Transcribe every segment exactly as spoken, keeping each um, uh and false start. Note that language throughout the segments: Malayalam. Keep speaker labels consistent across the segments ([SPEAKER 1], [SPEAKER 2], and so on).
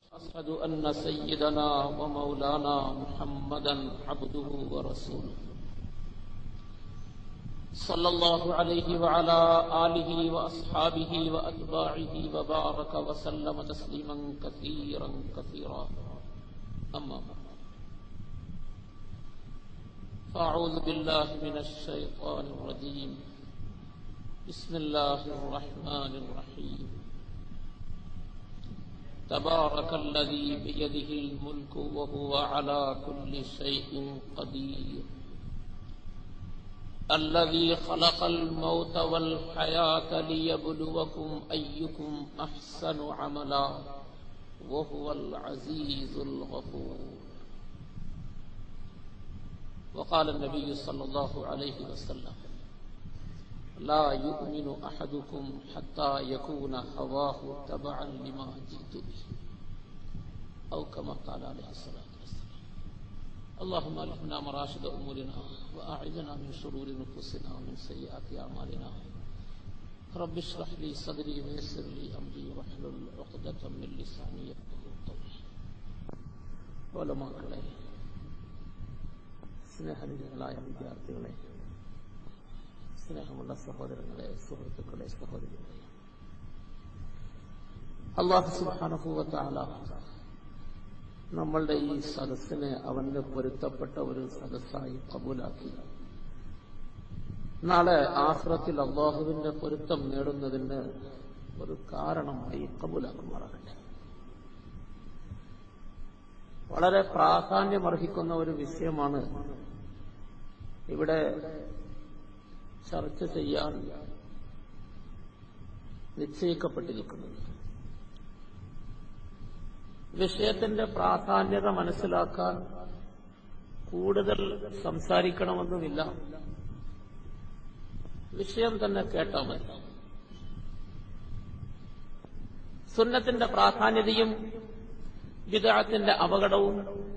[SPEAKER 1] أشهد أن سيدنا ومولانا محمدا عبده ورسوله صلى الله عليه وعلى آله وأصحابه وأتباعه وبارك وسلم تسليما كثيرا كثيرا أما بعد فأعوذ بالله من الشيطان الرجيم بسم الله الرحمن الرحيم تبارك الذي بيده الملك وهو على كل شيء قدير الذي خلق الموت والحياة ليبلوكم أيكم أحسن عملا وهو العزيز الغفور. وقال النبي صلى الله عليه وسلم لا يؤمن أحدكم حتى يكون هواه تبعا لما جئت به أو كما قال عليه الصلاة والسلام. اللهم ألهمنا مراشد أمورنا وأعذنا من شرور نفوسنا ومن سيئات أعمالنا. رب اشرح لي صدري ويسر لي أمري واحلل عقدة من لساني يفقهوا قولي. ഉലമാക്കളെ, സ്നേഹനിധികളായ വിദ്യാർത്ഥികളെ, സ്നേഹമുള്ള സഹോദരങ്ങളെ, സുഹൃത്തുക്കളെ, സഹോദരികളെ, അല്ലാഹു സുബ്ഹാനഹു വ തആല നമ്മളുടെ ഈ സദസ്സിനെ അവന്റെ പൊരുത്തപ്പെട്ട ഒരു സദസ്സായി കബൂലാക്കി നാളെ ആഖിറത്തിൽ അല്ലാഹുവിന്റെ പൊരുത്തം നേടുന്നതിന് ഒരു കാരണമായി കബൂലാക്കുമാറാകട്ടെ. വളരെ പ്രാധാന്യമർഹിക്കുന്ന ഒരു വിഷയമാണ് ഇവിടെ ചർച്ച ചെയ്യാൻ നിശ്ചയിക്കപ്പെട്ടിരിക്കുന്നത്. വിഷയത്തിന്റെ പ്രാധാന്യത മനസ്സിലാക്കാൻ കൂടുതൽ സംസാരിക്കണമെന്നുമില്ല, വിഷയം തന്നെ കേട്ടാൽ മതി. സുന്നത്തിന്റെ പ്രാധാന്യതയും ബിദ്അത്തിന്റെ അപകടവും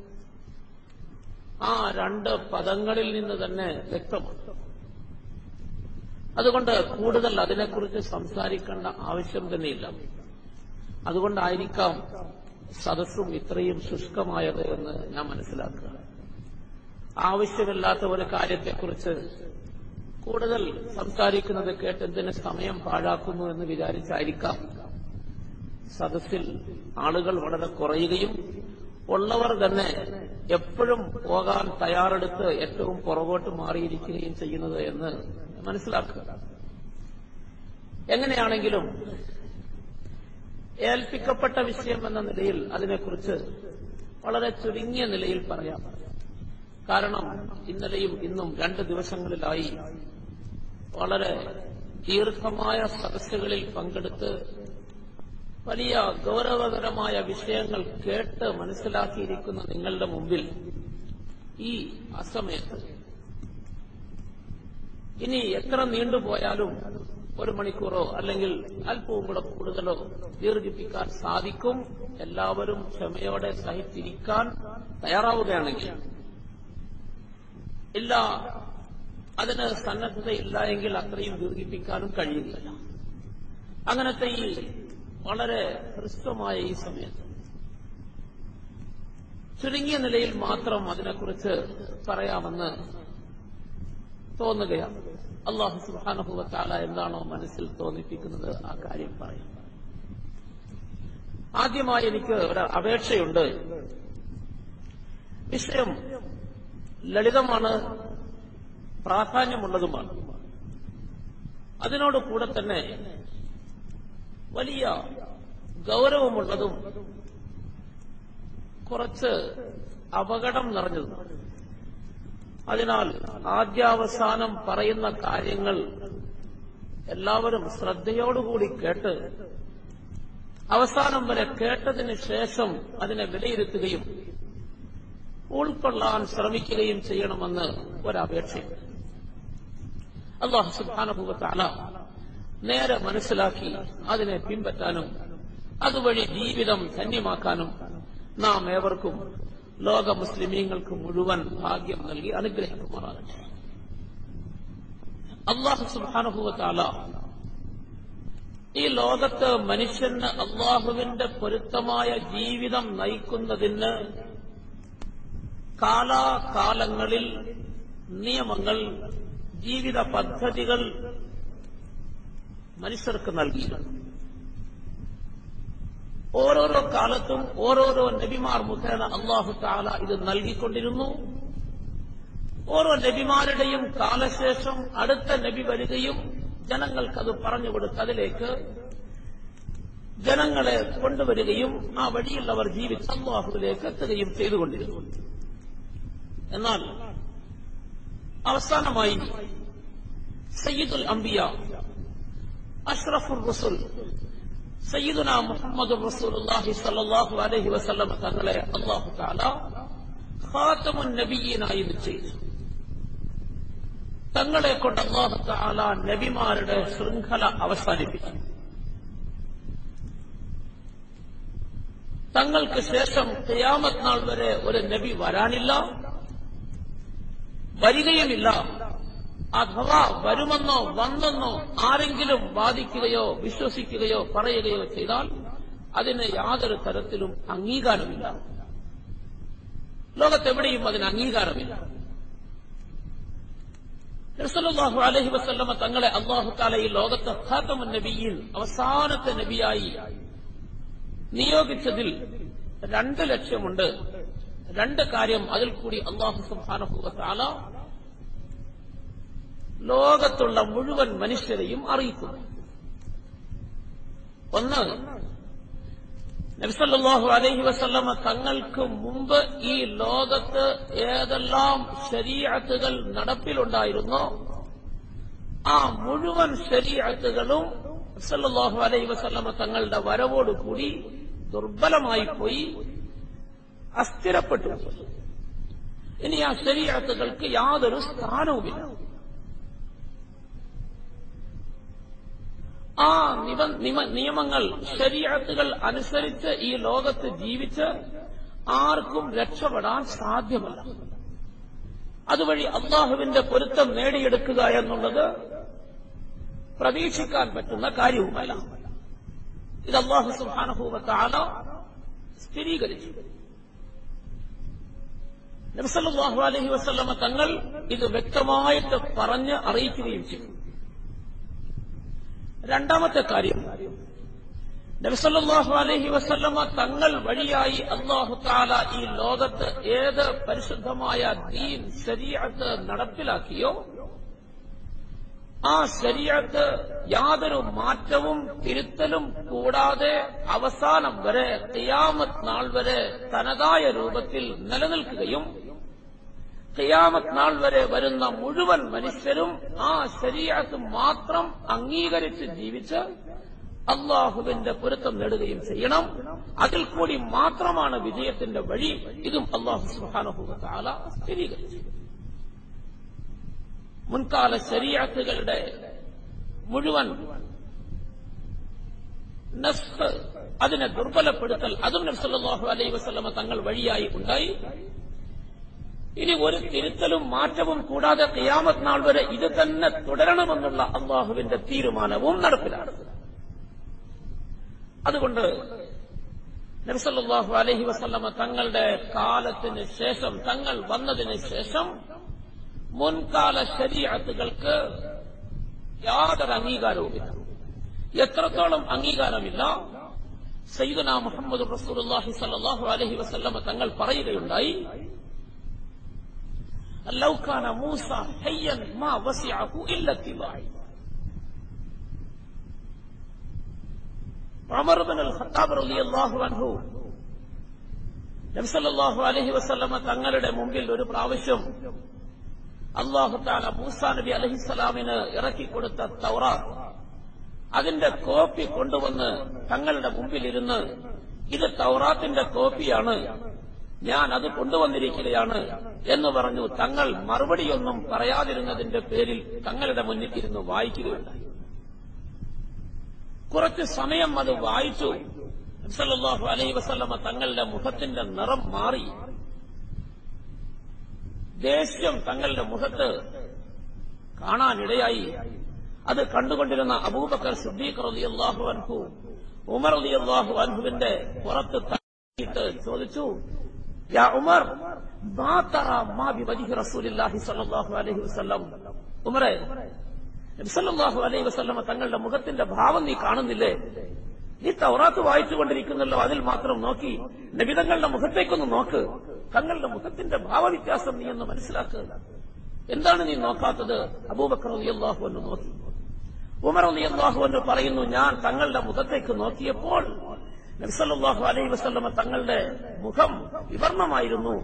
[SPEAKER 1] ആ രണ്ട് പദങ്ങളിൽ നിന്ന് തന്നെ വ്യക്തമാണ്. അതുകൊണ്ട് കൂടുതൽ അതിനെക്കുറിച്ച് സംസാരിക്കേണ്ട ആവശ്യം തന്നെയില്ല. അതുകൊണ്ടായിരിക്കാം സദസ്സും ഇത്രയും ശുഷ്കമായത് എന്ന് ഞാൻ മനസ്സിലാക്കുക. ആവശ്യമില്ലാത്ത ഒരു കാര്യത്തെക്കുറിച്ച് കൂടുതൽ സംസാരിക്കുന്നത് കേട്ട് എന്തിന് സമയം പാഴാക്കുന്നു എന്ന് വിചാരിച്ചായിരിക്കാം സദസ്സിൽ ആളുകൾ വളരെ കുറയുകയും ഉള്ളവർ തന്നെ എപ്പോഴും പോകാൻ തയ്യാറെടുത്ത് ഏറ്റവും പുറകോട്ട് മാറിയിരിക്കുകയും ചെയ്യുന്നത് എന്ന് മനസ്സിലാക്കുക. എങ്ങനെയാണെങ്കിലും ഏൽപ്പിക്കപ്പെട്ട വിഷയം എന്ന നിലയിൽ അതിനെക്കുറിച്ച് വളരെ ചുരുങ്ങിയ നിലയിൽ പറയാം. കാരണം ഇന്നലെയും ഇന്നും രണ്ട് ദിവസങ്ങളിലായി വളരെ ദീർഘമായ സദസ്സുകളിൽ പങ്കെടുത്ത് വലിയ ഗൌരവകരമായ വിഷയങ്ങൾ കേട്ട് മനസ്സിലാക്കിയിരിക്കുന്ന നിങ്ങളുടെ മുമ്പിൽ ഈ അസമയത്ത് ഇനി എത്ര നീണ്ടുപോയാലും ഒരു മണിക്കൂറോ അല്ലെങ്കിൽ അല്പവും കൂടെ കൂടുതലോ ദീർഘിപ്പിക്കാൻ സാധിക്കും. എല്ലാവരും ക്ഷമയോടെ സഹിച്ചിരിക്കാൻ തയ്യാറാവുകയാണെങ്കിൽ. ഇല്ല, അതിന് സന്നദ്ധതയില്ല എങ്കിൽ അത്രയും ദീർഘിപ്പിക്കാനും കഴിയില്ല. അങ്ങനത്തെ ഈ വളരെ ഹ്രസ്വമായ ഈ സമയത്ത് ചുരുങ്ങിയ നിലയിൽ മാത്രം അതിനെക്കുറിച്ച് പറയാമെന്ന് തോന്നുകയാണ്. അല്ലാഹു സുബ്ഹാനഹു വ തആല എന്താണോ മനസ്സിൽ തോന്നിപ്പിക്കുന്നത് ആ കാര്യം പറയാം. ആദ്യമായി എനിക്ക് ഒരു അപേക്ഷയുണ്ട്. വിഷയം ലളിതമാണ്, പ്രാധാന്യമുള്ളതുമാണ്. അതിനോട് കൂടെ തന്നെ വലിയ ഗൌരവമുള്ളതും കുറച്ച് അപകടം നിറഞ്ഞതുമാണ്. അതിനാൽ ആദ്യാവസാനം പറയുന്ന കാര്യങ്ങൾ എല്ലാവരും ശ്രദ്ധയോടുകൂടി കേട്ട് അവസാനം വരെ കേട്ടതിന് ശേഷം അതിനെ വിലയിരുത്തുകയും ഉൾക്കൊള്ളാൻ ശ്രമിക്കുകയും ചെയ്യണമെന്ന് ഒരപേക്ഷയുണ്ട്. അല്ലാഹു സുബ്ഹാനഹു വ തആല നേരെ മനസ്സിലാക്കി അതിനെ പിൻപറ്റാനും അതുവഴി ജീവിതം ധന്യമാക്കാനും നാം ഏവർക്കും ലോക മുസ്ലിമീങ്ങൾക്ക് മുഴുവൻ ഭാഗ്യം നൽകി അനുഗ്രഹിക്കുമാറാകട്ടെ. അല്ലാഹു സുബ്ഹാനഹു വ തആല ഈ ലോകത്ത് മനുഷ്യന് അള്ളാഹുവിന്റെ പൊരുത്തമായ ജീവിതം നയിക്കുന്നതിന് കാലാകാലങ്ങളിൽ നിയമങ്ങൾ, ജീവിത പദ്ധതികൾ മനുഷ്യർക്ക് നൽകിയിരുന്നു. ഓരോരോ കാലത്തും ഓരോരോ നബിമാർ മുഖേന അല്ലാഹു തആല ഇത് നൽകിക്കൊണ്ടിരുന്നു. ഓരോ നബിമാരുടെയും കാലശേഷം അടുത്ത നബി വരികയും ജനങ്ങൾക്കത് പറഞ്ഞുകൊടുത്ത് അതിലേക്ക് ജനങ്ങളെ കൊണ്ടുവരികയും ആ വഴിയിൽ അവർ ജീവിച്ച് അല്ലാഹുവിലേക്ക് എത്തുകയും ചെയ്തുകൊണ്ടിരുന്നു. എന്നാൽ അവസാനമായി സയ്യിദുൽ അംബിയ, അഷ്റഫുർ റസൂൽ സയ്യിദുനാ മുഹമ്മദുർ റസൂലുള്ളാഹി സ്വല്ലല്ലാഹു അലൈഹി വസല്ലം തങ്ങളെ അല്ലാഹു തആല ഖാതമുൻ നബിയ്യീനായി നിശ്ചയിച്ചു. തങ്ങളെ കൊണ്ട് അല്ലാഹു തആല നബിമാരുടെ ശൃംഖല അവസാനിപ്പിച്ചു. തങ്ങൾക്ക് ശേഷം ഖിയാമത്ത് നാൾ വരെ ഒരു നബി വരാനില്ല, വരികയുമില്ല. അഥവാ വരുമെന്നോ വന്നെന്നോ ആരെങ്കിലും വാദിക്കുകയോ വിശ്വസിക്കുകയോ പറയുകയോ ചെയ്താൽ അതിന് യാതൊരു തരത്തിലും അംഗീകാരമില്ല. ലോകത്തെവിടെയും അതിന് അംഗീകാരമില്ല. റസൂലുള്ളാഹി അലൈഹി വസല്ലമ തങ്ങളെ അല്ലാഹു തആല ഈ ലോകത്ത് ഖാതമുൻ നബിയ്യീൻ, അവസാനത്തെ നബിയായി നിയോഗിച്ചതിൽ രണ്ട് ലക്ഷ്യമുണ്ട്. രണ്ട് കാര്യം അതിൽ കൂടി അല്ലാഹു സുബ്ഹാനഹു വ തആല ലോകത്തുള്ള മുഴുവൻ മനുഷ്യരെയും അറിയിക്കുന്നു. ഒന്ന്, നബി സല്ലല്ലാഹു അലൈഹി വസല്ലമ തങ്ങൾക്ക് മുമ്പ് ഈ ലോകത്ത് ഏതെല്ലാം ശരീഅത്തുകൾ നടപ്പിലുണ്ടായിരുന്നോ ആ മുഴുവൻ ശരീഅത്തുകളും സല്ലല്ലാഹു അലൈഹി വസല്ലമ തങ്ങളുടെ വരവോടുകൂടി ദുർബലമായി പോയി, അസ്ഥിരപ്പെട്ടു. ഇനി ആ ശരീഅത്തുകൾക്ക് യാതൊരു സ്ഥാനവുമില്ല. ആ നിയമങ്ങൾ, ശരീഅത്തുകൾ അനുസരിച്ച് ഈ ലോകത്ത് ജീവിച്ച് ആർക്കും രക്ഷപ്പെടാൻ സാധ്യമല്ല. അതുവഴി അല്ലാഹുവിന്റെ പൊരുത്തം നേടിയെടുക്കുക എന്നുള്ളത് പ്രതീക്ഷിക്കാൻ പറ്റുന്ന കാര്യവുമല്ല. ഇത് അല്ലാഹു സുബ്ഹാനഹു വ തആല സ്ഥിരീകരിച്ചു. നബി സല്ലല്ലാഹു അലൈഹി വസല്ലമ തങ്ങൾ ഇത് വ്യക്തമായിട്ട് പറഞ്ഞ് അറിയിക്കുകയും ചെയ്തു. രണ്ടാമത്തെ കാര്യം, നബി സല്ലല്ലാഹു അലൈഹി വസല്ലമ തങ്ങൾ വഴിയായി അല്ലാഹു തആല ഈ ലോകത്ത് ഏത് പരിശുദ്ധമായ ദീൻ, ശരീഅത്ത് നടപ്പിലാക്കിയോ ആ ശരീഅത്ത് യാതൊരു മാറ്റവും തിരുത്തലും കൂടാതെ അവസാനം വരെ, ഖിയാമത്ത് നാൾ വരെ തനതായ രൂപത്തിൽ നിലനിൽക്കുകയും ഖിയാമത്ത് നാൾ വരെ വരുന്ന മുഴുവൻ മനുഷ്യരും ആ ശരീഅത്ത് മാത്രം അംഗീകരിച്ച് ജീവിച്ച് അല്ലാഹുവിന്റെ പൊരുത്തം നേടുകയും ചെയ്യണം. അതിൽ കൂടി മാത്രമാണ് വിജയത്തിന്റെ വഴി. ഇതും അല്ലാഹു സുബ്ഹാനഹു വ തആല സ്ഥിരീകരിച്ചു. മുൻകാല ശരീഅത്തുകളുടെ മുഴുവൻ നസ്ഖ്, അതിനെ ദുർബലപ്പെടുത്തൽ, അതും നബി സല്ലല്ലാഹു അലൈഹി വസല്ലമ തങ്ങൾ വഴിയായി ഉണ്ടായി. ഇനി ഒരു തിരുത്തലും മാറ്റവും കൂടാതെ ഖിയാമത്ത് നാൾ വരെ ഇത് തന്നെ തുടരണമെന്നുള്ള അല്ലാഹുവിന്റെ തീരുമാനവും നടപ്പിലാണ്. അതുകൊണ്ട് നബി സല്ലല്ലാഹു അലൈഹി വസല്ലമ തങ്ങളുടെ കാലത്തിന് ശേഷം, തങ്ങൾ വന്നതിന് ശേഷം മുൻകാല ശരീഅത്തുകൾക്ക് യാതൊരു അംഗീകാരവുമില്ല. എത്രത്തോളം അംഗീകാരമില്ല, സയ്യിദുനാ മുഹമ്മദ് റസൂലുള്ളാഹി സ്വല്ലല്ലാഹു അലൈഹി വസല്ലമ തങ്ങൾ പറയുകയുണ്ടായി, ലൗ കാന മൂസ ഹയ്യൻ മാ വസിഅഹു ഇല്ല ഇത്തിബാഇ. ഉമർ ഇബ്നുൽ ഖത്താബ് റളിയല്ലാഹു അൻഹു നബി സല്ലല്ലാഹു അലൈഹി വസല്ലമ തങ്ങളുടെ മുമ്പിൽ ഒരു പ്രാവശ്യം അല്ലാഹു തആല മൂസാ നബി അലൈഹിസ്സലാമിന് ഇറക്കിക്കൊടുത്ത തൗറാത്ത്, അതിന്റെ കോപ്പി കൊണ്ടുവന്ന് തങ്ങളുടെ മുമ്പിലിരുന്ന്, ഇത് തൗറാത്തിന്റെ കോപ്പിയാണ്, ഞാൻ അത് കൊണ്ടുവന്നിരിക്കുകയാണ് എന്ന് പറഞ്ഞു. തങ്ങൾ മറുപടിയൊന്നും പറയാതിരുന്നതിന്റെ പേരിൽ തങ്ങളുടെ മുന്നിൽ ഇരുന്ന് വായിക്കുകയുണ്ടായി. കുറച്ച് സമയം അത് വായിച്ചു. നബി സല്ലല്ലാഹു അലൈഹി വസല്ലമ തങ്ങളുടെ മുഖത്തിന്റെ നിറം മാറി. ദേഷ്യം തങ്ങളുടെ മുഖത്ത് കാണാനിടയായി. അത് കണ്ടുകൊണ്ടിരുന്ന അബൂബക്കർ സിദ്ദീഖ് റളിയല്ലാഹു അൻഹു ഉമർ റളിയല്ലാഹു അൻഹുവിന്റെ പുറത്ത് തട്ടിയിട്ട് ചോദിച്ചു, യാ ഉമർ, മാ തറാ മാ ബിവജ്ഹി റസൂലില്ലാഹി സ്വല്ലല്ലാഹു അലൈഹി വസല്ലം. ഉമറേ, നബി സല്ലല്ലാഹു അലൈഹി വസല്ലം തങ്ങളുടെ മുഖത്തിന്റെ ഭാവം നീ കാണുന്നില്ലേ? നീ തൗറാത്ത് വായിച്ചുകൊണ്ടിരിക്കുന്നല്ലോ, അതിൽ മാത്രം നോക്കി നബി തങ്ങളുടെ മുഖത്തേക്കൊന്ന് നോക്ക്. തങ്ങളുടെ മുഖത്തിന്റെ ഭാവവ്യത്യാസം നീ ഒന്ന് മനസ്സിലാക്കുക. എന്താണ് നീ നോക്കാത്തത്? അബൂബക്കർ റളിയല്ലാഹു അൻഹു നോക്കി. ഉമർ റളിയല്ലാഹു അൻഹു പറയുന്നു, ഞാൻ തങ്ങളുടെ മുഖത്തേക്ക് നോക്കിയപ്പോൾ നബി സല്ലല്ലാഹു അലൈഹി വസല്ലം തങ്ങളുടെ മുഖം വിവർണമായിരുന്നു.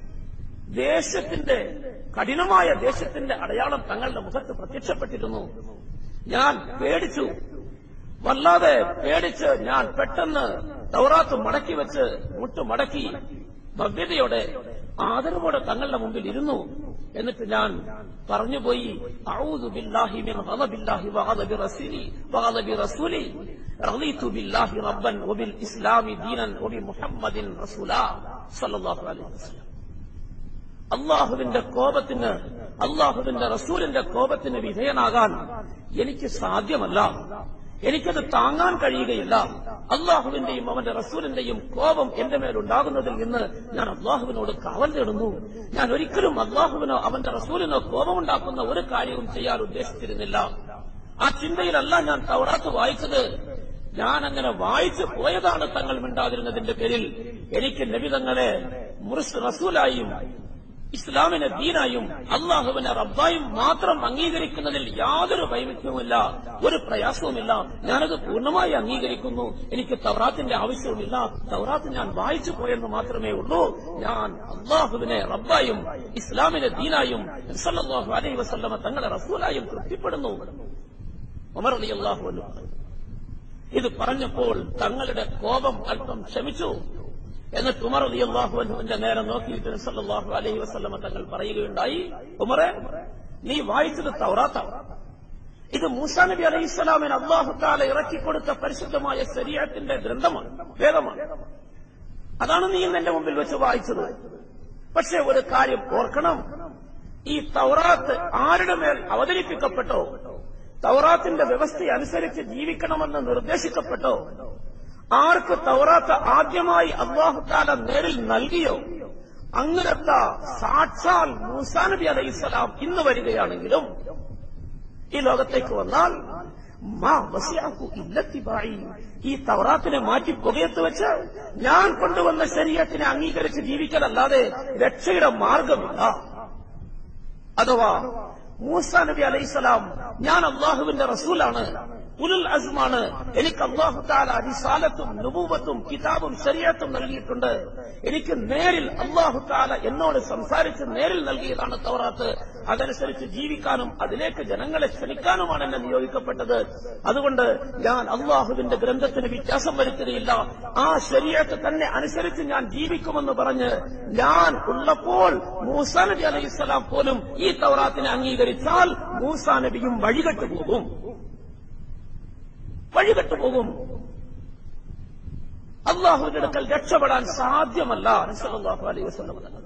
[SPEAKER 1] ദേശത്തിന്റെ കഠിനമായ ദേശത്തിന്റെ അടയാളം തങ്ങളുടെ മുഖത്ത് പ്രത്യക്ഷപ്പെട്ടിരുന്നു. ഞാൻ പേടിച്ചു, വല്ലാതെ പേടിച്ച് ഞാൻ പെട്ടെന്ന് തൗറാത്ത് മടക്കി വെച്ച് മുട്ട് മടക്കി ഭവ്യതയോടെ ആദരവോടെ തങ്ങളുടെ മുമ്പിൽ ഇരുന്നു. എന്നിട്ട് ഞാൻ പറഞ്ഞുപോയി, അഊദു ബില്ലാഹി മിൻ ഗളബില്ലാഹി വഗളബി റസൂലി വഗളബി റസൂലി റളീതു ബില്ലാഹി റബ്ബൻ വബിൽ ഇസ്ലാമി ദീനൻ വബി മുഹമ്മദിൻ റസൂലാ സല്ലല്ലാഹു അലൈഹി വസല്ലം. അള്ളാഹുവിന്റെ കോപത്തിന്, അള്ളാഹുവിന്റെ റസൂലിന്റെ കോപത്തിന് വിധേയനാകാൻ എനിക്ക് സാധ്യമല്ല. എനിക്കത് താങ്ങാൻ കഴിയുകയില്ല. അള്ളാഹുവിന്റെയും അവന്റെ റസൂലിന്റെയും കോപം എന്റെ മേലുണ്ടാകുന്നതിൽ നിന്ന് ഞാൻ അള്ളാഹുവിനോട് കാവൽ തേടുന്നു. ഞാൻ ഒരിക്കലും അള്ളാഹുവിനോ അവന്റെ റസൂലിനോ കോപമുണ്ടാക്കുന്ന ഒരു കാര്യവും ചെയ്യാൻ ഉദ്ദേശിച്ചിരുന്നില്ല. ആ ചിന്തയിലല്ല ഞാൻ തൗറാത്ത് വായിച്ചത്. ഞാൻ അങ്ങനെ വായിച്ചു പോയതാണ് തങ്ങൾ മിണ്ടാതിരുന്നതിന്റെ പേരിൽ. എനിക്ക് നബി തങ്ങളെ റസൂലായും ഇസ്ലാമിനെ ദീനായും അള്ളാഹുവിനെ റബ്ബായും മാത്രം അംഗീകരിക്കുന്നതിൽ യാതൊരു വൈവിധ്യവുമില്ല, ഒരു പ്രയാസവുമില്ല. ഞാനത് പൂർണ്ണമായി അംഗീകരിക്കുന്നു. എനിക്ക് തൗറാത്തിന്റെ ആവശ്യവുമില്ല. തൗറാത്ത് ഞാൻ വായിച്ചു പോയെന്ന് മാത്രമേ ഉള്ളൂ. ഞാൻ അള്ളാഹുവിനെ റബ്ബായും ഇസ്ലാമിനെ ദീനായും സല്ലല്ലാഹു അലൈഹി വസല്ലമ തങ്ങളെ റസൂലായും തൃപ്തിപ്പെടുന്നു. ഉമർ റളിയല്ലാഹു അൻഹു ഇത് പറഞ്ഞപ്പോൾ തങ്ങളുടെ കോപം അല്പം ശമിച്ചു. എന്നിട്ട് ഉമർ റളിയല്ലാഹു അൻഹുവിന്റെ നേരെ നോക്കിയിട്ട് സല്ലല്ലാഹു അലൈഹി വസല്ലമ തങ്ങൾ പറയുകയുണ്ടായി, ഉമറേ, നീ വായിച്ചത് തൗറാത്താണ്. ഇത് മൂസാ നബി അലൈഹിസ്സലാമിന് അല്ലാഹു തആല ഇറക്കിക്കൊടുത്ത പരിശുദ്ധമായ ശരീഅത്തിന്റെ ഗ്രന്ഥമാണ്, വേദമാണ്. അതാണ് നീ ഇന്ന് എന്റെ മുമ്പിൽ വെച്ച് വായിച്ചത്. പക്ഷേ ഒരു കാര്യം ഓർക്കണം, ഈ തൗറാത്ത് ആരുടെ മേൽ അവതരിപ്പിക്കപ്പെട്ടോ, തൗറാത്തിന്റെ വ്യവസ്ഥ അനുസരിച്ച് ജീവിക്കണമെന്ന് നിർദ്ദേശിക്കപ്പെട്ടോ, ആർക്ക് തൗറാത്ത് ആദ്യമായി അല്ലാഹു തആല നേരിൽ നൽകിയോ, അങ്ങനത്തെ സാക്ഷാൽ മൂസാ നബി അലൈഹിസ്സലാം ഇന്ന് വരികയാണെങ്കിലും ഈ ലോകത്തേക്ക് വന്നാൽ മാ വസിഅഹു ഇല്ലത്തിബാഇ, ഈ തൗറാത്തിനെ മാറ്റി പുകയത്ത് വെച്ച് ഞാൻ കൊണ്ടുവന്ന ശരീഅത്തിനെ അംഗീകരിച്ച് ജീവിക്കലല്ലാതെ രക്ഷയുടെ മാർഗമില്ല. അഥവാ മൂസാ നബി അലൈഹിസ്സലാം ഞാൻ അല്ലാഹുവിന്റെ റസൂലാണ്, ഉലുൽ അസ്മാണ്, എനിക്ക് അല്ലാഹു തആല റിസാലത്തും നുബുവത്തും കിതാബും ശരീഅത്തും നൽകിയിട്ടുണ്ട്. എനിക്ക് നേരിൽ അല്ലാഹു തആല എന്നോട് സംസാരിച്ച് നേരിൽ നൽകിയതാണ് തൗറാത്ത്. അതനുസരിച്ച് ജീവിക്കാനും അതിലേക്ക് ജനങ്ങളെ ക്ഷണിക്കാനുമാണ് എന്നെ നിയോഗിക്കപ്പെട്ടത്. അതുകൊണ്ട് ഞാൻ അല്ലാഹുവിന്റെ ഗ്രന്ഥത്തിന് വ്യത്യാസം വരുത്തുകയില്ല. ആ ശരീഅത്ത് തന്നെ അനുസരിച്ച് ഞാൻ ജീവിക്കുമെന്ന് പറഞ്ഞ് ഞാൻ ഉള്ളപ്പോൾ മൂസാ നബി അലൈഹിസ്സലാം പോലും ഈ തൗറാത്തിനെ അംഗീകരിച്ചാൽ മൂസാ നബിയും വഴികെട്ടു പോകും, വഴികെട്ടുപോകും. അള്ളാഹുവിന്റെ അടുക്കൽ രക്ഷപ്പെടാൻ സാധ്യമല്ല. സല്ലല്ലാഹു അലൈഹി വസല്ലം തങ്ങൾ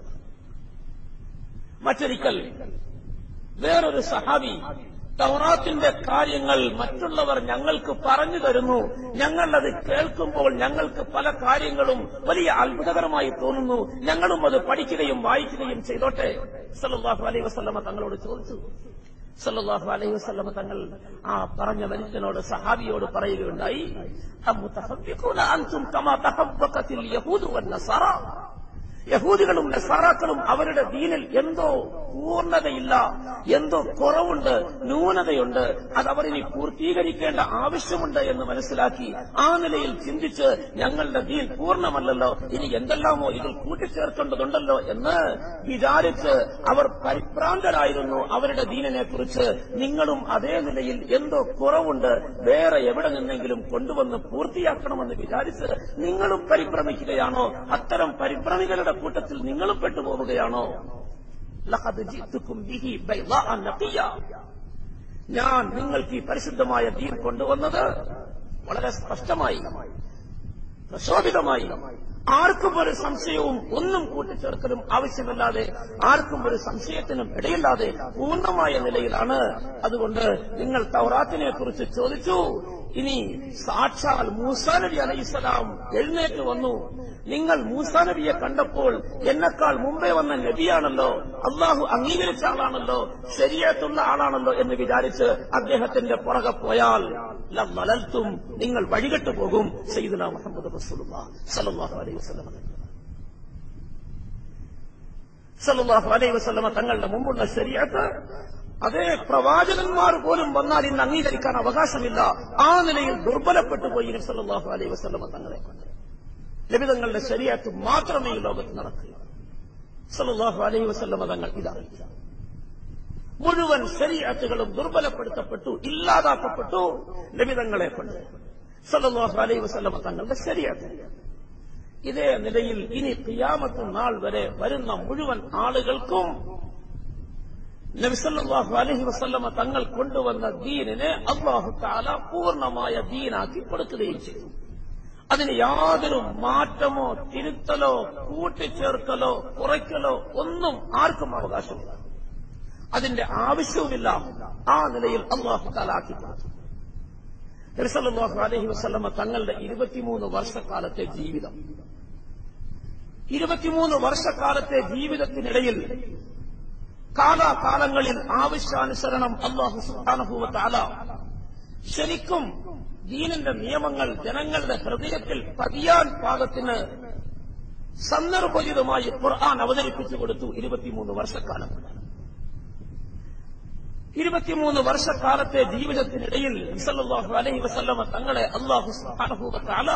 [SPEAKER 1] മറ്റൊരിക്കൽ വേറൊരു സഹാബി തൗറാത്തിന്റെ കാര്യങ്ങൾ മറ്റുള്ളവർ ഞങ്ങൾക്ക് പറഞ്ഞു തരുന്നു, ഞങ്ങളത് കേൾക്കുമ്പോൾ ഞങ്ങൾക്ക് പല കാര്യങ്ങളും വലിയ അത്ഭുതകരമായി തോന്നുന്നു, ഞങ്ങളും അത് പഠിക്കുകയും വായിക്കുകയും ചെയ്തോട്ടെ. സല്ലല്ലാഹു അലൈഹി വസല്ലം തങ്ങളോട് ചോദിച്ചു. സല്ലല്ലാഹു അലൈഹി വസല്ലം തങ്ങൾ ആ പറഞ്ഞ മനുഷ്യനോട്, സഹാബിയോട് പറയുകയുണ്ടായി, അമുതഹബ്ബിഖൂന അൻതും കമാ തഹബ്ബഖത്തിൽ യഹൂദു വന്നസാറ. യഹൂദികളും നസാറാക്കളും അവരുടെ ദീനിൽ എന്തോ പൂർണ്ണതയില്ല, എന്തോ കുറവുണ്ട്, ന്യൂനതയുണ്ട്, അത് അവരിനി പൂർത്തീകരിക്കേണ്ട ആവശ്യമുണ്ട് എന്ന് മനസ്സിലാക്കി ആ നിലയിൽ ചിന്തിച്ച് ഞങ്ങളുടെ ദീൻ പൂർണ്ണമല്ലല്ലോ, ഇനി എന്തെല്ലാമോ ഇതിൽ കൂട്ടിച്ചേർക്കേണ്ടതുണ്ടല്ലോ എന്ന് വിചാരിച്ച് അവർ പരിഭ്രാന്തരായിരുന്നു അവരുടെ ദീനിനെ കുറിച്ച്. നിങ്ങളും അതേ നിലയിൽ എന്തോ കുറവുണ്ട്, വേറെ എവിടെ നിന്നെങ്കിലും കൊണ്ടുവന്ന് പൂർത്തിയാക്കണമെന്ന് വിചാരിച്ച് നിങ്ങളും പരിഭ്രമിക്കുകയാണോ? അത്തരം പരിഭ്രമികളുടെ കൂട്ടത്തിൽ നിങ്ങളും പെട്ടുപോവുകയാണോ? ലഖദ് ജിഅ്തുകും ബിഹി ബൈളാഅ നഖിയ, ഞാൻ നിങ്ങൾക്ക് ഈ പരിശുദ്ധമായ ദീൻ കൊണ്ടുവന്നത് വളരെ സ്പഷ്ടമായി, പ്രശോഭിതമായി,
[SPEAKER 2] ആർക്കും ഒരു സംശയവും ഒന്നും കൂട്ടിച്ചേർക്കലും ആവശ്യമില്ലാതെ, ആർക്കും ഒരു സംശയത്തിനും ഇടയില്ലാതെ പൂർണ്ണമായ നിലയിലാണ്. അതുകൊണ്ട് നിങ്ങൾ തൗറാത്തിനെ കുറിച്ച് ചോദിച്ചു. ഇനി സാക്ഷാൽ മൂസാ നബി അലൈഹിസ്സലാം എഴുന്നേറ്റ് വന്നു. നിങ്ങൾ മൂസാ നബിയെ കണ്ടപ്പോൾ എന്നെക്കാൾ മുമ്പേ വന്ന നബിയാണല്ലോ, അള്ളാഹു അംഗീകരിച്ച ആളാണല്ലോ, ശരീഅത്തുള്ള ആളാണല്ലോ എന്ന് വിചാരിച്ച് അദ്ദേഹത്തിന്റെ പുറകെ പോയാൽ ലളൽതും, നിങ്ങൾ വഴികെട്ടു പോകും. സയ്യിദുനാ മുഹമ്മദ് റസൂലുള്ളാഹി സ്വല്ലല്ലാഹു അലൈഹി വസല്ലം സല്ലല്ലാഹു അലൈഹി വസല്ലം തങ്ങളുടെ മുമ്പുള്ള ശരീഅത്ത് അതേ പ്രവാചകന്മാർ പോലും വന്നാൽ ഇന്ന് അംഗീകരിക്കാൻ അവകാശമില്ല. ആ നിലയിൽ ദുർബലപ്പെട്ടു പോയി നബി സല്ലല്ലാഹു അലൈഹി വസല്ലം തങ്ങളെ കൊണ്ട്. നബി തങ്ങളുടെ ശരീഅത്ത് മാത്രമേ ഈ ലോകത്ത് നടക്കൂ. സല്ലല്ലാഹു അലൈഹി വസല്ലം തങ്ങൾ ഇതറിയില്ല. മുഴുവൻ ശരീഅത്തുകളും ദുർബലപ്പെടുത്തപ്പെട്ടു, ഇല്ലാതാക്കപ്പെട്ടു നബി തങ്ങളെ കൊണ്ട്. സല്ലല്ലാഹു അലൈഹി വസല്ലം തങ്ങളുടെ ശരീഅത്ത് ഇതേ നിലയിൽ ഇനി ഖിയാമത്ത് നാൾ വരെ വരുന്ന മുഴുവൻ ആളുകൾക്കും നബി സല്ലല്ലാഹു അലൈഹി വസല്ലം തങ്ങൾ കൊണ്ടുവന്ന ദീനിനെ അല്ലാഹു തആല പൂർണ്ണമായ ദീനാക്കി കൊടുക്കുകയും ചെയ്തു. അതിന് യാതൊരു മാറ്റമോ തിരുത്തലോ കൂട്ടിച്ചേർക്കലോ കുറയ്ക്കലോ ഒന്നും ആർക്കും അവകാശമില്ല. അതിന്റെ ആവശ്യവുമില്ല. ആ നിലയിൽ അല്ലാഹു തആല ആക്കി കൊടുത്തു. നബി സല്ലല്ലാഹു അലൈഹി വസല്ലം തങ്ങളുടെ ഇരുപത്തിമൂന്ന് വർഷക്കാലത്തെ ജീവിതം, ഇരുപത്തിമൂന്ന് വർഷക്കാലത്തെ ജീവിതത്തിനിടയിൽ കാലാകാലങ്ങളിൽ ആവശ്യാനുസരണം അല്ലാഹു സുബ്ഹാനഹു വ തആല ശരിക്കും ദീനിന്റെ നിയമങ്ങൾ ജനങ്ങളുടെ ഹൃദയത്തിൽ പതിയാൻ പാകത്തിന് സന്ദർഭോചിതമായി ഖുർആൻ അവതരിപ്പിച്ചു കൊടുത്തു. ഇരുപത്തിമൂന്ന് വർഷക്കാലം ഇരുപത്തിമൂന്ന് വർഷക്കാലത്തെ ജീവിതത്തിനിടയിൽ സല്ലല്ലാഹു അലൈഹി വസല്ലം തങ്ങളെ അല്ലാഹു സുബ്ഹാനഹു വ തആല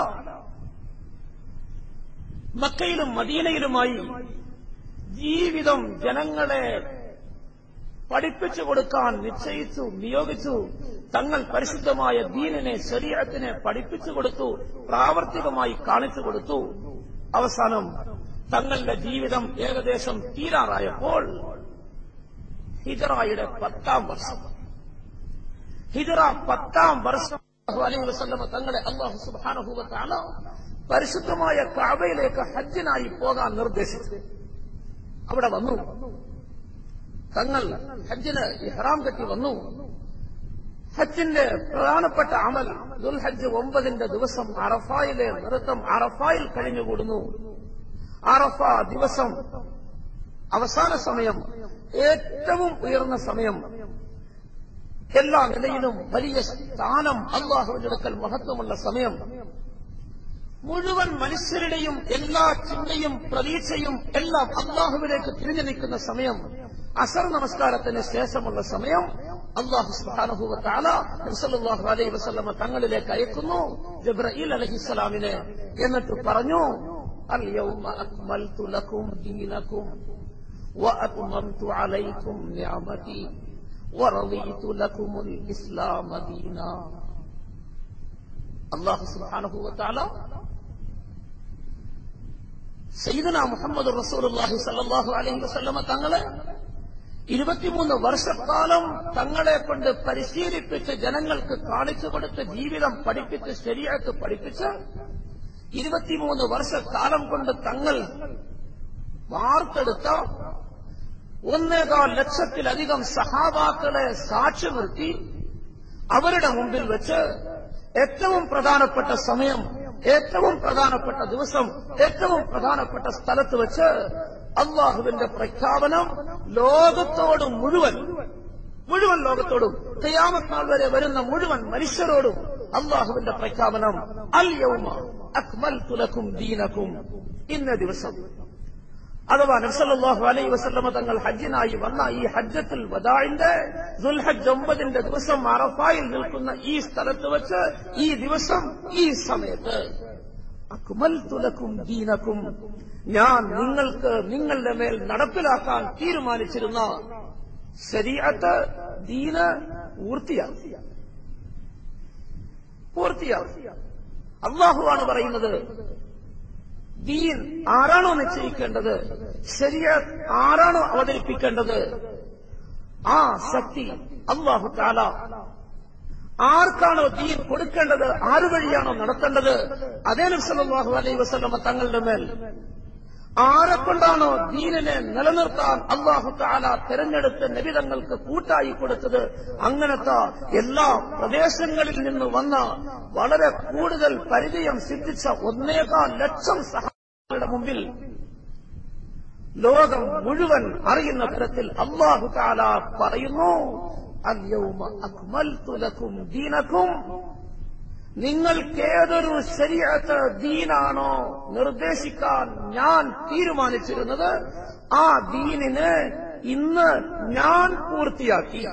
[SPEAKER 2] മക്കയിലും മദീനയിലുമായി ജീവിതം ജനങ്ങളെ പഠിപ്പിച്ചു കൊടുക്കാൻ നിശ്ചയിച്ചു, നിയോഗിച്ചു. തങ്ങൾ പരിശുദ്ധമായ ദീനിനെ ശരീഅത്തിനെ പഠിപ്പിച്ചു കൊടുത്തു, പ്രാവർത്തികമായി കാണിച്ചു കൊടുത്തു. അവസാനം തങ്ങളുടെ ജീവിതം ഏകദേശം തീരാറായപ്പോൾ ഹിജറയുടെ പത്താം വർഷം ഹിജറ പത്താം വർഷം അലൈഹി വസല്ലം തങ്ങളെ അല്ലാഹു സുബ്ഹാനഹു വ തആല പരിശുദ്ധമായ കഅബയിലേക്ക് ഹജ്ജിനായി പോകാൻ നിർദ്ദേശിച്ചു. അവിടെ വന്നു. തങ്ങൾ ഹജ്ജിന് ഇഹ്റാം കെട്ടി വന്നു. ഹജ്ജിന്റെ പ്രധാനപ്പെട്ട അമൽ ദുൽഹജ്ജ് ഒമ്പതിന്റെ ദിവസം അറഫായിലെ നൃത്തം അറഫായിൽ കഴിഞ്ഞുകൂടുന്നു. അറഫ ദിവസം അവസാന സമയം, ഏറ്റവും ഉയർന്ന സമയം, എല്ലാ നിലയിലും വലിയ സ്ഥാനം, അല്ലാഹുവിന്റെ അടുക്കൽ മഹത്വമുള്ള സമയം, മുഴുവൻ മനുഷ്യരുടെയും എല്ലാ ചിന്തയും പ്രതീക്ഷയും എല്ലാം അല്ലാഹുവിലേക്ക് തിരിഞ്ഞു നിൽക്കുന്ന സമയം, അസർ നമസ്കാരത്തിന് ശേഷമുള്ള സമയം. അല്ലാഹു സുബ്ഹാനഹു വ തആല നബി സല്ലല്ലാഹു അലൈഹി വസല്ലം തങ്ങളിലേക്ക് അയക്കുന്നു ജിബ്രീൽ അലൈഹിസ്സലാമിനെ. എന്നിട്ട് പറഞ്ഞു, അൽ യൗമ അക്മൽതു ലക്കും ദീനക്കും വഅത്മംതു അലൈക്കും നിഅമതി വറദീതു ലക്കുമുൽ ഇസ്ലാമ ദീനാ. അല്ലാഹു സുബ്ഹാനഹു വ തആല സയ്യിദുനാ മുഹമ്മദ് റസൂലുള്ളാഹി സ്വല്ലല്ലാഹു അലൈഹി വസല്ലം തങ്ങളെ ഇരുപത്തിമൂന്ന് വർഷക്കാലം തങ്ങളെ കൊണ്ട് പരിശീലിപ്പിച്ച് ജനങ്ങൾക്ക് കാണിച്ചു കൊടുത്ത് ജീവിതം പഠിപ്പിച്ച് ശരീഅത്ത് പഠിപ്പിച്ച് ഇരുപത്തിമൂന്ന് വർഷക്കാലം കൊണ്ട് തങ്ങൾ വാർത്തെടുത്ത ഒന്നേകാൽ ലക്ഷത്തിലധികം സഹാബാക്കളെ സാക്ഷി നിർത്തി അവരുടെ മുമ്പിൽ വെച്ച് ഏറ്റവും പ്രധാനപ്പെട്ട സമയം, ഏറ്റവും പ്രധാനപ്പെട്ട ദിവസം, ഏറ്റവും പ്രധാനപ്പെട്ട സ്ഥലത്ത് വെച്ച് അല്ലാഹുവിന്റെ പ്രഖ്യാപനം ലോകത്തോടും മുഴുവൻ മുഴുവൻ ലോകത്തോടും ഖിയാമത്ത് നാൾ വരെ വരുന്ന മുഴുവൻ മനുഷ്യരോടും അല്ലാഹുവിന്റെ പ്രഖ്യാപനം, അൽ യൗമ അക്മൽതു ലക്കും ദീനക്കും. ഇന്ന ദിവസം, അഥവാ നബി സല്ലല്ലാഹു അലൈഹി വസല്ലം തങ്ങൾ ഹജ്ജിനായി വന്ന ഈ ഹജ്ജത്തുൽ വദാഇന്റെ ദുൽഹജ്ജ് ഒമ്പതിന്റെ ദിവസം അറഫായിൽ നിൽക്കുന്ന ഈ സ്ഥലത്ത് വെച്ച് ഈ ദിവസം ഈ സമയത്ത് അക്മൽതു ലക്കും ദീനക്കും, ഞാൻ നിങ്ങൾക്ക് നിങ്ങളുടെ മേൽ നടപ്പിലാക്കാൻ തീരുമാനിച്ചിരുന്ന ശരീഅത്ത് ദീന് പൂർത്തിയാക്കി പൂർത്തിയാക്കി അല്ലാഹുവാണ് പറയുന്നത്. ദീൻ ആരാണോ നിശ്ചയിക്കേണ്ടത്, ശരീഅത്ത് ആരാണോ അവതരിപ്പിക്കേണ്ടത്, ആ ശക്തി അല്ലാഹു തആല ആർക്കാണോ ദീൻ കൊടുക്കേണ്ടത്, ആരു വഴിയാണോ നടത്തേണ്ടത്, അതേ നബി സല്ലല്ലാഹു അലൈഹി വസല്ലമ തങ്ങളുടെ മേൽ ആരെക്കൊണ്ടാണോ ദീനിനെ നിലനിർത്താൻ അല്ലാഹു തആല തെരഞ്ഞെടുത്ത് നബി തങ്ങൾക്ക് കൂട്ടായി കൊടുത്തത്, അങ്ങനത്തെ എല്ലാ പ്രദേശങ്ങളിൽ നിന്ന് വന്ന വളരെ കൂടുതൽ പരിചയം സിദ്ധിച്ച ഒന്നേകാൽ ലക്ഷം സഹാബികളുടെ മുമ്പിൽ ലോകം മുഴുവൻ അറിയുന്ന തരത്തിൽ അല്ലാഹു തആല പറയുന്നു, അൽയൗമ അക്മൽതു ലക്കും ദീനക്കും, നിങ്ങൾക്കേതൊരു ശരീഅത്ത് ദീനാണോ നിർദ്ദേശിക്കാൻ ഞാൻ തീരുമാനിച്ചിരുന്നത്, ആ ദീനിനെ ഇന്ന് ഞാൻ പൂർത്തിയാക്കി.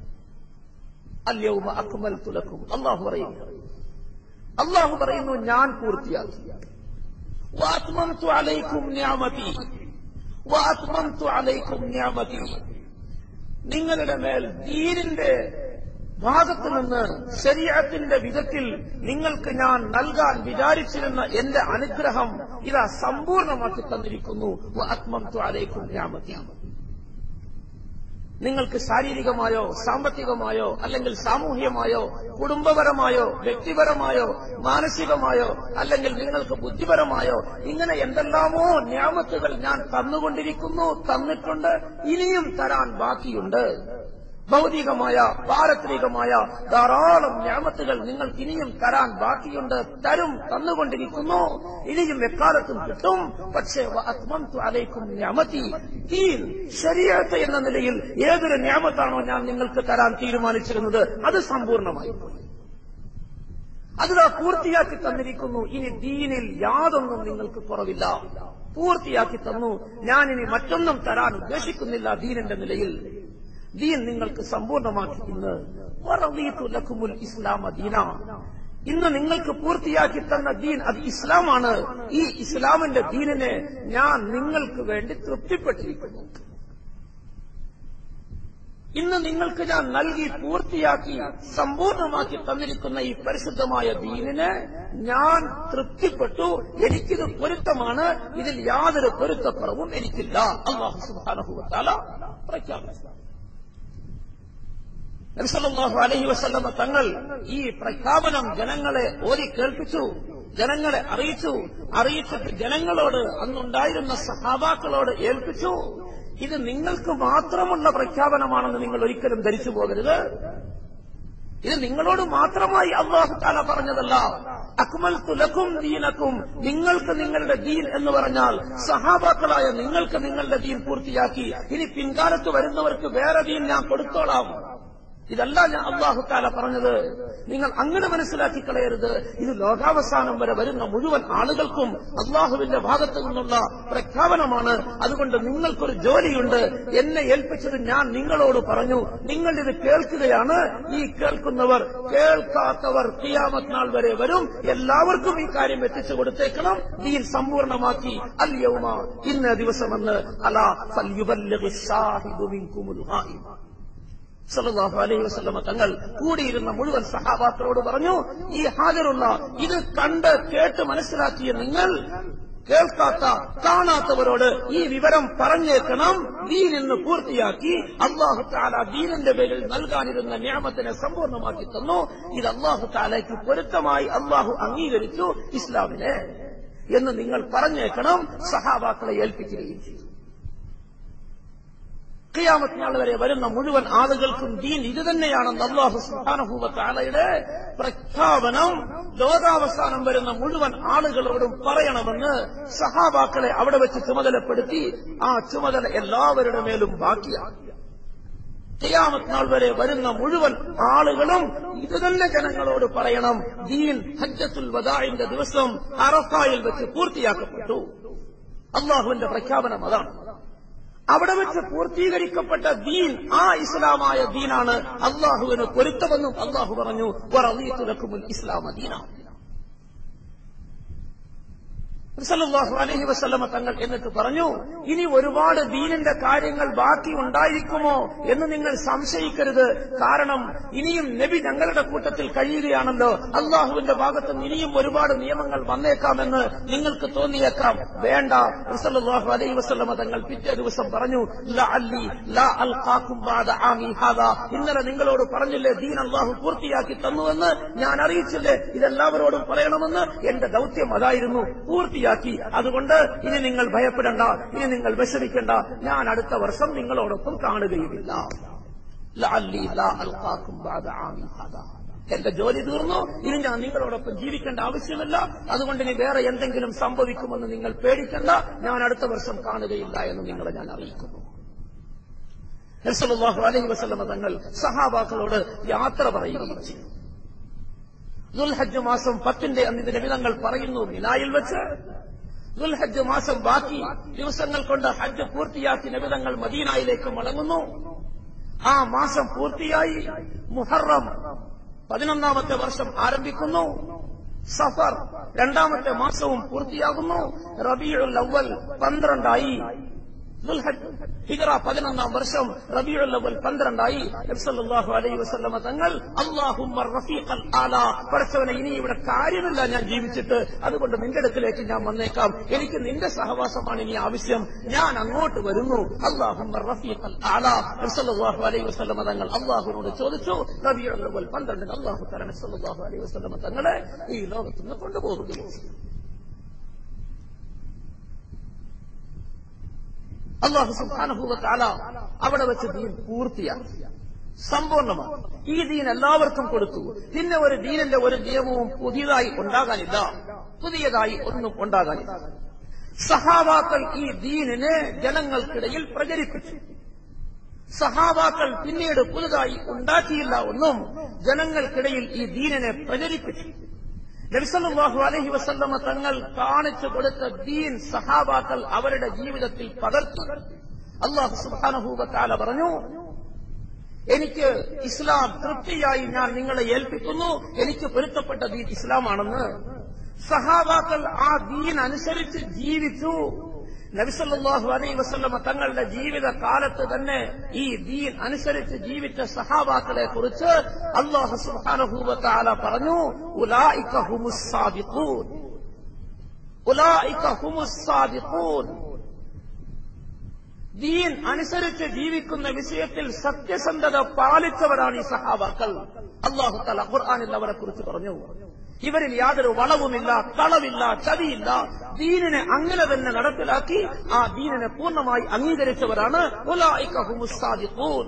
[SPEAKER 2] അൽയൗമ അക്മൽതു ലക്കും, അല്ലാഹു പറയുന്നു അല്ലാഹു പറയുന്നു ഞാൻ പൂർത്തിയാക്കി. വഅത്മംതു അലൈക്കും നിഅമതി വഅത്മംതു അലൈക്കും നിഅമതി, നിങ്ങളുടെ മേൽ ദീനിന്റെ ഭാഗത്തു നിന്ന് ശരീഅത്തിന്റെ വിധത്തിൽ നിങ്ങൾക്ക് ഞാൻ നൽകാൻ വിചാരിച്ചിരുന്ന എന്റെ അനുഗ്രഹം ഇതാ സമ്പൂർണമാക്കി തന്നിരിക്കുന്നു. വഅത്മംതു അലൈക്കും നിഅമതി, നിങ്ങൾക്ക് ശാരീരികമായോ സാമ്പത്തികമായോ അല്ലെങ്കിൽ സാമൂഹ്യമായോ കുടുംബപരമായോ വ്യക്തിപരമായോ മാനസികമായോ അല്ലെങ്കിൽ നിങ്ങൾക്ക് ബുദ്ധിപരമായോ ഇങ്ങനെ എന്തെല്ലാമോ നിഅമത്തുകൾ ഞാൻ തന്നുകൊണ്ടിരിക്കുന്നു, തന്നിട്ടുണ്ട്, ഇനിയും തരാൻ ബാക്കിയുണ്ട്. ഭൗതികമായ പാരത്രികമായ ധാരാളം നിഅമത്തുകൾ നിങ്ങൾക്ക് ഇനിയും തരാൻ ബാക്കിയുണ്ട്, തരും, തന്നുകൊണ്ടിരിക്കുന്നു, ഇനിയും എക്കാലത്തും കിട്ടും. പക്ഷേ വഅത്മംതു അലൈക്കും നിഅമതി, ദീൻ ശരീഅത്ത് എന്ന നിലയിൽ ഏതൊരു നിഅമത്താണോ ഞാൻ നിങ്ങൾക്ക് തരാൻ തീരുമാനിച്ചിരുന്നത് അത് സമ്പൂർണമായി പോയി, അത് പൂർത്തിയാക്കി തന്നിരിക്കുന്നു. ഇനി ദീനിൽ യാതൊന്നും നിങ്ങൾക്ക് കുറവില്ല, പൂർത്തിയാക്കി തന്നു. ഞാനിനി മറ്റൊന്നും തരാൻ ഉദ്ദേശിക്കുന്നില്ല ദീനിന്റെ നിലയിൽ. ദീൻ നിങ്ങൾക്ക് സമ്പൂർണമാക്കി. ഇന്ന് വറദീതു ലക്കുമുൽ ഇസ്ലാമ ദീന, ഇന്ന് നിങ്ങൾക്ക് പൂർത്തിയാക്കി തന്ന ദീൻ അത് ഇസ്ലാമാണ്. ഈ ഇസ്ലാമിന്റെ ദീനിനെ ഞാൻ നിങ്ങൾക്ക് വേണ്ടി തൃപ്തിപ്പെട്ടിരിക്കുന്നു. ഇന്ന് നിങ്ങൾക്ക് ഞാൻ നൽകി പൂർത്തിയാക്കി സമ്പൂർണമാക്കി തന്നിരിക്കുന്ന ഈ പരിശുദ്ധമായ ദീനിനെ ഞാൻ തൃപ്തിപ്പെട്ടു, എനിക്കിത് പൊരുത്തമാണ്, ഇതിൽ യാതൊരു പൊരുത്തക്കുറവും എനിക്കില്ല. അല്ലാഹു സുബ്ഹാനഹു വ തആല പ്രഖ്യാപിച്ചു. നബി സല്ലല്ലാഹു അലൈഹി വസല്ലമ തങ്ങൾ ഈ പ്രഖ്യാപനം ജനങ്ങളെ ഓതി കേൾപ്പിച്ചു, ജനങ്ങളെ അറിയിച്ചു. അറിയിച്ചിട്ട് ജനങ്ങളോട്, അന്നുണ്ടായിരുന്ന സഹാബാക്കളോട് ഏൽപ്പിച്ചു, ഇത് നിങ്ങൾക്ക് മാത്രമുള്ള പ്രഖ്യാപനമാണെന്ന് നിങ്ങൾ ഒരിക്കലും ധരിച്ചു പോകരുത്. ഇത് നിങ്ങളോട് മാത്രമായി അല്ലാഹു തആല പറഞ്ഞതല്ല. അക്മൽതു ലക്കും ദീനക്കും, നിങ്ങൾക്ക് നിങ്ങളുടെ ദീൻ എന്ന് പറഞ്ഞാൽ സഹാബാക്കളായ നിങ്ങൾക്ക് നിങ്ങളുടെ ദീൻ പൂർത്തിയാക്കി, ഇനി പിൻകാലത്ത് വരുന്നവർക്ക് വേറെ ദീൻ ഞാൻ കൊടുത്തോളാം. ഇതല്ല ഞാൻ അല്ലാഹു തആല പറഞ്ഞത്. നിങ്ങൾ അങ്ങനെ മനസ്സിലാക്കി കളയരുത്. ഇത് ലോകാവസാനം വരെ വരുന്ന മുഴുവൻ ആളുകൾക്കും അല്ലാഹുവിന്റെ ഭാഗത്തു നിന്നുള്ള പ്രഖ്യാപനമാണ്. അതുകൊണ്ട് നിങ്ങൾക്കൊരു ജോലിയുണ്ട്. എന്നെ ഏൽപ്പിച്ചത് ഞാൻ നിങ്ങളോട് പറഞ്ഞു, നിങ്ങൾ ഇത് കേൾക്കുകയാണ്. ഈ കേൾക്കുന്നവർ, കേൾക്കാത്തവർ ഖിയാമത്ത് നാൾ വരെ വരും. എല്ലാവർക്കും ഈ കാര്യം എത്തിച്ചു കൊടുത്തേക്കണം. ദീൻ സമ്പൂർണമാക്കി. അൽ യൗമ, ഇന്ന ദിവസമെന്ന്, അലാ ഫൽയുബല്ലിഗി ഷാഹിദു മിൻകുമുൽ ഗായിബ. സല്ലല്ലാഹു അലൈഹി വസല്ലമ തങ്ങൾ കൂടിയിരുന്ന മുഴുവൻ സഹാബാക്കളോട് പറഞ്ഞു, ഈ ഹാജറുള്ള, ഇത് കണ്ട് കേട്ട് മനസ്സിലാക്കിയ നിങ്ങൾ കേൾക്കാത്ത കാണാത്തവരോട് ഈ വിവരം പറഞ്ഞേക്കണം. ദീൻ ഇന്ന് പൂർത്തിയാക്കി. അല്ലാഹു തആല ദീനിന്റെ പേരിൽ നൽകാനിരുന്ന നിഅമത്തിനെ സമ്പൂർണമാക്കി തന്നു. ഇത് അല്ലാഹു തആലയ്ക്ക് പൊരുത്തമായി അല്ലാഹു അംഗീകരിച്ചു ഇസ്ലാമിനെ എന്ന് നിങ്ങൾ പറഞ്ഞേക്കണം. സഹാബാക്കളെ ഏൽപ്പിക്കുകയും ചെയ്തു. ഖിയാമത്ത് നാൾ വരെ വരുന്ന മുഴുവൻ ആളുകൾക്കും ദീൻ ഇത് തന്നെയാണെന്ന് അല്ലാഹു സുബ്ഹാനഹു വ തആലയുടെ പ്രഖ്യാപനം ലോകാവസാനം വരുന്ന മുഴുവൻ ആളുകളോടും പറയണമെന്ന് സഹാബാക്കളെ അവിടെ വെച്ച് ചുമതലപ്പെടുത്തി. ആ ചുമതല എല്ലാവരുടെ മേലും ബാക്കിയാണ്. ഖിയാമത്ത് നാൾ വരെ വരുന്ന മുഴുവൻ ആളുകളും ഇത് തന്നെ ജനങ്ങളോട് പറയണം. ദീൻ ഹജ്ജത്തുൽ വദാഇന്റെ ദിവസം അറഫായിൽ വെച്ച് പൂർത്തിയാക്കപ്പെട്ടു. അല്ലാഹുവിന്റെ പ്രഖ്യാപനം അതാണ്. അവിടെ വെച്ച് പൂർത്തീകരിക്കപ്പെട്ട ദീൻ ആ ഇസ്ലാമായ ദീനാണ്. അല്ലാഹുവിന് പൊരുത്തമെന്നും അല്ലാഹു പറഞ്ഞു, വറദീതു ലക്കുമുൽ ഇസ്ലാമ ദീന. സല്ലല്ലാഹു അലൈഹി വസല്ലമ തങ്ങൾ എന്നിട്ട് പറഞ്ഞു, ഇനി ഒരുപാട് ദീനിന്റെ കാര്യങ്ങൾ ബാക്കി ഉണ്ടായിരിക്കുമോ എന്ന് നിങ്ങൾ സംശയിക്കരുത്. കാരണം ഇനിയും നബി ഞങ്ങളുടെ കൂട്ടത്തിൽ കഴിയുകയാണല്ലോ, അള്ളാഹുവിന്റെ ഭാഗത്ത് ഇനിയും ഒരുപാട് നിയമങ്ങൾ വന്നേക്കാമെന്ന് നിങ്ങൾക്ക് തോന്നിയേക്കാം. വേണ്ട. സല്ലല്ലാഹു അലൈഹി വസല്ലമ തങ്ങൾ പിറ്റേ ദിവസം പറഞ്ഞു, ലഅല്ലി ലാ അൽഖാകും ബഅദ ആമി ഹാദാ, ഇന്നലെ നിങ്ങളോട് പറഞ്ഞില്ലേ ദീൻ അള്ളാഹു പൂർത്തിയാക്കി തന്നുവെന്ന്, ഞാൻ അറിയിച്ചില്ലേ ഇതെല്ലാവരോടും പറയണമെന്ന്. എന്റെ ദൌത്യം അതായിരുന്നു, പൂർത്തിയാക്കി. അതുകൊണ്ട് ഇനി നിങ്ങൾ ഭയപ്പെടേണ്ട, ഇനി നിങ്ങൾ വിഷമിക്കേണ്ട, ഞാൻ അടുത്ത വർഷം നിങ്ങളോടൊപ്പം കാണുകയുമില്ല. ലഅല്ലി ലാ അൽഖാകും ബഅദ ആമി ഹാദാ, എന്റെ ജോലി തീർന്നു, ഇനി ഞാൻ നിങ്ങളോടൊപ്പം ജീവിക്കേണ്ട ആവശ്യമില്ല. അതുകൊണ്ട് ഇനി വേറെ എന്തെങ്കിലും സംഭവിക്കുമെന്ന് നിങ്ങൾ പേടിക്കേണ്ട, ഞാൻ അടുത്ത വർഷം കാണുകയില്ല എന്ന് നിങ്ങളെ ഞാൻ അറിയിക്കുന്നു. നബി സല്ലല്ലാഹു അലൈഹി വസല്ലമ തങ്ങൾ സഹാബാക്കളോട് യാത്ര പറയുകയും ചെയ്തു. ദുൽഹജ്ജ് മാസം പത്തിന്റെ അന്ന് നബി തങ്ങൾ പറയുന്നു, മിനായിൽ വെച്ച് ദുൽഹജ്ജ് മാസം ബാക്കി ദിവസങ്ങൾ കൊണ്ട് ഹജ്ജ് പൂർത്തിയാക്കി നബി തങ്ങൾ മദീനയിലേക്ക് മടങ്ങുന്നു. ആ മാസം പൂർത്തിയായി. മുഹറം പതിനൊന്നാമത്തെ വർഷം ആരംഭിക്കുന്നു. സഫർ രണ്ടാമത്തെ മാസവും പൂർത്തിയാകുന്നു. റബീഉൽ അവ്വൽ പന്ത്രണ്ടായി. ഹിജറ പതിനൊന്നാം വർഷം റബീഉൽ അവ്വൽ പന്ത്രണ്ടായി. നബി സല്ലല്ലാഹു അലൈഹി വസല്ലമ തങ്ങൾ അല്ലാഹുമ്മ റഫീഖൽ ആലാ, പടച്ചവനെ ഇനി ഇവിടെ കാര്യമില്ല ഞാൻ ജീവിച്ചിട്ട്, അതുകൊണ്ട് നിന്റെ അടുക്കലേക്ക് ഞാൻ വന്നേക്കാം, എനിക്ക് നിന്റെ സഹവാസമാണ് ഇനി ആവശ്യം, ഞാൻ അങ്ങോട്ട് വരുന്നു. അല്ലാഹുമ്മ റഫീഖൽ ആലാ. നബി സല്ലല്ലാഹു അലൈഹി വസല്ലമ തങ്ങൾ അല്ലാഹുവിനോട് ചോദിച്ചു. റബീഉൽ അവ്വൽ പന്ത്രണ്ടിന് അല്ലാഹു തആല നബി സല്ലല്ലാഹു അലൈഹി വസല്ലമ തങ്ങളെ ഈ ലോകത്ത് നിന്ന് കൊണ്ടുപോകുകയും ചെയ്തു. അല്ലാഹു സുബ്ഹാനഹു വ തആല അവിടെ വെച്ച് ദീൻ പൂർത്തിയാക്കി, സമ്പൂർണ്ണമാണ്. ഈ ദീൻ എല്ലാവർക്കും കൊടുത്തു. പിന്നെ ഒരു ദീനിന്റെ ഒരു നിയമവും പുതിയതായി ഉണ്ടാകാനില്ല, പുതിയതായി ഒന്നും ഉണ്ടാകാനില്ല. സഹാബാക്കൾ ഈ ദീനിനെ ജനങ്ങൾക്കിടയിൽ പ്രചരിപ്പിച്ചു. സഹാബാക്കൾ പിന്നീട് പുതുതായി ഉണ്ടാക്കിയില്ല ഒന്നും, ജനങ്ങൾക്കിടയിൽ ഈ ദീനിനെ പ്രചരിപ്പിച്ചു. നബി സല്ലല്ലാഹു അലൈഹി വസല്ലമ തങ്ങൾ കാണിച്ചു കൊടുത്ത ദീൻ സഹാബാക്കൾ അവരുടെ ജീവിതത്തിൽ പകർത്തി. അല്ലാഹു സുബ്ഹാനഹു വ തആല പറഞ്ഞു, എനിക്ക് ഇസ്ലാം തൃപ്തിയായി ഞാൻ നിങ്ങളെ ഏൽപ്പിക്കുന്നു, എനിക്ക് പൊരുത്തപ്പെട്ട ദീൻ ഇസ്ലാമാണെന്ന്. സഹാബാക്കൾ ആ ദീൻ അനുസരിച്ച് ജീവിച്ചു. നബി സല്ലല്ലാഹു അലൈഹി വസല്ലമ തങ്ങളുടെ ജീവിത കാലത്ത് തന്നെ ഈ ദീൻ അനുസരിച്ച് ജീവിച്ച സഹാബാക്കളെ കുറിച്ച് അല്ലാഹു സുബ്ഹാനഹു വ തആല പറഞ്ഞു, ഉലൈക ഹുമുസ് സാദിഖൂൻ, ഉലൈക ഹുമുസ് സാദിഖൂൻ. ദീൻ അനുസരിച്ച് ജീവിക്കുന്ന വിഷയത്തിൽ സത്യസന്ധത പാലിച്ചവരാണ് ഈ സഹാബാക്കൾ. അല്ലാഹു തആല ഖുർആനിൽ അവരെ കുറിച്ച് പറഞ്ഞു, ഇവരിൽ യാതൊരു വളവുമില്ല, കളവില്ല, ചതിയില്ല. ദീനിനെ അങ്ങനെ തന്നെ നടപ്പിലാക്കി ആ ദീനിനെ പൂർണ്ണമായി അംഗീകരിച്ചവരാണ് ഉലൈക ഹുമുസ് സാദിഖൂൻ.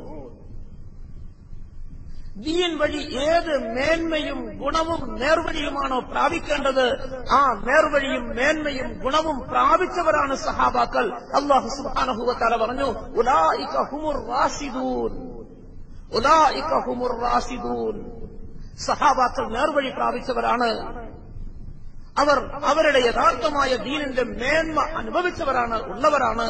[SPEAKER 2] ദീൻ വഴി ഏത് മേന്മയും ഗുണവും നേർവഴിയുമാണോ പ്രാപിക്കേണ്ടത്, ആ നേർവഴിയും മേന്മയും ഗുണവും പ്രാപിച്ചവരാണ് സഹാബാക്കൾ. അല്ലാഹു സുബ്ഹാനഹു വ തആല പറഞ്ഞു, ഉലൈക ഹുമുർ റാഷിദൂൻ, ഉലൈക ഹുമുർ റാഷിദൂൻ. സഹാബാക്കൾ നേർവഴി പ്രാപിച്ചവരാണ്. അവർ അവരുടെ യഥാർത്ഥമായ ദീനിന്റെ മേന്മ അനുഭവിച്ചവരാണ്, ഉള്ളവരാണ്.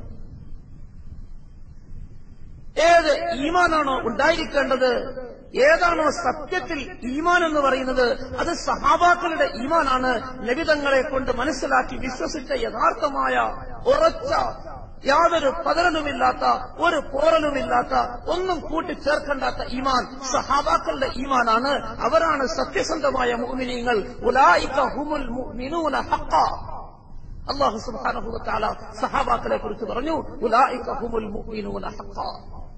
[SPEAKER 2] ഏത് ഈമാനാണോ ഉണ്ടായിരിക്കേണ്ടത്, ഏതാണോ സത്യത്തിൽ ഈമാൻ എന്ന് പറയുന്നത്, അത് സഹാബാക്കളുടെ ഈമാനാണ്. നബിതങ്ങളെ കൊണ്ട് മനസ്സിലാക്കി വിശ്വസിച്ച യഥാർത്ഥമായ ഉറച്ച, യാതൊരു പതറലുമില്ലാത്ത, ഒരു പോറലുമില്ലാത്ത, ഒന്നും കൂട്ടിച്ചേർക്കേണ്ടാത്ത ഈമാൻ സഹാബാക്കളുടെ ഈമാനാണ്. അവരാണ് സത്യസന്ധമായ മുഅ്മിനീങ്ങൾ. ഉലൈക ഹുമുൽ മുഅ്മിനൂന ഹഖ്ഖാ. അല്ലാഹു സുബ്ഹാനഹു വ തആല സഹാബാക്കളെ കുറിച്ച് പറഞ്ഞു, ഉലൈക ഹുമുൽ മുഅ്മിനൂന ഹഖ്ഖാ.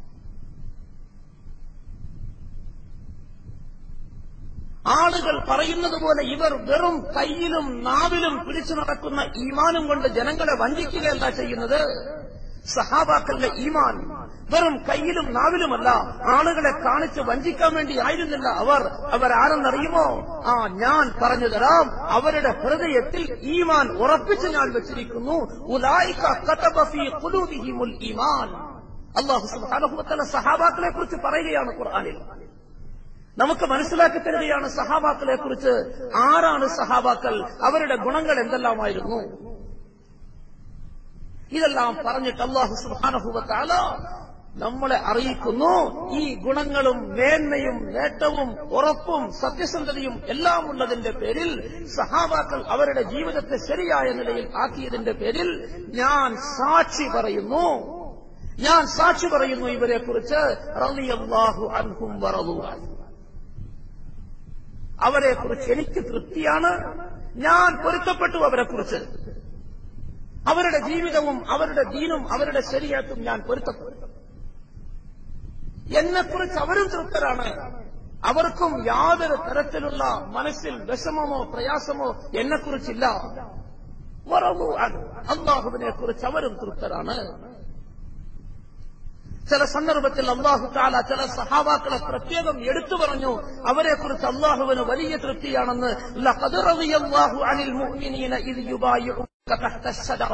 [SPEAKER 2] ആളുകൾ പറയുന്നത് പോലെ ഇവർ വെറും കയ്യിലും നാവിലും പിടിച്ചു നടക്കുന്ന ഈമാനും കൊണ്ട് ജനങ്ങളെ വഞ്ചിക്കുകയല്ല ചെയ്യുന്നത്. സഹാബാക്കളുടെ ഈമാൻ വെറും കയ്യിലും നാവിലുമല്ല, ആളുകളെ കാണിച്ച് വഞ്ചിക്കാൻ വേണ്ടി ആയിരുന്നില്ല അവർ. അവരാരെന്നറിയുമോ? ആ ഞാൻ പറഞ്ഞു തരാം. അവരുടെ ഹൃദയത്തിൽ ഈമാൻ ഉറപ്പിച്ച് ഞാൻ വെച്ചിരിക്കുന്നു. ഉലൈക കതബ ഫീ ഖുലൂബിഹിമുൽ ഈമാൻ. അല്ലാഹു സുബ്ഹാനഹു വ തആല സഹാബാക്കളെ കുറിച്ച് പറയുകയാണ് ഖുർആനിൽ. നമുക്ക് മനസ്സിലാക്കി തരികയാണ് സഹാബാക്കളെ കുറിച്ച്. ആരാണ് സഹാബാക്കൾ, അവരുടെ ഗുണങ്ങൾ എന്തെല്ലാമായിരുന്നു, ഇതെല്ലാം പറഞ്ഞിട്ട് അല്ലാഹു സുബ്ഹാനഹു വ തആല നമ്മളെ അറിയിക്കുന്നു ഈ ഗുണങ്ങളും മേന്മയും നേട്ടവും ഉറപ്പും സത്യസന്ധതയും എല്ലാം ഉള്ളതിന്റെ പേരിൽ സഹാബാക്കൾ അവരുടെ ജീവിതത്തെ ശരിയായ നിലയിൽ ആക്കിയതിന്റെ പേരിൽ ഞാൻ സാക്ഷി പറയുന്നു ഞാൻ സാക്ഷി പറയുന്നു ഇവരെ കുറിച്ച് റളിയല്ലാഹു അൻഹും വറളൂ അൻഹു. അവരെ കുറിച്ച് എനിക്ക് തൃപ്തിയാണ്, ഞാൻ പൊരുത്തപ്പെട്ടു അവരെ കുറിച്ച്. അവരുടെ ജീവിതവും അവരുടെ ദീനും അവരുടെ ശരീഅത്തും ഞാൻ പൊരുത്തപ്പെട്ടു. എന്നെക്കുറിച്ച് അവരും തൃപ്തരാണ്. അവർക്കും യാതൊരു തരത്തിലുള്ള മനസ്സിൽ വിഷമമോ പ്രയാസമോ എന്നെക്കുറിച്ചില്ല. വറളൂ അൻഹു. അല്ലാഹുവിനെ കുറിച്ച് അവരും തൃപ്തരാണ്. ചില സന്ദർഭത്തിൽ അല്ലാഹു തആല ചില സഹാബാക്കളെ പ്രത്യേകം എടുത്തു പറഞ്ഞു. അവരെക്കുറിച്ച് അല്ലാഹുവിന് വലിയ തൃപ്തിയാണെന്ന്. ലഖദ് റളിയല്ലാഹു അനിൽ മുഅ്മിനീന ഇദ് യുബായിഉക തഹ്ത അശ്ശജറ.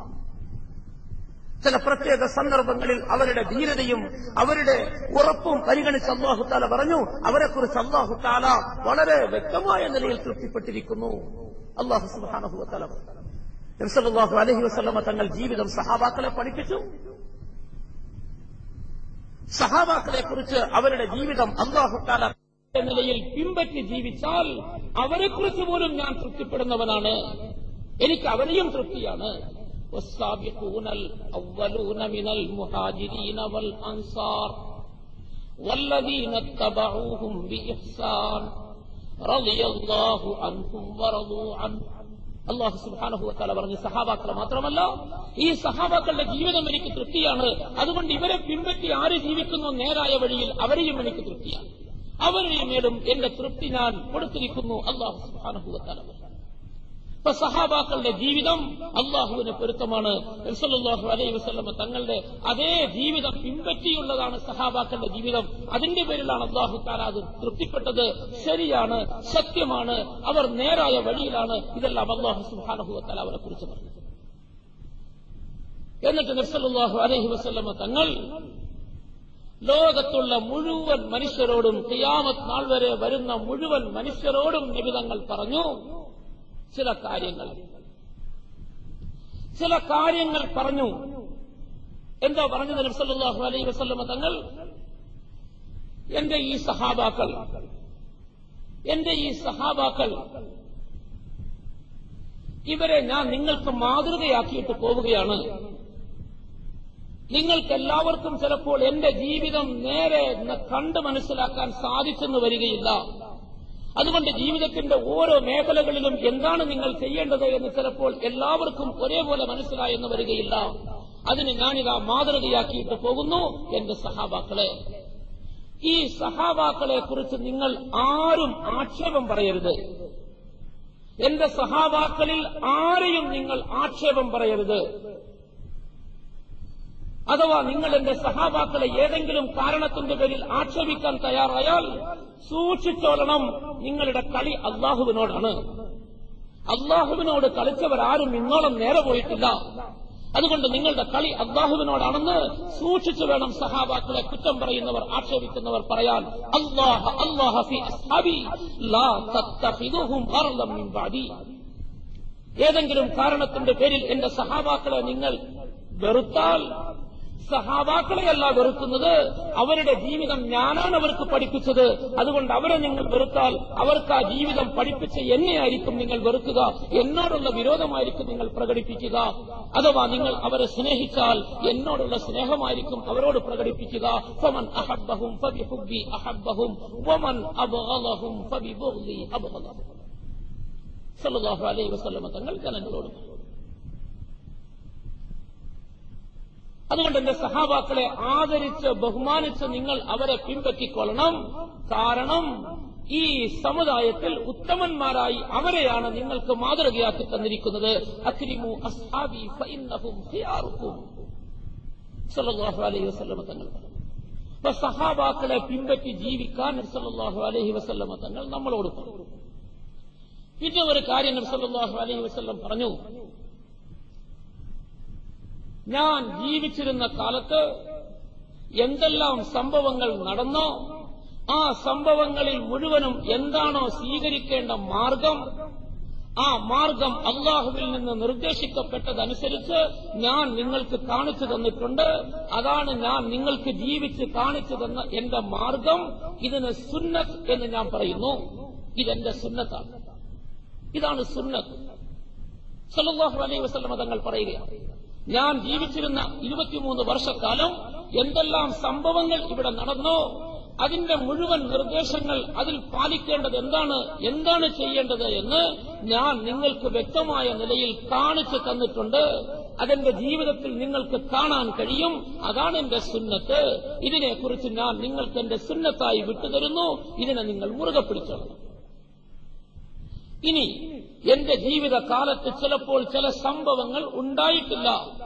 [SPEAKER 2] ചില പ്രത്യേക സന്ദർഭങ്ങളിൽ അവരുടെ ധീരതയും അവരുടെ ഉറപ്പും പരിഗണിച്ച് അല്ലാഹു തആല പറഞ്ഞു. അവരെക്കുറിച്ച് അല്ലാഹു തആല വളരെ വ്യക്തമായ നിലയിൽ തൃപ്തിപ്പെട്ടിരിക്കുന്നു. അല്ലാഹു സുബ്ഹാനഹു വ തആല നബി സല്ലല്ലാഹു അലൈഹി വസല്ലമ തങ്ങൾ ജീവിതം സഹാബാക്കളെ പഠിപ്പിച്ചു. സഹാബാക്കളെ കുറിച്ച് അവരുടെ ജീവിതം അല്ലാഹു തആല നിലയിൽ പിൻപറ്റി ജീവിച്ചാൽ അവരെക്കുറിച്ച് പോലും ഞാൻ തൃപ്തിപ്പെടുന്നവനാണ്. എനിക്ക് അവരെയും തൃപ്തിയാണ്. والسابقون الأولون من المهاجرين والأنصار والذين اتبعوهم بإحسان رضي الله عنهم ورضوا عنه. അല്ലാഹു സുബ്ഹാനഹു വ തആല പറഞ്ഞു, സഹാബാക്കളെ മാത്രമല്ല ഈ സഹാബാക്കളുടെ ജീവിതം എനിക്ക് തൃപ്തിയാണ്. അതുകൊണ്ട് ഇവരെ പിൻപറ്റി ആര് ജീവിക്കുന്നു നേരായ വഴിയിൽ അവരെയും എനിക്ക് തൃപ്തിയാണ്. അവരുടെ മേലും എന്റെ തൃപ്തി ഞാൻ കൊടുത്തിരിക്കുന്നു. അല്ലാഹു സുബ്ഹാനഹു വ തആല ഇപ്പൊ സഹാബാക്കളുടെ ജീവിതം അള്ളാഹുവിന് പൊരുത്തമാണ്. നബി സല്ലല്ലാഹു അലൈഹി വസല്ലം തങ്ങളുടെ അതേ ജീവിതം പിൻപറ്റിയുള്ളതാണ് സഹാബാക്കളുടെ ജീവിതം. അതിന്റെ പേരിലാണ് അള്ളാഹു തആല അത് തൃപ്തിപ്പെട്ടത്. ശരിയാണ്, സത്യമാണ്, അവർ നേരായ വഴിയിലാണ്. ഇതെല്ലാം അല്ലാഹു സുബ്ഹാനഹു വ തആല അവരെ കുറിച്ച് പറഞ്ഞു. എന്നിട്ട് നബി സല്ലല്ലാഹു അലൈഹി വസല്ലം തങ്ങൾ ലോകത്തുള്ള മുഴുവൻ മനുഷ്യരോടും ഖിയാമത്ത് നാൾ വരെ വരുന്ന മുഴുവൻ മനുഷ്യരോടും നബി തങ്ങൾ പറഞ്ഞു ചില കാര്യങ്ങൾ ചില കാര്യങ്ങൾ പറഞ്ഞു. എന്താ പറഞ്ഞത് നബി സല്ലല്ലാഹു അലൈഹി വസല്ലം തങ്ങൾ? എന്റെ ഈ സഹാബാക്കൾ എന്റെ ഈ സഹാബാക്കൾ ഇവരെ ഞാൻ നിങ്ങൾക്ക് മാതൃകയാക്കിയിട്ട് പോവുകയാണ്. നിങ്ങൾക്കെല്ലാവർക്കും ചിലപ്പോൾ എന്റെ ജീവിതം നേരെ കണ്ട് മനസ്സിലാക്കാൻ സാധിച്ചെന്ന് വരികയില്ല. അതുകൊണ്ട് ജീവിതത്തിന്റെ ഓരോ മേഖലകളിലും എന്താണ് നിങ്ങൾ ചെയ്യേണ്ടത് എന്ന് ചിലപ്പോൾ എല്ലാവർക്കും ഒരേപോലെ മനസ്സിലായെന്ന് വരികയില്ല. അതിന് ഞാനിതാ മാതൃകയാക്കിയിട്ട് പോകുന്നു എന്റെ സഹാബാക്കളെ. ഈ സഹാബാക്കളെ കുറിച്ച് നിങ്ങൾ ആരും ആക്ഷേപം പറയരുത്. എന്റെ സഹാബാക്കളിൽ ആരെയും നിങ്ങൾ ആക്ഷേപം പറയരുത്. അഥവാ നിങ്ങൾ എന്റെ സഹാബാക്കളെ ഏതെങ്കിലും കാരണത്തിന്റെ പേരിൽ ആക്ഷേപിക്കാൻ തയ്യാറായാൽ സൂക്ഷിച്ചോളണം, നിങ്ങളുടെ കളി അള്ളാഹുവിനോടാണ്. അള്ളാഹുവിനോട് കളിച്ചവരാരും ഇന്നോളം നേരെ പോയിട്ടില്ല. അതുകൊണ്ട് നിങ്ങളുടെ കളി അള്ളാഹുവിനോടാണെന്ന് സൂക്ഷിച്ചു വേണം സഹാബാക്കളെ കുറ്റം പറയുന്നവർ, ആക്ഷേപിക്കുന്നവർ പറയാൻ. അല്ലാഹ അല്ലാഹ ഫീ അസ്ഹാബി ലാ തത്തഖിദുഹും അർളൻ മിൻ ബഅദി. ഏതെങ്കിലും കാരണത്തിന്റെ പേരിൽ എന്റെ സഹാബാക്കളെ നിങ്ങൾ വെറുത്താൽ, സഹാബാക്കളെയല്ല വെറുക്കുന്നത്, അവരുടെ ജീവിതം ഞാനാണ് അവർക്ക് പഠിപ്പിച്ചത്. അതുകൊണ്ട് അവരെ നിങ്ങൾ വെറുത്താൽ അവർക്ക് ആ ജീവിതം പഠിപ്പിച്ച എന്നെയായിരിക്കും നിങ്ങൾ വെറുക്കുക, എന്നോടുള്ള വിരോധമായിരിക്കും നിങ്ങൾ പ്രകടിപ്പിക്കുക. അഥവാ നിങ്ങൾ അവരെ സ്നേഹിച്ചാൽ എന്നോടുള്ള സ്നേഹമായിരിക്കും അവരോട് പ്രകടിപ്പിക്കുക. ഫമൻ അഹബ്ബഹും ഫബിഹുബ്ബി അഹബ്ബഹും വമൻ അബ്ഗളഹും ഫബിബുഗ്ളി അബ്ഗളഹും. സല്ലല്ലാഹു അലൈഹി വസല്ലം തങ്ങൾ ജനങ്ങളോട്. അതുകൊണ്ട് എന്റെ സഹാബാക്കളെ ആദരിച്ച് ബഹുമാനിച്ച് നിങ്ങൾ അവരെ പിൻപറ്റിക്കൊള്ളണം. കാരണം ഈ സമുദായത്തിൽ ഉത്തമന്മാരായി അവരെയാണ് നിങ്ങൾക്ക് മാതൃകയാക്കി തന്നിരിക്കുന്നത്. അക്രിമു അസ്ഹാബി ഫഇന്നഹും ഖിയാറുക്കും. സല്ലല്ലാഹു അലൈഹി വസല്ലം തങ്ങൾ. അപ്പൊ സഹാബാക്കളെ പിൻപറ്റി ജീവിക്കാൻ നബി സല്ലല്ലാഹു അലൈഹി വസല്ലം തങ്ങൾ നമ്മളോട് പറഞ്ഞു. പിന്നെ ഒരു കാര്യം നബി സല്ലല്ലാഹു അലൈഹി വസല്ലം പറഞ്ഞു, ഞാൻ ജീവിച്ചിരുന്ന കാലത്ത് എന്തെല്ലാം സംഭവങ്ങൾ നടന്നോ ആ സംഭവങ്ങളിൽ മുഴുവനും എന്താണോ സ്വീകരിക്കേണ്ട മാർഗം,
[SPEAKER 1] ആ മാർഗം അള്ളാഹുവിൽ നിന്ന് നിർദ്ദേശിക്കപ്പെട്ടതനുസരിച്ച് ഞാൻ നിങ്ങൾക്ക് കാണിച്ചു തന്നിട്ടുണ്ട്. അതാണ് ഞാൻ നിങ്ങൾക്ക് ജീവിച്ച് കാണിച്ചു തന്ന എന്റെ മാർഗം. ഇതിന് സുന്നത്ത് എന്ന് ഞാൻ പറയുന്നു. ഇതെന്റെ സുന്നത്താണ്. ഇതാണ് സുന്നത്ത്. സല്ലല്ലാഹു അലൈഹി വസല്ലം തങ്ങൾ പറയുകയാണ്, ഞാൻ ജീവിച്ചിരുന്ന ഇരുപത്തിമൂന്ന് വർഷക്കാലം എന്തെല്ലാം സംഭവങ്ങൾ ഇവിടെ നടന്നോ അതിന്റെ മുഴുവൻ നിർദ്ദേശങ്ങൾ, അതിൽ പാലിക്കേണ്ടത് എന്താണ്, എന്താണ് ചെയ്യേണ്ടത് എന്ന് ഞാൻ നിങ്ങൾക്ക് വ്യക്തമായ നിലയിൽ കാണിച്ചു തന്നിട്ടുണ്ട്. അതെന്റെ ജീവിതത്തിൽ നിങ്ങൾക്ക് കാണാൻ കഴിയും. അതാണ് എന്റെ സുന്നത്ത്. ഇതിനെക്കുറിച്ച് ഞാൻ നിങ്ങൾക്ക് എന്റെ സുന്നത്തായി വിട്ടുതരുന്നു. ഇതിനെ നിങ്ങൾ മുറുകെ പിടിച്ചോളണം. ഇനി എന്റെ ജീവിതകാലത്ത് ചിലപ്പോൾ ചില സംഭവങ്ങൾ ഉണ്ടായിട്ടില്ല.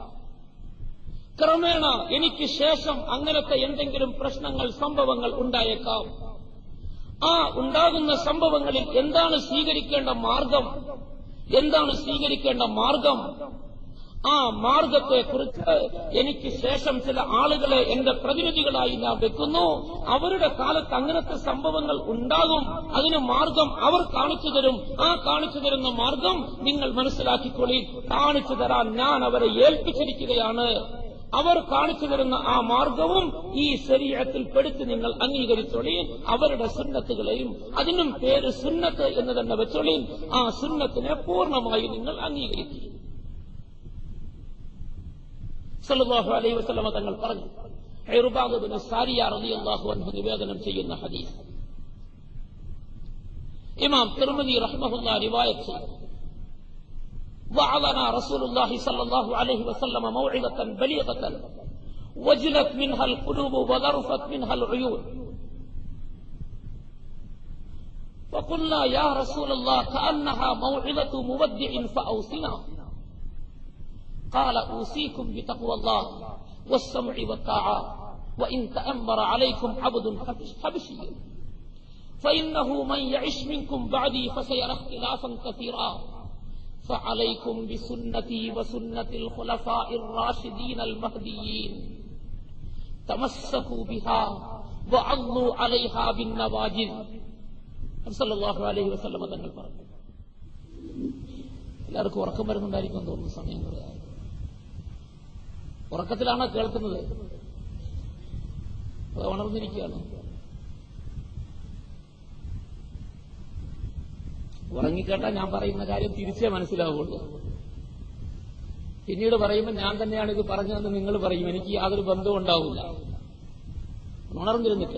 [SPEAKER 1] ക്രമേണ എനിക്ക് ശേഷം അങ്ങനത്തെ എന്തെങ്കിലും പ്രശ്നങ്ങൾ, സംഭവങ്ങൾ ഉണ്ടായേക്കാം. ആ ഉണ്ടാകുന്ന സംഭവങ്ങളിൽ എന്താണ് സ്വീകരിക്കേണ്ട മാർഗം, എന്താണ് സ്വീകരിക്കേണ്ട മാർഗം ആ മാർഗത്തെക്കുറിച്ച് എനിക്ക് ശേഷം ചില ആളുകളെ എന്റെ പ്രതിനിധികളായി ഞാൻ വെക്കുന്നു. അവരുടെ കാലത്ത് അങ്ങനത്തെ സംഭവങ്ങൾ ഉണ്ടാകും. അതിന് മാർഗം അവർ കാണിച്ചു തരും. ആ കാണിച്ചു തരുന്ന മാർഗം നിങ്ങൾ മനസ്സിലാക്കിക്കൊള്ളി. കാണിച്ചു തരാൻ ഞാൻ അവരെ ഏൽപ്പിച്ചിരിക്കുകയാണ്. അവർ കാണിച്ചു തരുന്ന ആ മാർഗവും ഈ ശരീഅത്തിൽ പെടുത്തി നിങ്ങൾ അംഗീകരിച്ചോളി. അവരുടെ സുന്നത്തുകളെയും, അതിനും പേര് സുന്നത്ത് എന്ന് തന്നെ വെച്ചോളി. ആ സുന്നത്തിനെ പൂർണ്ണമായി നിങ്ങൾ അംഗീകരിക്കുക. സല്ലല്ലാഹു അലൈഹി വസല്ലം തങ്ങൾ പറഞ്ഞു, ഇർബാദ് ഇബ്നു സാരിയ റളിയല്ലാഹു അൻഹു നിവേദനം ചെയ്യുന്ന ഹദീസ് ഇമാം തിർമിദി റഹ്മഹുല്ലാഹ് റിവായത്ത് ചെയ്തു. وعظنا رسول الله صلى الله عليه وسلم موعظة بليغة وجلت منها القلوب وذرفت منها العيون فقلنا يا رسول الله كأنها موعظة مودع فأوصنا قال أوصيكم بتقوى الله والسمع والطاعة وإن تأمر عليكم عبد حبشي فإنه من يعش منكم بعدي فسيرى اختلافا كثيرا فعليكم بسنتي وسنة الخلفاء الراشدين المهديين تمسكوا بها وعضوا عليها بالنواجذ. സല്ലല്ലാഹു അലൈഹി വസല്ലം തങ്ങൾ പറഞ്ഞു. എല്ലാവർക്കും ഉറക്കം വരുന്നുണ്ടായിരിക്കും തോന്നുന്നു. സമയം കുറയായി. ഉറക്കത്തിലാണോ കേൾക്കുന്നത്? അത് ഉണർന്നിരിക്കുകയാണ്. ഉറങ്ങിക്കേട്ടാ ഞാൻ പറയുന്ന കാര്യം തിരിച്ചേ മനസ്സിലാവുള്ളൂ. പിന്നീട് പറയുമ്പോൾ ഞാൻ തന്നെയാണ് ഇത് പറഞ്ഞതെന്ന് നിങ്ങൾ പറയും. എനിക്ക് യാതൊരു ബന്ധവും ഉണ്ടാവില്ല. ഉണർന്നിരുന്നിട്ട്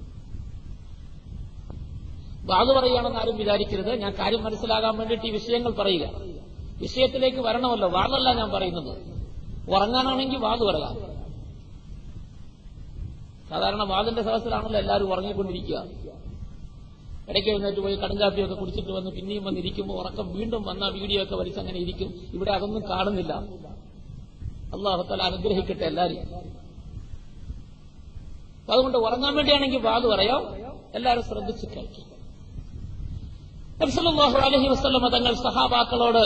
[SPEAKER 1] വാത് പറയുകയാണെന്ന് ആരും വിചാരിക്കരുത്. ഞാൻ കാര്യം മനസ്സിലാകാൻ വേണ്ടിയിട്ട് ഈ വിഷയങ്ങൾ പറയുക. വിഷയത്തിലേക്ക് വരണമല്ലോ. വാതല്ല ഞാൻ പറയുന്നത്. ഉറങ്ങാനാണെങ്കിൽ വാത് പറയാം. സാധാരണ വാതിന്റെ സദസ്സിലാണല്ലോ എല്ലാവരും ഉറങ്ങിക്കൊണ്ടിരിക്കുക. ഇടയ്ക്ക് എഴുന്നേറ്റ് പോയി കടുങ്കാപ്പിയൊക്കെ കുടിച്ചിട്ട് വന്ന് പിന്നെയും വന്നിരിക്കുമ്പോൾ ഉറക്കം വീണ്ടും വന്ന വീഡിയോ ഒക്കെ വലിച്ചങ്ങനെ ഇരിക്കും. ഇവിടെ അതൊന്നും കാണുന്നില്ല. അല്ലാഹു തആല അനുഗ്രഹിക്കട്ടെ എല്ലാവരും. അതുകൊണ്ട് ഉറങ്ങാൻ വേണ്ടിയാണെങ്കിൽ വാത് പറയാം. എല്ലാവരും ശ്രദ്ധിച്ച് കേൾക്കും. നബി സല്ലല്ലാഹു അലൈഹി വസല്ലം തങ്ങൾ സഹാബാക്കളോട്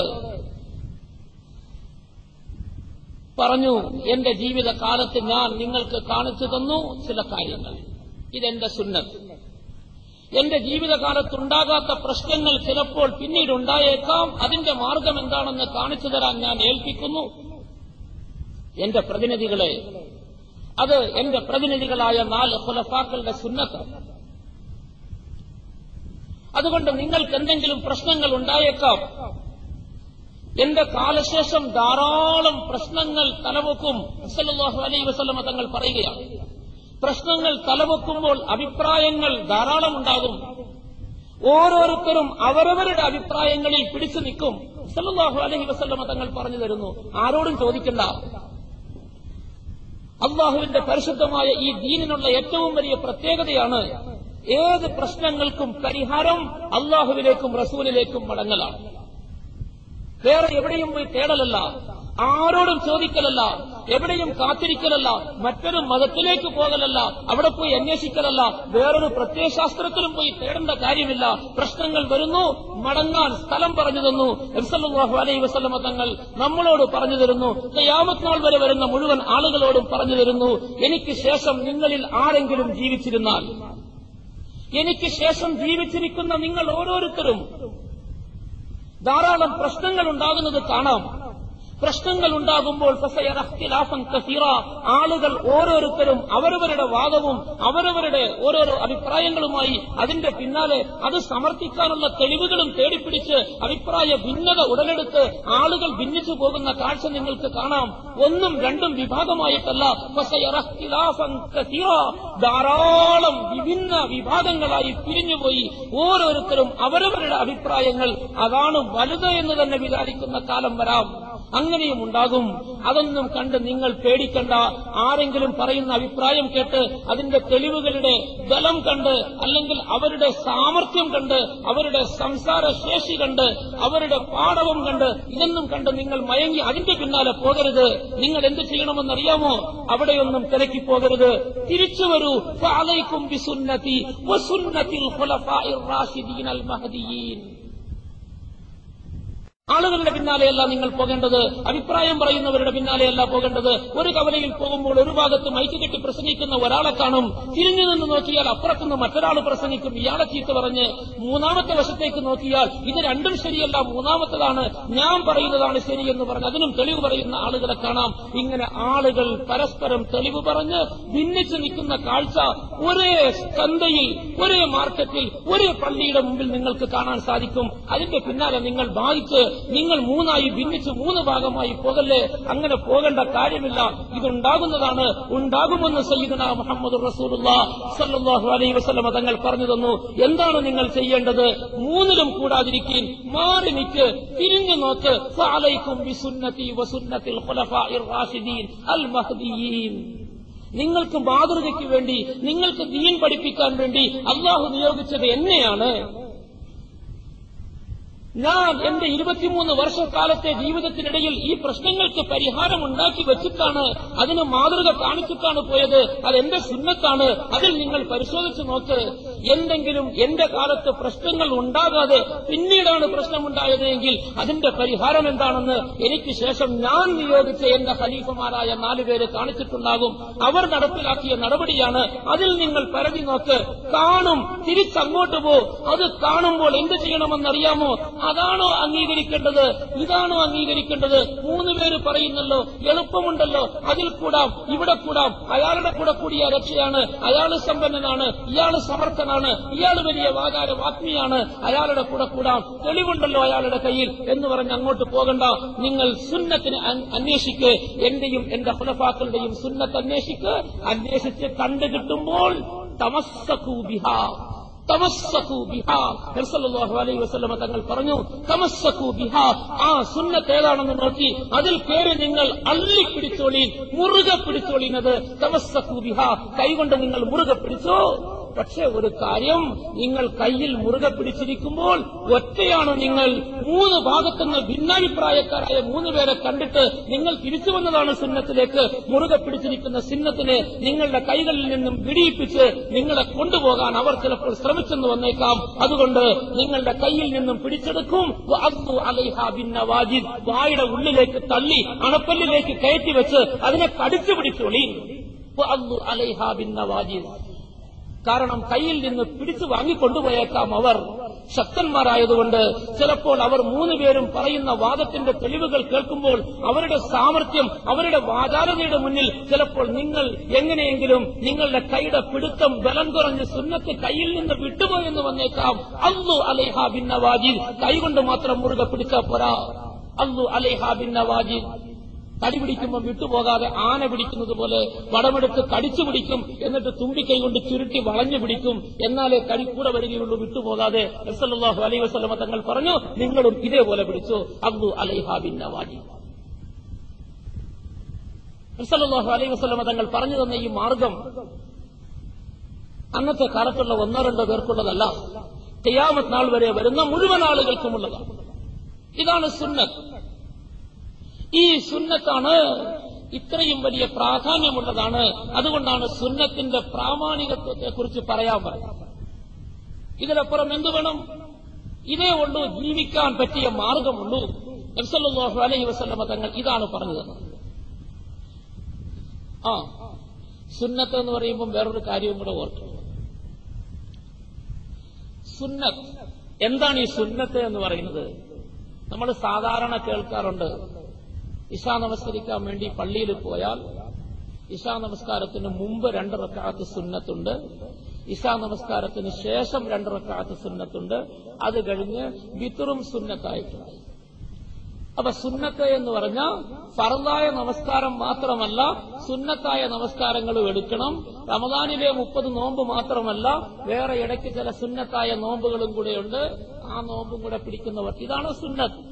[SPEAKER 1] പറഞ്ഞു, എന്റെ ജീവിതകാലത്ത് ഞാൻ നിങ്ങൾക്ക് കാണിച്ചു തന്നു ചില കാര്യങ്ങൾ. ഇതെന്റെ സുന്നത്ത്. എന്റെ ജീവിതകാലത്തുണ്ടാകാത്ത പ്രശ്നങ്ങൾ ചിലപ്പോൾ പിന്നീട് ഉണ്ടായേക്കാം. അതിന്റെ മാർഗം എന്താണെന്ന് കാണിച്ചു തരാൻ ഞാൻ ഏൽപ്പിക്കുന്നു എന്റെ പ്രതിനിധികളെ. അത് എന്റെ പ്രതിനിധികളായ നാല് ഖുലഫാക്കളുടെ സുന്നത്ത്. അതുകൊണ്ട് നിങ്ങൾക്ക് എന്തെങ്കിലും പ്രശ്നങ്ങൾ ഉണ്ടായേക്കാം. എന്റെ കാലശേഷം ധാരാളം പ്രശ്നങ്ങൾ തലവെക്കും. സല്ലല്ലാഹു അലൈഹി വസല്ലം തങ്ങൾ പറയുകയാണ്, പ്രശ്നങ്ങൾ തലവെക്കുമ്പോൾ അഭിപ്രായങ്ങൾ ധാരാളം ഉണ്ടാകും. ഓരോരുത്തരും അവരവരുടെ അഭിപ്രായങ്ങളിൽ പിടിച്ചു നിൽക്കും. സല്ലല്ലാഹു അലൈഹി വസല്ലം തങ്ങൾ പറഞ്ഞു തരുന്നു, ആരോടും ചോദിക്കണ്ട. അള്ളാഹുവിന്റെ പരിശുദ്ധമായ ഈ ദീനിനുള്ള ഏറ്റവും വലിയ പ്രത്യേകതയാണ് ഏത് പ്രശ്നങ്ങൾക്കും പരിഹാരം അള്ളാഹുവിലേക്കും റസൂലിലേക്കും മടങ്ങലാണ്. വേറെ എവിടെയും പോയി തേടലല്ല, ആരോടും ചോദിക്കലല്ല, എവിടെയും കാത്തിരിക്കലല്ല, മറ്റൊരു മതത്തിലേക്ക് പോകലല്ല, അവിടെ പോയി അന്വേഷിക്കലല്ല, വേറൊരു പ്രത്യയശാസ്ത്രത്തിലും പോയി തേടേണ്ട കാര്യമില്ല. പ്രശ്നങ്ങൾ വരുന്നു, മടങ്ങാൻ സ്ഥലം പറഞ്ഞു തന്നു. നബി സല്ലല്ലാഹു അലൈഹി വസല്ലം തങ്ങൾ നമ്മളോട് പറഞ്ഞു തരുന്നു, ഖിയാമത്ത് നാൾ വരെ വരുന്ന മുഴുവൻ ആളുകളോടും പറഞ്ഞു തരുന്നു, എനിക്ക് ശേഷം നിങ്ങളിൽ ആരെങ്കിലും ജീവിച്ചിരുന്നാൽ, എനിക്ക് ശേഷം ജീവിച്ചിരിക്കുന്ന നിങ്ങൾ ഓരോരുത്തരും
[SPEAKER 2] ധാരാളം പ്രശ്നങ്ങൾ ഉണ്ടാകുന്നത് കാണാം. പ്രശ്നങ്ങൾ ഉണ്ടാകുമ്പോൾ ആളുകൾ ഓരോരുത്തരും അവരവരുടെ വാദവും അവരവരുടെ ഓരോരോ അഭിപ്രായങ്ങളുമായി അതിന്റെ പിന്നാലെ അത് സമർത്ഥിക്കാനുള്ള തെളിവുകളും തേടിപ്പിടിച്ച് അഭിപ്രായ ഭിന്നത ഉടലെടുത്ത് ആളുകൾ ഭിന്നിച്ചു പോകുന്ന കാഴ്ച നിങ്ങൾക്ക് കാണാം. ഒന്നും രണ്ടും വിഭാഗമായിട്ടല്ല, ധാരാളം വിഭിന്ന വിഭാഗങ്ങളായി പിരിഞ്ഞുപോയി ഓരോരുത്തരും അവരവരുടെ അഭിപ്രായങ്ങൾ അതാണ് വലുത് എന്ന് തന്നെ വിചാരിക്കുന്ന കാലം വരാം. അങ്ങനെയും ഉണ്ടാകും. അതൊന്നും കണ്ട് നിങ്ങൾ പേടിക്കണ്ട. ആരെങ്കിലും പറയുന്ന അഭിപ്രായം കേട്ട് അതിന്റെ തെളിവുകളുടെ ബലം കണ്ട് അല്ലെങ്കിൽ അവരുടെ സാമർത്ഥ്യം കണ്ട് അവരുടെ സംസാര ശേഷി കണ്ട് അവരുടെ പാഠവും കണ്ട് ഇതൊന്നും കണ്ട് നിങ്ങൾ മയങ്ങി അതിന്റെ പിന്നാലെ പോകരുത്. നിങ്ങൾ എന്ത് ചെയ്യണമെന്നറിയാമോ? അവിടെയൊന്നും തിരക്കി പോകരുത്. തിരിച്ചു വരൂ. ഫഅലൈക്കും ബിസുന്നതി വസുന്നതിൽ ഖുലഫാഇർ റാഷിദീൻ അൽ മഹ്ദിയീൻ. ആളുകളുടെ പിന്നാലെയല്ല നിങ്ങൾ പോകേണ്ടത്, അഭിപ്രായം പറയുന്നവരുടെ പിന്നാലെയല്ല പോകേണ്ടത്. ഒരു കവലയിൽ പോകുമ്പോൾ ഒരു ഭാഗത്ത് മൈക്ക് കെട്ടി പ്രസംഗിക്കുന്ന ഒരാളെ കാണും, തിരിഞ്ഞു നിന്ന് നോക്കിയാൽ അപ്പുറത്തുനിന്ന് മറ്റൊരാൾ പ്രസംഗിക്കും, ഇയാളെ ചീത്ത പറഞ്ഞ്. മൂന്നാമത്തെ വശത്തേക്ക് നോക്കിയാൽ ഇത് രണ്ടും ശരിയല്ല, മൂന്നാമത്തതാണ്, ഞാൻ പറയുന്നതാണ് ശരിയെന്ന് പറഞ്ഞ് അതിനും തെളിവ് പറയുന്ന ആളുകളെ കാണാം. ഇങ്ങനെ ആളുകൾ പരസ്പരം തെളിവ് പറഞ്ഞ് ഭിന്നിച്ചു നിൽക്കുന്ന കാഴ്ച ഒരേ ചന്തയിൽ ഒരേ മാർക്കറ്റിൽ ഒരേ പള്ളിയുടെ മുമ്പിൽ നിങ്ങൾക്ക് കാണാൻ സാധിക്കും. അതിന്റെ പിന്നാലെ നിങ്ങൾ ബാധിച്ച് നിങ്ങൾ മൂന്നായി ഭിന്നിച്ച് മൂന്ന് ഭാഗമായി പോകല്ലേ. അങ്ങനെ പോകേണ്ട കാര്യമില്ല. ഇതുണ്ടാകുന്നതാണ്, ഉണ്ടാകുമെന്ന് സയ്യിദുനാ മുഹമ്മദുർ റസൂലുള്ളാഹി സ്വല്ലല്ലാഹു അലൈഹി വസല്ലം തങ്ങൾ പറഞ്ഞു തന്നു. എന്താണ് നിങ്ങൾ ചെയ്യേണ്ടത്? മൂന്നിലും കൂടാതിരിക്കീൻ, മാറി നിൽക്ക്, തിരിഞ്ഞു നോക്ക്. ഫഅലൈക്കും ബിസുന്നതി വസുന്നതിൽ ഖുലഫാഇർ റാഷിദീൻ അൽ മഹ്ദിയീൻ. നിങ്ങൾക്ക് മാതൃകയ്ക്ക് വേണ്ടി, നിങ്ങൾക്ക് ദീൻ പഠിപ്പിക്കാൻ വേണ്ടി അല്ലാഹു നിയോഗിച്ചത് എന്നെയാണ്. ഞാൻ എന്റെ ഇരുപത്തിമൂന്ന് വർഷക്കാലത്തെ ജീവിതത്തിനിടയിൽ ഈ പ്രശ്നങ്ങൾക്ക് പരിഹാരമുണ്ടാക്കി വെച്ചിട്ടാണ്, അതിന് മാതൃക കാണിച്ചിട്ടാണ് പോയത്. അതെന്റെ സുന്നത്താണ്. അതിൽ നിങ്ങൾ പരിശോധിച്ചു നോക്ക്. എന്തെങ്കിലും എന്റെ കാലത്ത് പ്രശ്നങ്ങൾ ഉണ്ടാകാതെ പിന്നീടാണ് പ്രശ്നമുണ്ടായത് എങ്കിൽ അതിന്റെ പരിഹാരം എന്താണെന്ന് എനിക്ക് ശേഷം ഞാൻ നിയോഗിച്ച എന്റെ ഖലീഫമാരായ നാലുപേര് കാണിച്ചിട്ടുണ്ടാകും. അവർ നടപ്പിലാക്കിയ നടപടിയാണ്. അതിൽ നിങ്ങൾ പരതി നോക്ക്, കാണും. തിരിച്ചങ്ങോട്ട് പോ. അത് കാണുമ്പോൾ എന്ത് ചെയ്യണമെന്നറിയാമോ? അതാണോ അംഗീകരിക്കേണ്ടത്? ഇതാണോ അംഗീകരിക്കേണ്ടത്? മൂന്ന് പേര് പറയുന്നല്ലോ, എളുപ്പമുണ്ടല്ലോ, അതിൽ കൂടാം, ഇവിടെ കൂടാം. അയാളുടെ കൂടെ കൂടിയ രക്ഷയാണ്. അയാൾ സമ്പന്നനാണ്, ഇയാൾ സമർത്ഥനാണ്, ഇയാൾ വലിയ വാചാര വാത്മിയാണ്, അയാളുടെ കൂടെ കൂടാം. തെളിവുണ്ടല്ലോ അയാളുടെ കയ്യിൽ എന്ന് പറഞ്ഞ് അങ്ങോട്ട് പോകണ്ട. നിങ്ങൾ സുന്നത്തിന് അന്വേഷിക്ക്. എന്റെയും എന്റെ ഖുലഫാക്കളുടെയും സുന്നത്ത് അന്വേഷിക്ക്. അന്വേഷിച്ച് കണ്ടു കിട്ടുമ്പോൾ തമസ്സകൂ ബിഹാ തമസ്സകൂ ബിഹാ. നബി സല്ലല്ലാഹു അലൈഹി വസല്ലം തങ്ങൾ പറഞ്ഞു, തമസ്സകൂ ബിഹാ. ആ സുന്നത്ത് ഏതാണെന്ന് നോക്കി അതിൽ പേര് നിങ്ങൾ അള്ളിപ്പിടിച്ചോളീൻ, മുറുകെ പിടിച്ചോളീനത്. തമസ്സകൂ ബിഹാ, കൈകൊണ്ട് നിങ്ങൾ മുറുകെ പിടിച്ചോ. പക്ഷെ ഒരു കാര്യം, നിങ്ങൾ കയ്യിൽ മുറുകെ പിടിച്ചിരിക്കുമ്പോൾ ഒറ്റയാണ് നിങ്ങൾ. മൂന്ന് ഭാഗത്തുനിന്ന് ഭിന്നാഭിപ്രായക്കാരായ മൂന്ന് പേരെ കണ്ടിട്ട് നിങ്ങൾ തിരിച്ചു വന്നതാണ് സുന്നത്തിലേക്ക്. മുറുകെ പിടിച്ചിരിക്കുന്ന സുന്നത്തിനെ നിങ്ങളുടെ കൈകളിൽ നിന്നും വിടിയിപ്പിച്ച് നിങ്ങളെ കൊണ്ടുപോകാൻ അവർ ചിലപ്പോൾ ശ്രമിച്ചെന്ന് വന്നേക്കാം. അതുകൊണ്ട് നിങ്ങളുടെ കയ്യിൽ നിന്നും പിടിച്ചെടുക്കും. വായുടെ ഉള്ളിലേക്ക് തള്ളി അണപ്പല്ലിലേക്ക് കയറ്റിവെച്ച് അതിനെ കടിച്ചു പിടിച്ചോളി. കാരണം കയ്യിൽ നിന്ന് പിടിച്ചു വാങ്ങിക്കൊണ്ടുപോയേക്കാം അവർ. ശക്തന്മാരായതുകൊണ്ട് ചിലപ്പോൾ അവർ മൂന്നുപേരും പറയുന്ന വാദത്തിന്റെ തെളിവുകൾ കേൾക്കുമ്പോൾ അവരുടെ സാമർത്ഥ്യം, അവരുടെ വാചാലതയുടെ മുന്നിൽ ചിലപ്പോൾ നിങ്ങൾ എങ്ങനെയെങ്കിലും നിങ്ങളുടെ കൈയുടെ പിടുത്തം ബലം കുറഞ്ഞ് സുന്നത്ത് കയ്യിൽ നിന്ന് വിട്ടുപോയെന്ന് വന്നേക്കാം. അള്ളു അലൈഹാ ബിൻ നവാജിദ്, കൈകൊണ്ട് മാത്രം മുറുകെ പിടിച്ചാൽ പോരാ. അള്ളു അലൈഹാ ബിൻ നവാജിദ്, കടി പിടിക്കുമ്പോൾ വിട്ടുപോകാതെ ആന പിടിക്കുന്നത് പോലെ വടമെടുത്ത് കടിച്ചു പിടിക്കും. എന്നിട്ട് തുമ്പിക്കൈ കൊണ്ട് ചുരുട്ടി വളഞ്ഞു പിടിക്കും. എന്നാലേ കടി കൂടെ വരികയുള്ളൂ, വിട്ടുപോകാതെ. നബി സല്ലല്ലാഹു അലൈഹി വസല്ലം തങ്ങൾ പറഞ്ഞു, നിങ്ങളും ഇതേപോലെ പിടിച്ചു. അബ്ദു അലൈഹാ ബിൻ നവാജി. നബി സല്ലല്ലാഹു അലൈഹി വസല്ലം തങ്ങൾ പറഞ്ഞു തന്ന ഈ മാർഗം അന്നത്തെ കാലത്തുള്ള ഒന്നോ രണ്ടോ പേർക്കുള്ളതല്ല, ഖിയാമത്ത് നാൾ വരെ വരുന്ന മുഴുവൻ ആളുകൾക്കുമുള്ളതാണ്. ഇതാണ് സുന്നത്ത്. ഈ സുന്നത്താണ് ഇത്രയും വലിയ പ്രാധാന്യമുള്ളതാണ്. അതുകൊണ്ടാണ് സുന്നത്തിന്റെ പ്രാമാണികത്വത്തെക്കുറിച്ച് പറയാൻ പറയുന്നത്. ഇതിലപ്പുറം എന്തു വേണം? ഇതേ ഉള്ളൂ ജീവിക്കാൻ പറ്റിയ മാർഗമുള്ളൂ. നബി സല്ലല്ലാഹു അലൈഹി വസല്ലം തങ്ങൾ ഇതാണ് പറഞ്ഞത്. ആ സുന്നത്ത് എന്ന് പറയുമ്പോൾ വേറൊരു കാര്യവും കൂടെ ഓർത്തു. സുന്നത്ത് എന്താണ്? ഈ സുന്നത്ത് എന്ന് പറയുന്നത്
[SPEAKER 1] നമ്മൾ സാധാരണ കേൾക്കാറുണ്ട്, ഇശാ നമസ്കരിക്കാൻ വേണ്ടി പള്ളിയിൽ പോയാൽ ഇശാ നമസ്കാരത്തിന് മുമ്പ് രണ്ട് റക്അത്ത് സുന്നത്തുണ്ട്, ഇശാ നമസ്കാരത്തിന് ശേഷം രണ്ട് റക്അത്ത് സുന്നത്തുണ്ട്, അത് കഴിഞ്ഞ് വിത്റും സുന്നത്തായിട്ടുണ്ട്. അപ്പൊ സുന്നത്ത് എന്ന് പറഞ്ഞാൽ ഫർദായ നമസ്കാരം മാത്രമല്ല, സുന്നത്തായ നമസ്കാരങ്ങളും എടുക്കണം. റമദാനിലെ മുപ്പത് നോമ്പ് മാത്രമല്ല, വേറെ ഇടയ്ക്ക് ചില സുന്നത്തായ നോമ്പുകളും കൂടെയുണ്ട്. ആ നോമ്പും കൂടെ പിടിക്കുന്നവർ, ഇതാണ് സുന്നത്ത്.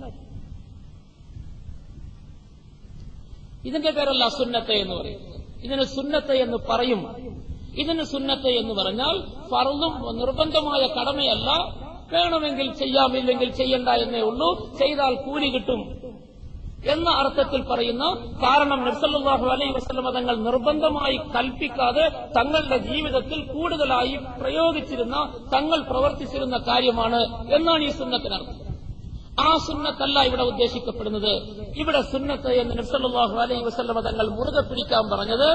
[SPEAKER 1] ഇതിന്റെ പേരല്ല സുന്നത്ത് എന്ന് പറയുന്നത്. ഇതിന് സുന്നത്ത് എന്ന് പറയും. ഇതിന് സുന്നത്ത് എന്ന് പറഞ്ഞാൽ ഫർളും നിർബന്ധമായ കടമയല്ല, വേണമെങ്കിൽ ചെയ്യാം, ഇല്ലെങ്കിൽ ചെയ്യണ്ട എന്നേ ഉള്ളൂ, ചെയ്താൽ കൂലി കിട്ടും എന്ന അർത്ഥത്തിൽ പറയുന്ന. കാരണം നബി സല്ലല്ലാഹു അലൈഹി വസല്ലം തങ്ങൾ നിർബന്ധമായി കൽപ്പിക്കാതെ തങ്ങളുടെ ജീവിതത്തിൽ കൂടുതലായി പ്രയോഗിച്ചിരുന്ന, തങ്ങൾ പ്രവർത്തിച്ചിരുന്ന കാര്യമാണ് എന്നാണ് ഈ സുന്നത്തിനർത്ഥം. ആ സുന്നത്തല്ല ഇവിടെ ഉദ്ദേശിക്കപ്പെടുന്നത്. ഇവിടെ സുന്നത്ത് എന്ന് നബി സല്ലല്ലാഹു അലൈഹി വസല്ലം തങ്ങൾ മുറുകെ പിടിക്കാൻ പറഞ്ഞത്,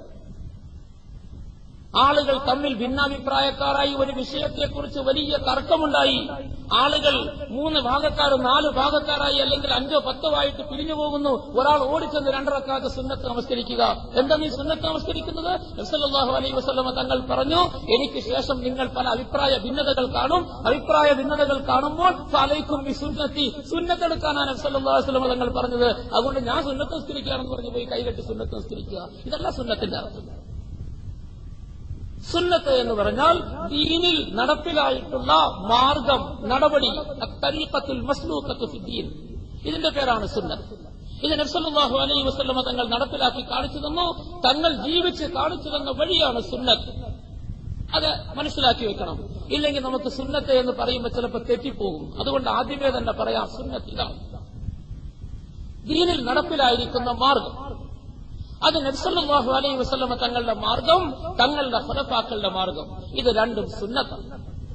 [SPEAKER 1] ആളുകൾ തമ്മിൽ ഭിന്നാഭിപ്രായക്കാരായി ഒരു വിഷയത്തെക്കുറിച്ച് വലിയ തർക്കമുണ്ടായി. ആളുകൾ മൂന്ന് ഭാഗക്കാരും നാല് ഭാഗക്കാരായി അല്ലെങ്കിൽ അഞ്ചോ പത്തോ ആയിട്ട് പിരിഞ്ഞു പോകുന്നു. ഒരാൾ ഓടിച്ചെന്ന് രണ്ടറക്കാത്ത സുന്നത്ത് നമസ്കരിക്കുക. എന്താ നീ സുന്നത്ത് നമസ്കരിക്കുന്നത്? നബി സല്ലല്ലാഹു അലൈഹി വസല്ലം തങ്ങൾ പറഞ്ഞു, എനിക്ക് ശേഷം നിങ്ങൾ പല അഭിപ്രായ ഭിന്നതകൾ കാണും. അഭിപ്രായ ഭിന്നതകൾ കാണുമ്പോൾ ഫലൈക്കും ബി സുന്നത്തി, സുന്നത്തെടുക്കാനാണ് നബി സല്ലല്ലാഹു അലൈഹി വസല്ലം തങ്ങൾ പറഞ്ഞത്. അതുകൊണ്ട് ഞാൻ സുന്നത്ത് നമസ്കരിക്കുകയാണെന്ന് പറഞ്ഞു പോയി കൈകെട്ടി സുന്നത്ത് നമസ്കരിക്കുക. ഇതല്ല സുന്നത്തിന്റെ അർത്ഥം. സുന്നത്ത് എന്ന് പറഞ്ഞാൽ ദീനിൽ നടപ്പിലായിട്ടുള്ള മാർഗം, നടപടി, തരീഖത്തുൽ മസ്ലൂഖത്തു ഫിദ്ദീൻ, ഇതിന്റെ പേരാണ് സുന്നത്ത്. ഇത് നബി സല്ലല്ലാഹു അലൈഹി വസല്ലം തങ്ങൾ നടപ്പിലാക്കി കാണിച്ചു തന്നു, തങ്ങൾ ജീവിച്ച് കാണിച്ചു തന്ന വഴിയാണ് സുന്നത്ത്. അത് മനസ്സിലാക്കി വെക്കണം. ഇല്ലെങ്കിൽ നമുക്ക് സുന്നത്ത് എന്ന് പറയുമ്പോൾ ചിലപ്പോൾ തെറ്റിപ്പോകും. അതുകൊണ്ട് ആദ്യമേ തന്നെ പറയാം, സുന്നത്ത് ഇതാണ്, ദീനിൽ നടപ്പിലായിരിക്കുന്ന മാർഗം. അത് നബി സല്ലല്ലാഹു അലൈഹി വസല്ലം തങ്ങളുടെ മാർഗം, തങ്ങളുടെ ഖുലഫാക്കളുടെ മാർഗം. ഇത് രണ്ടും സുന്നത്താണ്.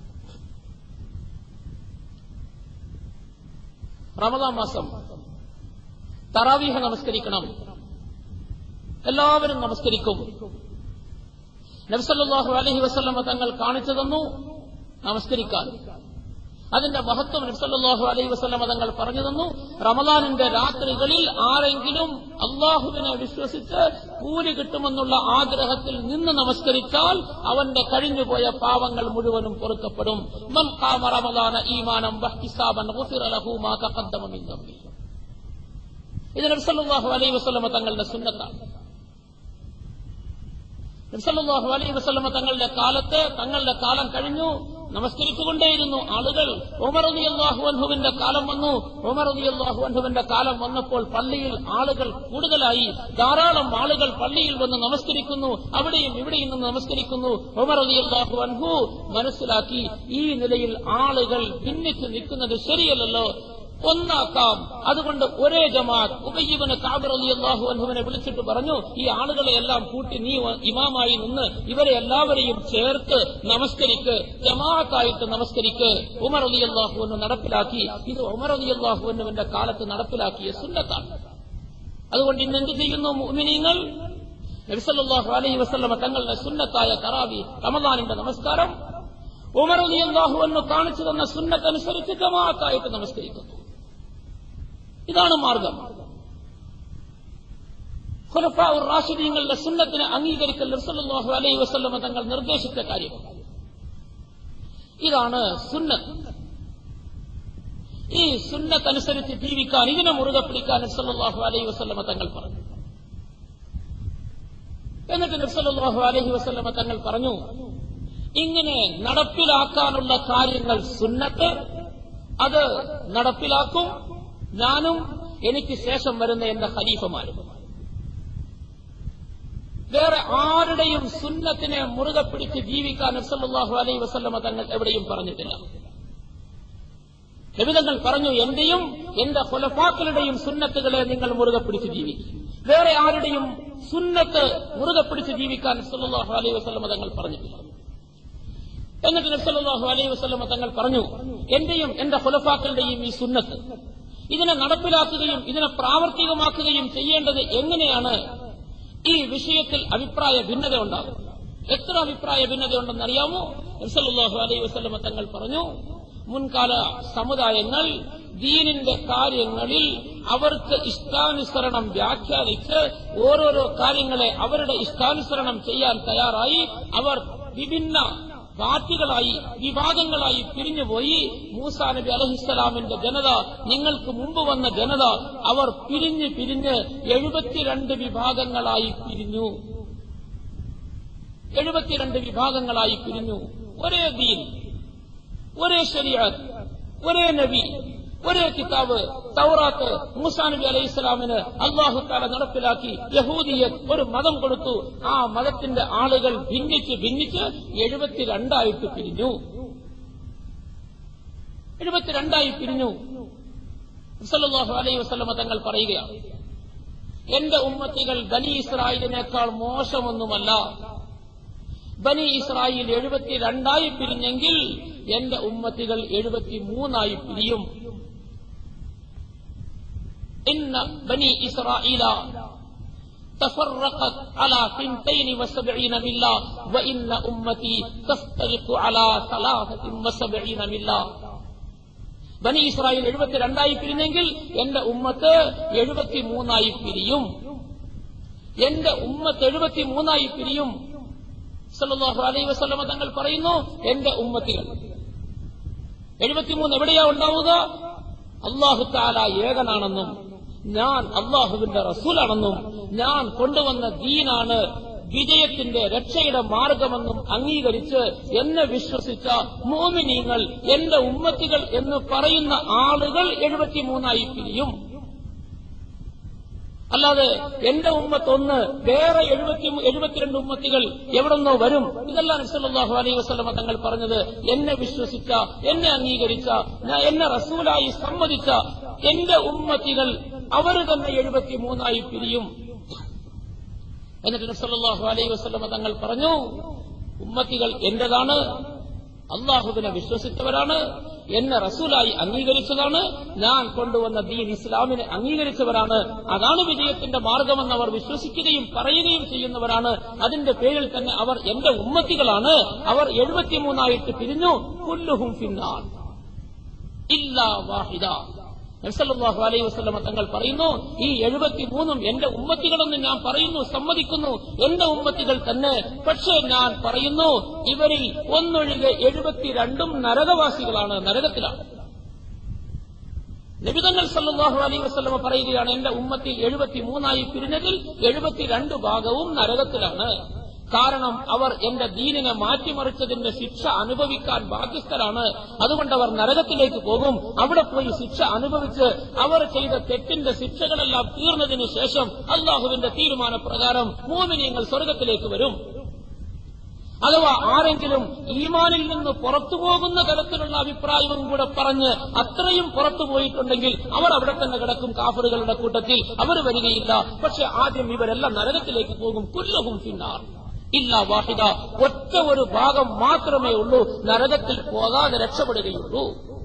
[SPEAKER 1] റമദാൻ മാസം തറാവീഹ് നമസ്കരിക്കണം, എല്ലാവരും നമസ്കരിക്കും. നബി സല്ലല്ലാഹു അലൈഹി വസല്ലം തങ്ങൾ കാണിച്ചു തന്നു നമസ്കരിക്കാൻ. അതിന്റെ മഹത്വം നബി സല്ലല്ലാഹു അലൈഹി വസല്ലം തങ്ങൾ പറഞ്ഞു തന്നു. റമദാനിന്റെ രാത്രികളിൽ ആരെങ്കിലും അള്ളാഹുവിനെ വിശ്വസിച്ച് കൂലി കിട്ടുമെന്നുള്ള ആഗ്രഹത്തിൽ നിന്ന് നമസ്കരിച്ചാൽ അവന്റെ കഴിഞ്ഞുപോയ പാവങ്ങൾ മുഴുവനും പൊറുക്കപ്പെടും. മൻ ഖാമ റമദാന ഈമാനം വഹ്തിസാബൻ ഗുഫിറ ലഹു മാ തഖദ്ദമ മിൻ ദംബി. ഇത് നബി സല്ലല്ലാഹു അലൈഹി വസല്ലം തങ്ങളുടെ സുന്നത്താണ്. നബി സല്ലല്ലാഹു അലൈഹി വസല്ലം തങ്ങളുടെ കാലത്ത്, തങ്ങളുടെ കാലം കഴിഞ്ഞു, നമസ്കരിച്ചുകൊണ്ടേയിരുന്നു ആളുകൾ. ഉമർ റളിയല്ലാഹു അൻഹുവിന്റെ കാലം വന്നു. ഉമർ റളിയല്ലാഹു അൻഹുവിന്റെ കാലം വന്നപ്പോൾ പള്ളിയിൽ ആളുകൾ കൂടുതലായി. ധാരാളം ആളുകൾ പള്ളിയിൽ വന്ന് നമസ്കരിക്കുന്നു, അവിടെയും ഇവിടെയും നിന്ന് നമസ്കരിക്കുന്നു. ഉമർ റളിയല്ലാഹു അൻഹു മനസ്സിലാക്കി, ഈ നിലയിൽ ആളുകൾ ഭിന്നിച്ച് നിൽക്കുന്നത് ശരിയല്ലല്ലോ, ഒന്നാക്കാം. അതുകൊണ്ട് ഒരേ ജമാഅത്ത്. ഉബയ്യ് ഇബ്നു കഅബ് റളിയല്ലാഹു അൻഹുവിനെ വിളിച്ചിട്ട് പറഞ്ഞു, ഈ ആളുകളെ എല്ലാം കൂട്ടി നീ ഇമാമായി നിന്ന് ഇവരെ എല്ലാവരെയും ചേർത്ത് നമസ്കരിക്ക്, ജമാഅത്തായിട്ട് നമസ്കരിക്ക്. ഉമർ റളിയല്ലാഹു അൻഹു നടപ്പിലാക്കി. ഇത് ഉമർ റളിയല്ലാഹു അൻഹുവിന്റെ കാലത്ത് നടപ്പിലാക്കിയ സുന്നത്താണ്. അതുകൊണ്ട് ഇന്ന് എന്ത് ചെയ്യുന്നു മുഅ്മിനീങ്ങൾ? നബി സല്ലല്ലാഹു അലൈഹി വസല്ലം തങ്ങളുടെ സുന്നത്തായ തറാവീഹ്, റമദാനിന്റെ നമസ്കാരം, ഉമർ റളിയല്ലാഹു അൻഹു കാണിച്ചു തന്ന സുന്നത്തനുസരിച്ച് ജമാഅത്തായിട്ട് നമസ്കരിക്കുന്നു. ഇതാണ് മാർഗം. ഖുലഫാഉർ റാഷിദീങ്ങളുടെ സുന്നത്തിനെ അംഗീകരിക്കൽ നബി സല്ലല്ലാഹു അലൈഹി വസല്ലം തങ്ങൾ നിർദ്ദേശിച്ച കാര്യമാണ്. ഇതാണ് സുന്നത്ത്. ഈ സുന്നത്തനുസരിച്ച് ജീവിക്കാൻ, ഇതിനെ മുറുകെ പിടിക്കാൻ നബി സല്ലല്ലാഹു അലൈഹി വസല്ലം തങ്ങൾ പറഞ്ഞു. എന്നിട്ട് നബി സല്ലല്ലാഹു അലൈഹി വസല്ലം തങ്ങൾ പറഞ്ഞു, ഇങ്ങനെ നടപ്പിലാക്കാനുള്ള കാര്യങ്ങൾ സുന്നത്ത്, അത് നടപ്പിലാക്കും ഞാനും എനിക്ക് ശേഷം വരുന്ന എന്റെ ഖലീഫമാരും. വേറെ ആരുടെയും സുന്നത്തിനെ മുറുകെ പിടിച്ച് ജീവിക്കാൻ നബി സല്ലല്ലാഹു അലൈഹി വസല്ലം തങ്ങൾ എവിടെയും പറഞ്ഞിട്ടില്ല. നബി തങ്ങൾ പറഞ്ഞു, എന്റെയും എന്റെ ഖുലഫാക്കളുടെയും സുന്നത്തുകളെ നിങ്ങൾ മുറുകെ പിടിച്ച് ജീവിക്കും. വേറെ ആരുടെയും സുന്നത്ത് മുറുകെ പിടിച്ച് ജീവിക്കാൻ നബി സല്ലല്ലാഹു അലൈഹി വസല്ലം തങ്ങൾ പറഞ്ഞിട്ടില്ല. എന്നിട്ട് നബി സല്ലല്ലാഹു അലൈഹി വസല്ലം തങ്ങൾ പറഞ്ഞു, എന്റെയും എന്റെ ഖുലഫാക്കളുടെയും ഈ സുന്നത്ത്, ഇതിനെ നടപ്പിലാക്കുകയും ഇതിനെ പ്രാവർത്തികമാക്കുകയും ചെയ്യേണ്ടത് എങ്ങനെയാണ്? ഈ വിഷയത്തിൽ അഭിപ്രായ ഭിന്നത ഉണ്ടാകും. എത്ര അഭിപ്രായ ഭിന്നത ഉണ്ടെന്നറിയാമോ? നബി സല്ലല്ലാഹു അലൈഹി വസല്ലം തങ്ങൾ പറഞ്ഞു, മുൻകാല സമുദായങ്ങൾ ദീനിന്റെ കാര്യങ്ങളിൽ അവർക്ക് ഇഷ്ടാനുസരണം വ്യാഖ്യാനിച്ച് ഓരോരോ കാര്യങ്ങളെ അവരുടെ ഇഷ്ടാനുസരണം ചെയ്യാൻ തയ്യാറായി അവർ വിഭിന്ന പാർട്ടികളായി വിഭാഗങ്ങളായി പിരിഞ്ഞുപോയി. മൂസാ നബി അലൈഹിസ്സലാമിന്റെ ജനത, നിങ്ങൾക്ക് മുമ്പ് വന്ന ജനത, അവർ പിരിഞ്ഞ് പിരിഞ്ഞ് എഴുപത്തിരണ്ട് വിഭാഗങ്ങളായി പിരിഞ്ഞു. എഴുപത്തിരണ്ട് വിഭാഗങ്ങളായി പിരിഞ്ഞു. ഒരേ ദീൻ, ഒരേ ശരീഅത്ത്, ഒരേ നബി, ഒരേ കിതാബ് തൗറാത്ത് മൂസാ നബി അലൈഹി സ്വലാമിന് അല്ലാഹു തആല നടപ്പിലാക്കി. യഹൂദിയത്ത് ഒരു മതം കൊടുത്തു. ആ മതത്തിന്റെ ആളുകൾ ഭിന്നിച്ച് ഭിന്നിച്ച് എഴുപത്തിരണ്ടായിട്ട് പിരിഞ്ഞു. എഴുപത്തിരണ്ടായി പിരിഞ്ഞു. സല്ലല്ലാഹു അലൈഹി വസല്ലം തങ്ങൾ പറയുകയാണ്, എന്റെ ഉമ്മത്തികൾ ബനി ഇസ്രായേലിനേക്കാൾ മോശമൊന്നുമല്ല. ബനി ഇസ്രായേൽ എഴുപത്തിരണ്ടായി പിരിഞ്ഞെങ്കിൽ എന്റെ ഉമ്മത്തികൾ എഴുപത്തിമൂന്നായി പിരിയും. ഇന്ന ബനി ഇസ്രായേല تفرقت على ثنتين وسبعين ملة وإن أمتي تفترق على ثلاثة وسبعين ملة. ബനി ഇസ്രായേൽ എഴുപത്തിരണ്ടായി പിരിഞ്ഞെങ്കിൽ എന്റെ ഉമ്മത്ത് എഴുപത്തിമൂന്നായി പിരിയും. എന്റെ ഉമ്മത്ത് എഴുപത്തിമൂന്നായി പിരിയും. സല്ലല്ലാഹു അലൈഹി വസല്ലം തങ്ങൾ പറയുന്നു, എന്റെ ഉമ്മത്തികൾ എഴുപത്തിമൂന്ന് എവിടെയാ ഉണ്ടാവുക? അല്ലാഹു തആല ഏകനാണെന്നും ഞാൻ അല്ലാഹുവിന്റെ റസൂലാണെന്നും ഞാൻ കൊണ്ടുവന്ന ദീനാണ് വിജയത്തിന്റെ രക്ഷയുടെ മാർഗമെന്നും അംഗീകരിച്ച് എന്നെ വിശ്വസിച്ച മുഅ്മിനീങ്ങൾ, എന്റെ ഉമ്മത്തികൾ എന്ന് പറയുന്ന ആളുകൾ എഴുപത്തിമൂന്നായി പിരിയും. അല്ലാതെ എന്റെ ഉമ്മത്ത് ഒന്ന്, വേറെ എഴുപത്തി എഴുപത്തിരണ്ട് ഉമ്മത്തികൾ എവിടെന്നോ വരും. ഇതല്ല നബി സല്ലല്ലാഹു അലൈഹി വസല്ലം തങ്ങൾ പറഞ്ഞത്. എന്നെ വിശ്വസിച്ച, എന്നെ അംഗീകരിച്ച, എന്നെ റസൂലായി സമ്മതിച്ച എന്റെ ഉമ്മത്തികൾ അവർ തന്നെ എഴുപത്തിമൂന്നായി പിരിയും. എന്നിട്ട് നബി സല്ലല്ലാഹു അലൈഹി വസല്ലം തങ്ങൾ പറഞ്ഞു, ഉമ്മത്തികൾ എന്റേതാണ്, അള്ളാഹുവിനെ വിശ്വസിച്ചവരാണ്, എന്നെ റസൂലായി അംഗീകരിച്ചതാണ്, ഞാൻ കൊണ്ടുവന്ന ദീൻ ഇസ്ലാമിനെ അംഗീകരിച്ചവരാണ്. അതാണ് വിജയത്തിന്റെ മാർഗമെന്ന് അവർ വിശ്വസിക്കുകയും പറയുകയും ചെയ്യുന്നവരാണ്. അതിന്റെ പേരിൽ തന്നെ അവർ എന്റെ ഉമ്മത്തികളാണ്. അവർ എഴുപത്തിമൂന്നായിട്ട് പിരിഞ്ഞു. കുല്ലുഹും ഫിന്നാർ ഇല്ലാ വാഹിദ. നബി സല്ലല്ലാഹു അലൈഹി വസല്ലം തങ്ങൾ പറയുന്നു, ഈ എഴുപത്തിമൂന്നും എന്റെ ഉമ്മത്തികളെന്ന് ഞാൻ പറയുന്നു, സമ്മതിക്കുന്നു, എന്റെ ഉമ്മത്തികൾ തന്നെ. പക്ഷേ ഞാൻ പറയുന്നു, ഇവരിൽ ഒന്നൊഴികെ എഴുപത്തിരണ്ടും നരകവാസികളാണ്, നരകത്തിലാണ്. നബി തങ്ങൾ സല്ലല്ലാഹു അലൈഹി വസല്ലം പറയുകയാണ്, എന്റെ ഉമ്മത്തിൽ എഴുപത്തിമൂന്നായി പിരിഞ്ഞതിൽ എഴുപത്തിരണ്ട് ഭാഗവും നരകത്തിലാണ്. കാരണം അവർ എന്റെ ദീനിനെ മാറ്റിമറിച്ചതിന്റെ ശിക്ഷ അനുഭവിക്കാൻ ബാധ്യസ്ഥരാണ്. അതുകൊണ്ട് അവർ നരകത്തിലേക്ക് പോകും. അവിടെ പോയി ശിക്ഷ അനുഭവിച്ച് അവർ ചെയ്ത തെറ്റിന്റെ ശിക്ഷകളെല്ലാം തീർന്നതിനു ശേഷം അല്ലാഹുവിന്റെ തീരുമാനപ്രകാരം മുഅ്മിനീങ്ങൾ സ്വർഗത്തിലേക്ക് വരും. അഥവാ ആരെങ്കിലും ഈമാനിൽ നിന്ന് പുറത്തുപോകുന്ന തരത്തിലുള്ള അഭിപ്രായവും കൂടെ പറഞ്ഞ് അത്രയും പുറത്തുപോയിട്ടുണ്ടെങ്കിൽ അവർ അവിടെ തന്നെ കിടക്കും, കാഫിറുകളുടെ കൂട്ടത്തിൽ അവർ വരികയില്ല. പക്ഷെ ആദ്യം ഇവരെല്ലാം നരകത്തിലേക്ക് പോകും. കുല്ലുഹും ഫിന്നാർ ഇല്ലാ വാഹിദ. ഒറ്റ ഒരു ഭാഗം മാത്രമേ ഉള്ളൂ നരകത്തിൽ പോകാതെ രക്ഷപ്പെടുകയുള്ളൂ.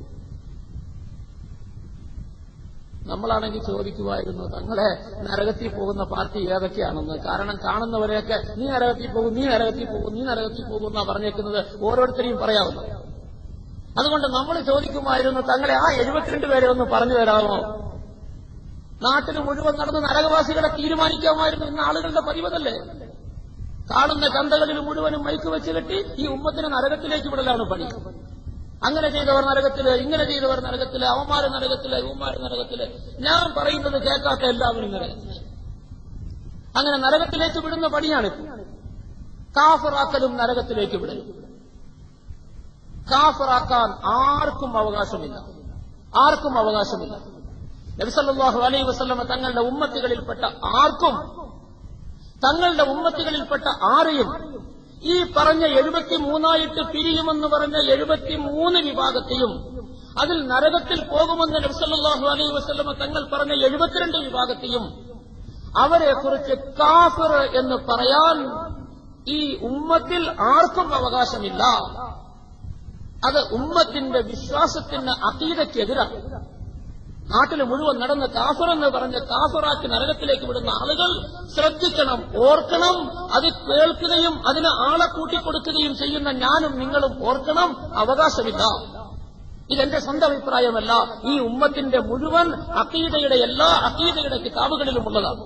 [SPEAKER 1] നമ്മളാണെങ്കിൽ ചോദിക്കുമായിരുന്നു, തങ്ങളെ നരകത്തിൽ പോകുന്ന പാർട്ടി ഏതൊക്കെയാണെന്ന്. കാരണം കാണുന്നവരെയൊക്കെ നീ നരകത്തിൽ പോകും, നീ നരകത്തിൽ പോകും, നീ നരകത്തിൽ പോകും എന്നാ പറഞ്ഞേക്കുന്നത് ഓരോരുത്തരെയും പറയാവുന്നത്. അതുകൊണ്ട് നമ്മൾ ചോദിക്കുമായിരുന്നു, തങ്ങളെ ആ എഴുപത്തിരണ്ട് പേരെ ഒന്ന് പറഞ്ഞു തരാമോ? നാട്ടിൽ മുഴുവൻ നടന്ന് നരകവാസികളെ തീരുമാനിക്കാമായിരുന്നു. ഇന്ന് ആളുകളുടെ പതിവതല്ലേ. കാണുന്ന ചന്തകളിൽ മുഴുവനും മൈക്ക് വെച്ച് കെട്ടി ഈ ഉമ്മത്തിനെ നരകത്തിലേക്ക് വിടലാണ് പണി. അങ്ങനെ ചെയ്തവർ നരകത്തില്, ഇങ്ങനെ ചെയ്തവർ നരകത്തില്, അവന്മാര് നരകത്തില്, ഇവന്മാര് നരകത്തില്. ഞാൻ പറയുന്നത് കേൾക്കാത്ത എല്ലാവരും നരകത്തില്. അങ്ങനെ നരകത്തിലേക്ക് വിടുന്ന പണിയാണ്. കാഫിറാക്കലും നരകത്തിലേക്ക് വിടലും. കാഫിറാക്കാൻ ആർക്കും അവകാശമില്ല, ആർക്കും അവകാശമില്ല. നബി സല്ലല്ലാഹു അലൈഹി വസല്ലം തങ്ങളുടെ ഉമ്മത്തികളിൽപ്പെട്ട ആർക്കും, തങ്ങളുടെ ഉമ്മത്തികളിൽപ്പെട്ട ആരെയും ഈ പറഞ്ഞ എഴുപത്തിമൂന്നായിട്ട് പിരിയുമെന്ന് പറഞ്ഞ എഴുപത്തിമൂന്ന് വിഭാഗത്തെയും അതിൽ നരകത്തിൽ പോകുമെന്ന് നബി സല്ലല്ലാഹു അലൈഹി വസല്ലം തങ്ങൾ പറഞ്ഞ എഴുപത്തിരണ്ട് വിഭാഗത്തെയും അവരെക്കുറിച്ച് കാഫിർ എന്ന് പറയാൻ ഈ ഉമ്മത്തിൽ ആർക്കും അവകാശമില്ല. അത് ഉമ്മത്തിന്റെ വിശ്വാസത്തിന് അഖീദയ്ക്കെതിരാണ്. നാട്ടിൽ മുഴുവൻ നടന്ന് കാഫിർ എന്ന് പറഞ്ഞ് കാഫിറാക്കി നരകത്തിലേക്ക് വിടുന്ന ആളുകൾ ശ്രദ്ധിക്കണം, ഓർക്കണം. അത് കേൾക്കുകയും അതിന് ആളെ കൂട്ടിക്കൊടുക്കുകയും ചെയ്യുന്ന ഞാനും നിങ്ങളും ഓർക്കണം, അവകാശമില്ല.
[SPEAKER 2] ഇതെന്റെ സ്വന്തം അഭിപ്രായമല്ല, ഈ ഉമ്മത്തിന്റെ മുഴുവൻ അഖീദയുടെ എല്ലാ അഖീദയുടെ കിതാബുകളിലും ഉള്ളതാണ്.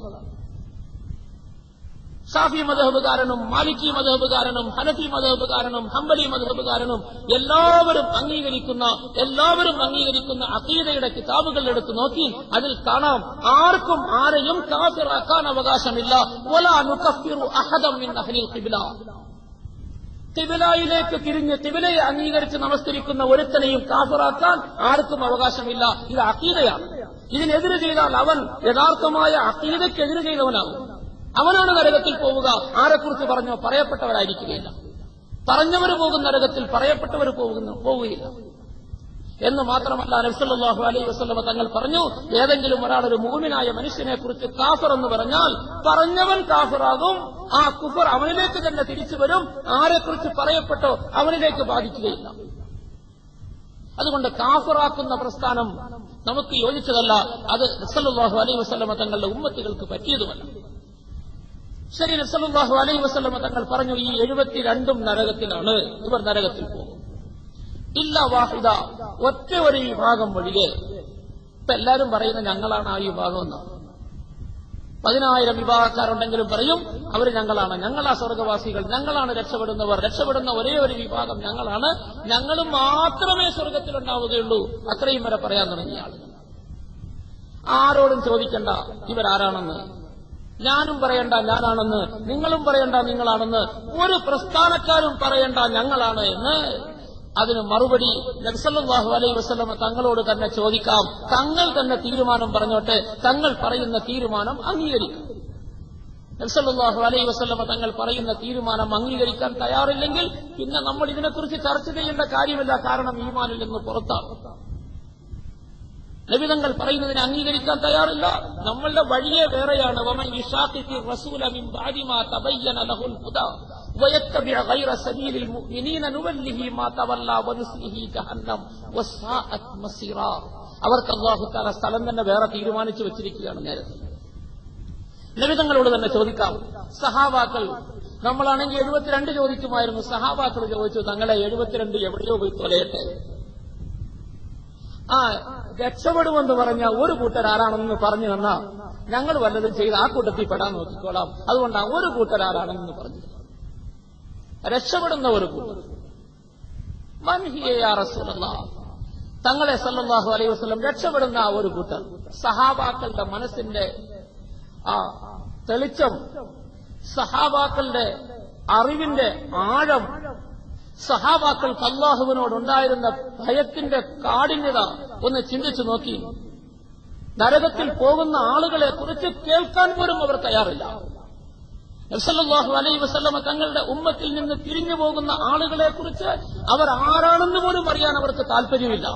[SPEAKER 2] ഷാഫി മദ്ഹബുകാരനും മാലിക്കി മദ്ഹബുകാരനും ഹനഫി മദ്ഹബുകാരനും ഹംബലി മദ്ഹബുകാരനും എല്ലാവരും അംഗീകരിക്കുന്ന എല്ലാവരും അംഗീകരിക്കുന്ന അഖീദയുടെ കിതാബുകൾ എടുത്തു നോക്കി അതിൽ കാണാം, ആർക്കും ആരെയും കാഫിറാക്കാൻ അവകാശമില്ല. വലാ നുകഫിറു അഹദൻ മിൻ അഹ്ലിൽ ഖിബ്ല. ഖിബ്ലയിലേക്ക് തിരിഞ്ഞ് ഖിബ്ലയെ അംഗീകരിച്ച് നമസ്കരിക്കുന്ന ഒരുത്തനെയും കാഫിറാക്കാൻ ആർക്കും അവകാശമില്ല. ഇത് അഖീദയാണ്. ഇതിനെതിരെ ചെയ്താൽ അവൻ യഥാർത്ഥമായ അഖീദയ്ക്കെതിരെ ചെയ്തവനാകും. അവനാണ് നരകത്തിൽ പോവുക. ആരെക്കുറിച്ച് പറഞ്ഞോ പറയപ്പെട്ടവരായിരിക്കുകയില്ല. പറഞ്ഞവർ പോകുന്ന നരകത്തിൽ പറയപ്പെട്ടവർ പോകുന്നു പോവുകയില്ല എന്ന് മാത്രമല്ല, നബി സല്ലല്ലാഹു അലൈഹി വസല്ലം തങ്ങൾ പറഞ്ഞു, ഏതെങ്കിലും ഒരാളൊരു മുഅ്മിനായ മനുഷ്യനെ കുറിച്ച് കാഫിർ എന്ന് പറഞ്ഞാൽ പറഞ്ഞവൻ കാഫിറാകും. ആ കുഫർ അവനിലേക്ക് തന്നെ തിരിച്ചു വരും. ആരെക്കുറിച്ച് പറയപ്പെട്ടോ അവനിലേക്ക് ബാധിക്കുകയില്ല. അതുകൊണ്ട് കാഫിറാക്കുന്ന പ്രസ്ഥാനം നമുക്ക് യോജിച്ചതല്ല. അത് നബി സല്ലല്ലാഹു അലൈഹി വസല്ലം തങ്ങളുടെ ഉമ്മത്തുകൾക്ക് പറ്റിയതുമല്ല. ശരി, നബി സല്ലല്ലാഹു അലൈഹി വസല്ലം തങ്ങൾ പറഞ്ഞു, ഈ എഴുപത്തിരണ്ടും നരകത്തിലാണ്, ഇവർ നരകത്തിൽ പോകും. ഇല്ല വാഹിദ, ഒറ്റ ഒരു വിഭാഗം ഒഴികെ. ഇപ്പൊ എല്ലാവരും പറയുന്ന ഞങ്ങളാണ് ആ വിഭാഗം എന്നാണ്. പതിനായിരം വിഭാഗക്കാരുണ്ടെങ്കിലും പറയും അവർ ഞങ്ങളാണ്, ഞങ്ങളാ സ്വർഗവാസികൾ, ഞങ്ങളാണ് രക്ഷപ്പെടുന്നവർ, രക്ഷപ്പെടുന്ന ഒരേ ഒരു വിഭാഗം ഞങ്ങളാണ്, ഞങ്ങൾ മാത്രമേ സ്വർഗത്തിലുണ്ടാവുകയുള്ളൂ. അത്രയും വരെ പറയാൻ തുടങ്ങിയ ആളുകൾ. ആരോടും ചോദിക്കണ്ട ഇവരാരാണെന്ന്, ഞാനും പറയണ്ട ഞാനാണെന്ന്, നിങ്ങളും പറയണ്ട നിങ്ങളാണെന്ന്, ഒരു പ്രസ്ഥാനക്കാരും പറയണ്ട ഞങ്ങളാണ് എന്ന്. അതിന് മറുപടി നബി സല്ലല്ലാഹു അലൈഹി വസല്ലം തങ്ങളോട് തന്നെ ചോദിക്കാം. തങ്ങൾ തന്നെ തീരുമാനം പറഞ്ഞോട്ടെ, തങ്ങൾ പറയുന്ന തീരുമാനം അംഗീകരിക്കും. നബി സല്ലല്ലാഹു അലൈഹി വസല്ലം തങ്ങൾ പറയുന്ന തീരുമാനം അംഗീകരിക്കാൻ തയ്യാറില്ലെങ്കിൽ പിന്നെ നമ്മൾ ഇതിനെക്കുറിച്ച് ചർച്ച ചെയ്യേണ്ട കാര്യമില്ല. കാരണം ഈമാനിൽ നിന്ന് പുറത്താണ്. നബി തങ്ങൾ പറയുന്നതിനെ അംഗീകരിക്കാൻ തയ്യാറില്ല. നമ്മളുടെ വഴിയെ വേറെയാണ്. വമൻ യുശാഖിഖിർ റസൂല മിൻ ബഅദി മാ തബയ്യന ലഹുൽ ഹുദാ വയത്തബിഅ ഗൈറ സബീലിൽ മുഅ്മിനീന നുവല്ലിഹി മാ തവല്ല വനുസ്ലിഹി ജഹന്നം വസാഅത് മസീറ. അവർക്ക് അല്ലാഹു തആല സ്ഥലം തന്നെ വേറെ തീരുമാനിച്ചു വെച്ചിരിക്കുകയാണ്. നേരത്തെ നബി തങ്ങളോട് തന്നെ ചോദിക്കാം. സഹാബാക്കൾ, നമ്മളാണെങ്കിൽ എഴുപത്തിരണ്ട് ചോദിക്കുമായിരുന്നു. സഹാബാക്കൾ ചോദിച്ചു, തങ്ങളെ എഴുപത്തിരണ്ട് എവിടെയോ പോയി തൊലയട്ടെ. ആ രക്ഷപ്പെടുമെന്ന് പറഞ്ഞ ഒരു കൂട്ടരാരാണെന്ന് പറഞ്ഞു തന്നാ ഞങ്ങൾ വല്ലതും ചെയ്ത് ആ കൂട്ടത്തിൽ പെടാൻ നോക്കിക്കോളാം. അതുകൊണ്ട് ഒരു കൂട്ടരാരാണെന്ന് പറഞ്ഞു. രക്ഷപ്പെടുന്ന ഒരു കൂട്ടർ മൻ ഹിയ യാ റസൂലല്ലാഹ്, തങ്ങളെ സല്ലല്ലാഹു അലൈഹി വസല്ലം രക്ഷപ്പെടുന്ന ആ ഒരു കൂട്ടർ. സഹാബാക്കളുടെ മനസ്സിന്റെ ആ തെളിച്ചം, സഹാബാക്കളുടെ അറിവിന്റെ ആഴം, സഹാബാക്കൾക്ക് അല്ലാഹുവിനോടുണ്ടായിരുന്ന ഭയത്തിന്റെ കാഠിന്യത ഒന്ന് ചിന്തിച്ചു നോക്കി. നരകത്തിൽ പോകുന്ന ആളുകളെ കുറിച്ച് കേൾക്കാൻ പോലും അവർ തയ്യാറില്ല. നബി സല്ലല്ലാഹു അലൈഹി വസല്ലം തങ്ങളുടെ ഉമ്മത്തിൽ നിന്ന് പിരിഞ്ഞു പോകുന്ന ആളുകളെ കുറിച്ച് അവർ ആരാണെന്ന് പോലും അറിയാൻ അവർക്ക് താല്പര്യമില്ല.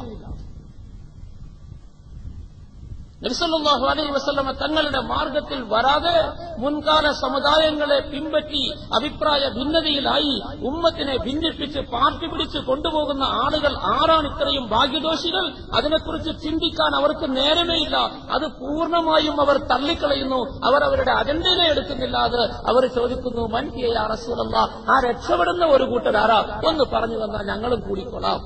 [SPEAKER 2] നബി സല്ലല്ലാഹു അലൈഹി വസല്ലം തങ്ങളുടെ മാർഗത്തിൽ വരാതെ മുൻകാല സമുദായങ്ങളെ പിൻപറ്റി അഭിപ്രായ ഭിന്നതയിലായി ഉമ്മത്തിനെ ഭിന്നിപ്പിച്ച് പാർട്ടി പിടിച്ച് കൊണ്ടുപോകുന്ന ആളുകൾ ആരാണ് ഇത്രയും ഭാഗ്യദോഷികൾ? അതിനെക്കുറിച്ച് ചിന്തിക്കാൻ അവർക്ക് നേരമേയില്ല. അത് പൂർണ്ണമായും അവർ തള്ളിക്കളയുന്നു. അവർ അവരുടെ അജണ്ടയിലെ എടുക്കുന്നില്ല. അത് അവർ ചോദിക്കുന്നു, മൻ ഹിയ യാ റസൂലല്ലാഹ്, ആ രക്ഷപ്പെടുന്ന ഒരു കൂട്ടരാരാ ഒന്ന് പറഞ്ഞു തന്നാൽ ഞങ്ങളും കൂടിക്കൊള്ളാം.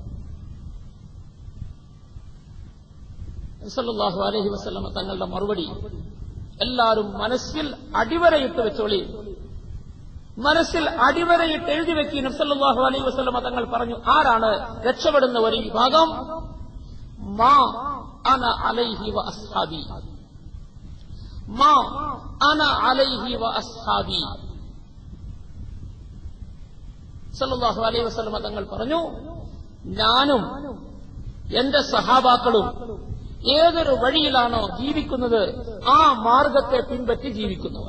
[SPEAKER 2] സല്ലല്ലാഹു അലൈഹി വസല്ലം തങ്ങളുടെ മറുപടി, എല്ലാവരും മനസ്സിൽ അടിവരയിട്ട് വെച്ചോളി, മനസ്സിൽ അടിവരയിട്ട് എഴുതി വെക്കി. നബി സല്ലല്ലാഹു അലൈഹി വസല്ലം തങ്ങൾ പറഞ്ഞു, ആരാണ് രക്ഷപ്പെടുന്ന ഒരു വിഭാഗം? മാ അന അലൈഹി വ അസ്ഹാബി, മാ അന അലൈഹി വ അസ്ഹാബി. സല്ലല്ലാഹു അലൈഹി വസല്ലം തങ്ങൾ പറഞ്ഞു, ഞാനും എന്റെ സഹാബാക്കളും ഏതൊരു വഴിയിലാണോ ജീവിക്കുന്നത് ആ മാർഗത്തെ പിൻപറ്റി ജീവിക്കുന്നവർ.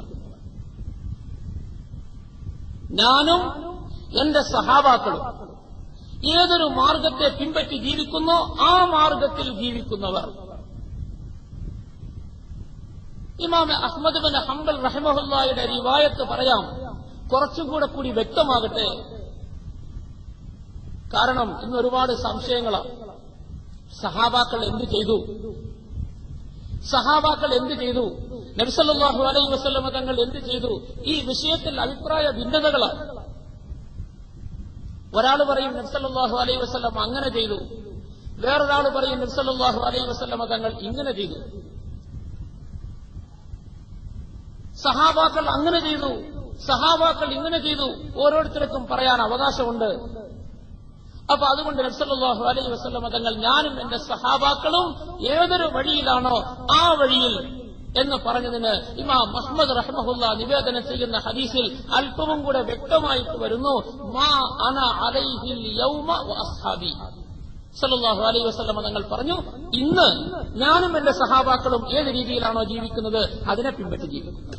[SPEAKER 2] ഞാനും എന്റെ സഹാബാക്കളും ഏതൊരു മാർഗത്തെ പിൻപറ്റി ജീവിക്കുന്നോ ആ മാർഗത്തിൽ ജീവിക്കുന്നവർ. ഇമാം അഹ്മദ് ബിൻ ഹംബൽ റഹിമഹുല്ലാഹിയുടെ റിവായത്ത് പറയാം, കുറച്ചുകൂടെ കൂടി വ്യക്തമാകട്ടെ. കാരണം ഇന്ന് ഒരുപാട് സംശയങ്ങളാണ്. സഹാബാക്കൾ എന്ത് ചെയ്തു? സഹാബാക്കൾ എന്ത് ചെയ്തു? നബി സല്ലല്ലാഹു അലൈഹി വസല്ലം തങ്ങൾ എന്ത് ചെയ്തു? ഈ വിഷയത്തിൽ അഭിപ്രായ
[SPEAKER 1] വേറൊരാൾ പറയും നബി സല്ലല്ലാഹു അലൈഹി വസല്ലമ തങ്ങൾ ഇങ്ങനെ ചെയ്തു, സഹാബാക്കൾ അങ്ങനെ ചെയ്തു, സഹാബാക്കൾ ഇങ്ങനെ ചെയ്തു. ഓരോരുത്തർക്കും പറയാൻ അവകാശമുണ്ട്. അപ്പൊ അതുകൊണ്ട് നബി സല്ലല്ലാഹു അലൈഹി വസല്ലമ തങ്ങൾ ഞാനും എന്റെ സഹാബാക്കളും ഏതൊരു വഴിയിലാണോ ആ വഴിയിൽ എന്ന് പറഞ്ഞതിന് ഇമാം അഹ്മദ് റഹ്മഹുല്ലാ നിവേദനം ചെയ്യുന്ന ഹദീസിൽ അല്പവും കൂടെ വ്യക്തമായിട്ട് വരുന്നു, മാ അന അലൈഹിൽ യൗമ വഅസ്ഹാബി. സല്ലല്ലാഹു അലൈഹി വസല്ലമ തങ്ങൾ പറഞ്ഞു, ഇന്ന് ഞാനും എന്റെ സഹാബാക്കളും ഏത് രീതിയിലാണോ ജീവിക്കുന്നത് അതിനെ പിൻപറ്റി ജീവിക്കുന്നത്.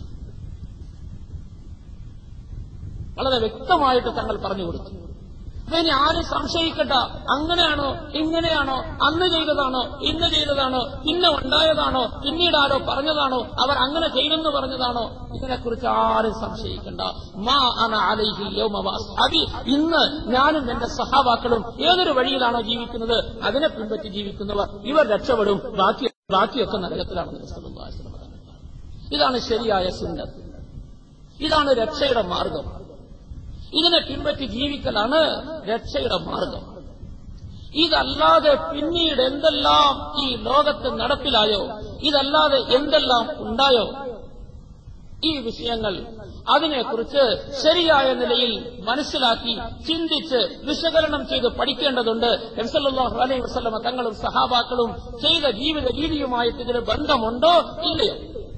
[SPEAKER 1] വളരെ വ്യക്തമായിട്ട് തങ്ങൾ പറഞ്ഞു കൊടുത്തു. അപ്പൊ ഇനി ആരും സംശയിക്കട്ട, അങ്ങനെയാണോ ഇങ്ങനെയാണോ, അന്ന് ചെയ്തതാണോ ഇന്ന് ചെയ്തതാണോ, പിന്നെ ഉണ്ടായതാണോ പിന്നീട് ആരോ പറഞ്ഞതാണോ, അവർ അങ്ങനെ ചെയ്തെന്ന് പറഞ്ഞതാണോ, ഇതിനെക്കുറിച്ച് ആരും സംശയിക്കണ്ട. മാ അന അലൈഹി യൗമ വഅസ്ഹാബി, ഇന്ന് ഞാനും എന്റെ സഹാബാക്കളും ഏതൊരു വഴിയിലാണോ ജീവിക്കുന്നത് അതിനെ പിൻപറ്റി ജീവിക്കുന്നവർ ഇവർ രക്ഷപ്പെടും, ബാക്കി ബാക്കിയൊക്കെ നരകത്തിലാണെന്ന് റസൂലുള്ളാഹി സ്വല്ലല്ലാഹു അലൈഹി വസല്ലം. ഇതാണ് ശരിയായ സുന്നത്ത്, ഇതാണ് രക്ഷയുടെ മാർഗം. ഇതിനെ പിൻപറ്റി ജീവിക്കലാണ് രക്ഷയുടെ മാർഗം. ഇതല്ലാതെ പിന്നീട് എന്തെല്ലാം ഈ ലോകത്ത് നടപ്പിലായോ, ഇതല്ലാതെ എന്തെല്ലാം ഉണ്ടായോ, ഈ വിഷയങ്ങൾ അതിനെക്കുറിച്ച് ശരിയായ നിലയിൽ മനസ്സിലാക്കി ചിന്തിച്ച് വിശകലനം ചെയ്ത് പഠിക്കേണ്ടതുണ്ട്. നബി സല്ലല്ലാഹു അലൈഹി വസല്ലമ തങ്ങളും സഹാബാക്കളും ചെയ്ത ജീവിത രീതിയുമായിട്ട് ഇതിന് ബന്ധമുണ്ടോ ഇല്ലയോ?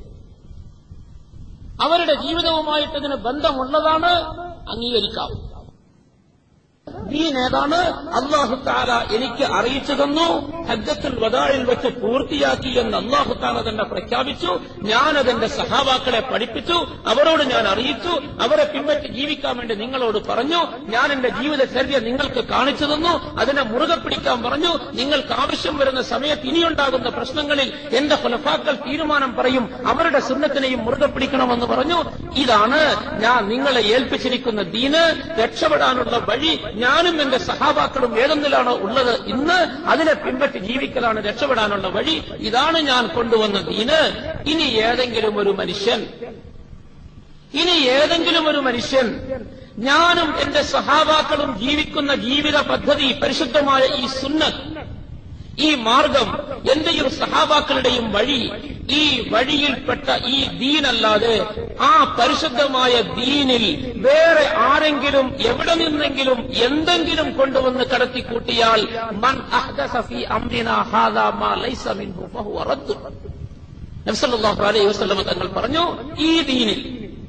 [SPEAKER 1] അവരുടെ ജീവിതവുമായിട്ട് ഇതിന് ബന്ധമുള്ളതാണ്, അംഗീകരിക്കാം. ദീൻ ഏതാണ് അല്ലാഹു തആല എനിക്ക് അറിയിച്ചു തന്നു, ഹജ്ജത്തുൽ വദാഇൽ വെച്ച് പൂർത്തിയാക്കി എന്ന് അല്ലാഹു തആല തന്നെ പ്രഖ്യാപിച്ചു. ഞാനതെന്റെ സഹാബാക്കളെ പഠിപ്പിച്ചു, അവരോട് ഞാൻ അറിയിച്ചു, അവരെ പിൻപറ്റി ജീവിക്കാൻ വേണ്ടി നിങ്ങളോട് പറഞ്ഞു. ഞാൻ എന്റെ ജീവിതചര്യ നിങ്ങൾക്ക് കാണിച്ചു തന്നു, അതിനെ മുറുകെ പിടിക്കാൻ പറഞ്ഞു. നിങ്ങൾക്ക് ആവശ്യം വരുന്ന സമയത്ത് ഇനിയുണ്ടാകുന്ന പ്രശ്നങ്ങളിൽ എന്റെ ഖുലഫാക്കൾ തീരുമാനം പറയും, അവരുടെ സുന്നത്തിനെയും മുറുകെ പിടിക്കണമെന്ന് പറഞ്ഞു. ഇതാണ് ഞാൻ നിങ്ങളെ ഏൽപ്പിച്ചിരിക്കുന്ന ദീന്, രക്ഷപ്പെടാനുള്ള വഴി. ഞാനും എന്റെ സഹാബാക്കളും ഏതൊന്നിലാണോ ഉള്ളത് ഇന്ന് അതിനെ പിൻപറ്റി ജീവിക്കലാണ് രക്ഷപ്പെടാനുള്ള വഴി. ഇതാണ് ഞാൻ കൊണ്ടുവന്ന ദീന്. ഇനി ഏതെങ്കിലും ഒരു മനുഷ്യൻ ഇനി ഏതെങ്കിലും ഒരു മനുഷ്യൻ ഞാനും എന്റെ സഹാബാക്കളും ജീവിക്കുന്ന ജീവിത പദ്ധതി, പരിശുദ്ധമായ ഈ സുന്നത്ത്, ഈ മാർഗം, എന്റെയും സഹാബാക്കളുടെയും വഴി, ഈ വഴിയിൽപ്പെട്ട ഈ ദീനല്ലാതെ ആ പരിശുദ്ധമായ ദീനിൽ വേറെ ആരെങ്കിലും എവിടെ നിന്നെങ്കിലും എന്തെങ്കിലും കൊണ്ടുവന്ന് കടത്തിക്കൂട്ടിയാൽ മൻ അഹ്ദസ ഫീ അംരിനാ ഹാദാ മാ ലൈസ മിൻഹു ഫഹുവ റദ്ദ്. നബി സല്ലല്ലാഹു അലൈഹി വസല്ലം തങ്ങൾ പറഞ്ഞു, ഈ ദീനിൽ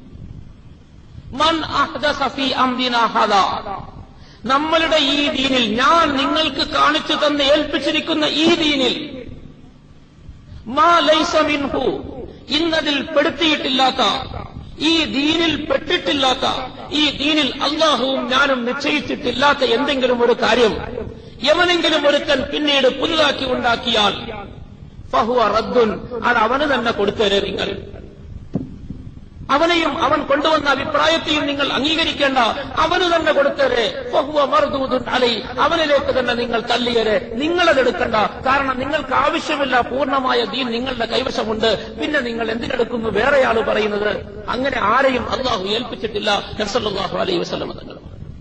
[SPEAKER 1] മൻ അഹ്ദസ ഫീ അംരിനാ ഹാദാ, നമ്മളുടെ ഈ ദീനിൽ, ഞാൻ നിങ്ങൾക്ക് കാണിച്ചു തന്ന് ഏൽപ്പിച്ചിരിക്കുന്ന ഈ ദീനിൽ, മാ ലൈസ മിൻഹു, ഇന്നതിൽ പെടുത്തിയിട്ടില്ലാത്ത, ഈ ദീനിൽ പെട്ടിട്ടില്ലാത്ത, ഈ ദീനിൽ അല്ലാഹുവും ഞാനും നിശ്ചയിച്ചിട്ടില്ലാത്ത എന്തെങ്കിലും ഒരു കാര്യം എവനെങ്കിലും ഒരുത്തൻ പിന്നീട് പുതുതാക്കി ഉണ്ടാക്കിയാൽ ഫഹുവ റദ്ദുൻ, അത് അവന് തന്നെ കൊടുത്തേരെ. നിങ്ങൾ അവനെയും അവൻ കൊണ്ടുവന്ന അഭിപ്രായത്തെയും നിങ്ങൾ അംഗീകരിക്കേണ്ട, അവന് തന്നെ കൊടുത്തേരെ. ഫഹുവ മർദൂദുൻ അലൈ, അവനിലേക്ക് തന്നെ നിങ്ങൾ തള്ളിയേരെ. നിങ്ങളതെടുക്കണ്ട, കാരണം നിങ്ങൾക്ക് ആവശ്യമില്ല, പൂർണ്ണമായ ദീൻ നിങ്ങളുടെ കൈവശമുണ്ട്. പിന്നെ നിങ്ങൾ എന്തിനെടുക്കുന്നു വേറെയാള് പറയുന്നത്? അങ്ങനെ ആരെയും അല്ലാഹു ഏൽപ്പിച്ചിട്ടില്ല. നബി സല്ലല്ലാഹു അലൈഹി വസല്ലം തങ്ങൾ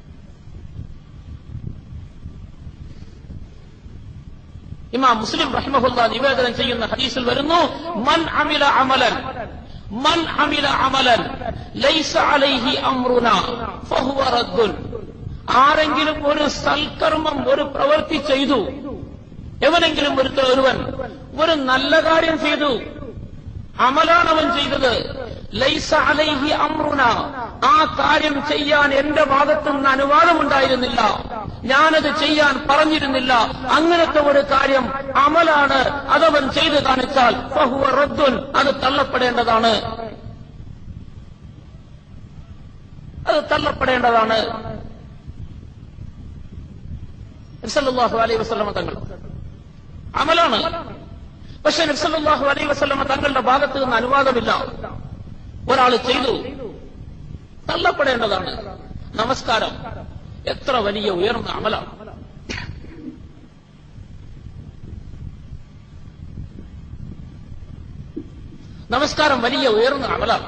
[SPEAKER 1] ഇമാം മുസ്ലിം റഹിമഹുല്ലാ നിവേദനം ചെയ്യുന്ന ഹദീസിൽ വരുന്നു, മൻ അമില അമലൻ മൻ അമില അമലൻ ലൈസ അലൈഹി അംറുനാ ഫഹുവ റദ്ദുൻ. ആരെങ്കിലും ഒരു സൽക്കർമ്മം, ഒരു പ്രവൃത്തി ചെയ്തു, എവനെങ്കിലും ഒരു ഒരുവൻ ഒരു നല്ല കാര്യം ചെയ്തു, അമലാണ് അവൻ ചെയ്തത്, ലൈസ അലൈഹി അംറുന, ആ കാര്യം ചെയ്യാൻ എന്റെ ഭാഗത്തുനിന്ന് അനുവാദമുണ്ടായിരുന്നില്ല, ഞാനത് ചെയ്യാൻ പറഞ്ഞിരുന്നില്ല, അങ്ങനത്തെ ഒരു കാര്യം അമലാണ്, അതവൻ ചെയ്തു കാണിച്ചാൽ ഫഹുവ റദ്ദുൻ, അത് തള്ളപ്പെടേണ്ടതാണ്, അത് തള്ളപ്പെടേണ്ടതാണ്. സല്ലല്ലാഹു അലൈഹി വസല്ലം തങ്ങൾ അമലാണ്, പക്ഷെ നബി സല്ലല്ലാഹു അലൈഹി വസല്ലം തങ്ങളുടെ ഭാഗത്ത് നിന്ന് അനുവാദമില്ല, ഒരാൾ ചെയ്തു, തള്ളപ്പെടേണ്ടതാണ്. നമസ്കാരം എത്ര വലിയ ഉയർന്ന അമലാണ്. നമസ്കാരം വലിയ ഉയർന്ന അമലാണ്.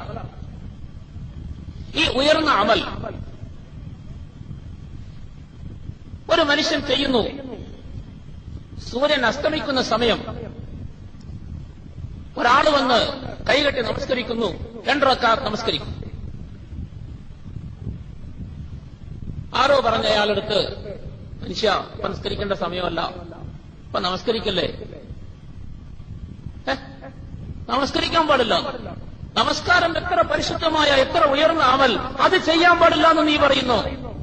[SPEAKER 1] ഈ ഉയർന്ന അമൽ ഒരു മനുഷ്യൻ ചെയ്യുന്നു, സൂര്യൻ അസ്തമിക്കുന്ന സമയം ഒരാൾ വന്ന് കൈകെട്ടി നമസ്കരിക്കുന്നു, രണ്ട് റക്അത്ത് നമസ്കരിക്കുന്നു. ആരോ പറഞ്ഞ അയാളെടുത്ത്, മനുഷ്യ നമസ്കരിക്കേണ്ട സമയമല്ല, അപ്പൊ നമസ്കരിക്കല്ലേ? നമസ്കരിക്കാൻ പാടില്ല. നമസ്കാരം എത്ര പരിശുദ്ധമായ എത്ര ഉയർന്ന അമൽ, അത് ചെയ്യാൻ പാടില്ല എന്ന് നീ പറയുന്നു.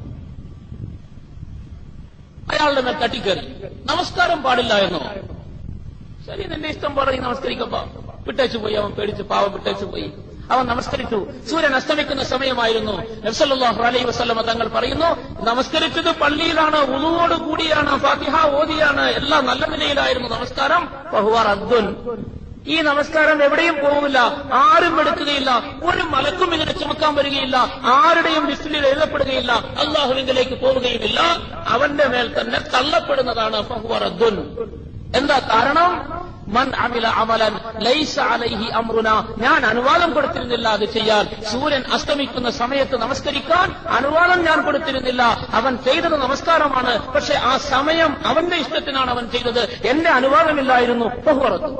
[SPEAKER 1] അയാളുടെ മേൽ തട്ടിക്കറി നമസ്കാരം പാടില്ല എന്നോ? ശരി, നിന്റെ ഇഷ്ടം പോലെ നമസ്കരിക്കപ്പോ. വിട്ടേച്ചു പോയി, അവൻ പേടിച്ച് പാവം വിട്ടേച്ചു പോയി. അവൻ നമസ്കരിച്ചു. സൂര്യൻ അസ്തമിക്കുന്ന സമയമായിരുന്നു. നബി സല്ലല്ലാഹു അലൈഹി വസല്ലമ തങ്ങൾ പറയുന്നു, നമസ്കരിച്ചത് പള്ളിയിലാണ്, വുളുവോട് കൂടിയാണ്, ഫാത്തിഹ ഓതിയാണ്, എല്ലാം നല്ല നിലയിലായിരുന്നു നമസ്കാരം. ഫഹുവ റദ്ദുൻ. ഈ നമസ്കാരം എവിടെയും പോകില്ല, ആരും എടുക്കുകയില്ല, ഒരു മലക്കും ഇതിനെ ചുമക്കാൻ വരികയില്ല, ആരുടെയും ലിസ്റ്റിൽ എഴുതപ്പെടുകയില്ല, അല്ലാഹുവിലേക്ക് പോവുകയുമില്ല, അവന്റെ മേൽ തന്നെ തള്ളപ്പെടുന്നതാണ്. ഫഹുവ റദ്ദുൻ. എന്താ കാരണം? മൻ അമില അമലൻ ലൈസ അലൈഹി അംറുനാ, ഞാൻ അനുവാദം കൊടുത്തിരുന്നില്ല അത് ചെയ്യാൻ. സൂര്യൻ അസ്തമിക്കുന്ന സമയത്ത് നമസ്കരിക്കാൻ അനുവാദം ഞാൻ കൊടുത്തിരുന്നില്ല. അവൻ ചെയ്തത് നമസ്കാരമാണ്, പക്ഷെ ആ സമയം അവന്റെ ഇഷ്ടത്തിനാണ് അവൻ ചെയ്തത്, എന്റെ അനുവാദമില്ലായിരുന്നു. ഫഹുവ റദ്ദുൻ.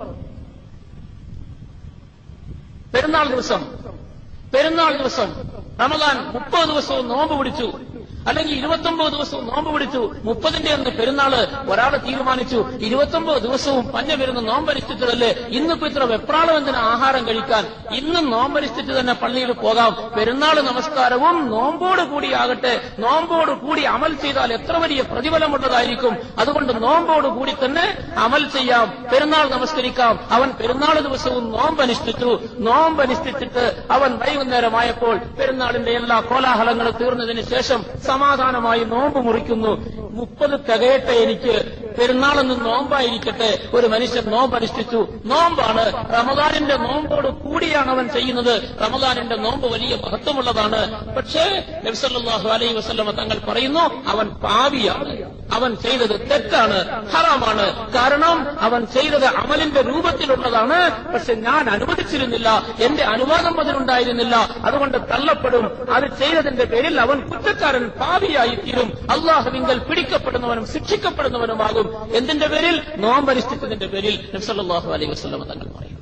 [SPEAKER 1] പെരുന്നാൾ ദിവസം പെരുന്നാൾ ദിവസം റമദാൻ മുപ്പത് ദിവസവും നോമ്പ് പിടിച്ചു, അല്ലെങ്കിൽ ഇരുപത്തൊമ്പത് ദിവസവും നോമ്പ് പിടിച്ചു. മുപ്പതിന്റെ അന്ന് പെരുന്നാള് ഒരാളെ തീരുമാനിച്ചു, ഇരുപത്തൊമ്പത് ദിവസവും പഞ്ഞമിരുന്ന് നോമ്പരിച്ചിട്ടതല്ലേ, ഇന്നിപ്പോ ഇത്ര വെപ്രാളം എന്തിനാ ആഹാരം കഴിക്കാൻ, ഇന്നും നോമ്പരിച്ചിട്ട് തന്നെ പള്ളിയിൽ പോകാം. പെരുന്നാൾ നമസ്കാരവും നോമ്പോട് കൂടിയാകട്ടെ, നോമ്പോട് കൂടി അമൽ ചെയ്താൽ എത്ര വലിയ പ്രതിഫലമുള്ളതായിരിക്കും. അതുകൊണ്ട് നോമ്പോട് കൂടി തന്നെ അമൽ ചെയ്യാം, പെരുന്നാൾ നമസ്കരിക്കാം. അവൻ പെരുന്നാൾ ദിവസവും നോമ്പനുഷ്ഠിച്ചു. നോമ്പനുഷ്ഠിച്ചിട്ട് അവൻ വൈകുന്നേരമായപ്പോൾ പെരുന്നാളിന്റെ എല്ലാ കോലാഹലങ്ങളും തീർന്നതിന് ശേഷം സമാധാനമായി നോമ്പ് മുറിക്കുന്നു. മുപ്പത് തികയട്ടെ, എനിക്ക് പെരുന്നാളെന്ന് നോമ്പായിരിക്കട്ടെ. ഒരു മനുഷ്യൻ നോമ്പ് അനുഷ്ഠിച്ചു. നോമ്പാണ്, റമദാനിന്റെ നോമ്പോട് കൂടിയാണ് അവൻ ചെയ്യുന്നത്. റമദാനിന്റെ നോമ്പ് വലിയ മഹത്വമുള്ളതാണ്. പക്ഷേ നബി സല്ലല്ലാഹു അലൈഹി വസല്ലമ തങ്ങൾ പറയുന്നു, അവൻ പാപിയാണ്, അവൻ ചെയ്തത് തെറ്റാണ്, ഹറാമാണ്. കാരണം അവൻ ചെയ്തത് അമലിന്റെ രൂപത്തിലുള്ളതാണ്, പക്ഷെ ഞാൻ അനുവദിച്ചിരുന്നില്ല, എന്റെ അനുവാദം അതിനുണ്ടായിരുന്നില്ല, അതുകൊണ്ട് തള്ളപ്പെടും. അത് ചെയ്തതിന്റെ പേരിൽ അവൻ കുറ്റക്കാരൻ, പാപിയായി തീരും. അല്ലാഹുവിങ്കൽ പിടിക്കപ്പെടുന്നവനും ശിക്ഷിക്കപ്പെടുന്നവനുമാകും. എന്തിന്റെ പേരിൽ? നോമ്പനുഷ്ഠിച്ചതിന്റെ പേരിൽ. നബി സല്ലല്ലാഹു അലൈഹി വസല്ലം തങ്ങൾ പറയും.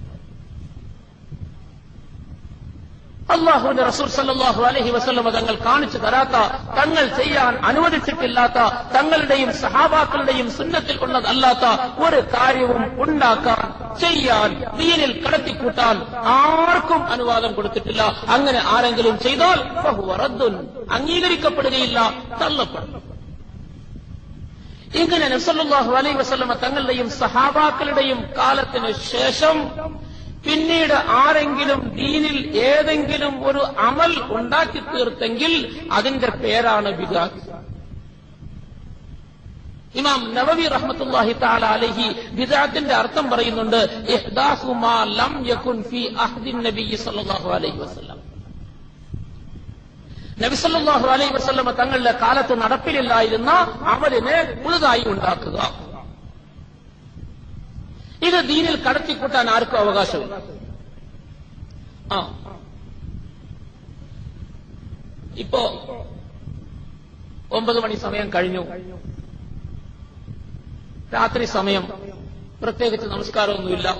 [SPEAKER 1] അല്ലാഹുവിന്റെ റസൂൽ സല്ലല്ലാഹു അലൈഹി വസല്ലം തങ്ങൾ കാണിച്ചു തരാത്ത, തങ്ങൾ ചെയ്യാൻ അനുവദിച്ചിട്ടില്ലാത്ത, തങ്ങളുടെയും സഹാബാക്കളുടെയും സുന്നത്തിൽ ഉള്ളതല്ലാത്ത ഒരു കാര്യവും ഉണ്ടാക്കാൻ, ചെയ്യാൻ, ദീനിൽ കടത്തിക്കൂട്ടാൻ ആർക്കും അനുവാദം കൊടുത്തിട്ടില്ല. അങ്ങനെ ആരെങ്കിലും ചെയ്താൽ ഫഹുവ റദ്ദുൻ, അംഗീകരിക്കപ്പെടുകയില്ല, തള്ളപ്പെടും. ഇങ്ങനെ നബി സല്ലല്ലാഹു അലൈഹി വസല്ലം തങ്ങളുടെയും സഹാബാക്കളുടെയും കാലത്തിന് ശേഷം പിന്നീട് ആരെങ്കിലും ദീനിൽ ഏതെങ്കിലും ഒരു അമൽ ഉണ്ടാക്കി തീർത്തെങ്കിൽ അതിന്റെ പേരാണ് ബിദ്അത്ത്. ഇമാം നവവി റഹ്മത്തുള്ളാഹി തആല അലൈഹി ബിദ്അത്തിന്റെ അർത്ഥം പറയുന്നുണ്ട്, ഇഹ്ദാസു മാ ലം യകുൻ ഫീ അഹ്ദിൻ നബി സല്ലല്ലാഹു അലൈഹി വസല്ലം. നബി സല്ലല്ലാഹു അലൈഹി വസല്ലം തങ്ങളുടെ കാലത്ത് നടപ്പിലില്ലായിരുന്ന അമലിനെ പുതുതായി ഉണ്ടാക്കുക. ഇത് ദീനിൽ കടത്തിക്കൂട്ടാൻ ആർക്കും അവകാശമില്ല. ആ ഇപ്പോ ഒമ്പത് മണി സമയം കഴിഞ്ഞു, രാത്രി സമയം, പ്രത്യേകിച്ച് നമസ്കാരമൊന്നുമില്ല.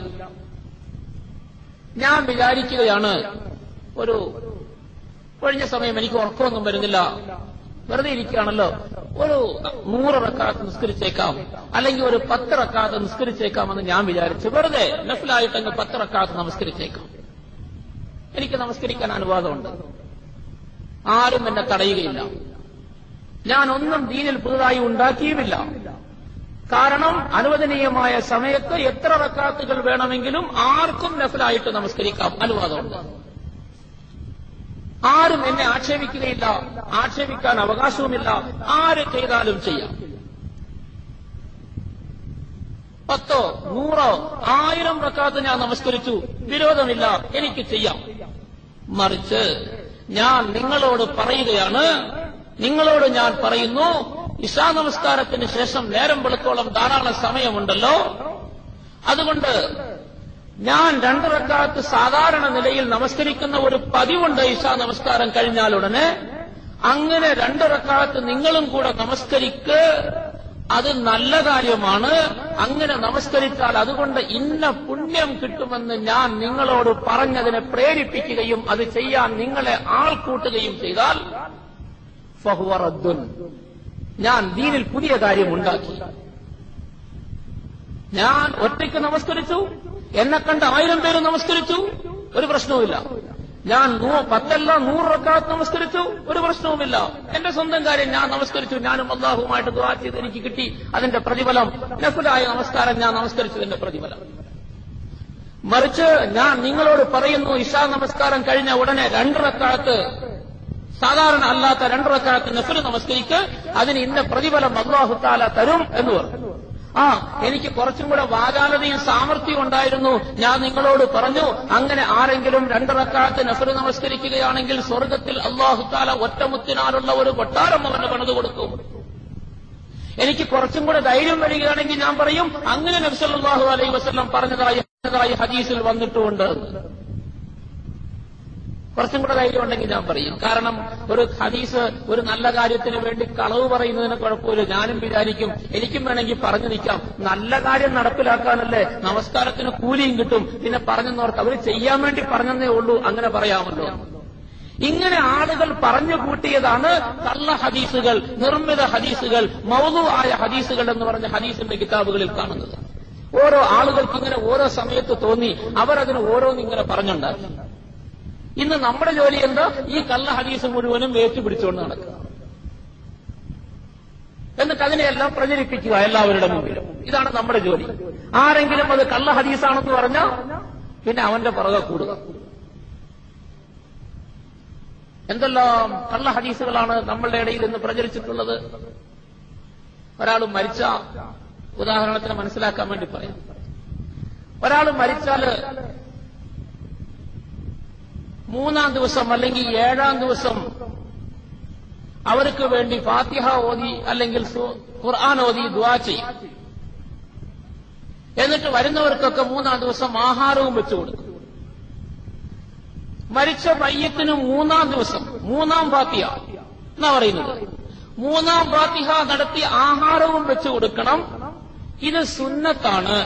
[SPEAKER 1] ഞാൻ വിചാരിക്കുകയാണ്, ഒരു കഴിഞ്ഞ സമയം എനിക്ക് ഉറക്കമൊന്നും വരുന്നില്ല, വെറുതെ ഇരിക്കുകയാണല്ലോ, ഒരു നൂറ് റക്അത്ത് നിസ്കരിച്ചേക്കാം, അല്ലെങ്കിൽ ഒരു പത്ത് റക്അത്ത് നിസ്കരിച്ചേക്കാമെന്ന് ഞാൻ വിചാരിച്ചു. വെറുതെ നഫ്ലായിട്ടങ്ങ് പത്ത് റക്അത്ത് നമസ്കരിച്ചേക്കാം. എനിക്ക് നമസ്കരിക്കാൻ അനുവാദമുണ്ട്, ആരും എന്നെ തടയുകയില്ല. ഞാൻ ഒന്നും ദീനിൽ പുതുതായി ഉണ്ടാക്കിയുമില്ല. കാരണം അനുവദനീയമായ സമയത്ത് എത്ര റക്അത്തുകൾ വേണമെങ്കിലും ആർക്കും നഫ്ലായിട്ട് നമസ്കരിക്കാം, അനുവാദമുണ്ട്. ആരും എന്നെ ആക്ഷേപിക്കുകയില്ല, ആക്ഷേപിക്കാൻ അവകാശവുമില്ല. ആര് ചെയ്താലും ചെയ്യാം. പത്തോ നൂറോ ആയിരം റക്അത്ത് ഞാൻ നമസ്കരിച്ചു, വിരോധമില്ല, എനിക്ക് ചെയ്യാം. മറിച്ച് ഞാൻ നിങ്ങളോട് പറയുകയാണ്, നിങ്ങളോട് ഞാൻ പറയുന്നു, ഇശാ നമസ്കാരത്തിന് ശേഷം നേരം വെളുക്കോളം ധാരാളം സമയമുണ്ടല്ലോ, അതുകൊണ്ട് ഞാൻ രണ്ട് റക്അത്ത് സാധാരണ നിലയിൽ നമസ്കരിക്കുന്ന ഒരു പതിവുണ്ട് ഇശാ നമസ്കാരം കഴിഞ്ഞാലുടനെ. അങ്ങനെ രണ്ട് റക്അത്ത് നിങ്ങളും കൂടെ നമസ്കരിക്ക്, അത് നല്ല കാര്യമാണ്. അങ്ങനെ നമസ്കരിച്ചാൽ അതുകൊണ്ട് ഇന്ന പുണ്യം കിട്ടുമെന്ന് ഞാൻ നിങ്ങളോട് പറഞ്ഞതിനെ പ്രേരിപ്പിക്കുകയും അത് ചെയ്യാൻ നിങ്ങളെ ആൾക്കൂട്ടുകയും ചെയ്താൽ ഫഹുവ റദ്ദുൻ, ഞാൻ ദീനിൽ പുതിയ കാര്യം ഉണ്ടാക്കി. ഞാൻ ഒറ്റയ്ക്ക് നമസ്കരിച്ചു, എന്നെ കണ്ട് ആയിരം പേര് നമസ്കരിച്ചു, ഒരു പ്രശ്നവുമില്ല. ഞാൻ പത്തല്ല നൂറ് റക്അത്ത് നമസ്കരിച്ചു, ഒരു പ്രശ്നവുമില്ല. എന്റെ സ്വന്തം കാര്യം ഞാൻ നമസ്കരിച്ചു, ഞാനും അല്ലാഹുവുമായിട്ട് ദുആ ചെയ്ത് എനിക്ക് കിട്ടി അതിന്റെ പ്രതിഫലം. നഫ്ലായ നമസ്കാരം ഞാൻ നമസ്കരിച്ചതിന്റെ പ്രതിഫലം. മറിച്ച് ഞാൻ നിങ്ങളോട് പറയുന്നു, ഇശാ നമസ്കാരം കഴിഞ്ഞ ഉടനെ രണ്ട് റക്അത്ത് സാധാരണ അല്ലാത്ത രണ്ട് റക്അത്ത് നഫ്ൽ നമസ്കരിക്ക്, അതിന് ഇന്ന പ്രതിഫലം അല്ലാഹു തആല തരും എന്ന് പറഞ്ഞു. ആ എനിക്ക് കുറച്ചും കൂടെ വാചാലതയും സാമർഥ്യം ഉണ്ടായിരുന്നു. ഞാൻ നിങ്ങളോട് പറഞ്ഞു, അങ്ങനെ ആരെങ്കിലും രണ്ട് റക്അത്ത് നഫ്ൽ നമസ്കരിക്കുകയാണെങ്കിൽ സ്വർഗ്ഗത്തിൽ അല്ലാഹു തആല ഒറ്റമുത്തിനാലുള്ള ഒരു കൊട്ടാരം അവന് പണിതു കൊടുക്കും. എനിക്ക് കുറച്ചും കൂടെ ധൈര്യം വരികയാണെങ്കിൽ ഞാൻ പറയും, അങ്ങനെ നബി സല്ലല്ലാഹു അലൈഹി വസല്ലം പറഞ്ഞതായി ഹദീസിൽ വന്നിട്ടുമുണ്ട്. കുറച്ചും കൂടെ ധൈര്യം ഉണ്ടെങ്കിൽ ഞാൻ പറയും. കാരണം ഒരു ഹദീസ് ഒരു നല്ല കാര്യത്തിന് വേണ്ടി കളവ് പറയുന്നതിന് കുഴപ്പമില്ല. ഞാനും വിചാരിക്കും എനിക്കും വേണമെങ്കിൽ പറഞ്ഞു നിൽക്കാം, നല്ല കാര്യം നടപ്പിലാക്കാനല്ലേ, നമസ്കാരത്തിന് കൂലിയും കിട്ടും, പിന്നെ പറഞ്ഞെന്നോർക്ക് അവർ ചെയ്യാൻ വേണ്ടി പറഞ്ഞെന്നേ ഉള്ളൂ, അങ്ങനെ പറയാമല്ലോ. ഇങ്ങനെ ആളുകൾ പറഞ്ഞു കൂട്ടിയതാണ് കള്ള ഹദീസുകൾ, നിർമ്മിത ഹദീസുകൾ, മൗദൂ ആയ ഹദീസുകൾ എന്ന് പറഞ്ഞ ഹദീസിന്റെ കിതാബുകളിൽ കാണുന്നത്. ഓരോ ആളുകൾക്ക് ഇങ്ങനെ ഓരോ സമയത്ത് തോന്നി അവരതിന് ഓരോന്നിങ്ങനെ പറഞ്ഞുണ്ടാക്കി. ഇന്ന് നമ്മുടെ ജോലി എന്താ? ഈ കള്ള ഹദീസ് മുഴുവനും ഏറ്റുപിടിച്ചുകൊണ്ട് നടക്കുക, എന്നിട്ട് അതിനെയെല്ലാം പ്രചരിപ്പിക്കുക എല്ലാവരുടെ മുമ്പിലും. ഇതാണ് നമ്മുടെ ജോലി. ആരെങ്കിലും അത് കള്ള ഹദീസാണെന്ന് പറഞ്ഞാൽ പിന്നെ അവന്റെ പുറകെ കൂടുക. എന്തെല്ലാം കള്ള ഹദീസുകളാണ് നമ്മളുടെ ഇടയിൽ ഇന്ന് പ്രചരിച്ചിട്ടുള്ളത്. ഒരാൾ മരിച്ച ഉദാഹരണത്തിന് മനസ്സിലാക്കാൻ വേണ്ടി പറയാം. ഒരാൾ മരിച്ചാല് മൂന്നാം ദിവസം അല്ലെങ്കിൽ ഏഴാം ദിവസം അവർക്ക് വേണ്ടി ഫാത്തിഹ ഓതി അല്ലെങ്കിൽ ഖുർആൻ ഓതി ദുആ ചെയ്യും. എന്നിട്ട് വരുന്നവർക്കൊക്കെ മൂന്നാം ദിവസം ആഹാരവും വെച്ചു കൊടുക്കും. മരിച്ച മയ്യത്തിന് മൂന്നാം ദിവസം മൂന്നാം ഫാത്തിഹ എന്നാ പറയുന്നത്, മൂന്നാം ഫാത്തിഹ നടത്തി ആഹാരവും വെച്ചു കൊടുക്കണം. ഇത് സുന്നത്താണ്.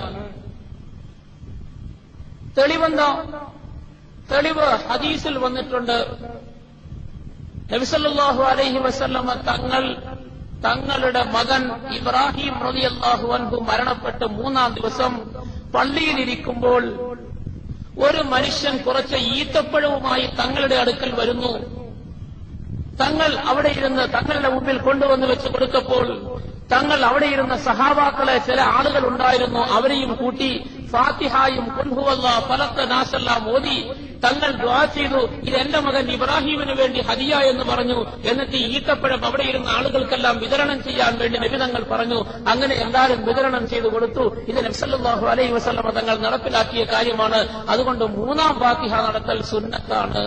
[SPEAKER 1] തെളിവെന്താ? തെളിവ് ഹദീസിൽ വന്നിട്ടുണ്ട്. നബി സല്ലല്ലാഹു അലൈഹി വസല്ലമ തങ്ങൾ തങ്ങളുടെ മകൻ ഇബ്രാഹിം റളിയല്ലാഹു അൻഹു മരണപ്പെട്ട് മൂന്നാം ദിവസം പള്ളിയിലിരിക്കുമ്പോൾ ഒരു മനുഷ്യൻ കുറച്ച് ഈത്തപ്പഴവുമായി തങ്ങളുടെ അടുക്കൽ വരുന്നു. തങ്ങൾ അവിടെ ഇരുന്ന് തങ്ങളുടെ മുമ്പിൽ കൊണ്ടുവന്ന് വെച്ച് കൊടുത്തപ്പോൾ തങ്ങൾ അവിടെ ഇരുന്ന സഹാബാക്കളെ ചില ആളുകൾ ഉണ്ടായിരുന്നു, അവരെയും കൂട്ടി ഫാത്തിഹായും ഖുൽ ഹുവല്ലാഹ് ഫലഖ് നാസെല്ലാം ഓതി തങ്ങൾ ദുആ ചെയ്തു. ഇത് എന്റെ മകൻ ഇബ്രാഹിമിന് വേണ്ടി ഹദിയ എന്ന് പറഞ്ഞു. എന്നിട്ട് ഈത്തപ്പഴം അവിടെ ഇരുന്ന ആളുകൾക്കെല്ലാം വിതരണം ചെയ്യാൻ വേണ്ടി നബി തങ്ങൾ പറഞ്ഞു. അങ്ങനെ എല്ലാവരും വിതരണം ചെയ്തു കൊടുത്തു. ഇത് നബി സല്ലല്ലാഹു അലൈഹി വസല്ലമ തങ്ങൾ നടപ്പിലാക്കിയ കാര്യമാണ്. അതുകൊണ്ട് മൂന്നാം ഫാത്തിഹ നടത്തൽ സുന്നത്താണ്.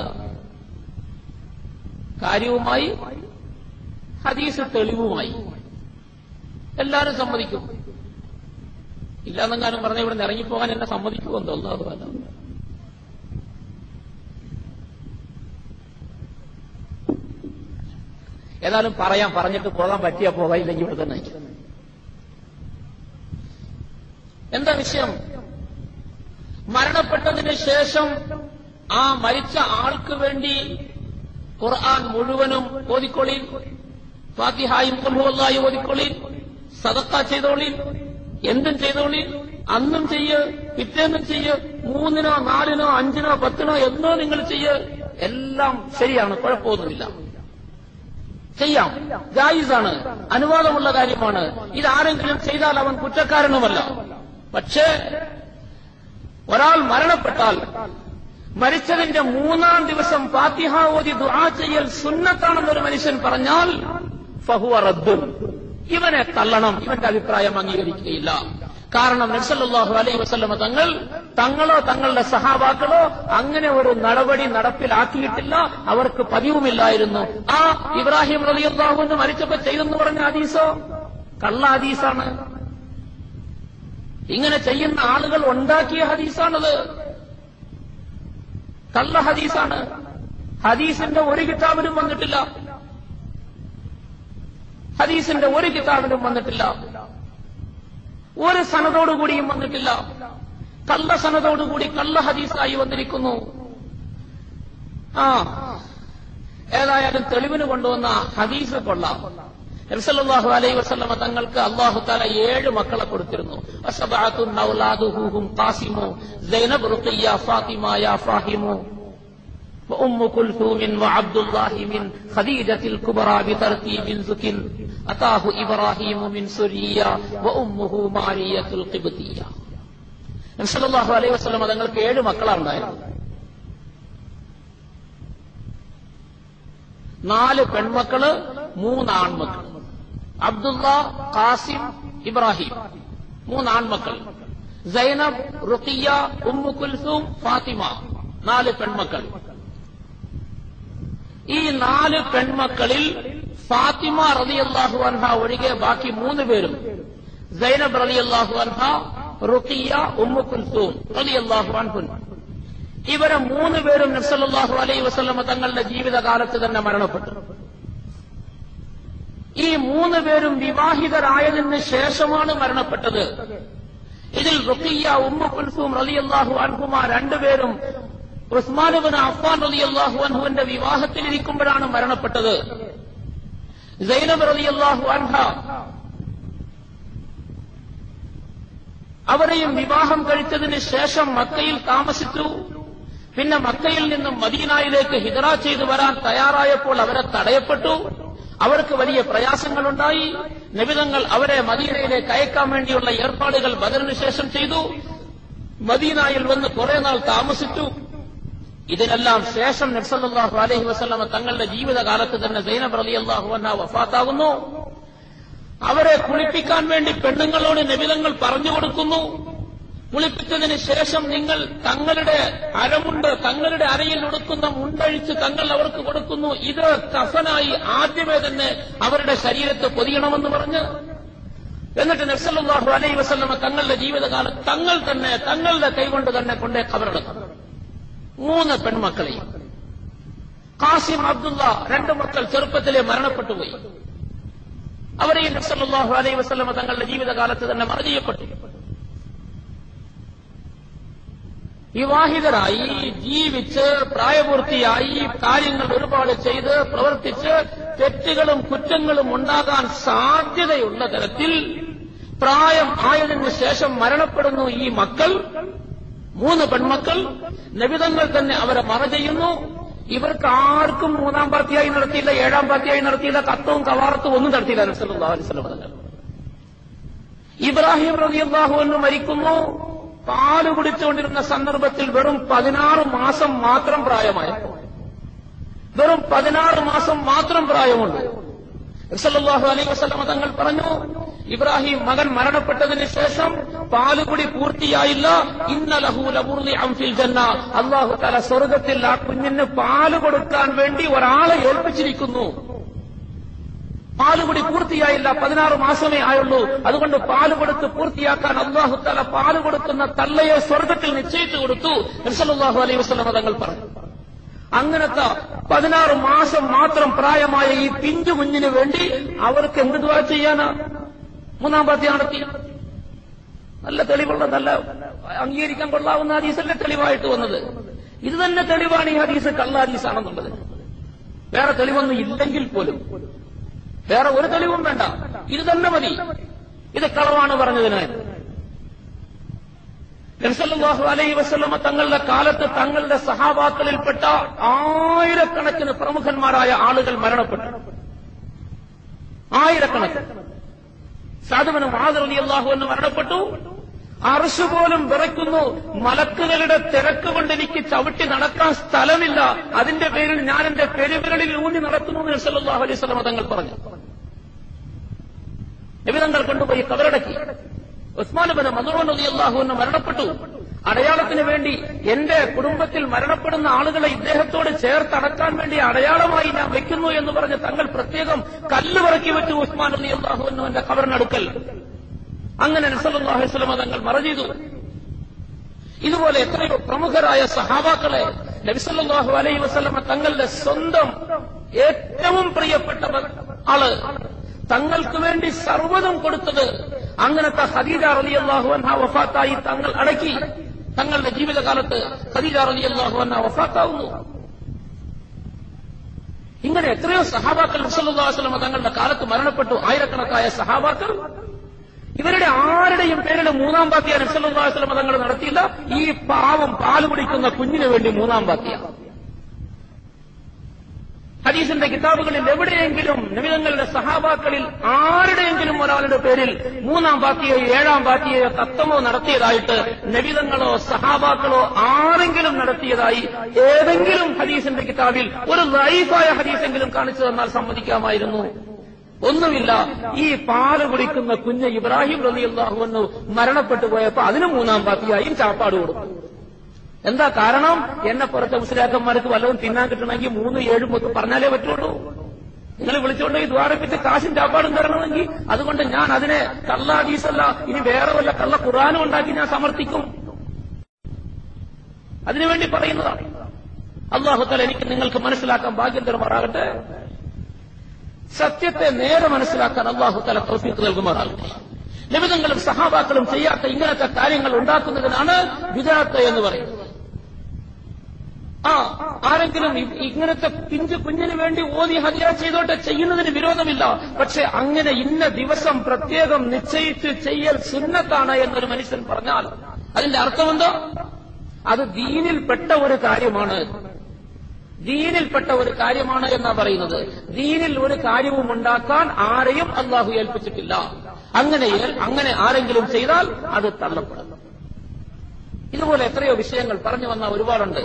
[SPEAKER 1] കാര്യവുമായി ഹദീസ് തെളിവുമായി എല്ലാവരും സമ്മതിക്കും. ഇല്ലാന്നെങ്ങാനും പറഞ്ഞ ഇവിടെ നിന്ന് ഇറങ്ങിപ്പോകാൻ എന്നെ സമ്മതിക്കുമോ എന്തോ അല്ലാഹു അലം. ഏതായാലും പറയാം, പറഞ്ഞിട്ട് പോകാൻ പറ്റിയാ പോകാം, ഇല്ലെങ്കിൽ ഇവിടെ തന്നെ. എന്താ വിഷയം? മരണപ്പെട്ടതിന് ശേഷം ആ മരിച്ച ആൾക്ക് വേണ്ടി ഖുർആൻ മുഴുവനും ഓതിക്കൊള്ളീൻ, ഫാത്തിഹായും ഖുൽ ഹുവല്ലാഹും ഓതിക്കൊള്ളീൻ, സദഖ ചെയ്തോളീൻ, എന്തും ചെയ്തോളീൻ. അന്നും ചെയ്യ്, പിറ്റേന്നും ചെയ്യ്, മൂന്നിനോ നാലിനോ അഞ്ചിനോ പത്തിനോ എന്നോ നിങ്ങൾ ചെയ്യ്. എല്ലാം ശരിയാണ്, കുഴപ്പമൊന്നുമില്ല, ചെയ്യാം, ജായിസാണ്, അനുവാദമുള്ള കാര്യമാണ്. ഇതാരെങ്കിലും ചെയ്താൽ അവൻ കുറ്റക്കാരനുമല്ല. പക്ഷേ ഒരാൾ മരണപ്പെട്ടാൽ മരിച്ചതിന്റെ മൂന്നാം ദിവസം ഫാത്തിഹ ഓതി ദുആ ചെയ്യൽ സുന്നത്താണെന്നൊരു മനുഷ്യൻ പറഞ്ഞാൽ ഫഹുവ റദ്ദുൻ, ഇവനെ തള്ളണം, ഇവന്റെ അഭിപ്രായം അംഗീകരിക്കുകയില്ല. കാരണം നബി സല്ലല്ലാഹു അലൈഹി വസല്ലമ തങ്ങൾ തങ്ങളോ തങ്ങളുടെ സഹാബാക്കളോ അങ്ങനെ ഒരു നടപടി നടപ്പിലാക്കിയിട്ടില്ല, അവർക്ക് പതിവുമില്ലായിരുന്നു. ആ ഇബ്രാഹിം റളിയല്ലാഹു അൻഹു മരിച്ചപ്പോൾ ചെയ്തെന്ന് പറഞ്ഞ ഹദീസോ കള്ള ഹദീസാണ്. ഇങ്ങനെ ചെയ്യുന്ന ആളുകൾ ഉണ്ടാക്കിയ ഹദീസാണത്, കള്ള ഹദീസാണ്. ഹദീസിന്റെ ഒരു കിതാബിലും വന്നിട്ടില്ല, ഹദീസിന്റെ ഒരു കിതാബിലും വന്നിട്ടില്ല.
[SPEAKER 2] ഒരു സനദോടുകൂടിയും വന്നിട്ടില്ല. കള്ള സനദോടുകൂടി കള്ള ഹദീസായി വന്നിരിക്കുന്നു. ആ ഏതായാലും തെളിവിന് കൊണ്ടുവന്ന ഹദീസ് കൊള്ളാം. നബി സല്ലല്ലാഹു അലൈഹി വസല്ലമ തങ്ങൾക്ക് അല്ലാഹു തആല ഏഴ് മക്കളെ കൊടുത്തിരുന്നു. അസബഅത്തുൻ ഔലാദുഹും ഖാസിമു സൈനബ് റുഖിയ്യ ഫാത്തിമ യാ ഫാഹിമു وأم كلثوم وعبد الله من خديجة الكبرى بترتيب زكٍ أتاه إبراهيم من سرية وأمه مارية القبطية. നബി സല്ലല്ലാഹു അലൈഹി വസല്ലമ തങ്ങൾക്ക് ഏഴ് മക്കളാണ് ഉണ്ടായിരുന്നത്. നാല് പെൺമക്കള്, മൂന്ന് ആൺമക്കൾ. അബ്ദുള്ള, ഖാസിം, ഇബ്രാഹിം, മൂന്ന് ആൺമക്കൾ. സൈനബ്, റുഖിയ്യ, ഉമ്മു കുൽസൂം, ഫാത്തിമ, നാല് പെൺമക്കൾ. ഈ നാല് പെൺമക്കളിൽ ഫാത്തിമ റളിയല്ലാഹു അൻഹ ഒഴികെ ബാക്കി മൂന്ന് പേരും സൈനബ് റളിയല്ലാഹു അൻഹ, റുഖിയ്യ, ഉമ്മു കുൽസൂം റളിയല്ലാഹു അൻഹുൻ, ഇവരെ മൂന്ന് പേരും നബി സല്ലല്ലാഹു അലൈഹി വസല്ലമ തങ്ങളുടെ ജീവിതകാലത്ത് തന്നെ മരണപ്പെട്ടു. ഈ മൂന്ന് പേരും വിവാഹിതരായതിന് ശേഷമാണ് മരണപ്പെട്ടത്. ഇതിൽ റുഖിയ്യ, ഉമ്മു കുൽസൂം റളിയല്ലാഹു അൻഹുമ രണ്ടുപേരും ഉസ്മാൻ ഇബ്നു അഫ്ഫാൻ റളിയല്ലാഹു അൻഹുവിന്റെ വിവാഹത്തിലിരിക്കുമ്പോഴാണ് മരണപ്പെട്ടത്. സൈനബ് റളിയല്ലാഹു അൻഹ അവരെയും വിവാഹം കഴിച്ചതിന് ശേഷം മക്കയിൽ താമസിച്ചു. പിന്നെ മക്കയിൽ നിന്നും മദീനയിലേക്ക് ഹിജറ ചെയ്തു വരാൻ തയ്യാറായപ്പോൾ അവരെ തടയപ്പെട്ടു. അവർക്ക് വലിയ പ്രയാസങ്ങളുണ്ടായി. നബി തങ്ങൾ അവരെ മദീനയിലേക്ക് അയക്കാൻ വേണ്ടിയുള്ള ഏർപ്പാടുകൾ ബദറിന് ശേഷം ചെയ്തു. മദീനയിൽ വന്ന് കുറെ നാൾ താമസിച്ചു. ഇതിനെല്ലാം ശേഷം നബി സല്ലല്ലാഹു അലൈഹി വസല്ലമ തങ്ങളുടെ ജീവിതകാലത്ത് തന്നെ സൈനബ് റളിയല്ലാഹു അൻഹ വഫാത്താകുന്നു. അവരെ കുളിപ്പിക്കാൻ വേണ്ടി പെണ്ണുങ്ങളോട് നബി തങ്ങൾ പറഞ്ഞു കൊടുക്കുന്നു. കുളിപ്പിച്ചതിന് ശേഷം നിങ്ങൾ തങ്ങളുടെ അരമുണ്ട്, തങ്ങളുടെ അരയിൽ ഉടുക്കുന്ന മുണ്ടഴിച്ച് തങ്ങൾ അവർക്ക് കൊടുക്കുന്നു. ഇത് കഫനായി ആദ്യമേ തന്നെ അവരുടെ ശരീരത്തെ പൊതിയണമെന്ന് പറഞ്ഞ്, എന്നിട്ട് നബി സല്ലല്ലാഹു അലൈഹി വസല്ലമ തങ്ങളുടെ ജീവിതകാലം തങ്ങൾ തന്നെ തങ്ങളുടെ കൈകൊണ്ട് തന്നെ കൊണ്ടേ ഖബറടക്കും. മൂന്ന് പെൺമക്കളെയും. ഖാസിം, അബ്ദുള്ള രണ്ട് മക്കൾ ചെറുപ്പത്തിലെ മരണപ്പെട്ടുപോയി. അവരെയും നബി സല്ലല്ലാഹു അലൈഹി വസല്ലമ തങ്ങളുടെ ജീവിതകാലത്ത് തന്നെ മറവ് ചെയ്യപ്പെട്ടു. വിവാഹിതരായി ജീവിച്ച് പ്രായപൂർത്തിയായി കാര്യങ്ങൾ ഒരുപാട് ചെയ്ത് പ്രവർത്തിച്ച് തെറ്റുകളും കുറ്റങ്ങളും ഉണ്ടാകാൻ സാധ്യതയുള്ള തരത്തിൽ പ്രായം ആയതിനു ശേഷം മരണപ്പെടുന്നു ഈ മക്കൾ. മൂന്ന് പെൺമക്കൾ. നബിതങ്ങൾ തന്നെ അവരെ മറ ചെയ്യുന്നു. ഇവർക്ക് ആർക്കും മൂന്നാം പാർട്ടിയായി നടത്തിയില്ല, ഏഴാം പാർട്ടിയായി നടത്തിയില്ല, കത്തവും കവാറത്തും ഒന്നും നടത്തിയില്ല നബി സല്ലല്ലാഹു അലൈഹി വസല്ലം തങ്ങൾ. ഇബ്രാഹിം റളിയല്ലാഹു അൻഹു മരിക്കുന്നു. പാല് കുടിച്ചുകൊണ്ടിരുന്ന സന്ദർഭത്തിൽ വെറും പതിനാറ് മാസം മാത്രം പ്രായമായപ്പോൾ, വെറും പതിനാറ് മാസം മാത്രം പ്രായമുണ്ട്. നബി സല്ലല്ലാഹു അലൈഹി വസല്ലം തങ്ങൾ പറഞ്ഞു, ഇബ്രാഹിം മകൻ മരണപ്പെട്ടതിന് ശേഷം പാലുകുടി പൂർത്തിയായില്ല. ഇന്ന ലഹു ലമുർദിഅൻ ഫിൽ ജന്ന, അല്ലാഹു തആല സ്വർഗ്ഗത്തിൽ ആ കുഞ്ഞിന് പാല് കൊടുക്കാൻ വേണ്ടി ഒരാളെ ഏൽപ്പിച്ചിരിക്കുന്നു. പാലുകുടി പൂർത്തിയായില്ല, പതിനാറ് മാസമേ ആയുള്ളൂ. അതുകൊണ്ട് പാല് കൊടുത്ത് പൂർത്തിയാക്കാൻ അല്ലാഹു തആല പാല് കൊടുക്കുന്ന തള്ളയെ സ്വർഗ്ഗത്തിൽ നിശ്ചയിച്ചു കൊടുത്തു. നബി സല്ലല്ലാഹു അലൈഹി വസല്ലം തങ്ങൾ പറഞ്ഞു. അങ്ങനത്തെ പതിനാറ് മാസം മാത്രം പ്രായമായ ഈ പിഞ്ചു കുഞ്ഞിന് വേണ്ടി അവർക്ക് എന്ത് ദുആ ചെയ്യാനാ? മൂന്നാം പാർട്ടി നടത്തി. നല്ല തെളിവുള്ള, നല്ല അംഗീകരിക്കാൻ കൊള്ളാവുന്ന ഹദീസല്ലേ തെളിവായിട്ട് വന്നത്. ഇത് തന്നെ തെളിവാണ് ഈ ഹദീസ് കള്ള ഹദീസാണെന്നുള്ളത്. വേറെ തെളിവൊന്നും ഇല്ലെങ്കിൽ പോലും, വേറെ ഒരു തെളിവും വേണ്ട, ഇത് തന്നെ മതി. ഇത് കളവാണ് പറഞ്ഞതിനായി. നബി സല്ലല്ലാഹു അലൈഹി വസല്ലമ തങ്ങളുടെ കാലത്ത് തങ്ങളുടെ സഹാബാക്കളിൽപ്പെട്ട ആയിരക്കണക്കിന് പ്രമുഖന്മാരായ ആളുകൾ മരണപ്പെട്ടു. ആയിരക്കണക്കിന്. സഅദ് ഇബ്നു മുആദ് റളിയല്ലാഹു അൻഹു മരണപ്പെട്ടു. അർശ് പോലും വിറയ്ക്കുന്നു. മലക്കുകളുടെ തിരക്ക് കൊണ്ട് എനിക്ക് ചവിട്ടി നടക്കാൻ സ്ഥലമില്ല, അതിന്റെ പേരിൽ ഞാൻ എന്റെ പെരുവിരലിൽ ഊന്നി നടക്കുന്നു എന്ന് നബി സല്ലല്ലാഹു അലൈഹി വസല്ലമ തങ്ങൾ പറഞ്ഞു. നബി തങ്ങൾ കൊണ്ടുപോയി കബറടക്കി. ഉസ്മാൻ ഇബ്നു മദ്ഊൻ റളിയല്ലാഹു അൻഹു മരണപ്പെട്ടു. അടയാളത്തിന് വേണ്ടി എന്റെ കുടുംബത്തിൽ മരണപ്പെടുന്ന ആളുകളെ ഇദ്ദേഹത്തോട് ചേർത്തടക്കാൻ വേണ്ടി അടയാളമായി ഞാൻ വെക്കുന്നു എന്ന് പറഞ്ഞ് തങ്ങൾ പ്രത്യേകം കല്ല് പറക്കി വെച്ചു ഉസ്മാൻ റളിയല്ലാഹു അൻഹുവിന്റെ ഖബറിനടുക്കൽ. അങ്ങനെ നബി സല്ലല്ലാഹു അലൈഹി വസല്ലം തങ്ങൾ മറ ചെയ്തു. ഇതുപോലെ എത്രയോ പ്രമുഖരായ സഹാബാക്കളെ നബി സല്ലല്ലാഹു അലൈഹി വസല്ലം തങ്ങളുടെ സ്വന്തം ഏറ്റവും പ്രിയപ്പെട്ട ആള്, തങ്ങൾക്ക് വേണ്ടി സർവ്വതും കൊടുത്തത്, അങ്ങനത്തെ ഖദീജ റളിയല്ലാഹു അൻഹ വഫാത്തായി തങ്ങൾ അടക്കി. തങ്ങളുടെ ജീവിതകാലത്ത് ഖദീജ റളിയല്ലാഹു അൻഹ വഫാത്താവുന്നു. ഇങ്ങനെ എത്രയോ സഹാബാക്കൾ റസൂലുള്ളാഹി സ്വല്ലല്ലാഹു അലൈഹി വസല്ലം തങ്ങളുടെ കാലത്ത് മരണപ്പെട്ടു. ആയിരക്കണക്കായ സഹാബാക്കൾ. ഇവരുടെ ആരുടെയും പേരിൽ മൂന്നാം ബാത്തിയ റസൂലുള്ളാഹി സ്വല്ലല്ലാഹു അലൈഹി വസല്ലം തങ്ങൾ നടത്തിയില്ല. ഈ പാവം പാല് കുടിക്കുന്ന കുഞ്ഞിന് വേണ്ടി മൂന്നാം ബാത്തിയ. ഹദീസിന്റെ കിതാബുകളിൽ എവിടെയെങ്കിലും നബി തങ്ങളുടെ സഹാബാക്കളിൽ ആരുടെയെങ്കിലും ഒരാളുടെ പേരിൽ മൂന്നാം ബാത്തിയോ ഏഴാം ബാത്തിയോ തത്വമോ നടത്തിയതായിട്ട് നബി തങ്ങളോ സഹാബാക്കളോ ആരെങ്കിലും നടത്തിയതായി ഏതെങ്കിലും ഹദീസിന്റെ കിതാബിൽ ഒരു ലൈഫായ ഹദീസെങ്കിലും കാണിച്ചു തന്നാൽ സമ്മതിക്കാമായിരുന്നു. ഒന്നുമില്ല. ഈ പാല് കുടിക്കുന്ന കുഞ്ഞ് ഇബ്രാഹിം റളിയല്ലാഹു അൻഹു മരണപ്പെട്ടു പോയപ്പോ അതിന് മൂന്നാം ബാത്തിയായും ചാപ്പാട് കൊടുത്തു. എന്താ കാരണം? എന്നെ പുറത്തെ മുസ്ലിയാക്കന്മാർക്ക് വല്ലതും തിന്നാൻ കിട്ടണമെങ്കിൽ മൂന്ന് ഏഴും ഒക്കെ പറഞ്ഞാലേ പറ്റുള്ളൂ. നിങ്ങൾ വിളിച്ചുകൊണ്ടെങ്കിൽ ദ്വാരപ്പിച്ച് കാശും ചാപ്പാടും തരണമെങ്കിൽ അതുകൊണ്ട് ഞാൻ അതിനെ കള്ള ഹദീസല്ല, ഇനി വേറെ വല്ല കള്ള ഖുർആനും ഉണ്ടാക്കി ഞാൻ സമർത്ഥിക്കും. അതിനുവേണ്ടി പറയുന്നതാണ്. അല്ലാഹു തആല എനിക്ക് നിങ്ങൾക്ക് മനസ്സിലാക്കാൻ ഭാഗ്യം തരുമാറാകട്ടെ. സത്യത്തെ നേരെ മനസ്സിലാക്കാൻ അല്ലാഹു തആല തൗഫീഖ് നൽകുമാറാകട്ടെ. നബിതങ്ങളും സഹാബാക്കളും ചെയ്യാത്ത ഇങ്ങനത്തെ കാര്യങ്ങൾ ഉണ്ടാക്കുന്നതിനാണ് ബിദ്അത്ത് എന്ന് പറയുന്നത്. ആ ആരെങ്കിലും ഇങ്ങനത്തെ പിഞ്ചു കുഞ്ഞിന് വേണ്ടി ഓതി ഹദിയ ചെയ്തോട്ടെ, ചെയ്യുന്നതിന് വിരോധമില്ല. പക്ഷെ അങ്ങനെ ഇന്ന ദിവസം പ്രത്യേകം നിശ്ചയിച്ച് ചെയ്യൽ സുന്നത്താണ് എന്നൊരു മനുഷ്യൻ പറഞ്ഞാൽ അതിന്റെ അർത്ഥമെന്തോ? അത് ദീനിൽപ്പെട്ട ഒരു കാര്യമാണ്. ദീനിൽപ്പെട്ട ഒരു കാര്യമാണ് എന്നാ പറയുന്നത്. ദീനിൽ ഒരു കാര്യവും ഉണ്ടാക്കാൻ ആരെയും അല്ലാഹു ഏൽപ്പിച്ചിട്ടില്ല. അങ്ങനെ അങ്ങനെ ആരെങ്കിലും ചെയ്താൽ അത് തള്ളപ്പെടും. ഇതുപോലെ എത്രയോ വിഷയങ്ങൾ പറഞ്ഞു വന്ന ഒരുപാടുണ്ട്.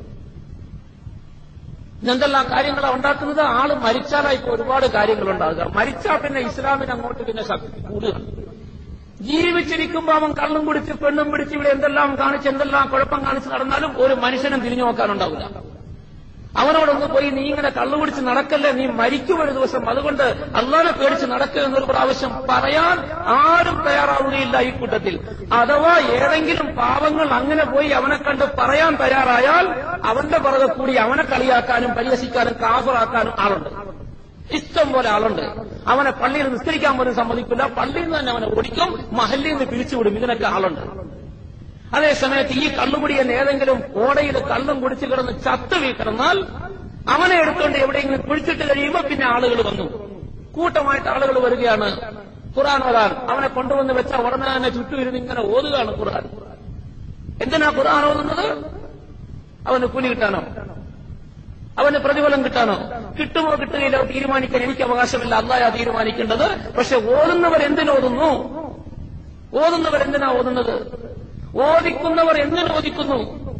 [SPEAKER 2] എന്തെല്ലാം കാര്യങ്ങളാണ് ഉണ്ടാക്കുന്നത്? ആള് മരിച്ചാലായിപ്പോ ഒരുപാട് കാര്യങ്ങളുണ്ടാകുക. മരിച്ചാൽ പിന്നെ ഇസ്ലാമിന് അങ്ങോട്ട് പിന്നെ ശക്തി കൂടുക. ജീവിച്ചിരിക്കുമ്പോൾ അവൻ കള്ളും കുടിച്ച് പെണ്ണും പിടിച്ച് ഇവിടെ എന്തെല്ലാം കാണിച്ച് എന്തെല്ലാം കുഴപ്പം കാണിച്ച് നടന്നാലും ഒരു മനുഷ്യനും തിരിഞ്ഞു നോക്കാനുണ്ടാവില്ല. അവനോടൊന്ന് പോയി നീ ഇങ്ങനെ കള്ളുപിടിച്ച് നടക്കല്ലേ, നീ മരിക്കും ഒരു ദിവസം, അതുകൊണ്ട് അള്ളാനെ പേടിച്ച് നടക്കുക എന്നൊരു പ്രാവശ്യം പറയാൻ ആരും തയ്യാറാവുകയില്ല ഈ കൂട്ടത്തിൽ. അഥവാ ഏതെങ്കിലും പാവങ്ങൾ അങ്ങനെ പോയി അവനെ കണ്ട് പറയാൻ തയ്യാറായാൽ അവന്റെ പുറകെ കൂടി അവനെ കളിയാക്കാനും പരിഹസിക്കാനും കാഫറാക്കാനും ആളുണ്ട്. ഇഷ്ടം പോലെ ആളുണ്ട്. അവനെ പള്ളിയിൽ നിസ്കരിക്കാൻ പോലും സമ്മതിക്കില്ല. പള്ളിയിൽ നിന്ന് തന്നെ അവനെ ഓടിക്കും, മഹല്ലിൽ നിന്ന് പിരിച്ചുവിടും. ഇതിനൊക്കെ ആളുണ്ട്. അതേസമയത്ത് ഈ കള്ളുകുടിയൻ ഏതെങ്കിലും ഓടയിൽ കള്ളും കുടിച്ചു കിടന്ന് ചത്തു വീക്കിടന്നാൽ അവനെ എടുത്തുകൊണ്ട് എവിടെയെങ്കിലും കുഴിച്ചിട്ട് കഴിയുമ്പോൾ പിന്നെ ആളുകൾ വന്നു, കൂട്ടമായിട്ട് ആളുകൾ വരികയാണ് ഖുർആൻ ഓതാൻ. അവനെ കൊണ്ടുവന്ന് വെച്ച ഉടനെ തന്നെ ചുറ്റുമിരുന്ന് ഇങ്ങനെ ഓതുകയാണ് ഖുർആൻ. എന്തിനാ ഖുർആൻ ഓതുന്നത്? അവന് കൂലി കിട്ടാനോ? അവന് പ്രതിഫലം കിട്ടാനോ? കിട്ടുമോ കിട്ടുകയില്ലോ തീരുമാനിക്കാൻ എനിക്ക് അവകാശമില്ല, അല്ലാഹുവാ തീരുമാനിക്കേണ്ടത്. പക്ഷെ ഓതുന്നവർ എന്തിനോതുന്നു? ഓതുന്നവർ എന്തിനാ ഓതുന്നത്? ഓദിക്കുന്നവർ എന്തിനു ഓദിക്കുന്നു?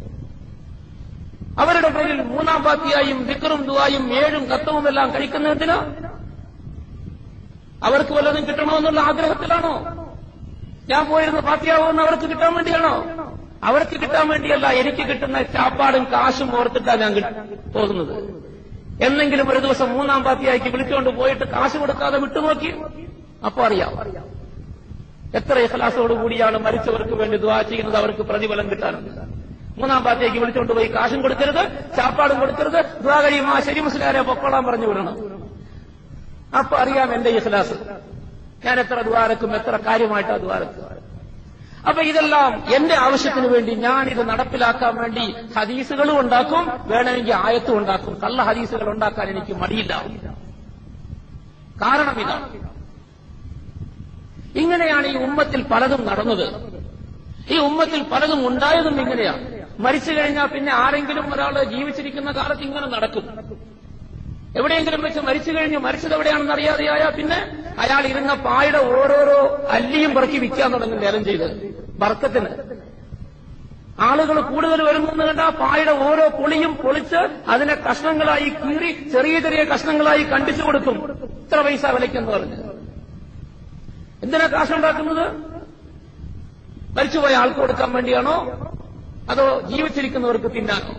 [SPEAKER 2] അവരുടെ പേരിൽ മൂന്നാം പാത്തിയായും ദിക്റും ദുആയും ഏഴും കത്തവും എല്ലാം കഴിക്കുന്നതിനാ? അവർക്ക് വല്ലതും കിട്ടണമെന്നുള്ള ആഗ്രഹത്തിലാണോ? ഞാൻ പോയിരുന്ന പാത്തിയാവുന്ന അവർക്ക് കിട്ടാൻ വേണ്ടിയാണോ? അവർക്ക് കിട്ടാൻ വേണ്ടിയല്ല, എനിക്ക് കിട്ടുന്ന ചാപ്പാടും കാശും ഓർത്തിട്ടാണ് ഞാൻ പോകുന്നത്. എന്നെങ്കിലും ഒരു ദിവസം മൂന്നാം പാത്തിയായിക്ക് വിളിച്ചുകൊണ്ട് പോയിട്ട് കാശ് കൊടുക്കാതെ വിട്ടുനോക്കി, അപ്പൊ അറിയാം എത്ര ഇഖ്ലാസോടുകൂടിയാണ് മരിച്ചവർക്ക് വേണ്ടി ദുആ ചെയ്യുന്നത്, അവർക്ക് പ്രതിഫലം കിട്ടാനുണ്ട്. മൂന്നാം പാത്തിയേക്ക് വിളിച്ചുകൊണ്ട് പോയി കാശും കൊടുക്കരുത്, ചാപ്പാടും കൊടുക്കരുത്, ദുആ കഴിയുമ്പോൾ ശരി മുസ്ലിയാരെ പൊക്കോളാൻ പറഞ്ഞു വിടണം. അപ്പൊ അറിയാം എന്റെ ഇഖ്ലാസ്, ഞാൻ എത്ര ദുആരക്കും എത്ര കാര്യമായിട്ടാ ദുആരക്കും. അപ്പൊ ഇതെല്ലാം എന്റെ ആവശ്യത്തിന് വേണ്ടി ഞാൻ ഇത് നടപ്പിലാക്കാൻ വേണ്ടി ഹദീസുകളും ഉണ്ടാക്കും, വേണമെങ്കിൽ ആയത്തും ഉണ്ടാക്കും. കള്ള ഹദീസുകൾ ഉണ്ടാക്കാൻ എനിക്ക് മടിയില്ല. കാരണം ഇതാണ്. ഇങ്ങനെയാണ് ഈ ഉമ്മത്തിൽ പലതും നടന്നത്. ഈ ഉമ്മത്തിൽ പലതും ഉണ്ടായതും ഇങ്ങനെയാണ്. മരിച്ചു കഴിഞ്ഞാൽ പിന്നെ ആരെങ്കിലും ഒരാൾ ജീവിച്ചിരിക്കുന്ന കാലത്ത് ഇങ്ങനെ നടക്കും. എവിടെയെങ്കിലും വെച്ച് മരിച്ചു കഴിഞ്ഞ് മരിച്ചത് എവിടെയാണെന്ന് അറിയാതെയായാൽ പിന്നെ അയാൾ ഇരുന്ന പായുടെ ഓരോരോ അല്ലിയും പറക്കി വിൽക്കാൻ തുടങ്ങും ലേലം ചെയ്ത് ബർക്കത്തിന്. ആളുകൾ കൂടുതൽ വരുന്നെന്ന് കണ്ട പായുടെ ഓരോ പൊളിയും പൊളിച്ച് അതിനെ കഷ്ണങ്ങളായി കീറി ചെറിയ ചെറിയ കഷ്ണങ്ങളായി കണ്ടിച്ചു കൊടുക്കും. ഇത്ര പൈസ വിലയ്ക്കെന്ന് പറഞ്ഞ് എന്തിനാ കാശുണ്ടാക്കുന്നത്? മരിച്ചുപോയ ആൾക്ക് കൊടുക്കാൻ വേണ്ടിയാണോ അതോ ജീവിച്ചിരിക്കുന്നവർക്ക് തിന്നാനോ?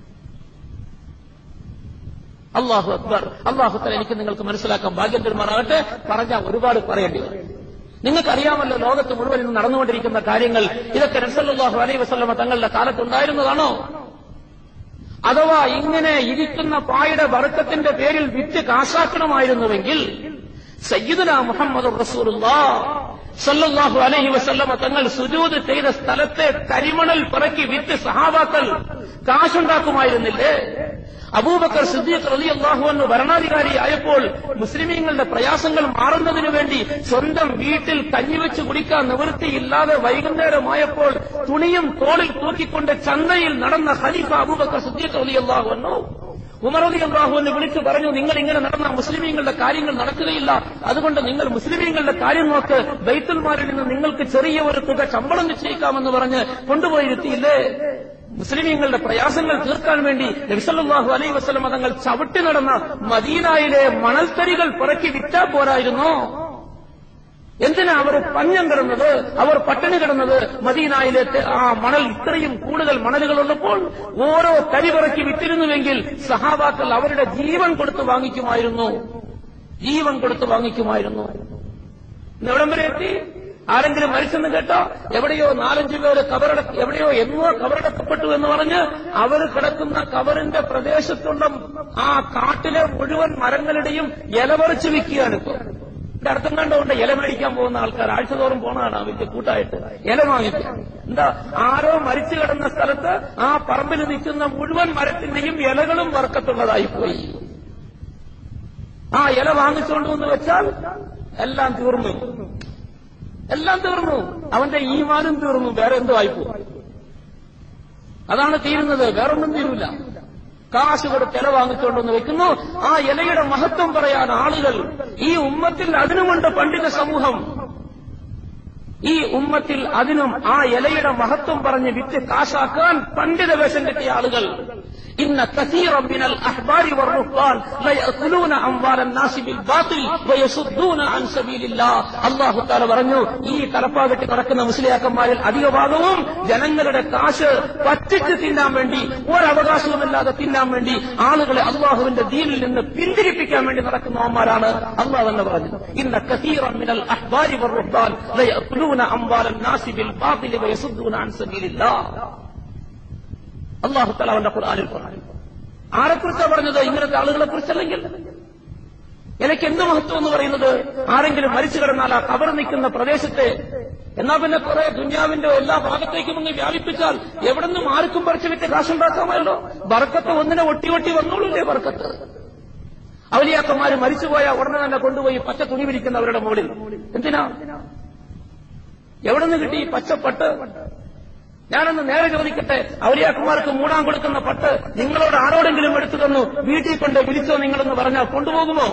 [SPEAKER 2] അല്ലാഹു അക്ബർ. അല്ലാഹു തആല എനിക്ക് നിങ്ങൾക്ക് മനസ്സിലാക്കാൻ ഭാഗ്യം തരുമാറാകട്ടെ. പറഞ്ഞാൽ ഒരുപാട് പറയേണ്ടി വരും. നിങ്ങൾക്കറിയാമല്ലോ ലോകത്ത് മുഴുവൻ ഇന്ന് നടന്നുകൊണ്ടിരിക്കുന്ന കാര്യങ്ങൾ. ഇതൊക്കെ നബി സല്ലല്ലാഹു അലൈഹി വസല്ലമ തങ്ങളുടെ കാലത്തുണ്ടായിരുന്നതാണോ? അഥവാ ഇങ്ങനെ ഇരിക്കുന്ന പായുടെ ബർക്കത്തിന്റെ പേരിൽ വിറ്റ് കാശാക്കണമായിരുന്നുവെങ്കിൽ സയ്യിദുനാ മുഹമ്മദുർ റസൂലുള്ളാഹ് സല്ലല്ലാഹു അലൈഹി വസല്ലമ തങ്ങൾ സുജൂദ് ചെയ്ത സ്ഥലത്തെ കരിമണൽ പിറക്കി വിറ്റ് സഹാബാക്കൾ കാശുണ്ടാക്കുമായിരുന്നില്ലേ? അബൂബക്കർ സിദ്ദീഖ് റളിയല്ലാഹു അൻഹു ഭരണാധികാരിയായപ്പോൾ മുസ്ലിമീങ്ങളുടെ പ്രയാസങ്ങൾ മാറുന്നതിനു വേണ്ടി സ്വന്തം വീട്ടിൽ കഞ്ഞിവെച്ച് കുടിക്കാൻ നിവൃത്തിയില്ലാതെ വൈകുന്നേരമായപ്പോൾ തുണിയും തോളിൽ തൂക്കിക്കൊണ്ട് ചന്തയിൽ നടന്ന ഖലീഫ അബൂബക്കർ സിദ്ദീഖ് റളിയല്ലാഹു അൻഹു ഉമർ റളിയല്ലാഹു അൻഹു വിളിച്ചു പറഞ്ഞു, നിങ്ങൾ ഇങ്ങനെ നടന്ന മുസ്ലിമീങ്ങളുടെ കാര്യങ്ങൾ നടക്കുകയില്ല, അതുകൊണ്ട് നിങ്ങൾ മുസ്ലിമീങ്ങളുടെ കാര്യം നോക്ക്, ബൈത്തുൽ മാലിൽ നിന്ന് നിങ്ങൾക്ക് ചെറിയ ഒരു തുക ശമ്പളം നിശ്ചയിക്കാമെന്ന് പറഞ്ഞ് കൊണ്ടുപോയിരുത്തിയില്ലേ? മുസ്ലിമീങ്ങളുടെ പ്രയാസങ്ങൾ തീർക്കാൻ വേണ്ടി നബി സല്ലല്ലാഹു അലൈഹി വസല്ലം തങ്ങൾ ചവിട്ടി നടന്ന മദീനയിലെ മണൽത്തരികൾ പുറക്കി വിറ്റാ പോരായിരുന്നോ? എന്തിനാ അവർ പഞ്ഞം കിടന്നത്, അവർ പട്ടിണി കിടന്നത്? മദീനയിലെ ആ മണൽ ഇത്രയും കൂടുതൽ മണലുകളുള്ളപ്പോൾ ഓരോ തരി പിറക്കി വിറ്റിരുന്നുവെങ്കിൽ സഹാബാക്കൾ അവരുടെ ജീവൻ കൊടുത്ത് വാങ്ങിക്കുമായിരുന്നു, ജീവൻ കൊടുത്ത് വാങ്ങിക്കുമായിരുന്നു. എവിടം വരെ എത്തി? ആരെങ്കിലും മരിച്ചെന്ന് കേട്ടോ, എവിടെയോ നാലഞ്ചു പേര് കബറട എവിടെയോ എന്നോ കബറടക്കപ്പെട്ടു എന്ന് പറഞ്ഞ് അവർ കിടക്കുന്ന കബറിന്റെ പ്രദേശത്തുള്ള ആ കാട്ടിലെ മുഴുവൻ മരങ്ങളുടെയും ഇലപറിച്ചു വിൽക്കുകയാണ് ഇപ്പൊ. ഇതിന്റെ അർത്ഥം കണ്ടുകൊണ്ട് ഇല മേടിക്കാൻ പോകുന്ന ആൾക്കാർ ആഴ്ചതോറും പോണതാണ് വലിയ കൂട്ടായിട്ട് ഇല വാങ്ങിക്കാൻ. എന്താ, ആരോ മരിച്ചു കിടന്ന സ്ഥലത്ത് ആ പറമ്പിൽ നിൽക്കുന്ന മുഴുവൻ മരത്തിന്റെയും ഇലകളും വർക്കത്തുള്ളതായി പോയി. ആ ഇല വാങ്ങിച്ചുകൊണ്ടുവന്ന് വെച്ചാൽ എല്ലാം തീർന്നു, എല്ലാം തീർന്നു. അവന്റെ ഈമാനും തീർന്നു, വേറെ എന്തോ ആയിപ്പോ. അതാണ് തീരുന്നത്, വേറൊന്നും തീരൂല. കാശ് കൊടുത്ത് ഇല വാങ്ങിച്ചുകൊണ്ടെന്ന് വെക്കുന്നു. ആ ഇലയുടെ മഹത്വം പറയാൻ ആളുകൾ ഈ ഉമ്മത്തിൽ അതിനുമുണ്ട് പണ്ഡിത സമൂഹം. ഈ ഉമ്മത്തിൽ അതിനും ആ ഇലയുടെ മഹത്വം പറഞ്ഞ് വിറ്റ് കാശാക്കാൻ പണ്ഡിത വേഷം കെട്ടിയ ആളുകൾ. ഇന്ന കസീറൻ മിനൽ അഹ്ബാരി വറുഹ്ബാൻ ലയഅകുലൂന അംവാലൻ നാസി ബിൽ ബാതിൽ വയസുദ്ദൂന അൻ സബീലില്ലാഹ്. അല്ലാഹു തആല പറഞ്ഞു, ഈ തലപ്പാകെട്ടി നടക്കുന്ന മുസ്ലിയാക്കന്മാരിൽ അധിക ഭാഗവും ജനങ്ങളുടെ കാശ് പറ്റിച്ച് തിന്നാൻ വേണ്ടി, ഒരവകാശവുമില്ലാതെ തിന്നാൻ വേണ്ടി ആളുകളെ അല്ലാഹുവിന്റെ ദീനിൽ നിന്ന് പിന്തിരിപ്പിക്കാൻ വേണ്ടി നടക്കുന്നവന്മാരാണ്. അല്ലാഹു തന്നെ പറഞ്ഞു, ഇന്ന കസീറൻ മിനൽ അഹ്ബാരി വറുഹ്ബാൻ ലയഅകുലൂന അംവാലൻ നാസി ബിൽ ബാതിൽ വയസുദ്ദൂന അൻ സബീലില്ലാഹ്. അല്ലാഹു തആല അവന്റെ ഖുർആനിൽ പറഞ്ഞു. ആരെക്കുറിച്ചാണ് പറഞ്ഞത്? ഇങ്ങനത്തെ ആളുകളെ കുറിച്ചല്ലെങ്കിൽ. എനിക്ക് എന്ത് മഹത്വം എന്ന് പറയുന്നത്? ആരെങ്കിലും മരിച്ചു കിടന്നാൽ ആ കബർ നിൽക്കുന്ന പ്രദേശത്തെ എന്നാ പിന്നെ കുറെ ദുനിയാവിന്റെ എല്ലാ ഭാഗത്തേക്കും ഒന്ന് വ്യാപിപ്പിച്ചാൽ എവിടെ നിന്നും ആർക്കും പറിച്ചു വിറ്റ് കാശുണ്ടാക്കാമല്ലോ. ബർക്കത്ത് ഒന്നിനെ ഒട്ടി ഒട്ടി വന്നോളൂല്ലേ ബർക്കത്ത്. ഔലിയാക്കന്മാര് മരിച്ചുപോയ ഉടനെ തന്നെ കൊണ്ടുപോയി പച്ച തുണി വിരിക്കുന്നവരുടെ മുകളിൽ എന്തിനാ? എവിടെ നിന്ന് കിട്ടി ഈ പച്ചപ്പട്ട്? ഞാനൊന്ന് നേരെ ചോദിക്കട്ടെ, ഔലിയാക്കന്മാർക്ക് മൂടാൻ കൊടുക്കുന്ന പട്ട് നിങ്ങളോട് ആരോടെങ്കിലും എടുത്തു തന്നു വീട്ടിൽ കൊണ്ട് വിളിച്ചോ നിങ്ങളെന്ന് പറഞ്ഞാൽ കൊണ്ടുപോകുമോ?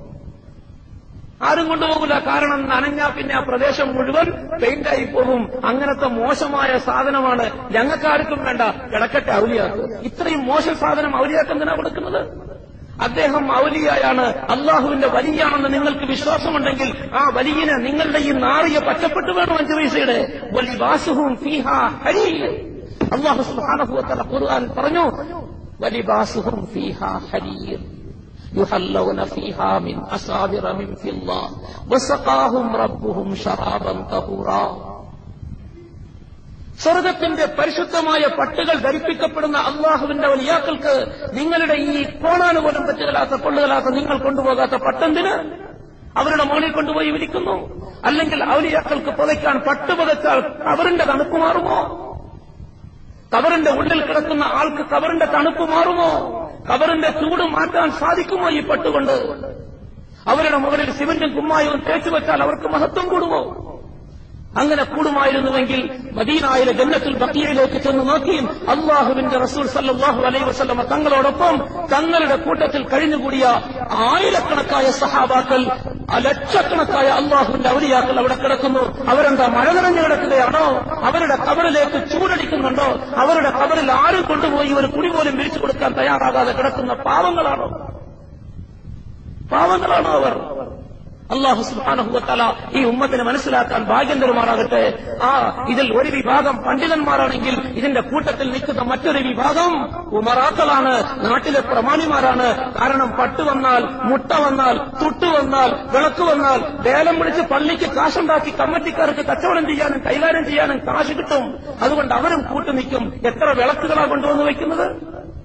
[SPEAKER 2] ആരും കൊണ്ടുപോകില്ല. കാരണം നനഞ്ഞാ പിന്നെ ആ പ്രദേശം മുഴുവൻ പെയിന്റായി പോകും. അങ്ങനത്തെ മോശമായ സാധനമാണ്. ഞങ്ങൾക്കാർക്കും വേണ്ട, കിടക്കട്ടെ ഔലിയാക്ക്. ഇത്രയും മോശം സാധനം ഔലിയാക്ക് എന്തിനാ കൊടുക്കുന്നത്? അദ്ദേഹം ഔലിയായാണ്, അള്ളാഹുവിന്റെ വലിയാണെന്ന് നിങ്ങൾക്ക് വിശ്വാസമുണ്ടെങ്കിൽ ആ വലിയനെ നിങ്ങളുടെ ഈ നാറിയ പച്ചപ്പെട്ട് വേണം അഞ്ചു പൈസയുടെ. വലിബാസുഹും ഫീഹാ ഹരീർ. അല്ലാഹു സുബ്ഹാനഹു വ തആല ഖുർആൻ പറഞ്ഞു, വലിബാസുഹും ഫീഹാ ഹരീർ യുഹല്ലൗന ഫീഹാ മിൻ അസാബിറ മിൻ ഫില്ലാഹ് വസഖാഹും റബ്ബുഹും ശറാബൻ തഹൂറാ. സ്വർഗത്തിന്റെ പരിശുദ്ധമായ പട്ടുകൾ ധരിപ്പിക്കപ്പെടുന്ന അള്ളാഹുവിന്റെ വലിയാക്കൾക്ക് നിങ്ങളുടെ ഈ കോണാന് പോലും പറ്റുകലാത്ത കൊള്ളുകലാത്ത നിങ്ങൾ കൊണ്ടുപോകാത്ത പട്ടെന്തിന് അവരുടെ മോളിൽ കൊണ്ടുപോയി വിരിക്കുന്നു? അല്ലെങ്കിൽ ഔലിയാക്കൾക്ക് പുതയ്ക്കാൻ പട്ട് പുതച്ചാൽ കബറിന്റെ തണുപ്പ് മാറുമോ? കബറിന്റെ ഉള്ളിൽ കിടക്കുന്ന ആൾക്ക് കബറിന്റെ തണുപ്പ് മാറുമോ? കബറിന്റെ ചൂട് മാറ്റാൻ സാധിക്കുമോ ഈ പട്ടുകൊണ്ട്? അവരുടെ മുകളിൽ സിമന്റും കുമ്മായവും തേച്ചു വെച്ചാൽ അവർക്ക് മഹത്വം കൂടുമോ? അങ്ങനെ കൂടുമായിരുന്നുവെങ്കിൽ മദീനയിലെ ജന്നത്തുൽ ബഖീയിലേക്ക് ചെന്ന് നോക്കിയും അല്ലാഹുവിന്റെ റസൂൽ സല്ലല്ലാഹു അലൈഹി വസല്ലം തങ്ങളോടൊപ്പം തങ്ങളുടെ കൂട്ടത്തിൽ കഴിഞ്ഞുകൂടിയ ആയിരക്കണക്കായ സഹാബാക്കൾ, ലക്ഷക്കണക്കായ അല്ലാഹുവിന്റെ ഔലിയാക്കൾ അവിടെ കിടക്കുന്നു. അവരെന്താ മഴ നിറഞ്ഞു കിടക്കുകയാണോ? അവരുടെ കബറിലേക്ക് ചൂടടിക്കുന്നുണ്ടോ? അവരുടെ കബറിൽ ആരും കൊണ്ടുപോയി ഒരു കുടി പോലും വിരിച്ചു കൊടുക്കാൻ തയ്യാറാകാതെ കിടക്കുന്ന പാവങ്ങളാണോ? പാവങ്ങളാണോ അവർ? അല്ലാഹു സുബ്ഹാനഹു വ തആല ഈ ഉമ്മത്തിനെ മനസ്സിലാക്കാൻ ഭാഗ്യം തരുമാറാകട്ടെ. ആ ഇതിൽ ഒരു വിഭാഗം പണ്ഡിതന്മാരാണെങ്കിൽ ഇതിന്റെ കൂട്ടത്തിൽ നിൽക്കുന്ന മറ്റൊരു വിഭാഗം ഉമറാക്കളാണ്, നാട്ടിലെ പ്രമാണിമാരാണ്. കാരണം പട്ട് വന്നാൽ, മുട്ട വന്നാൽ, തുട്ട് വന്നാൽ, വിളക്ക് വന്നാൽ ലേലം വിളിച്ച് പള്ളിക്ക് കാശുണ്ടാക്കി കമ്മിറ്റിക്കാർക്ക് കച്ചവടം ചെയ്യാനും കൈകാര്യം ചെയ്യാനും കാശ് കിട്ടും. അതുകൊണ്ട് അവരും കൂട്ടു നിൽക്കും. എത്ര വിളക്കുകളാണ് കൊണ്ടുവന്ന് വയ്ക്കുന്നത്?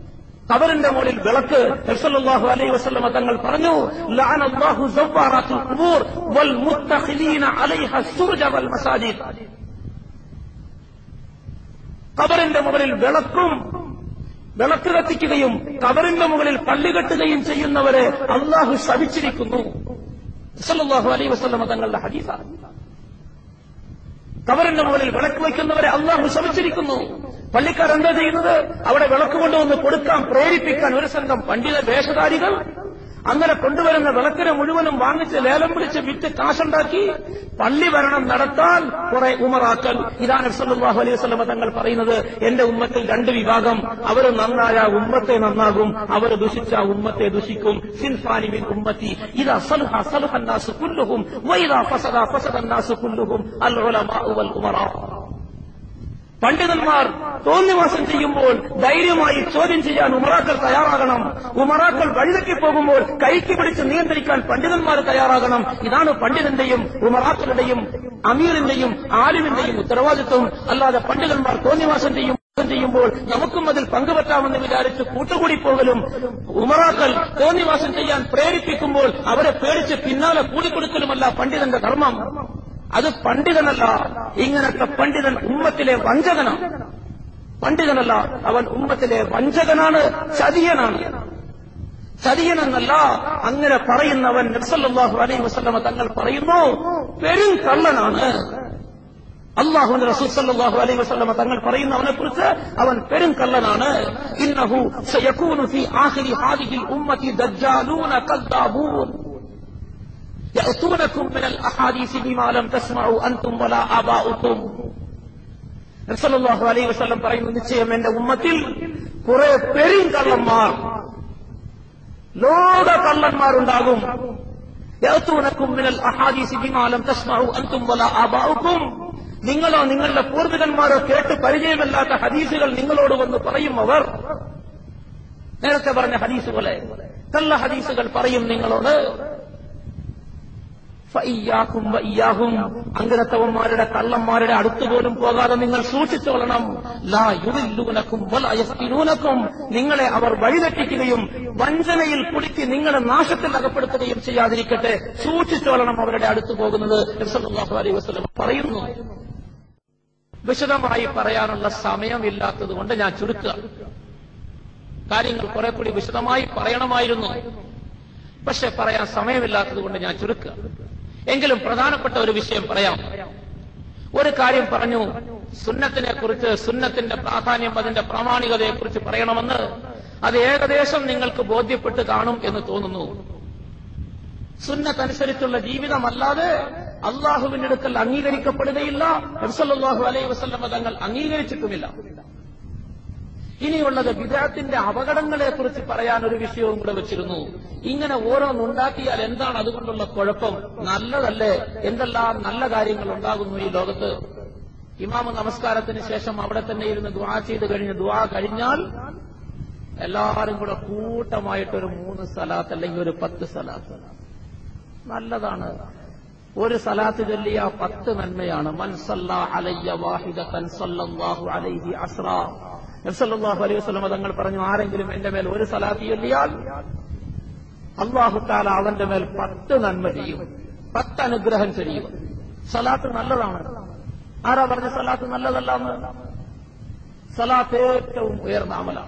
[SPEAKER 2] ഖബറിന്റെ മുകളിൽ വിളക്ക്. നബി സല്ലല്ലാഹു അലൈഹി വസല്ലം തങ്ങൾ പറഞ്ഞു, ലഅനല്ലാഹു സവ്വാറാത്തുൽ ഖുബൂർ വൽ മുത്തഖിലീന അലൈഹാ സുർജ വൽ മസാജിദ്. ഖബറിന്റെ മുകളിൽ വിളക്കും വിളക്ക് കത്തിക്കുകയും ഖബറിന്റെ മുകളിൽ പള്ളി കെട്ടുകയും ചെയ്യുന്നവരെ അള്ളാഹു ശപിച്ചിരിക്കുന്നു. സല്ലല്ലാഹു അലൈഹി വസല്ലം തങ്ങളുടെ ഹദീസാണ്. ഖബറിന്റെ മുകളിൽ വിളക്ക് വയ്ക്കുന്നവരെ അള്ളാഹു ശപിച്ചിരിക്കുന്നു. പള്ളിക്കാർ എന്താ ചെയ്യുന്നത്? അവിടെ വിളക്ക് കൊണ്ടുവന്ന് കൊടുക്കാൻ പ്രേരിപ്പിക്കാൻ ഒരു സംഘം പണ്ഡിത വേഷധാരികൾ അങ്ങനെ കൊണ്ടുവരുന്ന വിളക്കിനെ മുഴുവനും വാങ്ങിച്ച് ലേലം പിടിച്ച് വിറ്റ് കാശുണ്ടാക്കി പള്ളി ഭരണം നടത്താൻ കുറെ ഉമറാക്കൽ. ഇതാണ് സല്ലല്ലാഹു അലൈഹി വസല്ലം തങ്ങൾ പറയുന്നത്, എന്റെ ഉമ്മത്തിൽ രണ്ട് വിഭാഗം, അവർ നന്നായ ഉമ്മത്തെ നന്നാകും, അവർ ദുഷിച്ച ഉമ്മത്തെ ദുഷിക്കും. സിൻഫാനി മിൻ ഉമ്മത്തി ഇദാ സലഹ സലഹ അന്നാസു കുല്ലുഹും വഇദാ ഫസദ ഫസദ അന്നാസു കുല്ലുഹും അൽ ഉലമാഉ വൽ ഉമറാ. പണ്ഡിതന്മാർ തോന്നിവാസം ചെയ്യുമ്പോൾ ധൈര്യമായി ചോദ്യം ചെയ്യാൻ ഉമറാക്കൾ തയ്യാറാകണം. ഉമറാക്കൾ വഴിതെറ്റി പോകുമ്പോൾ കൈക്ക് പിടിച്ച് നിയന്ത്രിക്കാൻ പണ്ഡിതന്മാർ തയ്യാറാകണം. ഇതാണ് പണ്ഡിതന്റെയും ഉമറാക്കളുടെയും അമീറിന്റെയും ആലിമിന്റെയും ഉത്തരവാദിത്വം. അല്ലാതെ പണ്ഡിതന്മാർ തോന്നിവാസം ചെയ്യും ചെയ്യുമ്പോൾ നമുക്കും അതിൽ പങ്കുപറ്റാമെന്ന് വിചാരിച്ച് കൂട്ടുകൂടി പോകലും ഉമറാക്കൾ തോന്നിവാസം ചെയ്യാൻ പ്രേരിപ്പിക്കുമ്പോൾ അവരെ പേടിച്ച് പിന്നാലെ കൂടിക്കൊടുക്കലുമല്ല പണ്ഡിതന്റെ ധർമ്മം. അത് പണ്ഡിതനല്ല. ഇങ്ങനത്തെ പണ്ഡിതൻ ഉമ്മത്തിലെ വഞ്ചകനാണ്. പണ്ഡിതനല്ല, അവൻ ഉമ്മത്തിലെ വഞ്ചകനാണ്, ചതിയനാണ്. ചതിയനെന്നല്ല, അങ്ങനെ പറയുന്നവൻ നബി സല്ലല്ലാഹു അലൈഹി വസല്ലം തങ്ങൾ പറയുന്നു പെരും കള്ളനാണ്. അല്ലാഹുവിന്റെ റസൂൽ സല്ലല്ലാഹു അലൈഹി വസല്ലം തങ്ങൾ പറയുന്നവനെ കുറിച്ച് അവൻ പെരും കള്ളനാണ്. ഇന്നഹു സയകൂനു ഫീ ആഖിരി ഹാദിഹിൽ ഉമ്മത്തി ദജ്ജാലൂന കദ്ദാബൂൻ يأتونكم من الأحاديث بما لم تسمعوا أنتم ولا آباؤكم. നബി സല്ലല്ലാഹു അലൈഹി വസല്ലം പറയുന്നു, നിശ്ചയം എന്റെ ഉമ്മത്തിൽ കുറെ പെരുങ്കള്ളന്മാർ, ലോക കള്ളന്മാരുണ്ടാകും. يأتونكم من الأحاديث بما لم تسمعوا أنتم ولا آباؤكم. നിങ്ങളോ നിങ്ങളുടെ പൂർവികന്മാരോ കേട്ട് പരിചയമല്ലാത്ത ഹദീസുകൾ നിങ്ങളോട് വന്ന് പറയും. അവർ നേരത്തെ പറഞ്ഞ ഹദീസ് പോലെ കള്ള ഹദീസുകൾ പറയും നിങ്ങളോട്. ഫഇയ്യാകും വഇയ്യാഹും, അങ്ങനത്തവന്മാരുടെ കള്ളന്മാരുടെ അടുത്തുപോലും പോകാതെ നിങ്ങൾ സൂക്ഷിച്ചോളണം. ലാ യുദില്ലൂനകും വലാ യഫ്തിനൂനകും, നിങ്ങളെ അവർ വഴിതെറ്റിക്കുകയും വഞ്ചനയിൽ കുടുക്കി നിങ്ങളെ നാശത്തിൽ അകപ്പെടുത്തുകയും ചെയ്യാതിരിക്കട്ടെ. സൂക്ഷിച്ചോളണം അവരുടെ അടുത്ത് പോകുന്നത്. നബി സല്ലല്ലാഹു അലൈഹി വസല്ലം പറയുന്നു. വിശദമായി പറയാനുള്ള സമയമില്ലാത്തതുകൊണ്ട് ഞാൻ ചുരുക്കുക. കാര്യങ്ങൾ കുറെ കൂടി വിശദമായി പറയണമായിരുന്നു, പക്ഷെ പറയാൻ സമയമില്ലാത്തതുകൊണ്ട് ഞാൻ ചുരുക്കുക. എങ്കിലും പ്രധാനപ്പെട്ട ഒരു വിഷയം പറയാം. ഒരു കാര്യം പറഞ്ഞു, സുന്നത്തിനെ കുറിച്ച്, സുന്നത്തിന്റെ പ്രാധാന്യം, അതിന്റെ പ്രാമാണികതയെക്കുറിച്ച് പറയണമെന്ന്. അത് ഏകദേശം നിങ്ങൾക്ക് ബോധ്യപ്പെട്ട് കാണും എന്ന് തോന്നുന്നു. സുന്നത്തനുസരിച്ചുള്ള ജീവിതമല്ലാതെ അള്ളാഹുവിന്റെ അടുക്കൽ അംഗീകരിക്കപ്പെടുകയില്ല. നബി സല്ലല്ലാഹു അലൈഹി വസല്ലം തങ്ങൾ അംഗീകരിച്ചിട്ടുമില്ല. ഇനിയുള്ളത് ബിദ്അത്തിന്റെ അപകടങ്ങളെക്കുറിച്ച് പറയാൻ ഒരു വിഷയവും കൂടെ വെച്ചിരുന്നു. ഇങ്ങനെ ഓരോന്നുണ്ടാക്കിയാൽ എന്താണ് അതുകൊണ്ടുള്ള കുഴപ്പം? നല്ലതല്ലേ? എന്തെല്ലാം നല്ല കാര്യങ്ങൾ ഉണ്ടാകുന്നു ഈ ലോകത്ത്. ഇമാമ് നമസ്കാരത്തിന് ശേഷം അവിടെ തന്നെ ഇരുന്ന് ദുആ ചെയ്ത് കഴിഞ്ഞ് ദുആ കഴിഞ്ഞാൽ എല്ലാവരും കൂടെ കൂട്ടമായിട്ടൊരു മൂന്ന് സലാത്ത് അല്ലെങ്കിൽ ഒരു പത്ത് സലാത്ത് നല്ലതാണ്. ഒരു സലാത്ത് ചൊല്ലിയ പത്ത് നന്മയാണ്. മൻ സല്ലാ അലയ്യ വാഹിദതൻ സല്ലല്ലാഹു അലൈഹി അസ്റാ. നബി സല്ലല്ലാഹു അലൈഹി വസല്ലം തങ്ങൾ പറഞ്ഞു, ആരെങ്കിലും എന്റെ മേൽ ഒരു സലാത്ത് ചൊല്ലിയാൽ അല്ലാഹു തആല അവന്റെ മേൽ പത്ത് നന്മ ചെയ്യും, പത്ത് അനുഗ്രഹം ചെയ്യും. സലാത്ത് നല്ലതാണ്. ആരാ പറഞ്ഞ സലാത്ത് നല്ലതല്ല എന്ന്? സലാത്ത് ഏറ്റവും ഉയർന്ന അമലാണ്.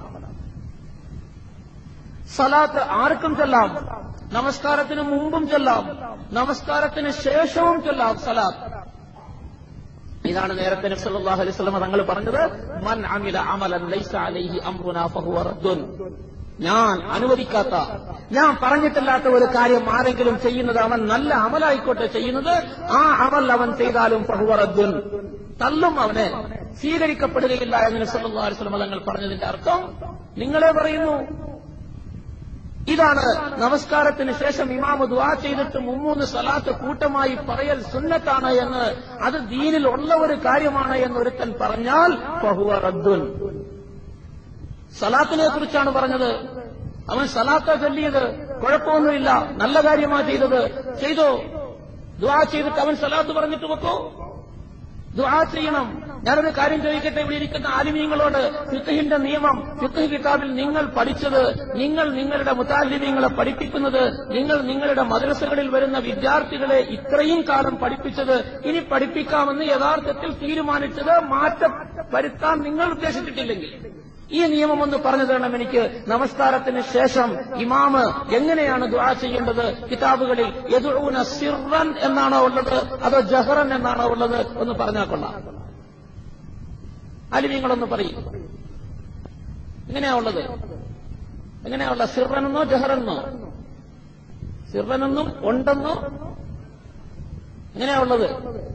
[SPEAKER 2] സലാത്ത് ആർക്കും ചൊല്ലാം. നമസ്കാരത്തിന് മുമ്പും ചൊല്ലാം, നമസ്കാരത്തിന് ശേഷവും ചൊല്ലാം സലാത്ത്. ഇതാണ് നേരത്തെ നബി സല്ലല്ലാഹു അലൈഹി വസല്ലം തങ്ങൾ പറഞ്ഞത്, മൻ അമില അമലൻ ലൈസ അലൈഹി അംറുനാ ഫഹുവ റദ്ദുൻ. ഞാൻ അനുവദിക്കാത്ത, ഞാൻ പറഞ്ഞിട്ടില്ലാത്ത ഒരു കാര്യം ആരെങ്കിലും ചെയ്യുന്നത്, അവൻ നല്ല അമലായിക്കോട്ടെ ചെയ്യുന്നത്, ആ അമൽ അവൻ ചെയ്താലും ഫഹുവ റദ്ദുൻ, തള്ളും, അവനെ സ്വീകരിക്കപ്പെടുകയില്ല എന്ന് നബി സല്ലല്ലാഹു അലൈഹി വസല്ലം തങ്ങൾ പറഞ്ഞതിന്റെ അർത്ഥം നിങ്ങളെ പറയുന്നു. ഇതാണ് നമസ്കാരത്തിന് ശേഷം ഇമാമ് ദുആ ചെയ്തിട്ട് മുമ്മൂന്ന് സലാത്ത് കൂട്ടമായി പറയൽ സുന്നത്താണ് എന്ന്, അത് ദീനിൽ ഉള്ള ഒരു കാര്യമാണ് എന്ന് ഒരുത്തൻ പറഞ്ഞാൽ ഫഹുവ റദ്ദുൻ. സലാത്തിനെ കുറിച്ചാണ് പറഞ്ഞത്. അവൻ സലാത്ത ചൊല്ലിയത് കുഴപ്പമൊന്നുമില്ല, നല്ല കാര്യമാ ചെയ്തത്, ചെയ്തോ. ദുആ ചെയ്തിട്ട് അവൻ സലാത്ത് പറഞ്ഞിട്ട് വെക്കോ? ദുആ ചെയ്യണം. ഞാനൊരു കാര്യം ചോദിക്കട്ടെ, ഇവിടെ ഇരിക്കുന്ന ആലിമീങ്ങളോട്, ഫിഖ്ഹിന്റെ നിയമം ഫിഖ്ഹ് കിതാബിൽ നിങ്ങൾ പഠിച്ചത്, നിങ്ങൾ നിങ്ങളുടെ മുതാലിമീങ്ങളെ പഠിപ്പിക്കുന്നത്, നിങ്ങൾ നിങ്ങളുടെ മദ്രസകളിൽ വരുന്ന വിദ്യാർത്ഥികളെ ഇത്രയും കാലം പഠിപ്പിച്ചത്, ഇനി പഠിപ്പിക്കാമെന്ന് യഥാർത്ഥത്തിൽ തീരുമാനിച്ചത് മാറ്റം വരുത്താൻ നിങ്ങൾ ഉദ്ദേശിച്ചിട്ടില്ലെങ്കിൽ ഈ നിയമം ഒന്ന് പറഞ്ഞു തരണം എനിക്ക്. നമസ്കാരത്തിന് ശേഷം ഇമാമ് എങ്ങനെയാണ് ദുആ ചെയ്യേണ്ടത്? കിതാബുകളിൽ യദ്ഉന സിർറൻ എന്നാണോ ഉള്ളത് അതോ ജഹറൻ എന്നാണോ ഉള്ളത്? ഒന്ന് പറഞ്ഞാൽ കൊള്ളാം. അലിമീങ്ങളൊന്ന് പറയും, എങ്ങനെയാ ഉള്ളത്? എങ്ങനെയാ ഉള്ളത്? സിർറനെന്നോ ജഹറെന്നോ? സിർറനെന്നും ഉണ്ടെന്നോ എങ്ങനെയാ ഉള്ളത്?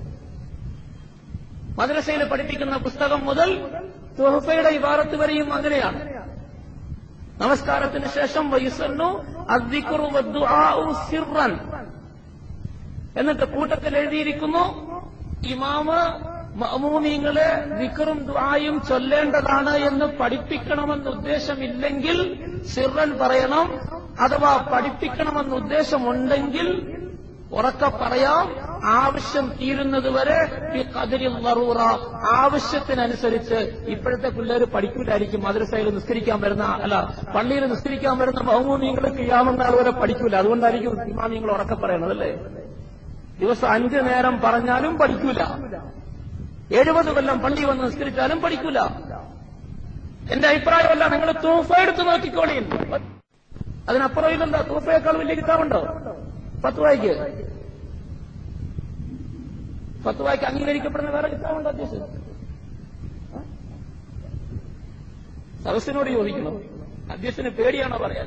[SPEAKER 2] മദ്രസയിൽ പഠിപ്പിക്കുന്ന പുസ്തകം മുതൽ തുഹഫയുടെ ഇബാറത്ത് വരെയും അങ്ങനെയാണ്. നമസ്കാരത്തിന് ശേഷം വയുസന്നു അദ്ദിക്റു വദ്ദുആഉ സിർറൻ, എന്നിട്ട് കൂട്ടത്തിൽ എഴുതിയിരിക്കുന്നു ഇമാമ് മഅ്മൂമീങ്ങളെ ദിക്റും ദുആയും ചൊല്ലേണ്ടതാണ് എന്ന് പഠിപ്പിക്കണമെന്ന് ഉദ്ദേശമില്ലെങ്കിൽ സിർറൻ പറയണം. അഥവാ പഠിപ്പിക്കണമെന്ന് ഉദ്ദേശമുണ്ടെങ്കിൽ ഉറക്കെ പറയാം, ആവശ്യം തീരുന്നതുവരെ ഖദരിൽ ആവശ്യത്തിനനുസരിച്ച്. ഇപ്പോഴത്തെ പിള്ളേർ പഠിക്കൂലായിരിക്കും, മദ്രസയിൽ നിസ്കരിക്കാൻ വരുന്ന അല്ല പള്ളിയിൽ നിസ്കരിക്കാൻ വരുന്ന മഅ്മൂമീങ്ങൾ ഖിയാമത്ത് നാൾ വരെ പഠിക്കൂല. അതുകൊണ്ടായിരിക്കും ഇമാമിങ്ങൾ ഉറക്കെ പറയണത് അല്ലേ? ദിവസം അഞ്ചു നേരം പറഞ്ഞാലും പഠിക്കൂല, എഴുപത് കൊല്ലം പള്ളി വന്ന് നിസ്കരിച്ചാലും പഠിക്കൂല. എന്റെ അഭിപ്രായമല്ല, നിങ്ങൾ തൂഫ എടുത്ത് നോക്കിക്കോളീ. അതിനപ്പുറം ഇല്ലെന്താ? തൂഫയേക്കാൾ വലിയ കിതാബുണ്ടോ? ഫത്വായ്ക്ക് ഫത്വായ്ക്ക് അംഗീകരിക്കപ്പെടുന്ന വേറെ കിതാബുണ്ടോ? അധ്യക്ഷൻ സദസ്സിനോട് ചോദിക്കണം. അധ്യക്ഷന് പേടിയാണോ പറയാൻ?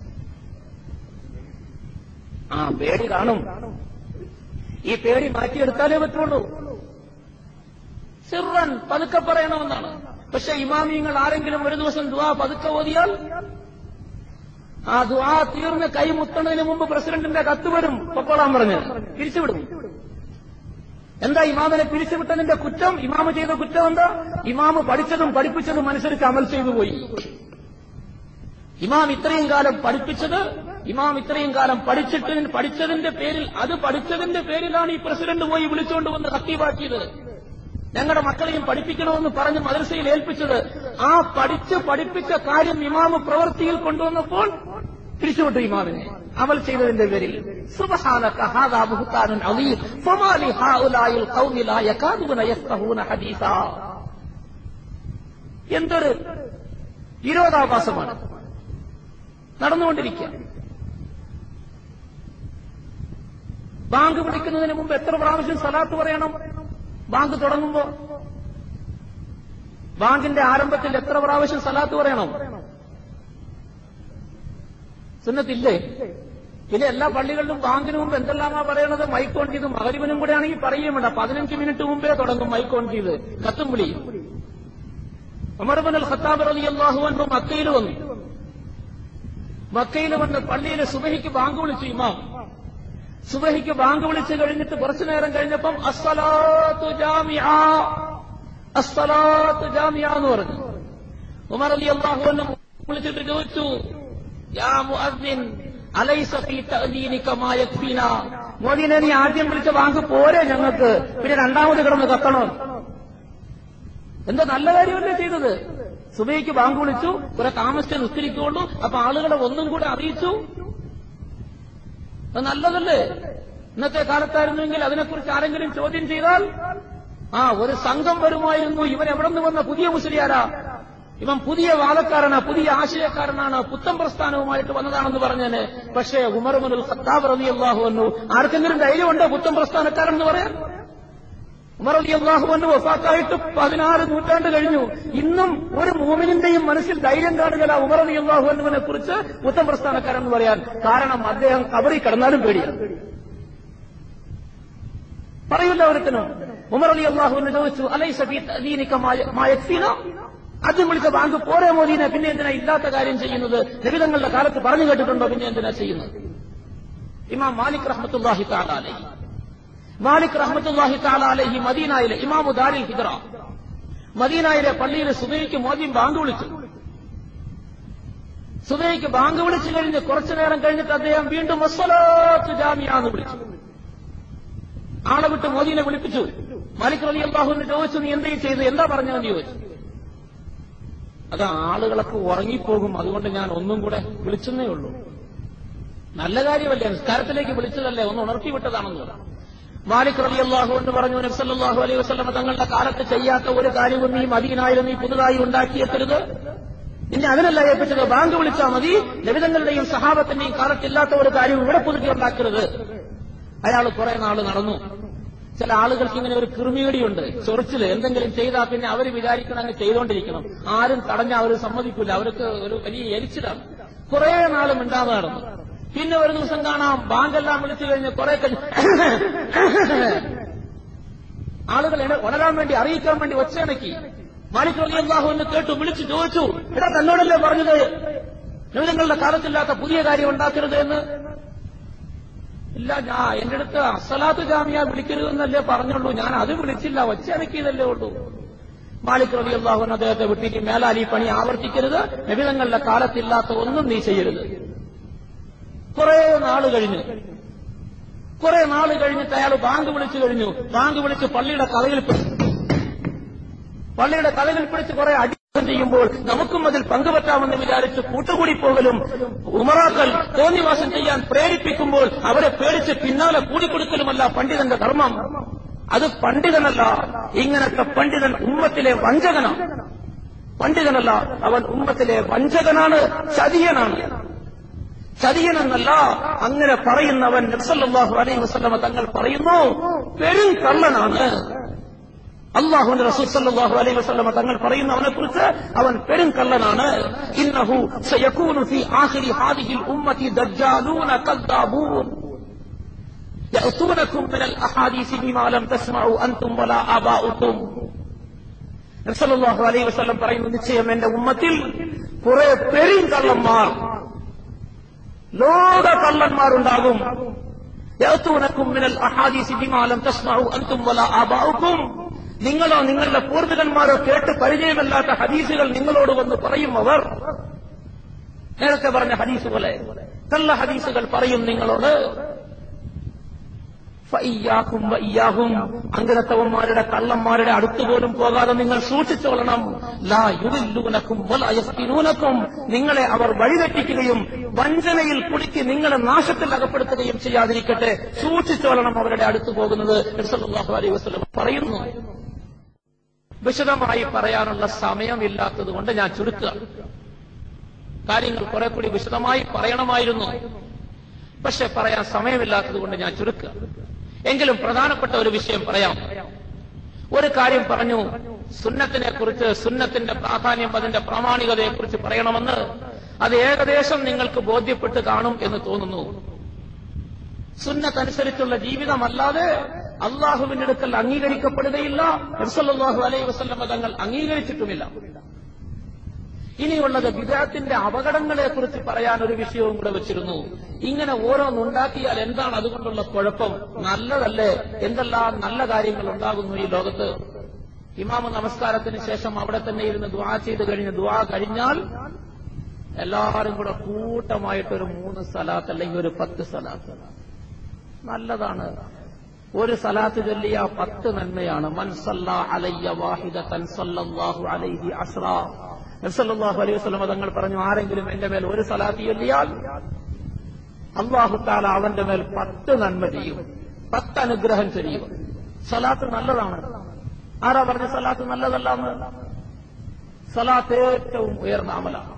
[SPEAKER 2] ആ പേടി കാണും. ഈ പേടി മാറ്റിയെടുത്താലേ പറ്റുള്ളൂ. സിർറൻ പതുക്കെ പറയണമെന്നാണ്. പക്ഷെ ഇമാമിയങ്ങൾ ആരെങ്കിലും ഒരു ദിവസം ദുആ പതുക്കെ ഓതിയാൽ ആ ദുആ തീർന്ന് കൈമുത്തുന്നതിന് മുമ്പ് പ്രസിഡന്റിന്റെ കത്ത് വരും, പൊക്കോളാൻ പറഞ്ഞ് പിരിച്ചുവിടും. എന്താ ഇമാമിനെ പിരിച്ചുവിട്ടതിന്റെ കുറ്റം? ഇമാമ് ചെയ്ത കുറ്റം എന്താ? ഇമാമ് പഠിച്ചതും പഠിപ്പിച്ചതും അനുസരിച്ച് അമൽ ചെയ്തു പോയി. ഇമാം ഇത്രയും കാലം പഠിപ്പിച്ചത്, ഇമാം ഇത്രയും കാലം പഠിച്ചിട്ട് പഠിച്ചതിന്റെ പേരിൽ, അത് പഠിച്ചതിന്റെ പേരിലാണ് ഈ പ്രസിഡന്റ് പോയി വിളിച്ചുകൊണ്ട് വന്ന് ഖത്തീബാക്കിയത്. ഞങ്ങളുടെ മക്കളെയും പഠിപ്പിക്കണമെന്ന് പറഞ്ഞ് മദ്രസയിൽ ഏൽപ്പിച്ചത്. ആ പഠിച്ച് പഠിപ്പിച്ച കാര്യം ഇമാമ് പ്രവൃത്തിയിൽ കൊണ്ടുവന്നപ്പോൾ പിരിച്ചുവിട്ടു ഇമാമിനെ അമൽ ചെയ്തതിന്റെ പേരിൽ. സുബ്ഹാനക ഹാദാ ബുഹ്താനുൻ അളീം ഫമാ ലി ഹൗലായിൽ ഖൗമി ലാ യകാദൂന യഫ്ഖഹൂന ഹദീസാ. എന്തൊരു വിരോധാഭാസമാണ് നടന്നുകൊണ്ടിരിക്കുക. ബാങ്ക് വിളിക്കുന്നതിന് മുമ്പ് എത്ര പ്രാവശ്യം സലാത്ത് പറയണം? ബാങ്ക് തുടങ്ങുമ്പോ ബാങ്കിന്റെ ആരംഭത്തിൽ എത്ര പ്രാവശ്യം സലാത്ത് പറയണം? സുന്നത്തില്ലേ? പിന്നെ എല്ലാ പള്ളികളിലും ബാങ്കിന് മുമ്പ് എന്തെല്ലാമാ പറയണത്? മൈക്ക് ഓൺ ചെയ്ത് മഗ്‌രിബിനും കൂടെ ആണെങ്കിൽ പറയുകയും വേണ്ട, പതിനഞ്ച് മിനിറ്റ് മുമ്പേ തുടങ്ങും മൈക്ക് ഓൺ ചെയ്ത് കത്തും വിളി. ഉമർ ഇബ്നുൽ ഖത്താബ് റളിയല്ലാഹു അൻഹു മക്കയിൽ വന്നു. മക്കയിൽ വന്ന് പള്ളിയിലെ സുബഹിക്ക് ബാങ്ക് വിളിച്ചു ഇമാം. സുബഹിക്ക് ബാങ്ക് വിളിച്ചു കഴിഞ്ഞിട്ട് കുറച്ചു നേരം കഴിഞ്ഞപ്പം അസ്സലാത്തു ജാമിഅ അസ്സലാത്തു ജാമിഅ എന്ന് പറഞ്ഞു. ഉമർ റളിയല്ലാഹു അൻഹു വിളിച്ചിട്ട് ചോദിച്ചു, യാ മുഅദ്ദിൻ അലൈസ ഫീ തഅദീനിക മാ യക്ഫീനാ. മോദിനെ നീ ആദ്യം വിളിച്ച ബാങ്ക് പോരെ ഞങ്ങൾക്ക്, പിന്നെ രണ്ടാമത് കിടന്ന് കത്തണോ? എന്താ നല്ല കാര്യമല്ലേ ചെയ്തത്? സുബഹിക്ക് ബാങ്ക് വിളിച്ചു, കുറെ താമസിച്ച് നിസ്കരിക്കുള്ളൂ, അപ്പൊ ആളുകളെ ഒന്നും കൂടെ അറിയിച്ചു. അത് നല്ലതല്ലേ? ഇന്നത്തെ കാലത്തായിരുന്നെങ്കിൽ അതിനെക്കുറിച്ച് ആരെങ്കിലും ചോദ്യം ചെയ്താൽ ആ ഒരു സംഘം വരുമായിരുന്നു. ഇവൻ എവിടെ നിന്ന് വന്ന പുതിയ മുസ്ലിയാരാ, ഇവൻ പുതിയ വാദക്കാരനാ, പുതിയ ആശയക്കാരനാണ്, പുത്തൻ പ്രസ്ഥാനവുമായിട്ട് വന്നതാണെന്ന് പറഞ്ഞേനെ. പക്ഷേ ഉമർ ഇബ്നുൽ ഖത്താബ് റളിയല്ലാഹു അൻഹു ആർക്കെങ്കിലും ധൈര്യമുണ്ടോ പുത്തൻ പ്രസ്ഥാനക്കാരൻ എന്ന് പറയാൻ? ഉമർ റളിയല്ലാഹു അൻഹു വഫാത്തായിട്ട് പതിനാറ് നൂറ്റാണ്ട് കഴിഞ്ഞു. ഇന്നും ഒരു മുഅ്മിനിന്റെയും മനസ്സിൽ ധൈര്യം കാണുകയില്ല ഉമർ റളിയല്ലാഹു അൻഹുവിനെ കുറിച്ച് പുത്തൻ പ്രസ്ഥാനക്കാരൻ എന്ന് പറയാൻ. കാരണം അദ്ദേഹം ഖബറിൽ കിടന്നാലും പേടിയാണ്, പറയില്ല ഒരുത്തനും. ഉമർ റളിയല്ലാഹു അൻഹു ചോദിച്ചു, അലൈസ ഫീ തഅദീനിക മാ യക്ഫീനാ. ആദ്യം വിളിച്ച ബാങ്ക് പോരെ മോദീനെ, പിന്നെ എന്തിനാ ഇല്ലാത്ത കാര്യം ചെയ്യുന്നത്? നബിതങ്ങളുടെ കാലത്ത് പറഞ്ഞു കേട്ടിട്ടുണ്ടോ? പിന്നെ എന്തിനാ ചെയ്യുന്നത്? ഇമാം മാലിക് റഹ്മത്തുള്ളാഹി തആല അലൈഹി മാലിക് റഹ്മത്തുള്ളാഹി തആല അലൈഹി മദീനയിലെ ഇമാമു ദാരിൽ ഹിജ്റ, മദീനയിലെ പള്ളിയിൽ സുബഹിക്ക് മോദിൻ ബാങ്ക് വിളിച്ചു. സുബഹിക്ക് ബാങ്ക് വിളിച്ചു കഴിഞ്ഞ് കുറച്ചു നേരം കഴിഞ്ഞിട്ട് അദ്ദേഹം വീണ്ടും അസ്സലാത്തു ജാമിഅ എന്ന് വിളിച്ചു. ആളെ വിട്ട് മോദിനെ വിളിപ്പിച്ചു. മാലിക് റളിയല്ലാഹു അൻഹു ചോദിച്ചു, നീ എന്തേ ചെയ്തു, എന്താ പറഞ്ഞതെന്ന് ചോദിച്ചു. അത് ആളുകളൊക്കെ ഉറങ്ങിപ്പോകും, അതുകൊണ്ട് ഞാൻ ഒന്നും കൂടെ വിളിച്ചെന്നേ ഉള്ളൂ. നല്ല കാര്യമല്ലേ, നിസ്കാരത്തിലേക്ക് വിളിച്ചതല്ലേ, ഒന്ന് ഉണർത്തി വിട്ടതാണെന്ന് പറഞ്ഞു. മാലിക് റളിയല്ലാഹു അൻഹു പറഞ്ഞു, നബി സല്ലല്ലാഹു അലൈഹി വസല്ലം തങ്ങളുടെ കാലത്ത് ചെയ്യാത്ത ഒരു കാര്യവും നീ മദീനയിൽ നീ പുതുതായി ഉണ്ടാക്കിയെത്തരുത്. നിന്നെ അതിനല്ല ഏൽപ്പിച്ചത്, ബാങ്ക് വിളിച്ചാൽ മതി. നബിതങ്ങളുടെയും സഹാബത്തിന്റെയും കാലത്തില്ലാത്ത ഒരു കാര്യം ഇവിടെ പുതുക്കി ഉണ്ടാക്കരുത്. അയാൾ കുറെ നാള് നടന്നു. ചില ആളുകൾക്ക് ഇങ്ങനെ ഒരു കൃമികടിയുണ്ട്, ചൊറിച്ചില്. എന്തെങ്കിലും ചെയ്താൽ പിന്നെ അവർ വിചാരിക്കണം അങ്ങ് ചെയ്തുകൊണ്ടിരിക്കണം. ആരും തടഞ്ഞാൽ അവർ സമ്മതിക്കില്ല, അവർക്ക് ഒരു വലിയ എരിച്ചിലാണ്. കുറെ നാള് മിണ്ടാതെ നടന്നു. പിന്നെ ഒരു ദിവസം കാണാം, ബാങ്കെല്ലാം വിളിച്ചു കഴിഞ്ഞ് കുറെ കഴിഞ്ഞ് ആളുകൾ ഉണരാൻ വേണ്ടി അറിയിക്കാൻ വേണ്ടി ഒച്ചയണക്കി. മാലിക് റളിയല്ലാഹു അൻഹു കേട്ടു, വിളിച്ചു ചോദിച്ചു, എടാ തന്നോടല്ലേ പറഞ്ഞത് നബിതങ്ങളുടെ കാലത്തില്ലാത്ത പുതിയ കാര്യം ഉണ്ടാക്കരുത് എന്ന്? ഇല്ല, ഞാൻ എന്റെ അടുത്ത് അസ്സലാത്തു ജാമിയ വിളിക്കരുതെന്നല്ലേ പറഞ്ഞുള്ളൂ, ഞാൻ അത് വിളിച്ചില്ല, ഒച്ചയണക്കിയതല്ലേ ഉള്ളൂ. മാലിക് റളിയല്ലാഹു അൻഹു അദ്ദേഹത്തെ വിട്ടിട്ട് മേലാൽ ഈ പണി ആവർത്തിക്കരുത്, നബിതങ്ങളുടെ കാലത്തില്ലാത്ത ഒന്നും നീ ചെയ്യരുത്. കുറെ നാള് കഴിഞ്ഞു. കുറെ നാള് കഴിഞ്ഞിട്ട് അയാൾ ബാങ്ക് വിളിച്ചു കഴിഞ്ഞു. ബാങ്ക് വിളിച്ച് പള്ളിയുടെ കഥയിൽ പള്ളിയുടെ കഥകൾ പിടിച്ച് കുറെ അടിമം ചെയ്യുമ്പോൾ നമുക്കും അതിൽ പങ്കുപറ്റാമെന്ന് വിചാരിച്ച് കൂട്ടുകൂടി പോകലും ഉമറാക്കൾ തോന്നിവാസം ചെയ്യാൻ പ്രേരിപ്പിക്കുമ്പോൾ അവരെ പേടിച്ച് പിന്നാലെ കൂടിക്കൊടുക്കലുമല്ല പണ്ഡിതന്റെ ധർമ്മം. അത് പണ്ഡിതനല്ല. ഇങ്ങനത്തെ പണ്ഡിതൻ ഉമ്മത്തിലെ വഞ്ചകനാണ്. പണ്ഡിതനല്ല, അവൻ ഉമ്മത്തിലെ വഞ്ചകനാണ്, ചതിയനാണ്. ചതിയനെന്നല്ല, അങ്ങനെ പറയുന്നവൻ നബി സല്ലല്ലാഹു അലൈഹി വസല്ലമ തങ്ങൾ പറയുന്നു പെരും കള്ളനാണ്. അല്ലാഹുവിന്റെ റസൂൽ സല്ലല്ലാഹു അലൈഹി വസല്ലമ തങ്ങൾ പറയുന്ന അവനെക്കുറിച്ച് അവൻ പെരും കള്ളനാണ്. ഇന്നഹു സയകൂനു ഫീ ആഖിരി ഹാദിഹിൽ ഉമ്മത്തി ദജ്ജാലൂന കദ്ദാബൂൻ യഅതൂനകും മിനൽ അഹാദീസി ബിമാ ലം തസ്മഉ അൻതും വലാ ആബാഉകും. നബി സല്ലല്ലാഹു അലൈഹി വസല്ലം പറയുന്നു, നിശ്ചയം എന്റെ ഉമ്മത്തിൽ കുറെ പെരും കള്ളന്മാർ, ലോക കള്ളന്മാരുണ്ടാകും. യഅതൂനകും മിനൽ അഹാദീസി ബിമാ ലം തസ്മഉ അൻതും വലാ ആബാഉകും. നിങ്ങളോ നിങ്ങളുടെ പൂർവികന്മാരോ കേട്ട് പരിചയമല്ലാത്ത ഹദീസുകൾ നിങ്ങളോട് വന്ന് പറയും. അവർ നേരത്തെ പറഞ്ഞ ഹദീസ് പോലെ കള്ള ഹദീസുകൾ പറയും നിങ്ങളോട്. ഫഇയ്യാകും വഇയ്യാഹും, അങ്ങനത്തവന്മാരുടെ കള്ളന്മാരുടെ അടുത്തുപോലും പോകാതെ നിങ്ങൾ സൂക്ഷിച്ചോളണം. ലാ യുദില്ലൂനകും വലാ യഫ്തിനൂനകും, നിങ്ങളെ അവർ വഴിതെറ്റിക്കുകയും വഞ്ചനയിൽ കുടുക്കി നിങ്ങളെ നാശത്തിൽ അകപ്പെടുത്തുകയും ചെയ്യാതിരിക്കട്ടെ. സൂക്ഷിച്ചോളണം അവരുടെ അടുത്ത് പോകുന്നത് നബി സല്ലല്ലാഹു അലൈഹി വസല്ലം പറയുന്നു. വിശദമായി പറയാനുള്ള സമയമില്ലാത്തത് കൊണ്ട് ഞാൻ ചുരുക്കുക. കാര്യങ്ങൾ കുറെ കൂടി വിശദമായി പറയണമായിരുന്നു, പക്ഷെ പറയാൻ സമയമില്ലാത്തത് കൊണ്ട് ഞാൻ ചുരുക്കുക. എങ്കിലും പ്രധാനപ്പെട്ട ഒരു വിഷയം പറയാം. ഒരു കാര്യം പറഞ്ഞു, സുന്നത്തിനെ കുറിച്ച്, സുന്നത്തിന്റെ പ്രാധാന്യം, അതിന്റെ പ്രാമാണികതയെക്കുറിച്ച് പറയണമെന്ന്. അത് ഏകദേശം നിങ്ങൾക്ക് ബോധ്യപ്പെട്ട് കാണും എന്ന് തോന്നുന്നു. സുന്നത്തനുസരിച്ചുള്ള ജീവിതമല്ലാതെ അള്ളാഹുവിന്റെ അടുക്കൽ അംഗീകരിക്കപ്പെടുകയില്ല. നബി സല്ലല്ലാഹു അലൈഹി വസല്ലം തങ്ങൾ അംഗീകരിച്ചിട്ടുമില്ല. ഇനിയുള്ളത് ബിദ്അത്തിന്റെ അപകടങ്ങളെക്കുറിച്ച് പറയാൻ ഒരു വിഷയവും കൂടെ വെച്ചിരുന്നു. ഇങ്ങനെ ഓരോന്നുണ്ടാക്കിയാൽ എന്താണ് അതുകൊണ്ടുള്ള കുഴപ്പം? നല്ലതല്ലേ? എന്തെല്ലാം നല്ല കാര്യങ്ങൾ ഉണ്ടാകുന്നു ഈ ലോകത്ത്. ഇമാമ് നമസ്കാരത്തിന് ശേഷം അവിടെ തന്നെ ഇരുന്ന് ദുആ ചെയ്ത് കഴിഞ്ഞ് ദുആ കഴിഞ്ഞാൽ എല്ലാവരും കൂടെ കൂട്ടമായിട്ടൊരു മൂന്ന് സലാത്ത് അല്ലെങ്കിൽ ഒരു പത്ത് സലാത്ത്, നല്ലതാണ്. ഒരു സലാത്ത് ചൊല്ലിയ പത്ത് നന്മയാണ്. മൻ സല്ല അലയ്യ വാഹിദതൻ സല്ലല്ലാഹു അലൈഹി അസ്റാ. നബി സല്ലല്ലാഹു അലൈഹി വസല്ലം തങ്ങൾ പറഞ്ഞു, ആരെങ്കിലും എന്റെ മേൽ ഒരു സലാത്ത് ചൊല്ലിയാൽ അല്ലാഹു തആല അവന്റെ മേൽ പത്ത് നന്മ ചെയ്യും, പത്ത് അനുഗ്രഹം ചെയ്യും. സലാത്ത് നല്ലതാണ്. ആരാ പറഞ്ഞ സലാത്ത് നല്ലതല്ലാന്ന്? സലാത്ത് ഏറ്റവും ഉയർന്ന അമലാണ്.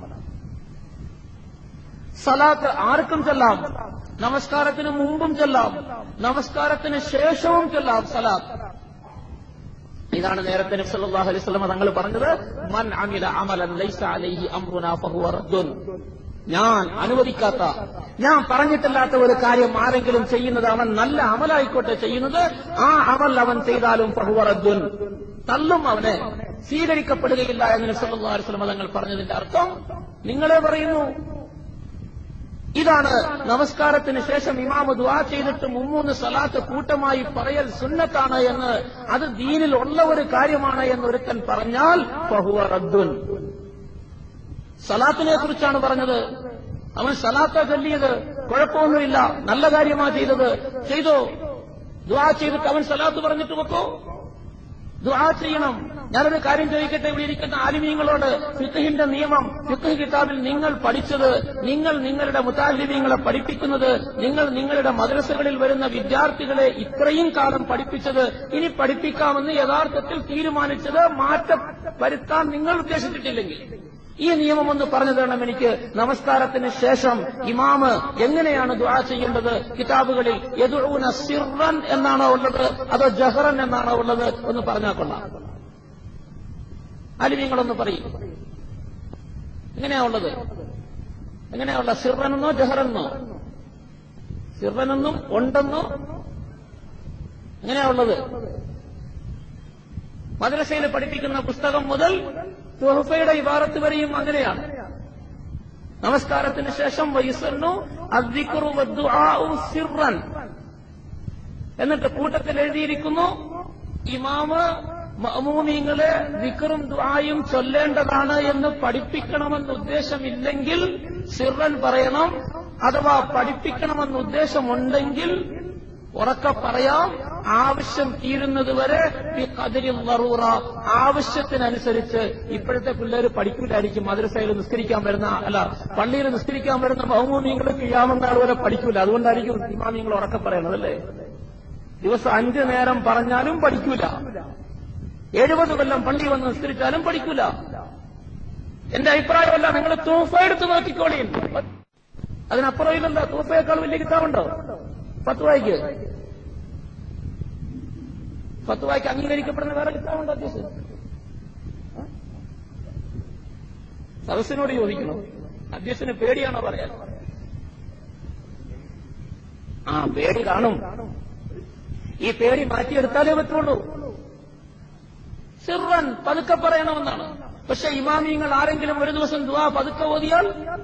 [SPEAKER 2] സലാത്ത് ആർക്കും ചൊല്ലാം. നമസ്കാരത്തിന് മുമ്പും ചൊല്ലാം, നമസ്കാരത്തിന് ശേഷവും ചൊല്ലാം സലാത്ത്. ഇതാണ് നേരത്തെ നബി സല്ലല്ലാഹു അലൈഹി വസല്ലം തങ്ങൾ പറഞ്ഞത്, മൻ അമില അമലൻ ലൈസ അലൈഹി അംറുനാ ഫഹുവ റദ്ദുൻ. ഞാൻ അനുവദിക്കാത്ത, ഞാൻ പറഞ്ഞിട്ടില്ലാത്ത ഒരു കാര്യം ആരെങ്കിലും ചെയ്യുന്നത്, അവൻ നല്ല അമലായിക്കോട്ടെ ചെയ്യുന്നത്, ആ അമൽ അവൻ ചെയ്താലും ഫഹുവ റദ്ദുൻ, തള്ളും, അവനെ സ്വീകരിക്കപ്പെടുകയില്ല എന്ന് നബി സല്ലല്ലാഹു അലൈഹി വസല്ലം തങ്ങൾ പറഞ്ഞതിന്റെ അർത്ഥം നിങ്ങളെ പറയുന്നു. ഇതാണ് നമസ്കാരത്തിന് ശേഷം ഇമാമ് ദുആ ചെയ്തിട്ട് മുമ്മൂന്ന് സലാത്ത് കൂട്ടമായി പറയൽ സുന്നത്താണ് എന്ന്, അത് ദീനിൽ ഉള്ള ഒരു കാര്യമാണ് എന്ന് ഒരുത്തൻ പറഞ്ഞാൽ ഫഹുവ റദ്ദുൻ. സലാത്തിനെ കുറിച്ചാണ് പറഞ്ഞത്. അവൻ സലാത്ത ചൊല്ലിയത് കുഴപ്പമൊന്നുമില്ല, നല്ല കാര്യമാ ചെയ്തത്, ചെയ്തോ. ദുആ ചെയ്തിട്ട് അവൻ സലാത്ത് പറഞ്ഞിട്ട് വെക്കോ. ദുആ ചെയ്യണം. ഞാനൊരു കാര്യം ചോദിക്കട്ടെ, ഇവിടെ ഇരിക്കുന്ന ആലിമീങ്ങളോട്, ഫിഖ്ഹിന്റെ നിയമം, ഫിഖ്ഹ് കിതാബിൽ നിങ്ങൾ പഠിച്ചത്, നിങ്ങൾ നിങ്ങളുടെ മുതാലിമീങ്ങളെ പഠിപ്പിക്കുന്നത്, നിങ്ങൾ നിങ്ങളുടെ മദ്രസകളിൽ വരുന്ന വിദ്യാർത്ഥികളെ ഇത്രയും കാലം പഠിപ്പിച്ചത്, ഇനി പഠിപ്പിക്കാമെന്ന് യഥാർത്ഥത്തിൽ തീരുമാനിച്ചത് മാറ്റം വരുത്താൻ നിങ്ങൾ ഉദ്ദേശിച്ചിട്ടില്ലെങ്കിൽ ഈ നിയമം ഒന്ന് പറഞ്ഞു തരണം എനിക്ക്. നമസ്കാരത്തിന് ശേഷം ഇമാമ് എങ്ങനെയാണ് ദുആ ചെയ്യേണ്ടത്? കിതാബുകളിൽ യദ്ഊന സിർറൻ എന്നാണോ ഉള്ളത് അതോ ജഹറൻ എന്നാണോ ഉള്ളത്? ഒന്ന് പറഞ്ഞാൽ കൊള്ളാം. ആലിമീങ്ങളൊന്ന് പറയും, എങ്ങനെയാ ഉള്ളത്? എങ്ങനെയാ ഉള്ളത്? സിർറനെന്നോ ജഹറെന്നോ? സിർറനെന്നും ഉണ്ടെന്നോ എങ്ങനെയാ ഉള്ളത്? മദ്രസയിൽ പഠിപ്പിക്കുന്ന പുസ്തകം മുതൽ തുഹഫയുടെ ഇബാറത്ത് വരെയും അങ്ങനെയാണ്. നമസ്കാരത്തിന് ശേഷം വയുസന്നു അദ്ദിക്റു വദ്ദുആഉ സിർറൻ, എന്നിട്ട് കൂട്ടത്തിൽ എഴുതിയിരിക്കുന്നു ഇമാമ് മഅ്മൂമീങ്ങളെ ദിക്റും ദുആയും ചൊല്ലേണ്ടതാണ് എന്ന് പഠിപ്പിക്കണമെന്ന് ഉദ്ദേശമില്ലെങ്കിൽ സിർറൻ പറയണം. അഥവാ പഠിപ്പിക്കണമെന്ന് ഉദ്ദേശമുണ്ടെങ്കിൽ ഉറക്കെ പറയാം, ആവശ്യം തീരുന്നതുവരെ ഖദരിൽ ആവശ്യത്തിനനുസരിച്ച്. ഇപ്പോഴത്തെ പിള്ളേർ പഠിക്കൂലായിരിക്കും. മദ്രസയിൽ നിസ്കരിക്കാൻ വരുന്ന അല്ല പള്ളിയിൽ നിസ്കരിക്കാൻ വരുന്ന മഅ്മൂമീങ്ങൾ ഖിയാമത്ത് വരെ പഠിക്കൂല. അതുകൊണ്ടായിരിക്കും ഇമാമിങ്ങൾ ഉറക്കെ പറയണത് അല്ലേ? ദിവസം അഞ്ചു നേരം പറഞ്ഞാലും പഠിക്കൂല. എഴുപത് കൊല്ലം പള്ളി വന്ന് നിസ്കരിച്ചാലും പഠിക്കൂല. എന്റെ അഭിപ്രായമല്ല, നിങ്ങൾ തൂഫ എടുത്ത് നോക്കിക്കോളീൻ. അതിനപ്പുറം ഇല്ലല്ലോ. തൂഫയേക്കാൾ വലിയ കിതാബുണ്ടോ? ഫത്വായ്ക്ക് ഫത്വായ്ക്ക് അംഗീകരിക്കപ്പെടുന്ന വേറെ കിതാബുണ്ടോ? അധ്യക്ഷൻ സദസ്സിനോട് ചോദിക്കണം. അധ്യക്ഷന് പേടിയാണോ പറയാൻ? ആ പേടി കാണും. ഈ പേടി മാറ്റിയെടുത്താലേ പറ്റുള്ളൂ. സിർറൻ പതുക്കെ പറയണമെന്നാണ്. പക്ഷെ ഇമാമിയങ്ങൾ ആരെങ്കിലും ഒരു ദിവസം ദുആ പതുക്കെ ഓതിയാൽ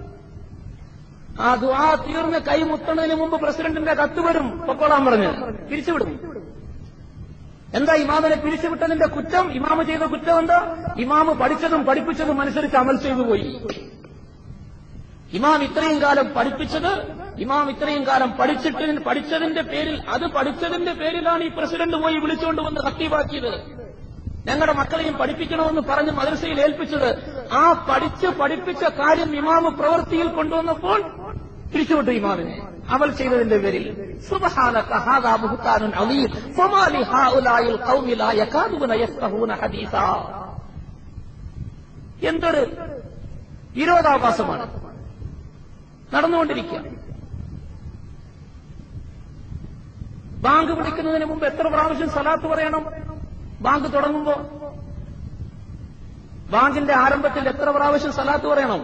[SPEAKER 2] ആ ദുആ തീർന്ന് കൈമുട്ടുന്നതിന് മുമ്പ് പ്രസിഡന്റിന്റെ കത്ത് വരും, പൊക്കോളാൻ പറഞ്ഞ് പിരിച്ചുവിടും. എന്താ ഇമാമിനെ പിരിച്ചുവിട്ടതിന്റെ കുറ്റം? ഇമാമ് ചെയ്ത കുറ്റം എന്താ? ഇമാമ് പഠിച്ചതും പഠിപ്പിച്ചതും അനുസരിച്ച് അമൽ ചെയ്തു പോയി. ഇമാം ഇത്രയും കാലം പഠിപ്പിച്ചത്, ഇമാം ഇത്രയും കാലം പഠിച്ചിട്ട് പഠിച്ചതിന്റെ പേരിൽ, അത് പഠിച്ചതിന്റെ പേരിലാണ് ഈ പ്രസിഡന്റ് പോയി വിളിച്ചുകൊണ്ട് വന്ന് ഖത്തീബാക്കിയത്. ഞങ്ങളുടെ മക്കളെയും പഠിപ്പിക്കണമെന്ന് പറഞ്ഞ് മദ്രസയിൽ ഏൽപ്പിച്ചത്. ആ പഠിച്ച് പഠിപ്പിച്ച കാര്യം ഇമാമ് പ്രവൃത്തിയിൽ കൊണ്ടുവന്നപ്പോൾ തിരിച്ചുവിട്ടു ഇമാമിനെ അമൽ ചെയ്തതിന്റെ പേരിൽ. സുബ്ഹാനക ഹാദാ ബുഹ്താനുൻ അളീം ഫമാ ലി ഹൗലായിൽ ഖൗമി ലാ യകാദൂന യഫ്ഖഹൂന ഹദീസാ. എന്തൊരു വിരോധാഭാസമാണ് നടന്നുകൊണ്ടിരിക്കുക. ബാങ്ക് വിളിക്കുന്നതിന് മുമ്പ് എത്ര പ്രാവശ്യം സലാത്ത് പറയണം? ബാങ്ക് തുടങ്ങുമ്പോ ബാങ്കിന്റെ ആരംഭത്തിൽ എത്ര പ്രാവശ്യം സലാത്ത് പറയണം?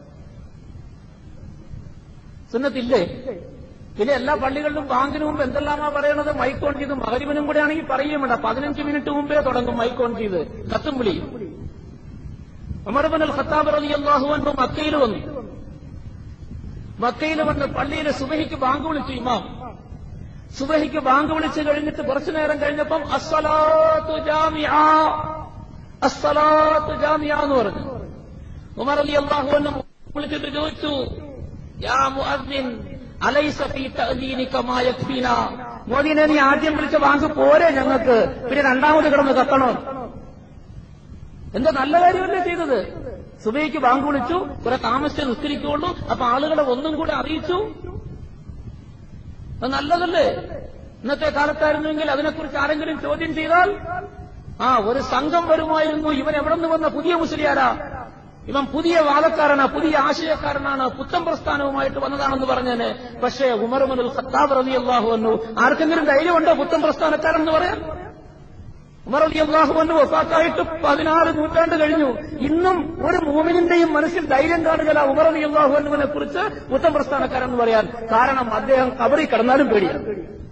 [SPEAKER 2] സുന്നത്തില്ലേ? പിന്നെ എല്ലാ പള്ളികളിലും ബാങ്കിന് മുമ്പ് എന്തെല്ലാമാ പറയണത്? മൈക്ക് ഓൺ ചെയ്ത് മഗ്‌രിബിനും കൂടെ ആണെങ്കിൽ പറയുകയും വേണ്ട. പതിനഞ്ച് മിനിറ്റ് മുമ്പേ തുടങ്ങും മൈക്ക് ഓൺ ചെയ്ത് കത്തും വിളിയും. ഉമർ ഇബ്നുൽ ഖത്താബ് റളിയല്ലാഹു അൻഹു മക്കയിൽ വന്നു. മക്കയിൽ വന്ന് പള്ളിയിൽ സുബഹിക്ക് ബാങ്ക് വിളിച്ചു ഇമാം. സുബഹിക്ക് ബാങ്ക് വിളിച്ചു കഴിഞ്ഞിട്ട് കുറച്ചു നേരം കഴിഞ്ഞപ്പം അസ്സലാത്തു ജാമിഅ അസ്സലാത്തു ജാമിഅ എന്ന് പറഞ്ഞു. ഉമർ റളിയല്ലാഹു അൻഹു വിളിച്ചിട്ട് ചോദിച്ചു, യാ മുഅദ്ദിൻ അലൈസ ഫീ തഅദീനിക മാ യക്ഫീനാ. മോദിനെ, നീ ആദ്യം വിളിച്ച ബാങ്ക് പോരെ ഞങ്ങൾക്ക്, പിന്നെ രണ്ടാമത് കിടന്ന് കത്തണം? എന്താ നല്ല കാര്യമല്ലേ ചെയ്തത്? സുബഹിക്ക് ബാങ്ക് വിളിച്ചു, കുറെ താമസിച്ച് നിസ്കരിക്കുള്ളൂ, അപ്പൊ ആളുകളെ ഒന്നും കൂടെ അറിയിച്ചു. അത് നല്ലതല്ലേ? ഇന്നത്തെ കാലത്തായിരുന്നെങ്കിൽ അതിനെക്കുറിച്ച് ആരെങ്കിലും ചോദ്യം ചെയ്താൽ ആ ഒരു സംഘം വരുമായിരുന്നു. ഇവൻ എവിടെ നിന്ന് വന്ന പുതിയ മുസ്ലിയാരാ, ഇവൻ പുതിയ വാദക്കാരനാ, പുതിയ ആശയക്കാരനാണ്, പുത്തൻ പ്രസ്ഥാനവുമായിട്ട് വന്നതാണെന്ന് പറഞ്ഞേനെ. പക്ഷേ ഉമർ ഇബ്നുൽ ഖത്താബ് റളിയല്ലാഹു അൻഹു ആർക്കെങ്കിലും ധൈര്യമുണ്ടോ പുത്തൻ പ്രസ്ഥാനക്കാരെന്ന് പറയാൻ? ഉമർ റളിയല്ലാഹു അൻഹു വഫാത്തായിട്ട് പതിനാറ് നൂറ്റാണ്ട് കഴിഞ്ഞു. ഇന്നും ഒരു മുഅ്മിനിന്റെയും മനസ്സിൽ ധൈര്യം കാണുകയില്ല ഉമർ റളിയല്ലാഹു അൻഹുവിനെ കുറിച്ച് പുത്തൻ പ്രസ്ഥാനക്കാരെന്ന് പറയാൻ. കാരണം അദ്ദേഹം ഖബറിൽ കിടന്നാലും പേടിയാണ്,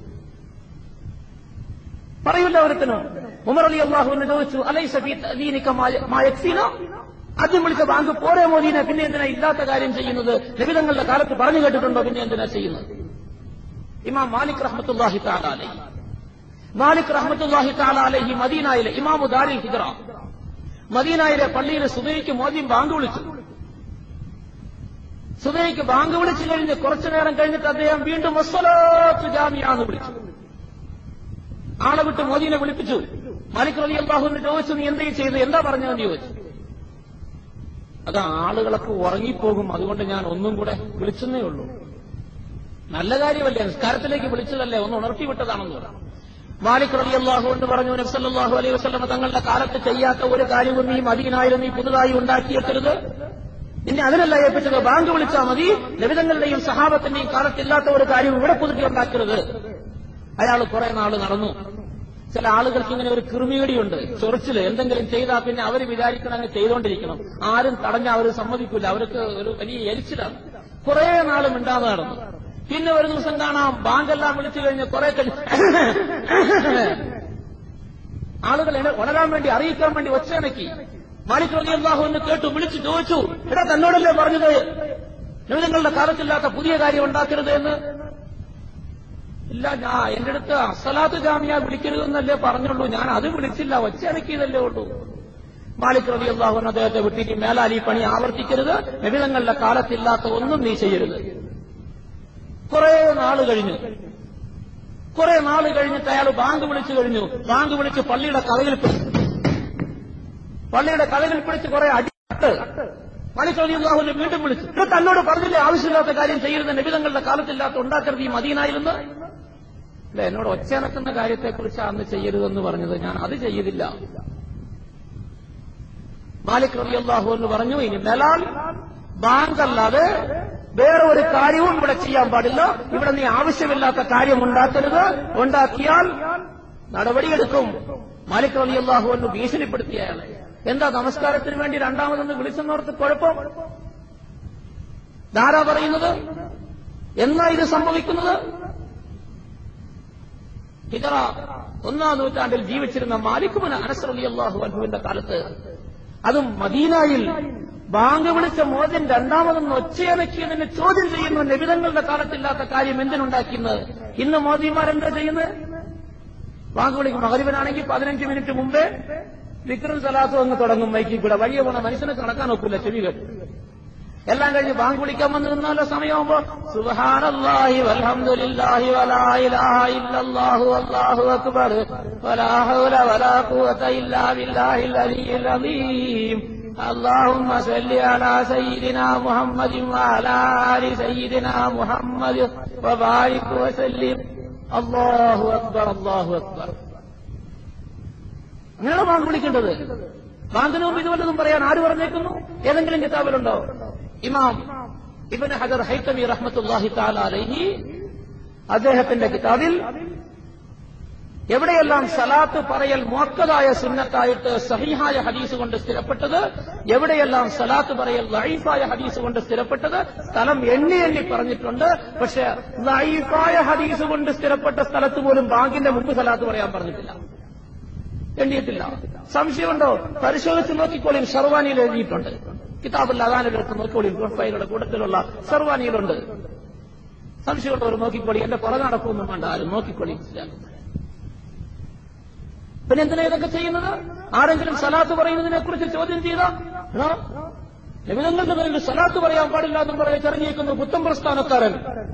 [SPEAKER 2] പറയില്ല ഒരുത്തനും. ഉമർ റളിയല്ലാഹു അൻഹു ചോദിച്ചു, അലൈസ ഫീ തഅദീനിക മാ യക്ഫീനാ. ആദ്യം വിളിച്ച ബാങ്ക് പോരെ മോദീനെ, പിന്നെ എന്തിനാ ഇല്ലാത്ത കാര്യം ചെയ്യുന്നത്? നബിതങ്ങളുടെ കാലത്ത് പറഞ്ഞു കേട്ടിട്ടുണ്ടോ? പിന്നെ എന്തിനാ ചെയ്യുന്നത്? ഇമാം മാലിക് റഹ്മത്തുള്ളാഹി തആല അലൈഹി മാലിക് റഹ്മത്തുള്ളാഹി തആല അലൈഹി മദീനയിലെ ഇമാമു ദാരിൽ ഹിജ്റ, മദീനയിലെ പള്ളിയിലെ സുബഹിക്ക് മോദിൻ ബാങ്ക് വിളിച്ചു. സുബഹിക്ക് ബാങ്ക് വിളിച്ചു കഴിഞ്ഞ് കുറച്ചു നേരം കഴിഞ്ഞിട്ട് അദ്ദേഹം വീണ്ടും അസ്സലാത്തു ജാമിഅ എന്ന് വിളിച്ചു. ആളെ വിട്ട് മോദിനെ വിളിപ്പിച്ചു. മാലിക് റളിയല്ലാഹു അൻഹു ചോദിച്ചു, നീ എന്തേ ചെയ്തു, എന്താ പറഞ്ഞതെന്ന് ചോദിച്ചു. അത് ആളുകളൊക്കെ ഉറങ്ങിപ്പോകും, അതുകൊണ്ട് ഞാൻ ഒന്നും കൂടെ വിളിച്ചെന്നേ ഉള്ളൂ. നല്ല കാര്യമല്ലേ, നിസ്കാരത്തിലേക്ക് വിളിച്ചതല്ലേ, ഒന്ന് ഉണർത്തി വിട്ടതാണെന്ന് പറയാം. മാലിക് റളിയല്ലാഹു അൻഹു പറഞ്ഞു, നബി സല്ലല്ലാഹു അലൈഹി വസല്ലം തങ്ങളുടെ കാലത്ത് ചെയ്യാത്ത ഒരു കാര്യവും നീ മദീനയിൽ നീ പുതുതായി ഉണ്ടാക്കിയെത്തരുത്. നിന്നെ അതിനല്ല ഏൽപ്പിച്ചത്, ബാങ്ക് വിളിച്ചാൽ മതി. നബി തങ്ങളുടെയും സഹാബത്തിന്റെയും കാലത്തില്ലാത്ത ഒരു കാര്യം ഇവിടെ പുതുക്കി ഉണ്ടാക്കരുത്. അയാൾ കുറെ നാൾ നടന്നു. ചില ആളുകൾക്ക് ഇങ്ങനെ ഒരു കൃമികടിയുണ്ട്, ചൊറിച്ചില്. എന്തെങ്കിലും ചെയ്താൽ പിന്നെ അവർ വിചാരിക്കണം അങ്ങനെ ചെയ്തുകൊണ്ടിരിക്കണം. ആരും തടഞ്ഞാൽ അവർ സമ്മതിക്കില്ല, അവർക്ക് ഒരു വലിയ എരിച്ചിലാണ്. കുറെ നാൾ മിണ്ടാതെ നടന്നു. പിന്നെ ഒരു ദിവസം കാണാം, ബാങ്കെല്ലാം വിളിച്ചു കഴിഞ്ഞ് കുറെ കഴിഞ്ഞ് ആളുകൾ ഉണരാൻ വേണ്ടി അറിയിക്കാൻ വേണ്ടി ഒച്ചയണക്കി. മാലിക് റളിയല്ലാഹു അൻഹു കേട്ടു, വിളിച്ചു ചോദിച്ചു, എടാ തന്നോടല്ലേ പറഞ്ഞത് നബി തങ്ങളുടെ കാലത്തില്ലാത്ത പുതിയ കാര്യം ഉണ്ടാക്കരുത് എന്ന്? ഇല്ല, ഞാൻ എന്റെ അടുത്ത് അസ്സലാത്ത് ജാമിയ വിളിക്കരുതെന്നല്ലേ പറഞ്ഞുള്ളൂ, ഞാൻ അത് വിളിച്ചില്ല, ഒച്ചയണക്കിയതല്ലേ ഉള്ളൂ. മാലിക് റളിയല്ലാഹു അൻഹു അദ്ദേഹത്തെ വിട്ടിട്ട് മേലാൽ ഈ പണി ആവർത്തിക്കരുത്, നബി തങ്ങളുടെ കാലത്തില്ലാത്ത ഒന്നും നീ ചെയ്യരുത്. കുറെ നാള് കഴിഞ്ഞു. കുറെ നാള് കഴിഞ്ഞിട്ട് അയാൾ ബാങ്ക് വിളിച്ചു കഴിഞ്ഞു. ബാങ്ക് വിളിച്ച് പള്ളിയുടെ കഥകിൽ പള്ളിയുടെ കഥകിൽ പിടിച്ച് കുറെ അടിട്ട് മാലിക് റളിയല്ലാഹു അൻഹു വീണ്ടും വിളിച്ചു, തന്നോട് പറഞ്ഞില്ലേ ആവശ്യമില്ലാത്ത കാര്യം ചെയ്യരുത്, നബി തങ്ങളുടെ കാലത്തില്ലാത്ത ഉണ്ടാക്കരുത് ഈ മദീനയിലെന്ന്? അല്ല, എന്നോട് ഒച്ചയനക്കുന്ന കാര്യത്തെക്കുറിച്ച് അന്ന് ചെയ്യരുതെന്ന് പറഞ്ഞത്, ഞാൻ അത് ചെയ്തില്ല. മാലിക് റളിയല്ലാഹു അൻഹു പറഞ്ഞു, ഇനി മേലാൽ ബാങ്ക് അല്ലാതെ വേറെ ഒരു കാര്യവും ഇവിടെ ചെയ്യാൻ പാടില്ല. ഇവിടെ നീ ആവശ്യമില്ലാത്ത കാര്യം ഉണ്ടാക്കരുത്, ഉണ്ടാക്കിയാൽ നടപടിയെടുക്കും. മാലിക് റളിയല്ലാഹു അൻഹു ഭീഷണിപ്പെടുത്തിയ അയാളെ. എന്താ നമസ്കാരത്തിന് വേണ്ടി രണ്ടാമതൊന്ന് വിളിച്ചെന്നോർത്ത് കുഴപ്പം? ധാരാ പറയുന്നത് എന്നാ ഇത് സംഭവിക്കുന്നത്? ഹിജറ ഒന്നാം നൂറ്റാണ്ടിൽ ജീവിച്ചിരുന്ന മാലിക് ഇബ്നു അനസ് റളിയല്ലാഹു അൻഹുവിന്റെ കാലത്ത്, അതും മദീനയിൽ ബാങ്ക് വിളിച്ച മോചൻ രണ്ടാമതൊന്ന് ഒച്ചയനക്കിയതിനെ ചോദ്യം ചെയ്യുന്നു. നബിതങ്ങളുടെ കാലത്തില്ലാത്ത കാര്യം എന്തിനുണ്ടാക്കുന്നത്? ഇന്ന് മോദിമാരെന്താ ചെയ്യുന്നത്? ബാങ്ക് വിളിക്കും. മഗ്‌രിബിനാണെങ്കിൽ പതിനഞ്ച് മിനിറ്റ് മുമ്പേ ദിക്റും സലാത്തും അങ്ങ് തുടങ്ങും. മൈക്കിൽ കൂടെ വഴിയെ പോണ മനുഷ്യനെ നടക്കാൻ ഒക്കില്ല, ചെവി കേട്ട്. എല്ലാം കഴിഞ്ഞ് ബാങ്ക് വിളിക്കാൻ വന്ന് നിന്നാലോ സമയമാകുമ്പോ സുബ്ഹാനല്ലാഹി വൽഹംദുലില്ലാഹി വലാ ഇലാഹ ഇല്ലല്ലാഹു വല്ലാഹു അക്ബർ വലാ ഹൗല വലാ ഖുവത ഇല്ലാ ബില്ലാഹിൽ അലിയ്യിൽ അദീം അല്ലാഹുമ്മ സല്ലി അലാ സയ്യിദിനാ മുഹമ്മദിൻ വഅലാ ആലി സയ്യിദിനാ മുഹമ്മദ് വബാരിക് വസല്ലിം. അല്ലാഹു അക്ബർ, അല്ലാഹു അക്ബർ. അങ്ങനെയാണ് ബാങ്ക് വിളിക്കേണ്ടത്. ബാങ്കിന് മുമ്പ് ഇതുവല്ലതും പറയാൻ ആര് പറഞ്ഞേക്കുന്നു? ഏതെങ്കിലും കിതാബിലുണ്ടോ? ഇമാം ഇബ്നു ഹജർ ഹൈതമി റഹ്മത്തുള്ളാഹി തആല അലൈഹി അദ്ദേഹത്തിന്റെ കിതാബിൽ എവിടെയെല്ലാം സലാത്ത് പറയൽ മുഅക്കദായ സുന്നത്തായിട്ട് സഹീഹായ ഹദീസ് കൊണ്ട് സ്ഥിരപ്പെട്ടത്, എവിടെയെല്ലാം സലാത്ത് പറയൽ ലഈഫായ ഹദീസ് കൊണ്ട് സ്ഥിരപ്പെട്ടത്, സ്ഥലം എണ്ണി എണ്ണി പറഞ്ഞിട്ടുണ്ട്. പക്ഷെ ലഈഫായ ഹദീസ് കൊണ്ട് സ്ഥിരപ്പെട്ട സ്ഥലത്ത് പോലും ബാങ്കിന്റെ മുമ്പ് സലാത്ത് പറയാൻ പറഞ്ഞിട്ടില്ല, എണ്ണിയിട്ടില്ല. സംശയമുണ്ടോ? പരിശോധിച്ച് നോക്കിക്കോളിയും. സർവാനിയിൽ എഴുതിയിട്ടുണ്ട്. കിതാബുൽ അദാനിലെടുത്ത് നോക്കിക്കോളിയും. ഗുഫൈയുടെ കൂട്ടത്തിലുള്ള സർവാനിയിലുണ്ട്. സംശയമുള്ളവർ നോക്കിക്കോളി. എന്റെ പുറകെ നടക്കൊന്നും വേണ്ട, ആരും നോക്കിക്കോളി. പിന്നെ എന്തിനാ ഇതൊക്കെ ചെയ്യുന്നത്? ആരെങ്കിലും സലാത്ത് പറയുന്നതിനെ കുറിച്ച് ചോദ്യം ചെയ്ത നബിതങ്ങളുടെ പേരിൽ സലാത്ത് പറയാൻ പാടില്ല എന്നും പറയാൻ ചെറിഞ്ഞേക്കുന്നു പുത്തൻ പ്രസ്ഥാനക്കാരൻ.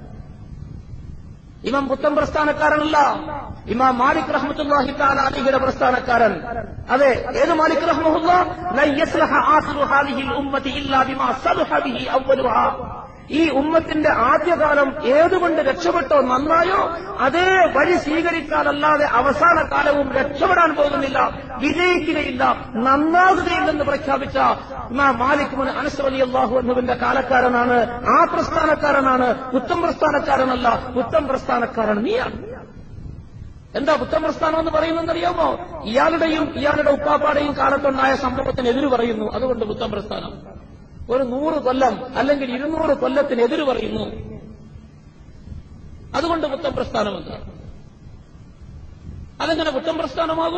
[SPEAKER 2] ഇമാം പുത്തൻ പ്രസ്ഥാനക്കാരനല്ല, ഇമാം മാലിക് റഹ്മത്തുള്ളാഹി തആല അലൈഹിയുടെ പ്രസ്ഥാനക്കാരൻ. അതെ, ഏത് മാലിക് റഹ്മത്തുള്ളാഹ്? ലൻ യസ്ലഹ ആഖിറു ഹാദിഹിൽ ഉമ്മത്തി ഇല്ലാ ബിമാ സലഹ ബിഹി അവ്വലുഹാ. ഈ ഉമ്മത്തിന്റെ ആദ്യകാലം ഏതുകൊണ്ട് രക്ഷപ്പെട്ടോ നന്നായോ അതേ വഴി സ്വീകരിക്കാനല്ലാതെ അവസാന കാലവും രക്ഷപ്പെടാൻ പോകുന്നില്ല, വിജയിക്കുകയില്ല, നന്നാകുകയില്ലെന്ന് പ്രഖ്യാപിച്ച ഇമാം മാലിക് ഇബ്നു അനസ് റളിയല്ലാഹു അൻഹുവിന്റെ കാലക്കാരനാണ്. ആ പ്രസ്ഥാനക്കാരനാണ്, പുത്തൻ പ്രസ്ഥാനക്കാരനല്ല. പുത്തൻ പ്രസ്ഥാനക്കാരൻ നീയാണ്. എന്താ പുത്തൻ പ്രസ്ഥാനം എന്ന് പറയുന്നതെന്നറിയാമോ? ഇയാളുടെയും ഇയാളുടെ ഉപ്പാപ്പാടെയും കാലത്തുണ്ടായ സംഭവത്തിനെതിര് പറയുന്നു, അതുകൊണ്ട് പുത്തൻ പ്രസ്ഥാനം. ഒരു നൂറ് കൊല്ലം അല്ലെങ്കിൽ ഇരുന്നൂറ് കൊല്ലത്തിനെതിര് പറയുന്നു, അതുകൊണ്ട് പുത്തൻ പ്രസ്ഥാനമെന്ത്? അതെങ്ങനെ പുത്തൻ പ്രസ്ഥാനമാകും?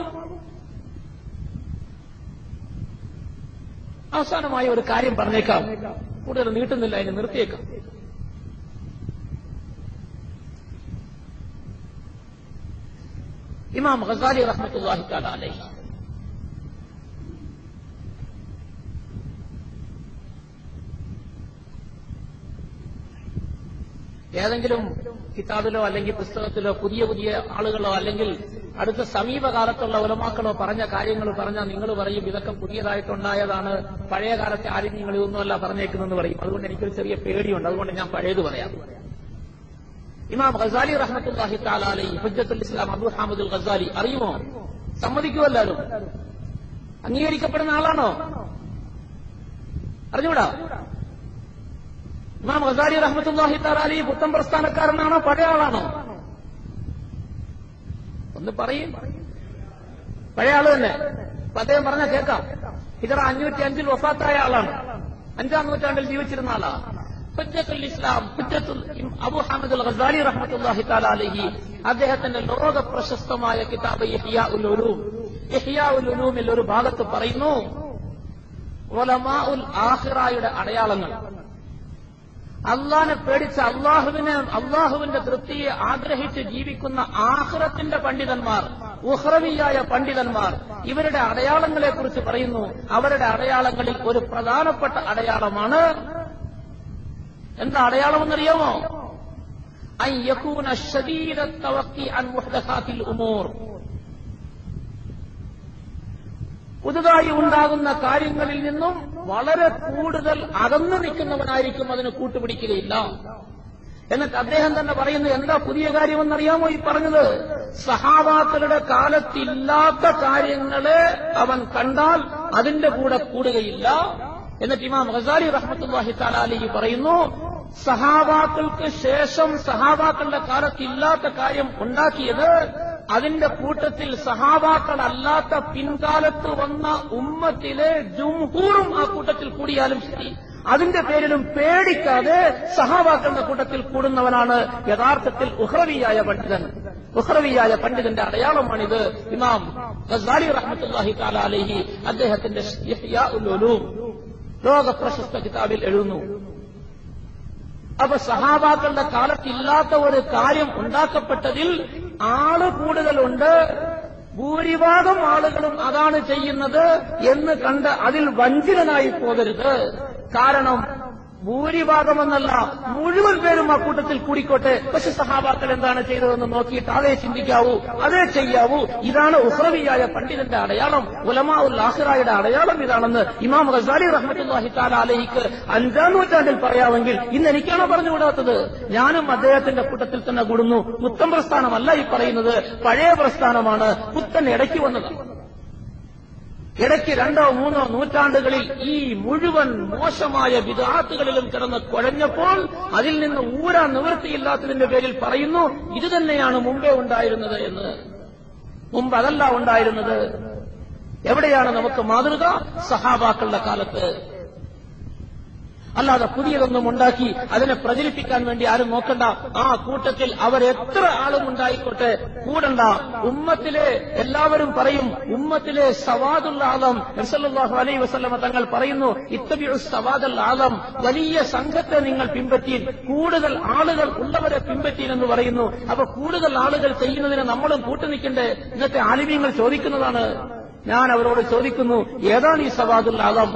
[SPEAKER 2] അവസാനമായ ഒരു കാര്യം പറഞ്ഞേക്കാം, കൂടുതൽ നീട്ടുന്നില്ല, അതിനെ നിർത്തിയേക്കാം. ഇമാം ഗസാലി റഹ്മത്തുള്ളാഹി തആല അലൈഹി ഏതെങ്കിലും കിതാബിലോ അല്ലെങ്കിൽ പുസ്തകത്തിലോ പുതിയ പുതിയ ആളുകളോ അല്ലെങ്കിൽ അടുത്ത സമീപകാലത്തുള്ള ഉലമാക്കളോ പറഞ്ഞ കാര്യങ്ങൾ പറഞ്ഞാൽ നിങ്ങൾ പറയും ഇതൊക്കെ പുതിയതായിട്ടുണ്ടായതാണ്, പഴയ കാലത്തെ ആരും നിങ്ങൾ ഇതൊന്നുമല്ല പറഞ്ഞേക്കുന്നെന്ന് പറയും. അതുകൊണ്ട് എനിക്കൊരു ചെറിയ പേടിയുണ്ട്, അതുകൊണ്ട് ഞാൻ പഴയത് പറയാം. ഇമാം ഗസാലി റഹ്മത്തുള്ളാഹി തആല അലൈഹി ഹുജ്ജത്തുൽ ഇസ്ലാം അബൂ ഹാമിദുൽ ഗസാലി അറിയുമോ? സമ്മതിക്കുമല്ലോ? അംഗീകരിക്കപ്പെടുന്ന ആളാണോ? അറിഞ്ഞൂടാ? ഇമാം ഗസാലി റഹ്മത്തുള്ളാഹി തആല അലൈഹി പുത്തൻ പ്രസ്ഥാനക്കാരനാണോ പഴയ ആളാണോ? ഒന്ന് പറയും. പഴയ ആള് തന്നെ. അപ്പൊ അദ്ദേഹം പറഞ്ഞ കേൾക്കാം. ഹിജറ അഞ്ഞൂറ്റി അഞ്ചിൽ വഫാത്തായ ആളാണ്, അഞ്ചാം നൂറ്റാണ്ടിൽ ജീവിച്ചിരുന്ന ആളാണ്. ഹുജ്ജത്തുൽ ഇസ്ലാം ഹുജ്ജത്തുൽ അബൂ ഹാമിദുൽ ഗസാലി റഹ്മത്തുള്ളാഹി തആല അലൈഹി അദ്ദേഹത്തിന്റെ ലോക പ്രശസ്തമായ കിതാബ് ഇഹ്യാഉൽ ഉലൂം, ഇഹ്യാഉൽ ഉലൂമിൽ ഒരു ഭാഗത്ത് പറയുന്നു ഉലമാഉൽ ആഖിറയുടെ അടയാളങ്ങൾ. അള്ളാനെ പേടിച്ച് അള്ളാഹുവിനെ അള്ളാഹുവിന്റെ തൃപ്തിയെ ആഗ്രഹിച്ച് ജീവിക്കുന്ന ആഖിറത്തിന്റെ പണ്ഡിതന്മാർ, ഉഖ്റവിയായ പണ്ഡിതന്മാർ, ഇവരുടെ അടയാളങ്ങളെ കുറിച്ച് പറയുന്നു. അവരുടെ അടയാളങ്ങളിൽ ഒരു പ്രധാനപ്പെട്ട അടയാളമാണ്, എന്താ അടയാളമെന്നറിയാമോ? അൻ യകൂന ശദീദ തവഖി അൻ മുഹ്ദസാത്തിൽ ഉമൂർ. പുതുതായി ഉണ്ടാകുന്ന കാര്യങ്ങളിൽ നിന്നും വളരെ കൂടുതൽ അകന്നു നിൽക്കുന്നവനായിരിക്കും, അതിന് കൂട്ടുപിടിക്കുകയില്ല. എന്നിട്ട് അദ്ദേഹം തന്നെ പറയുന്നു, എന്താ പുതിയ കാര്യമെന്നറിയാമോ ഈ പറഞ്ഞത്? സഹാബാക്കളുടെ കാലത്തില്ലാത്ത കാര്യങ്ങളെ അവൻ കണ്ടാൽ അതിന്റെ കൂടെ കൂടുകയില്ല. എന്നിട്ട് ഇമാം ഗസാലി റഹ്മത്തുള്ളാഹി തആല അലൈഹി പറയുന്നു, സഹാബാക്കൾക്ക് ശേഷം സഹാബാക്കളുടെ കാലത്തില്ലാത്ത കാര്യം ഉണ്ടാക്കിയത് അതിന്റെ കൂട്ടത്തിൽ സഹാബാക്കളല്ലാത്ത പിൻകാലത്ത് വന്ന ഉമ്മത്തിലെ ജുംഹൂറും ആ കൂട്ടത്തിൽ കൂടിയാലും ശരി, അതിന്റെ പേരിലും പേടിക്കാതെ സഹാബാക്കളുടെ കൂട്ടത്തിൽ കൂടുന്നവനാണ് യഥാർത്ഥത്തിൽ ഉഖ്റവിയായ പണ്ഡിതൻ. ഉഖ്റവിയായ പണ്ഡിതന്റെ അടയാളമാണിത്. ഇമാം ഗസാലി റഹ്മത്തുള്ളാഹി തആല അലൈഹി അദ്ദേഹത്തിന്റെ ഇഹ്യാഉൽ ഉലൂം ലോക പ്രശസ്ത കിതാബിൽ എഴുതുന്നു. അപ്പൊ സഹാബാക്കളുടെ കാലത്തില്ലാത്ത ഒരു കാര്യം ഉണ്ടാക്കപ്പെട്ടതിൽ ആള് കൂടുതലുണ്ട്, ഭൂരിഭാഗം ആളുകളും അതാണ് ചെയ്യുന്നത് എന്ന് കണ്ട് അതിൽ വഞ്ചിതനായി പോകരുത്. കാരണം ഭൂരിഭാഗമെന്നല്ല, മുഴുവൻ പേരും ആ കൂട്ടത്തിൽ കൂടിക്കോട്ടെ, പക്ഷെ സഹാബാക്കൾ എന്താണ് ചെയ്തതെന്ന് നോക്കിയിട്ട് അതേ ചിന്തിക്കാവൂ, അതേ ചെയ്യാവൂ. ഇതാണ് ഉഖ്റവിയായ പണ്ഡിതന്റെ അടയാളം, ഉലമാഉൽ ആഖിറയുടെ അടയാളം ഇതാണെന്ന് ഇമാം ഗസാലി റഹ്മത്തുള്ളാഹി തആല അലൈഹിക്ക് അഞ്ചാം നൂറ്റാണ്ടിൽ പറയാമെങ്കിൽ ഇന്ന് എനിക്കാണോ പറഞ്ഞുകൂടാത്തത്? ഞാനും അദ്ദേഹത്തിന്റെ കൂട്ടത്തിൽ തന്നെ കൂടുന്നു. പുത്തൻ പ്രസ്ഥാനമല്ല ഈ പറയുന്നത്, പഴയ പ്രസ്ഥാനമാണ്. പുത്തൻ ഇടയ്ക്ക് വന്നതാണ്. ഇടയ്ക്ക് രണ്ടോ മൂന്നോ നൂറ്റാണ്ടുകളിൽ ഈ മുഴുവൻ മോശമായ ബിദ്അത്തുകളിലും കിടന്ന് കുഴഞ്ഞപ്പോൾ അതിൽ നിന്ന് ഊരാൻ നിവൃത്തിയില്ലാത്തതിന്റെ പേരിൽ പറയുന്നു ഇത് തന്നെയാണ് മുമ്പേ ഉണ്ടായിരുന്നത് എന്ന്. മുമ്പ് അതല്ല ഉണ്ടായിരുന്നത്. എവിടെയാണ് നമുക്ക് മാതൃക? സഹാബാക്കളുടെ കാലത്ത്. അല്ലാതെ പുതിയതൊന്നും ഉണ്ടാക്കി അതിനെ പ്രചരിപ്പിക്കാൻ വേണ്ടി ആരും നോക്കണ്ട. ആ കൂട്ടത്തിൽ അവരെത്ര ആളും ഉണ്ടായിക്കോട്ടെ, കൂടണ്ട. ഉമ്മത്തിലെ എല്ലാവരും പറയും, ഉമ്മത്തിലെ സവാദുൽ ആലം സല്ലല്ലാഹു അലൈഹി വസല്ലമ തങ്ങൾ പറയുന്നു, ഇത്തബിഉ സവാദുൽ ആലം, വലിയ സംഘത്തെ നിങ്ങൾ പിൻപറ്റി, കൂടുതൽ ആളുകൾ ഉള്ളവരെ പിൻപറ്റി എന്ന് പറയുന്നു. അപ്പൊ കൂടുതൽ ആളുകൾ ചെയ്യുന്നതിന് നമ്മളും കൂട്ടുനിൽക്കണ്ടേ? ഇന്നത്തെ ആലിമീങ്ങൾ ചോദിക്കുന്നതാണ്. ഞാൻ അവരോട് ചോദിക്കുന്നു, ഏതാണ് ഈ സവാദുൽ ആലം?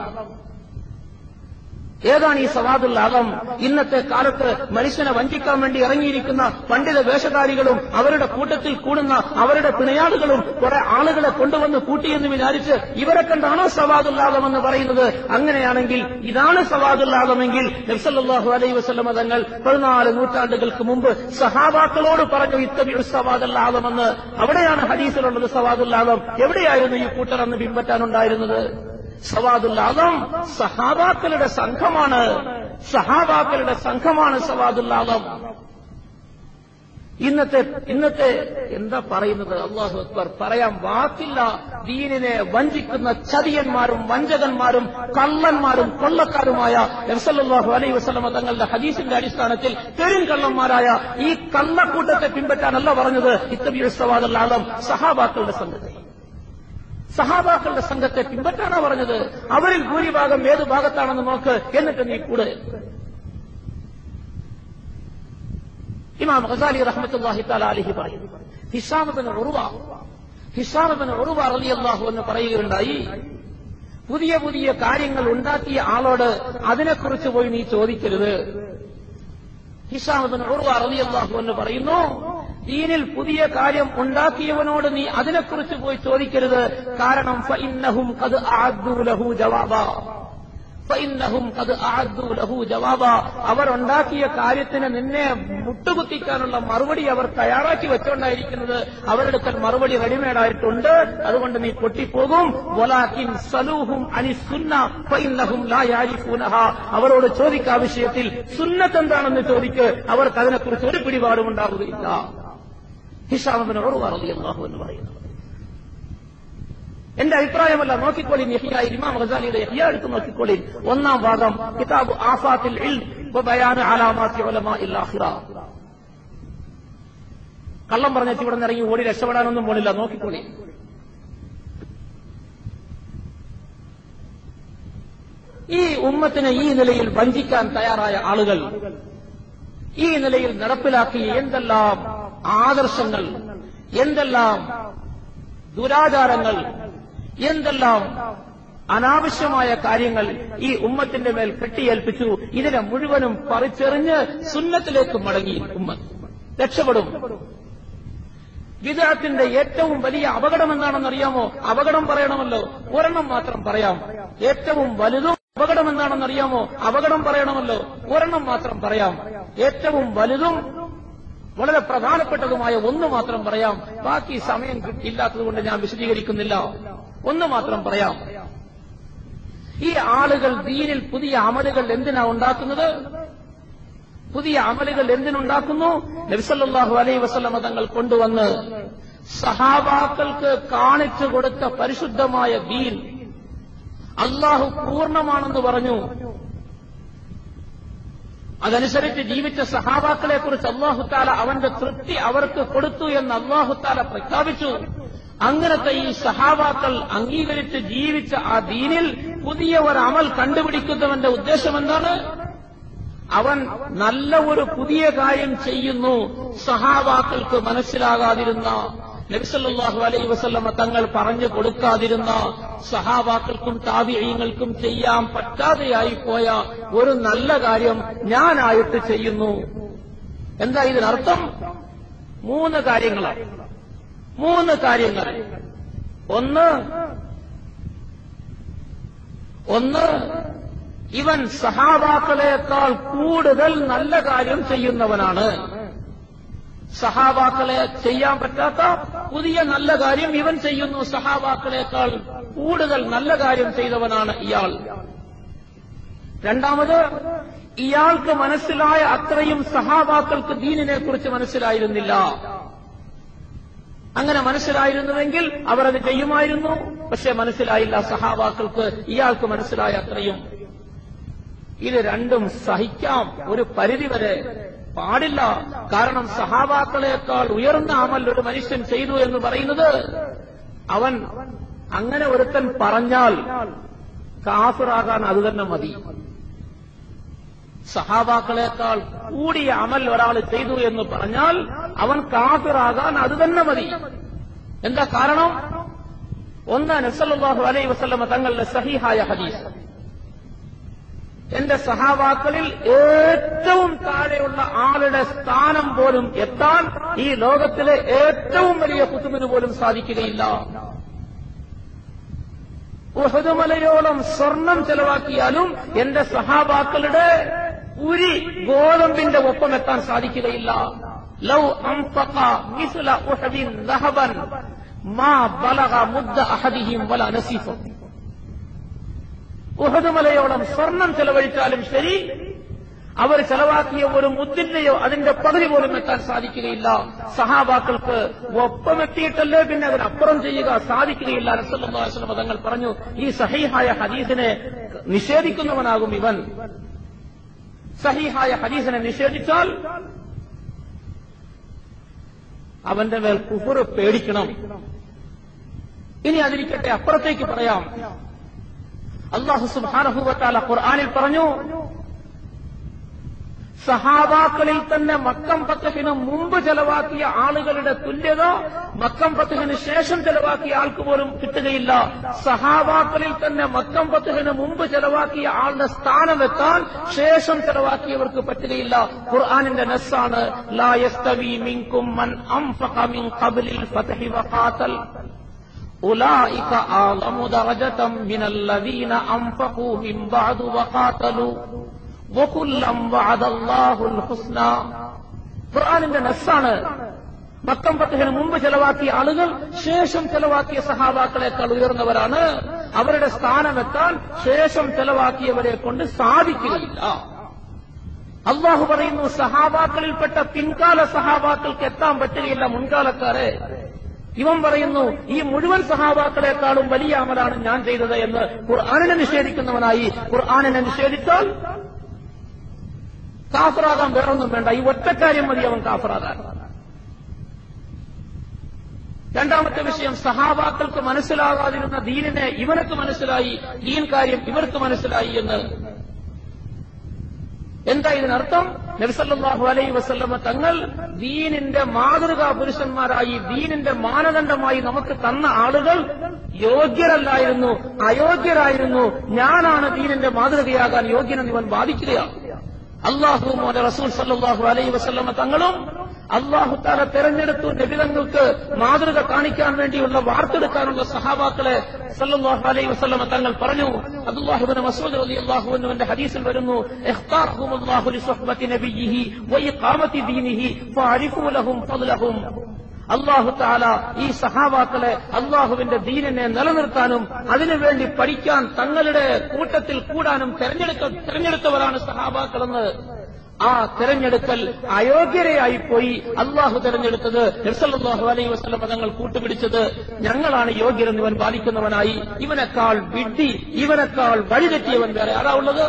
[SPEAKER 2] ഏതാണ് ഈ സവാദുൽ ആലം? ഇന്നത്തെ കാലത്ത് മനുഷ്യനെ വഞ്ചിക്കാൻ വേണ്ടി ഇറങ്ങിയിരിക്കുന്ന പണ്ഡിത വേഷധാരികളും അവരുടെ കൂട്ടത്തിൽ കൂടുന്ന അവരുടെ പിണയാളുകളും കുറെ ആളുകളെ കൊണ്ടുവന്ന് കൂട്ടിയെന്ന് വിചാരിച്ച് ഇവരെ കണ്ടാണോ സവാദുൽ ആലം എന്ന് പറയുന്നത്? അങ്ങനെയാണെങ്കിൽ ഇതാണ് സവാദുൽ ആലമെങ്കിൽ നബി സല്ലല്ലാഹു അലൈഹി വസല്ലമ തങ്ങൾ പതിനാല് നൂറ്റാണ്ടുകൾക്ക് മുമ്പ് സഹാബാക്കളോട് പറഞ്ഞു ഇത്തബിഉ സവാദുൽ ആലം എന്ന്. അവിടെയാണ് ഹദീസിലുള്ളത് സവാദുൽ ആലം. എവിടെയായിരുന്നു ഈ കൂട്ടർ അന്ന് പിൻപറ്റാനുണ്ടായിരുന്നത്? സവാദുൽ ആലം സഹാബാക്കളുടെ സംഘമാണ്. സഹാബാക്കളുടെ സംഘമാണ് സവാദുൽ ആലം. ഇന്നത്തെ ഇന്നത്തെ എന്താ പറയുന്നത്? അല്ലാഹു അക്ബർ, പറയാൻ വാക്കില്ല. ദീനിനെ വഞ്ചിക്കുന്ന ചതിയന്മാരും വഞ്ചകന്മാരും കള്ളന്മാരും കൊള്ളക്കാരുമായ നബി സല്ലല്ലാഹു അലൈഹി വസല്ലമ തങ്ങളുടെ ഹദീസിന്റെ അടിസ്ഥാനത്തിൽ പെരുങ്കള്ളന്മാരായ ഈ കള്ളക്കൂട്ടത്തെ പിൻപറ്റാനല്ല പറഞ്ഞത് ഇത്തബിഉ സവാദുൽ ആലം. സഹാബാക്കളുടെ സംഘത്തെ സഹാബാക്കളുടെ സംഘത്തെ പിൻപറ്റാനാ പറഞ്ഞത്. അവരിൽ ഭൂരിഭാഗം ഏത് ഭാഗത്താണെന്ന് നോക്ക്, എന്നിട്ട് നീ കൂടെ. ഇമാം ഗസാലി റഹ്മത്തുള്ളാഹി തആല അലൈഹി പറയുന്നു, ഹിശാം ഇബ്നു ഉർവ ഹിശാം ഇബ്നു ഉർവ റളിയല്ലാഹു അൻഹു പറയുകയുണ്ടായി, പുതിയ പുതിയ കാര്യങ്ങൾ ഉണ്ടാക്കിയ ആളോട് അതിനെക്കുറിച്ച് പോയി നീ ചോദിക്കരുത്. ഹിശാം ഇബ്നു ഉർവ റളിയല്ലാഹു അൻഹു പറയുന്നു, ദീനിൽ പുതിയ കാര്യം ഉണ്ടാക്കിയവനോട് നീ അതിനെക്കുറിച്ച് പോയി ചോദിക്കരുത്. കാരണം ഫഇന്നഹും ഖദ് അഅദ്ദു ലഹു ജവാബ ഫഇന്നഹും ഖദ് അഅദ്ദു ലഹു ജവാബ അവർ ഉണ്ടാക്കിയ കാര്യത്തിന് നിന്നെ മുട്ടുകുത്തിക്കാനുള്ള മറുപടി അവർ തയ്യാറാക്കി വെച്ചുകൊണ്ടായിരിക്കുന്നത്. അവരുടെ മറുപടി റെഡിമെയ്ഡായിട്ടുണ്ട്. അതുകൊണ്ട് നീ പൊട്ടിപ്പോകും. വലാകിൻ സലൂഹും അനി സുന്ന ഫഇന്നഹും ലാ യഅരിഫൂനഹ അവരോട് ചോദിക്കാ വിഷയത്തിൽ സുന്നത്ത് എന്താണെന്ന് ചോദിക്ക്. അവർക്ക് അതിനെക്കുറിച്ച് ഒരു പിടിപാടും ഉണ്ടാവുകയില്ല. ഹിശാം ഇബ്നു ഉർവ റളിയല്ലാഹു അൻഹു പറയുന്നു. എന്റെ അഭിപ്രായമല്ല, നോക്കിക്കോളി. യഹ്യ ഇമാം ഗസാലിയുടെ യഹ്യ എടുത്ത് നോക്കിക്കോളി. ഒന്നാം ഭാഗം കിതാബ് ആഫാത്തിൽ ഇൽം വബയാൻ അലാമാത്തി ഉലമാഇൽ ആഖിറ. കള്ളം പറഞ്ഞിട്ട് ഇവിടെ നിന്ന് ഇറങ്ങി ഓടി രക്ഷപ്പെടാനൊന്നും പോണില്ല. നോക്കിക്കോളി. ഈ ഉമ്മത്തിനെ ഈ നിലയിൽ വഞ്ചിക്കാൻ തയ്യാറായ ആളുകൾ, ഈ നിലയിൽ നടപ്പിലാക്കിയ എന്തെല്ലാം ആദർശങ്ങൾ, എന്തെല്ലാം ദുരാചാരങ്ങൾ, എന്തെല്ലാം അനാവശ്യമായ കാര്യങ്ങൾ ഈ ഉമ്മത്തിന്റെ മേൽ കെട്ടിയേൽപ്പിച്ചു. ഇതിനെ മുഴുവനും പറിച്ചെറിഞ്ഞ് സുന്നത്തിലേക്ക് മടങ്ങി ഉമ്മത്ത് രക്ഷപ്പെടും. ബിദ്അത്തിന്റെ ഏറ്റവും വലിയ അപകടം എന്താണെന്നറിയാമോ? അപകടം പറയണമല്ലോ, ഒരെണ്ണം മാത്രം പറയാം. ഏറ്റവും വലുതും അപകടം എന്താണെന്നറിയാമോ? അപകടം പറയണമല്ലോ, ഒരെണ്ണം മാത്രം പറയാം. ഏറ്റവും വലുതും വളരെ പ്രധാനപ്പെട്ടതുമായ ഒന്ന് മാത്രം പറയാം. ബാക്കി സമയം ഇല്ലാത്തതുകൊണ്ട് ഞാൻ വിശദീകരിക്കുന്നില്ല. ഒന്ന് മാത്രം പറയാം. ഈ ആളുകൾ ദീനിൽ പുതിയ അമലുകൾ എന്തിനാ ഉണ്ടാക്കുന്നത്? പുതിയ അമലുകൾ എന്തിനുണ്ടാക്കുന്നു? നബി സല്ലല്ലാഹു അലൈഹി വസല്ലമ തങ്ങൾ കൊണ്ടുവന്ന് സഹാബാക്കൾക്ക് കാണിച്ചു കൊടുത്ത പരിശുദ്ധമായ ദീൻ അല്ലാഹു പൂർണ്ണമാണെന്ന് പറഞ്ഞു. അതനുസരിച്ച് ജീവിച്ച സഹാബാക്കളെ കുറിച്ച് അല്ലാഹു തആല അവന്റെ തൃപ്തി അവർക്ക് കൊടുത്തു എന്ന് അല്ലാഹു തആല പ്രഖ്യാപിച്ചു. അങ്ങനത്തെ ഈ സഹാബാക്കൾ അംഗീകരിച്ച് ജീവിച്ച ആ ദീനിൽ പുതിയ ഒരു അമൽ കണ്ടുപിടിക്കുന്നവന്റെ ഉദ്ദേശം എന്താണ്? അവൻ നല്ല ഒരു പുതിയ കാര്യം ചെയ്യുന്നു. സഹാബാക്കൾക്ക് മനസ്സിലാകാതിരുന്ന, നബി സല്ലല്ലാഹു അലൈഹി വസല്ലമ തങ്ങൾ പറഞ്ഞു കൊടുക്കാതിരുന്ന, സഹാബാക്കൾക്കും താബിഈങ്ങൾക്കും ചെയ്യാൻ പറ്റാതെയായി പോയ ഒരു നല്ല കാര്യം ഞാനായിട്ട് ചെയ്യുന്നു. എന്താ ഇതിനർത്ഥം? മൂന്ന് കാര്യങ്ങളാണ്. മൂന്ന് കാര്യങ്ങൾ. ഒന്ന് ഒന്ന് ഇവൻ സഹാബാക്കളെക്കാൾ കൂടുതൽ നല്ല കാര്യം ചെയ്യുന്നവനാണ്. സഹാബാക്കളെ ചെയ്യാൻ പറ്റാത്ത പുതിയ നല്ല കാര്യം ഇവൻ ചെയ്യുന്നു. സഹാബാക്കളെക്കാൾ കൂടുതൽ നല്ല കാര്യം ചെയ്തവനാണ് ഇയാൾ. രണ്ടാമത്, ഇയാൾക്ക് മനസ്സിലായ അത്രയും സഹാബാക്കൾക്ക് ദീനിനെ കുറിച്ച് മനസ്സിലായിരുന്നില്ല. അങ്ങനെ മനസ്സിലായിരുന്നുവെങ്കിൽ അവർ അത് ചെയ്യുമായിരുന്നു. പക്ഷെ മനസ്സിലായില്ല സഹാബാക്കൾക്ക്, ഇയാൾക്ക് മനസ്സിലായ അത്രയും. ഇത് രണ്ടും സഹിക്കാം ഒരു പരിധിവരെ, പാടില്ല. കാരണം സഹാബാക്കളെക്കാൾ ഉയർന്ന അമൽ ഒരു മനുഷ്യൻ ചെയ്തു എന്ന് പറയുന്നത്, അവൻ അങ്ങനെ ഒരുത്തൻ പറഞ്ഞാൽ കാഫിറാകാൻ അത് തന്നെ മതി. സഹാബാക്കളെക്കാൾ കൂടിയ അമൽ ഒരാൾ ചെയ്തു എന്ന് പറഞ്ഞാൽ അവൻ കാഫിറാകാൻ അത് തന്നെ മതി. എന്താ കാരണം? ഒന്ന്, നബി സല്ലല്ലാഹു അലൈഹി വസല്ലമ തങ്ങളുടെ സഹീഹായ ഹദീസ്, എന്റെ സഹാബാക്കളിൽ ഏറ്റവും താഴെയുള്ള ആളുടെ സ്ഥാനം പോലും എത്താൻ ഈ ലോകത്തിലെ ഏറ്റവും വലിയ കുതുബിന് പോലും സാധിക്കുകയില്ല. ഉഹദ് മലയോളം സ്വർണം ചെലവാക്കിയാലും എന്റെ സഹാബാക്കളുടെ ഉരി ഗോതമ്പിന്റെ ഒപ്പം എത്താൻ സാധിക്കുകയില്ല. ലൗ അൻഫഖ മിസ്ല ഉഹദിൻ ദഹബൻ മാ ബലഗ മുദ്ദ അഹദിഹിം വലാ നസീഫ. ഉഹദ് മലയോളം സ്വർണം ചെലവഴിച്ചാലും ശരി, അവർ ചെലവാക്കിയ ഒരു മുദ്ദിന്റെയോ അതിന്റെ പകുതി പോലും എത്താൻ സാധിക്കുകയില്ല. സഹാബാക്കൾക്ക് ഒപ്പമെത്തിയിട്ടല്ലേ പിന്നെ അതിനപ്പുറം ചെയ്യുക സാധിക്കുകയില്ല. റസൂലുള്ളാഹി സ്വല്ലല്ലാഹു അലൈഹി വസല്ലം തങ്ങൾ പറഞ്ഞു, ഈ സഹീഹായ ഹദീസിനെ നിഷേധിക്കുന്നവനാകും ഇവൻ. സഹീഹായ ഹദീസിനെ നിഷേധിച്ചാൽ അവന്റെ മേൽ കുഫർ പേടിക്കണം. ഇനി അതിരിക്കട്ടെ, അപ്പുറത്തേക്ക് പറയാം. അല്ലാഹു സുബ്ഹാനഹു വ തആല ഖുർആനിൽ പറഞ്ഞു, സഹാബാക്കളിൽ തന്നെ മക്കം ഫത്ഹിന് മുമ്പ് ചെലവാക്കിയ ആളുകളുടെ തുല്യത മക്കം ഫത്ഹിന് ശേഷം ചെലവാക്കിയ ആൾക്ക് പോലും കിട്ടുകയില്ല. സഹാബാക്കളിൽ തന്നെ മക്കം ഫത്ഹിന് മുമ്പ് ചെലവാക്കിയ ആളുടെ സ്ഥാനമെത്താൻ ശേഷം ചെലവാക്കിയവർക്ക് പറ്റുകയില്ല. ഖുർആനിന്റെ നസ്സാണ്, ലാ യസ്തവി മിൻകും മൻ അൻഫഖ മിൻ ഖബ്ലിൽ ഫത്ഹി വഖാതൽ ഉലൈക അഅ്ലമു ദറജതൻ മിനല്ലദീന അൻഫഖൂ മിൻ ബഅദു വഖാതലു വകുല്ലം വഅദല്ലാഹുൽ ഹുസ്ന. ഖുർആനിന്റെ നസ്സാണ്. മക്കം ഫത്ഹിന് മുമ്പ് ചെലവാക്കിയ ആളുകൾ ശേഷം ചെലവാക്കിയ സഹാബാക്കളെക്കാൾ ഉയർന്നവരാണ്. അവരുടെ സ്ഥാനമെത്താൻ ശേഷം ചെലവാക്കിയവരെ കൊണ്ട് സാധിക്കുകയില്ല. അള്ളാഹു പറയുന്നു, സഹാബാക്കളിൽപ്പെട്ട പിൻകാല സഹാബാക്കൾക്ക് എത്താൻ പറ്റുകയില്ല മുൻകാലക്കാരെ. ഇവൻ പറയുന്നു, ഈ മുഴുവൻ സഹാബാക്കളെക്കാളും വലിയ അമലാണ് ഞാൻ ചെയ്തത് എന്ന് ഖുർആനിനെ നിഷേധിക്കുന്നവനായി. ഖുർആനിനെ നിഷേധിച്ചാൽ കാഫറാകാൻ വേറൊന്നും വേണ്ട, ഈ ഒറ്റക്കാര്യം മതി അവൻ കാഫറാകാൻ. രണ്ടാമത്തെ വിഷയം, സഹാബാക്കൾക്ക് മനസ്സിലാകാതിരുന്ന ദീനിനെ ഇവർക്ക് മനസ്സിലായി, ദീൻ കാര്യം ഇവർക്ക് മനസ്സിലായി എന്ന്. എന്താ ഇതിനർത്ഥം? നബി സല്ലല്ലാഹു അലൈഹി വസല്ലമ തങ്ങൾ ദീനിന്റെ മാതൃകാ പുരുഷന്മാരായി, ദീനിന്റെ മാനദണ്ഡമായി നമുക്ക് തന്ന ആളുകൾ യോഗ്യരല്ലായിരുന്നു, അയോഗ്യരായിരുന്നു. ഞാനാണ് ദീനിന്റെ മാതൃകയാകാൻ യോഗ്യനെന്ന് ഇവൻ വാദിക്കുകയാണ്. അള്ളാഹുവും അവന്റെ റസൂൽ സല്ലല്ലാഹു അലൈഹി വസല്ലമ തങ്ങളും അള്ളാഹു തആല തെരഞ്ഞെടുത്തു നബിതങ്ങൾക്ക് മാതൃക കാണിക്കാൻ വേണ്ടിയുള്ള വാർത്തെടുക്കാനുള്ള സഹാബാക്കളെ സല്ലല്ലാഹു അലൈഹി വസല്ലമ തങ്ങൾ പറഞ്ഞു. അബ്ദുല്ലാഹി ഇബ്നു മസ്ഊദ് റളിയല്ലാഹു അൻഹുവിന്റെ ഹദീസിൽ വരുന്നു, ഇഖ്താറഹുമുല്ലാഹു ലിസുഹ്ബത്തി നബിയിഹി വഇഖാമത്തി ദീനിഹി ഫഅരിഫൂ ലഹും ഫദ്ലഹും. അള്ളാഹു തആല ഈ സഹാബാക്കളെ അള്ളാഹുവിന്റെ ദീനിനെ നിലനിർത്താനും അതിനുവേണ്ടി പഠിക്കാൻ തങ്ങളുടെ കൂട്ടത്തിൽ കൂടാനും തെരഞ്ഞെടുക്ക തെരഞ്ഞെടുത്തവരാണ് സഹാബാക്കളെന്ന്. ആ തെരഞ്ഞെടുക്കൽ അയോഗ്യരെയായിപ്പോയി. അള്ളാഹു തെരഞ്ഞെടുത്തത് നബി സല്ലല്ലാഹു അലൈഹി വസല്ലം തങ്ങൾ കൂട്ടുപിടിച്ചത് ഞങ്ങളാണ് യോഗ്യരെന്ന് ഇവൻ വാദിക്കുന്നവനായി. ഇവനേക്കാൾ വിഡ്ഢി, ഇവനേക്കാൾ വഴിതെറ്റിയവൻ വേറെ ആരാ ഉള്ളത്?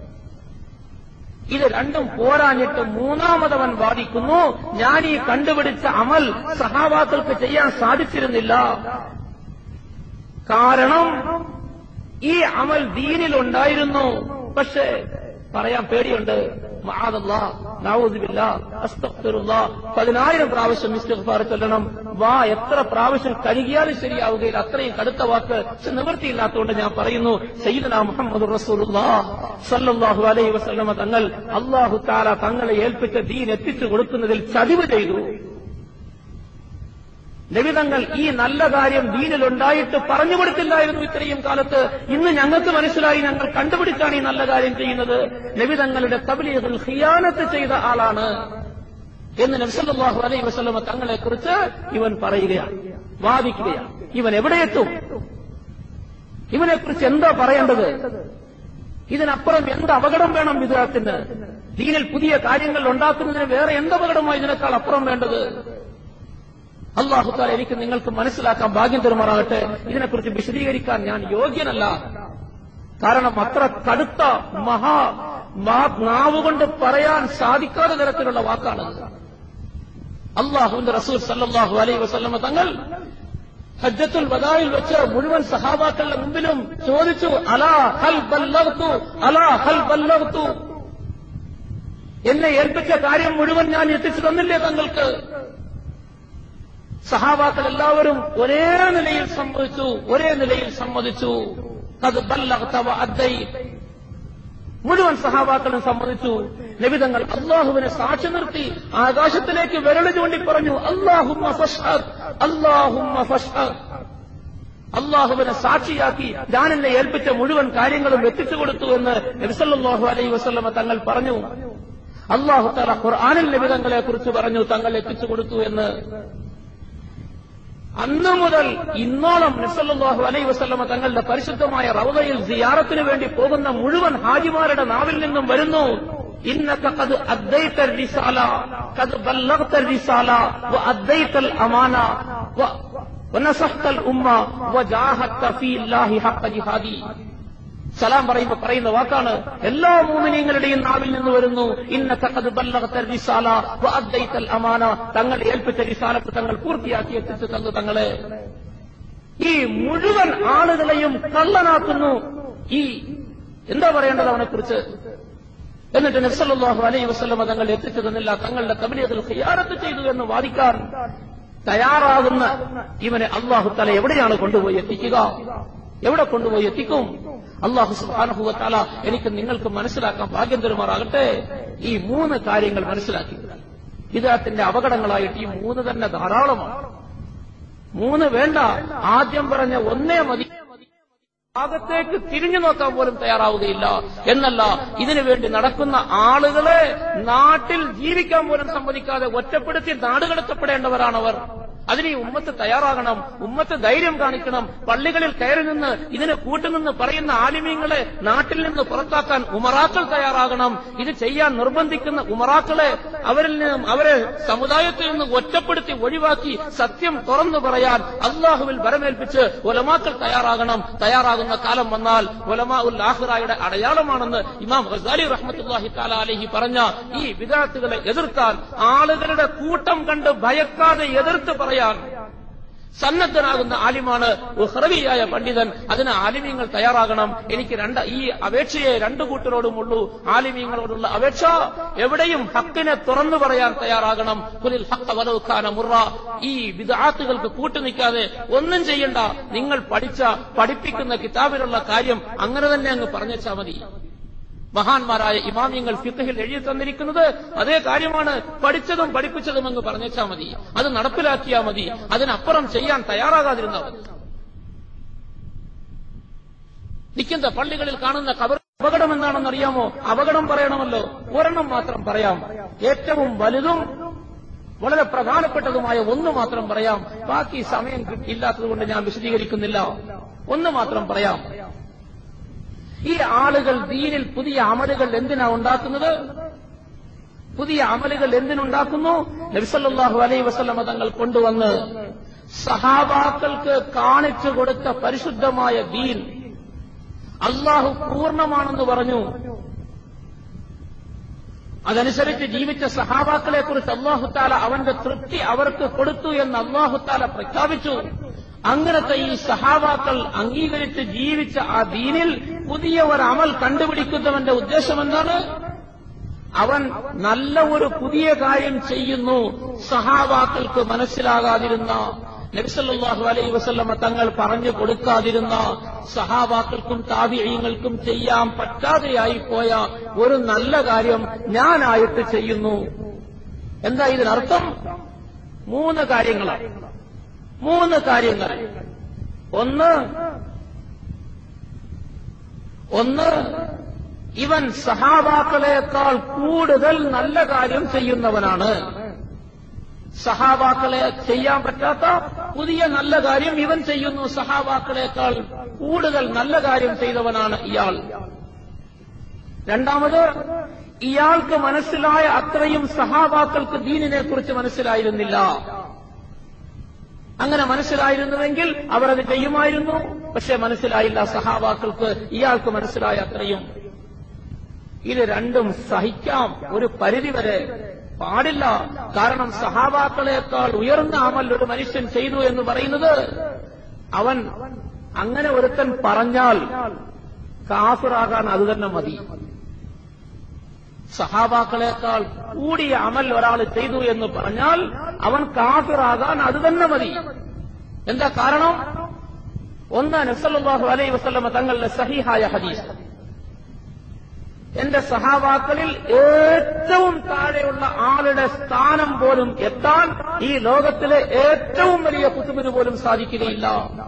[SPEAKER 2] ഇത് രണ്ടും പോരാഞ്ഞിട്ട് മൂന്നാമതവൻ വാദിക്കുന്നു, ഞാൻ ഈ കണ്ടുപിടിച്ച അമൽ സഹാബാക്കൾക്ക് ചെയ്യാൻ സാധിച്ചിരുന്നില്ല. കാരണം ഈ അമൽ ദീനിലുണ്ടായിരുന്നു, പക്ഷേ പറയാൻ പേടിയുണ്ട്. മഅദല്ലാഹ്, നഊദുബില്ലാഹ്, അസ്തഗ്ഫിറുല്ലാഹ്, പതിനായിരം പ്രാവശ്യം ഇസ്തിഗ്ഫാർ ചൊല്ലണം. വാ എത്ര പ്രാവശ്യം കഴുകിയാലും ശരിയാവുകയില്ല, അത്രയും കടുത്ത വാക്ക്. പക്ഷെ നിവൃത്തിയില്ലാത്തതുകൊണ്ട് ഞാൻ പറയുന്നു, സയ്യിദുനാ മുഹമ്മദുർ റസൂലുള്ളാഹ് സല്ലല്ലാഹു അലൈഹി വസല്ലമ തങ്ങൾ അല്ലാഹു തആല തങ്ങളെ ഏൽപ്പിച്ച ദീൻ എത്തിച്ചു കൊടുക്കുന്നതിൽ ചതിവ് ചെയ്തു. നബിതങ്ങൾ ഈ നല്ല കാര്യം ദീനിലുണ്ടായിട്ട് പറഞ്ഞു കൊടുത്തില്ലായിരുന്നു ഇത്രയും കാലത്ത്. ഇന്ന് ഞങ്ങൾക്ക് മനസ്സിലായി, ഞങ്ങൾ കണ്ടുപിടിച്ചാണ് ഈ നല്ല കാര്യം ചെയ്യുന്നത്. നബിതങ്ങളുടെ തബ്ലീഗിൽ ഖിയാനത്ത് ചെയ്ത ആളാണ് എന്ന് നബി സല്ലല്ലാഹു അലൈഹി വസല്ലമ തങ്ങളെക്കുറിച്ച് ഇവൻ പറയുകയാണ്, വാദിക്കുകയാണ്. ഇവൻ എവിടെയെത്തും? ഇവനെക്കുറിച്ച് എന്താ പറയേണ്ടത്? ഇതിനപ്പുറം എന്ത് അപകടം വേണം വിദ്യാർത്ഥിന്? ദീനിൽ പുതിയ കാര്യങ്ങൾ ഉണ്ടാക്കുന്നതിന് വേറെ എന്ത് അപകടമായി ഇതിനേക്കാൾ അപ്പുറം വേണ്ടത്? അല്ലാഹു തആല എനിക്ക് നിങ്ങൾക്ക് മനസ്സിലാക്കാൻ ഭാഗ്യം തരുമാറാകട്ടെ. ഇതിനെക്കുറിച്ച് വിശദീകരിക്കാൻ ഞാൻ യോഗ്യനല്ല. കാരണം അത്ര കടുത്ത മഹാ നാവുകൊണ്ട് പറയാൻ സാധിക്കാത്ത തരത്തിലുള്ള വാക്കാണ്. അല്ലാഹുവിന്റെ റസൂൽ സല്ലല്ലാഹു അലൈഹി വസല്ലമ തങ്ങൾ ഹജ്ജത്തുൽ വദായിൽ വെച്ച് മുഴുവൻ സഹാബാക്കളുടെ മുമ്പിലും ചോദിച്ചു, അലാ ഹൽ ബല്ലഗ്തു, അലാ ഹൽ ബല്ലഗ്തു, എന്നെ ഏൽപ്പിച്ച കാര്യം മുഴുവൻ ഞാൻ എത്തിച്ചു തന്നില്ലേ തങ്ങൾക്ക്? സഹാബാക്കൾ എല്ലാവരും ഒരേ നിലയിൽ സമ്മതിച്ചു, ഒരേ നിലയിൽ സമ്മതിച്ചു. ഖദ് ബല്ലഗ്ത വഅദ്ദൈത, മുഴുവൻ സഹാബാക്കളും സമ്മതിച്ചു. നബിതങ്ങൾ അല്ലാഹുവിനെ സാക്ഷി നിർത്തി ആകാശത്തിലേക്ക് വിരൽ ചൂണ്ടി പറഞ്ഞു, അല്ലാഹുമ്മ ഫശ്ഹദ്, അല്ലാഹുമ്മ ഫശ്ഹദ്. അല്ലാഹുവിനെ സാക്ഷിയാക്കി ഞാൻ എന്നെ ഏൽപ്പിച്ച മുഴുവൻ കാര്യങ്ങളും എത്തിച്ചു കൊടുത്തു എന്ന് നബി സല്ലല്ലാഹു അലൈഹി വസല്ലമ തങ്ങൾ പറഞ്ഞു. അല്ലാഹു തആല ഖുർആനിൽ നബിതങ്ങളെ കുറിച്ച് പറഞ്ഞു, തങ്ങൾ എത്തിച്ചു കൊടുത്തു എന്ന്. അന്നു മുതൽ ഇന്നോളം നബി സല്ലല്ലാഹു അലൈഹി വസല്ലമ തങ്ങളുടെ പരിശുദ്ധമായ റൗദയിൽ സിയാറത്തിന് വേണ്ടി പോകുന്ന മുഴുവൻ ഹാജിമാരുടെ നാവിൽ നിന്നും വരുന്നു, ഇന്നക ഖദ് അദ്ദൈത റിസാല, ഖദ് ബല്ലഗ്ത റിസാല വഅദ്ദൈതൽ അമാന വനസഹ്തൽ ഉമ്മ വജാഹദ്ത ഫീല്ലാഹി ഹഖ്ക ജിഹാദി. സലാം പറയുമ്പോൾ പറയുന്ന വാക്കാണ്. എല്ലാ മുഅ്മിനീങ്ങളുടെയും നാവിൽ നിന്ന് വരുന്നു, ഇന്നക ഖദ് ബല്ലഗ്ത റിസാല വഅദ്ദൈതൽ അമാന, തങ്ങൾ ഏൽപ്പിച്ച റിസാലത്ത് തങ്ങൾ പൂർത്തിയാക്കി എത്തിച്ചു തന്നു തങ്ങളെ. ഈ മുഴുവൻ ആളുകളെയും കള്ളനാക്കുന്നു. ഈ എന്താ പറയേണ്ടത് അവനെക്കുറിച്ച്? എന്നിട്ട് നബി സല്ലല്ലാഹു അലൈഹി വസല്ലം തങ്ങൾ എത്തിച്ചു തന്നില്ല, തങ്ങളുടെ തബ്ലീഗിൽ ഖിയാനത്ത് ചെയ്തു എന്ന് വാദിക്കാൻ തയ്യാറാകുന്ന ഇവനെ അല്ലാഹു തആല എവിടെയാണ് കൊണ്ടുപോയി എത്തിക്കുക? എവിടെ കൊണ്ടുപോയി എത്തിക്കും? അല്ലാഹു സുബ്ഹാനഹു വ തആല എനിക്ക് നിങ്ങൾക്ക് മനസ്സിലാക്കാൻ ഭാഗ്യം തരുമാറാകട്ടെ. ഈ മൂന്ന് കാര്യങ്ങൾ മനസ്സിലാക്കി ബിദ്അത്തിന്റെ അപകടങ്ങളായിട്ട് ഈ മൂന്ന് തന്നെ ധാരാളമാണ്. മൂന്ന് വേണ്ട, ആദ്യം പറഞ്ഞ ഒന്നേ മതി. ഭാഗത്തേക്ക് തിരിഞ്ഞു നോക്കാൻ പോലും തയ്യാറാവുകയില്ല എന്നല്ല, ഇതിനുവേണ്ടി നടക്കുന്ന ആളുകളെ നാട്ടിൽ ജീവിക്കാൻ പോലും സമ്മതിക്കാതെ ഒറ്റപ്പെടുത്തി നാടുകടത്തപ്പെടേണ്ടവരാണവർ. അതിന് ഈ ഉമ്മത്ത് തയ്യാറാകണം, ഉമ്മത്ത് ധൈര്യം കാണിക്കണം. പള്ളികളിൽ കയറി നിന്ന് ഇതിന് കൂട്ടുനിന്ന് പറയുന്ന ആലിമീങ്ങളെ നാട്ടിൽ നിന്ന് പുറത്താക്കാൻ ഉമറാക്കൾ തയ്യാറാകണം. ഇത് ചെയ്യാൻ നിർബന്ധിക്കുന്ന ഉമറാക്കളെ അവരിൽ നിന്നും അവരെ സമുദായത്തിൽ നിന്ന് ഒറ്റപ്പെടുത്തി ഒഴിവാക്കി സത്യം തുറന്നു പറയാൻ അള്ളാഹുവിൽ വരമേൽപ്പിച്ച് ഉലമാക്കൾ തയ്യാറാകണം. തയ്യാറാകുന്ന കാലം വന്നാൽ ഉലമാ ഉൽ ആഖിറയുടെ അടയാളമാണെന്ന് ഇമാം ഗസാലി റഹ്മത്തുള്ളാഹി തആല അലൈഹി പറഞ്ഞ ഈ ബിദ്അത്തുകളെ എതിർത്താൽ, ആളുകളുടെ കൂട്ടം കണ്ട് ഭയക്കാതെ എതിർത്ത് പറയാൻ സന്നദ്ധനാകുന്ന ആലിമാണ് ഉഖ്റവിയായ പണ്ഡിതൻ. അതിന് ആലിമീങ്ങൾ തയ്യാറാകണം. എനിക്ക് രണ്ട് ഈ അപേക്ഷയെ രണ്ടു കൂട്ടരോടുമുള്ളൂ. ആലിമീങ്ങളോടുള്ള അപേക്ഷ, എവിടെയും ഹക്കിനെ തുറന്നു പറയാൻ തയ്യാറാകണം. ഖുലിൽ ഹഖ്ഖ വലൗ കാന മുറ. ഈ ബിദ്അത്തുകൾക്ക് കൂട്ടുനിൽക്കാതെ ഒന്നും ചെയ്യണ്ട. നിങ്ങൾ പഠിച്ച പഠിപ്പിക്കുന്ന കിതാബിലുള്ള കാര്യം അങ്ങനെ തന്നെ അങ്ങ് പറഞ്ഞേച്ചാൽ മതി. മഹാന്മാരായ ഇമാമിയങ്ങൾ ഫിഖ്ഹിൽ എഴുതി തന്നിരിക്കുന്നത് അതേ കാര്യമാണ്. പഠിച്ചതും പഠിപ്പിച്ചതും അങ്ങ് പറഞ്ഞേച്ചാൽ മതി, അത് നടപ്പിലാക്കിയാൽ മതി. അതിനപ്പുറം ചെയ്യാൻ തയ്യാറാകാതിരുന്നാൽ മതി. നിൽക്കുന്ന പള്ളികളിൽ കാണുന്ന ഖബർ അപകടം എന്താണെന്നറിയാമോ? അപകടം പറയണമല്ലോ, ഒരെണ്ണം മാത്രം പറയാം. ഏറ്റവും വലുതും വളരെ പ്രധാനപ്പെട്ടതുമായ ഒന്ന് മാത്രം പറയാം. ബാക്കി സമയം ഇല്ലാത്തതുകൊണ്ട് ഞാൻ വിശദീകരിക്കുന്നില്ല. ഒന്ന് മാത്രം പറയാം. ഈ ആളുകൾ ദീനിൽ പുതിയ അമലുകൾ എന്തിനാ ഉണ്ടാക്കുന്നത്? പുതിയ അമലുകൾ എന്തിനുണ്ടാക്കുന്നു? നബി സല്ലല്ലാഹു അലൈഹി വസല്ലം തങ്ങൾ കൊണ്ടുവന്ന് സഹാബാക്കൾക്ക് കാണിച്ചു കൊടുത്ത പരിശുദ്ധമായ ദീൻ അല്ലാഹു പൂർണ്ണമാണെന്ന് പറഞ്ഞു. അതനുസരിച്ച് ജീവിച്ച സഹാബാക്കളെ കുറിച്ച് അല്ലാഹു തആല അവന്റെ തൃപ്തി അവർക്ക് കൊടുത്തു എന്ന് അല്ലാഹു തആല പ്രഖ്യാപിച്ചു. അങ്ങനത്തെ ഈ സഹാബാക്കൾ അംഗീകരിച്ച് ജീവിച്ച ആ ദീനിൽ പുതിയ ഒരു അമൽ കണ്ടുപിടിക്കുന്നവന്റെ ഉദ്ദേശം എന്താണ്? അവൻ നല്ല ഒരു പുതിയ കാര്യം ചെയ്യുന്നു. സഹാബാക്കൾക്ക് മനസ്സിലാകാതിരുന്ന, നബി സല്ലല്ലാഹു അലൈഹി വസല്ലമ തങ്ങൾ പറഞ്ഞു കൊടുക്കാതിരുന്ന, സഹാബാക്കൾക്കും താബിഈങ്ങൾക്കും ചെയ്യാൻ പറ്റാതെയായി പോയ ഒരു നല്ല കാര്യം ഞാനായിട്ട് ചെയ്യുന്നു. എന്താ ഇതിനർത്ഥം? മൂന്ന് കാര്യങ്ങളാണ്. മൂന്ന് കാര്യങ്ങൾ. ഒന്ന് ഒന്ന് ഇവൻ സഹാബാക്കളെക്കാൾ കൂടുതൽ നല്ല കാര്യം ചെയ്യുന്നവനാണ്. സഹാബാക്കളെ ചെയ്യാൻ പറ്റാത്ത പുതിയ നല്ല കാര്യം ഇവൻ ചെയ്യുന്നു. സഹാബാക്കളെക്കാൾ കൂടുതൽ നല്ല കാര്യം ചെയ്തവനാണ് ഇയാൾ. രണ്ടാമത്, ഇയാൾക്ക് മനസ്സിലായ അത്രയും സഹാബാക്കൾക്ക് ദീനിനെ കുറിച്ച് മനസ്സിലായിരുന്നില്ല. അങ്ങനെ മനസ്സിലായിരുന്നുവെങ്കിൽ അവർ അത് ചെയ്യുമായിരുന്നു. പക്ഷെ മനസ്സിലായില്ല സഹാബാക്കൾക്ക്, ഇയാൾക്ക് മനസ്സിലായ അത്രയും. ഇത് രണ്ടും സഹിക്കാം ഒരു പരിധിവരെ, പാടില്ല. കാരണം സഹാബാക്കളെക്കാൾ ഉയർന്ന അമൽ ഒരു മനുഷ്യൻ ചെയ്തു എന്ന് പറയുന്നത്, അവൻ അങ്ങനെ ഒരുത്തൻ പറഞ്ഞാൽ കാഫിറാകാൻ അത് തന്നെ മതി. സഹാബാക്കളെക്കാൾ കൂടിയ അമൽ ഒരാൾ ചെയ്തു എന്ന് പറഞ്ഞാൽ അവൻ കാഫിറാകാൻ അത് തന്നെ മതി. എന്താ കാരണം? ഒന്ന്, നബി സല്ലല്ലാഹു അലൈഹി വസല്ലമ തങ്ങളുടെ സഹീഹായ ഹദീസ്, എന്റെ സഹാബാക്കളിൽ ഏറ്റവും താഴെയുള്ള ആളുടെ സ്ഥാനം പോലും എത്താൻ ഈ ലോകത്തിലെ ഏറ്റവും വലിയ കുതുബിന് പോലും സാധിക്കുകയില്ല.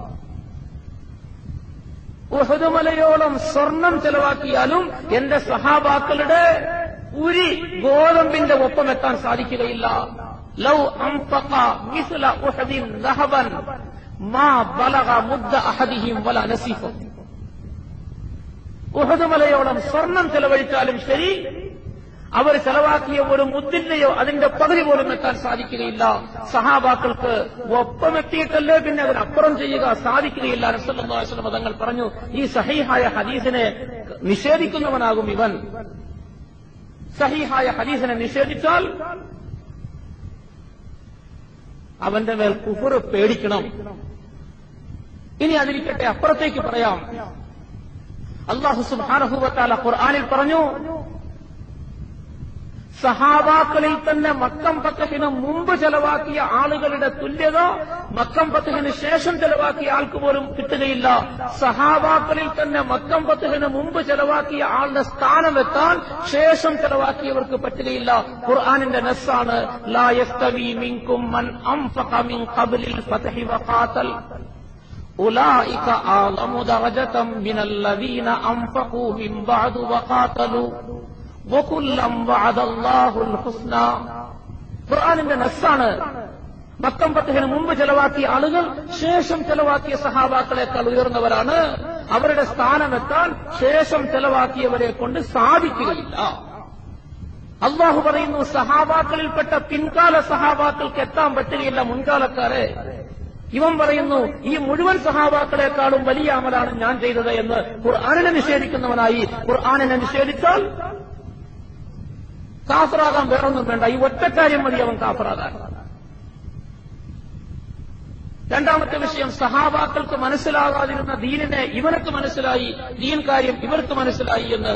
[SPEAKER 2] ഉഹദ് മലയോളം സ്വർണം ചെലവാക്കിയാലും എന്റെ സഹാബാക്കളുടെ ഉരി ഗോതമ്പിന്റെ ഒപ്പം എത്താൻ സാധിക്കുകയില്ല. ലൗ അൻഫഖ മിസ്ല ഉഹദിൻ ദഹബൻ മാ ബലഗ മുദ്ദ അഹദിഹിം വലാ നസീഫ. ഉഹദ് മലയോളം സ്വർണം ചെലവഴിച്ചാലും ശരി, അവർ ചെലവാക്കിയ ഒരു മുദ്ദിന്റെയോ അതിന്റെ പകുതി പോലും എത്താൻ സാധിക്കുകയില്ല. സഹാബാക്കൾക്ക് ഒപ്പമെത്തിയിട്ടല്ലേ പിന്നെ അതിനപ്പുറം ചെയ്യുക സാധിക്കുകയില്ല. നബി സല്ലല്ലാഹു അലൈഹി വസല്ലം തങ്ങൾ പറഞ്ഞു, ഈ സഹീഹായ ഹദീസിനെ നിഷേധിക്കുന്നവനാകും ഇവൻ. സഹീഹായ ഹദീസിനെ നിഷേധിച്ചാൽ അവന്റെ മേൽ കുഫർ പേടിക്കണം. ഇനി അതിരിക്കട്ടെ, അപ്പുറത്തേക്ക് പറയാം. അല്ലാഹു സുബ്ഹാനഹു വ തആല ഖുർആനിൽ പറഞ്ഞു, وَلَا تَكُونُوا كَالَّذِينَ نَقَضُوا غَزْلَهُمْ مِن بَعْدِ قُوَّةٍ أَنكَاثًا. يَخْرُجُونَ مِنْ أَفْوَاهِهِمْ സഹാബാക്കളിൽ തന്നെ മക്കം ഫതഹിന് മുമ്പ് ചെലവാക്കിയ ആളുകളുടെ തുല്യത മക്കം ഫതഹിന് ശേഷം ചെലവാക്കിയ ആൾക്ക് പോലും കിട്ടുകയില്ല. സഹാബാക്കളിൽ തന്നെ മക്കം ഫതഹിന് മുമ്പ് ചെലവാക്കിയ ആളുടെ സ്ഥാനമെത്താൻ ശേഷം ചെലവാക്കിയവർക്ക് പറ്റുകയില്ല. ഖുർആനിന്റെ നസ്സാണ്, ലാ യസ്തവി മിൻകും മൻ അൻഫഖ മിൻ ഖബ്ലിൽ ഫതഹി വഖാതൽ ഉലൈക അഅ്ലമു ദറജതൻ മിനല്ലദീന അൻഫഖൂ മിൻ ബഅദു വഖാതലു വകുല്ലം വഅദല്ലാഹുൽ ഹുസ്ന. ഖുർആനിന്റെ നസ്സാണ്. മക്കം ഫതഹിന് മുമ്പ് ചെലവാക്കിയ ആളുകൾ ശേഷം ചെലവാക്കിയ സഹാബാക്കളെക്കാൾ ഉയർന്നവരാണ്. അവരുടെ സ്ഥാനമെത്താൻ ശേഷം ചെലവാക്കിയവരെ കൊണ്ട് സാധിക്കുകയില്ല. അള്ളാഹു പറയുന്നു, സഹാബാക്കളിൽപ്പെട്ട പിൻകാല സഹാബാക്കൾക്ക് എത്താൻ പറ്റുകയില്ല മുൻകാലക്കാരെ. ഇവൻ പറയുന്നു, ഈ മുഴുവൻ സഹാബാക്കളെക്കാളും വലിയ അമലാണ് ഞാൻ ചെയ്തത് എന്ന് ഖുർആനിനെ നിഷേധിക്കുന്നവനായി. ഖുർആനിനെ നിഷേധിച്ചാൽ കാഫറാകാൻ വേറൊന്നും വേണ്ട, ഈ ഒറ്റക്കാര്യം മതി അവൻ കാഫറാകാൻ. രണ്ടാമത്തെ വിഷയം, സഹാബാക്കൾക്ക് മനസ്സിലാകാതിരുന്ന ദീനിനെ ഇവനക്ക് മനസ്സിലായി, ദീൻ കാര്യം ഇവർക്ക് മനസ്സിലായി എന്ന്.